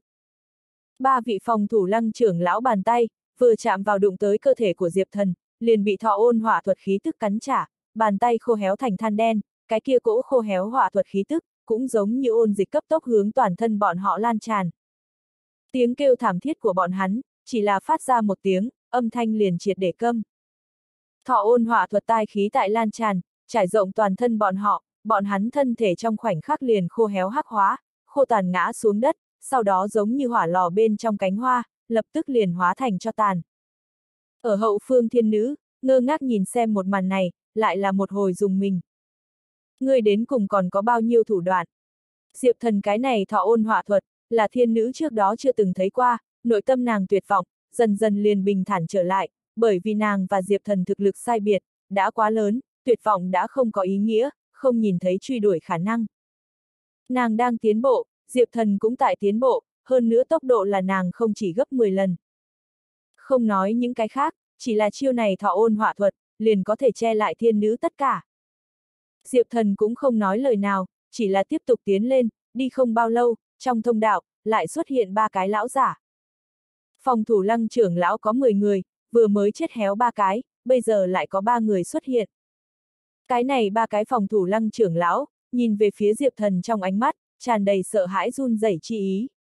Ba vị phòng thủ lăng trưởng lão bàn tay, vừa chạm vào đụng tới cơ thể của Diệp Thần, liền bị thọ ôn hỏa thuật khí tức cắn trả, bàn tay khô héo thành than đen, cái kia cỗ khô héo hỏa thuật khí tức, cũng giống như ôn dịch cấp tốc hướng toàn thân bọn họ lan tràn. Tiếng kêu thảm thiết của bọn hắn, chỉ là phát ra một tiếng, âm thanh liền triệt để câm. Thọ ôn hỏa thuật tai khí tại lan tràn, trải rộng toàn thân bọn hắn thân thể trong khoảnh khắc liền khô héo hắc hóa, khô tàn ngã xuống đất, sau đó giống như hỏa lò bên trong cánh hoa, lập tức liền hóa thành tro tàn. Ở hậu phương thiên nữ, ngơ ngác nhìn xem một màn này, lại là một hồi rùng mình. Ngươi đến cùng còn có bao nhiêu thủ đoạn? Diệp Thần cái này thọ ôn hỏa thuật, là thiên nữ trước đó chưa từng thấy qua, nội tâm nàng tuyệt vọng, dần dần liền bình thản trở lại, bởi vì nàng và Diệp Thần thực lực sai biệt, đã quá lớn, tuyệt vọng đã không có ý nghĩa, không nhìn thấy truy đuổi khả năng. Nàng đang tiến bộ, Diệp Thần cũng tại tiến bộ, hơn nữa tốc độ là nàng không chỉ gấp 10 lần. Không nói những cái khác, chỉ là chiêu này thọ ôn hỏa thuật, liền có thể che lại thiên nữ tất cả. Diệp Thần cũng không nói lời nào, chỉ là tiếp tục tiến lên, đi không bao lâu, trong thông đạo, lại xuất hiện ba cái lão giả. Phòng thủ lăng trưởng lão có 10 người, vừa mới chết héo ba cái, bây giờ lại có 3 người xuất hiện. Cái này ba cái phòng thủ lăng trưởng lão, nhìn về phía Diệp Thần trong ánh mắt, tràn đầy sợ hãi run rẩy chi ý.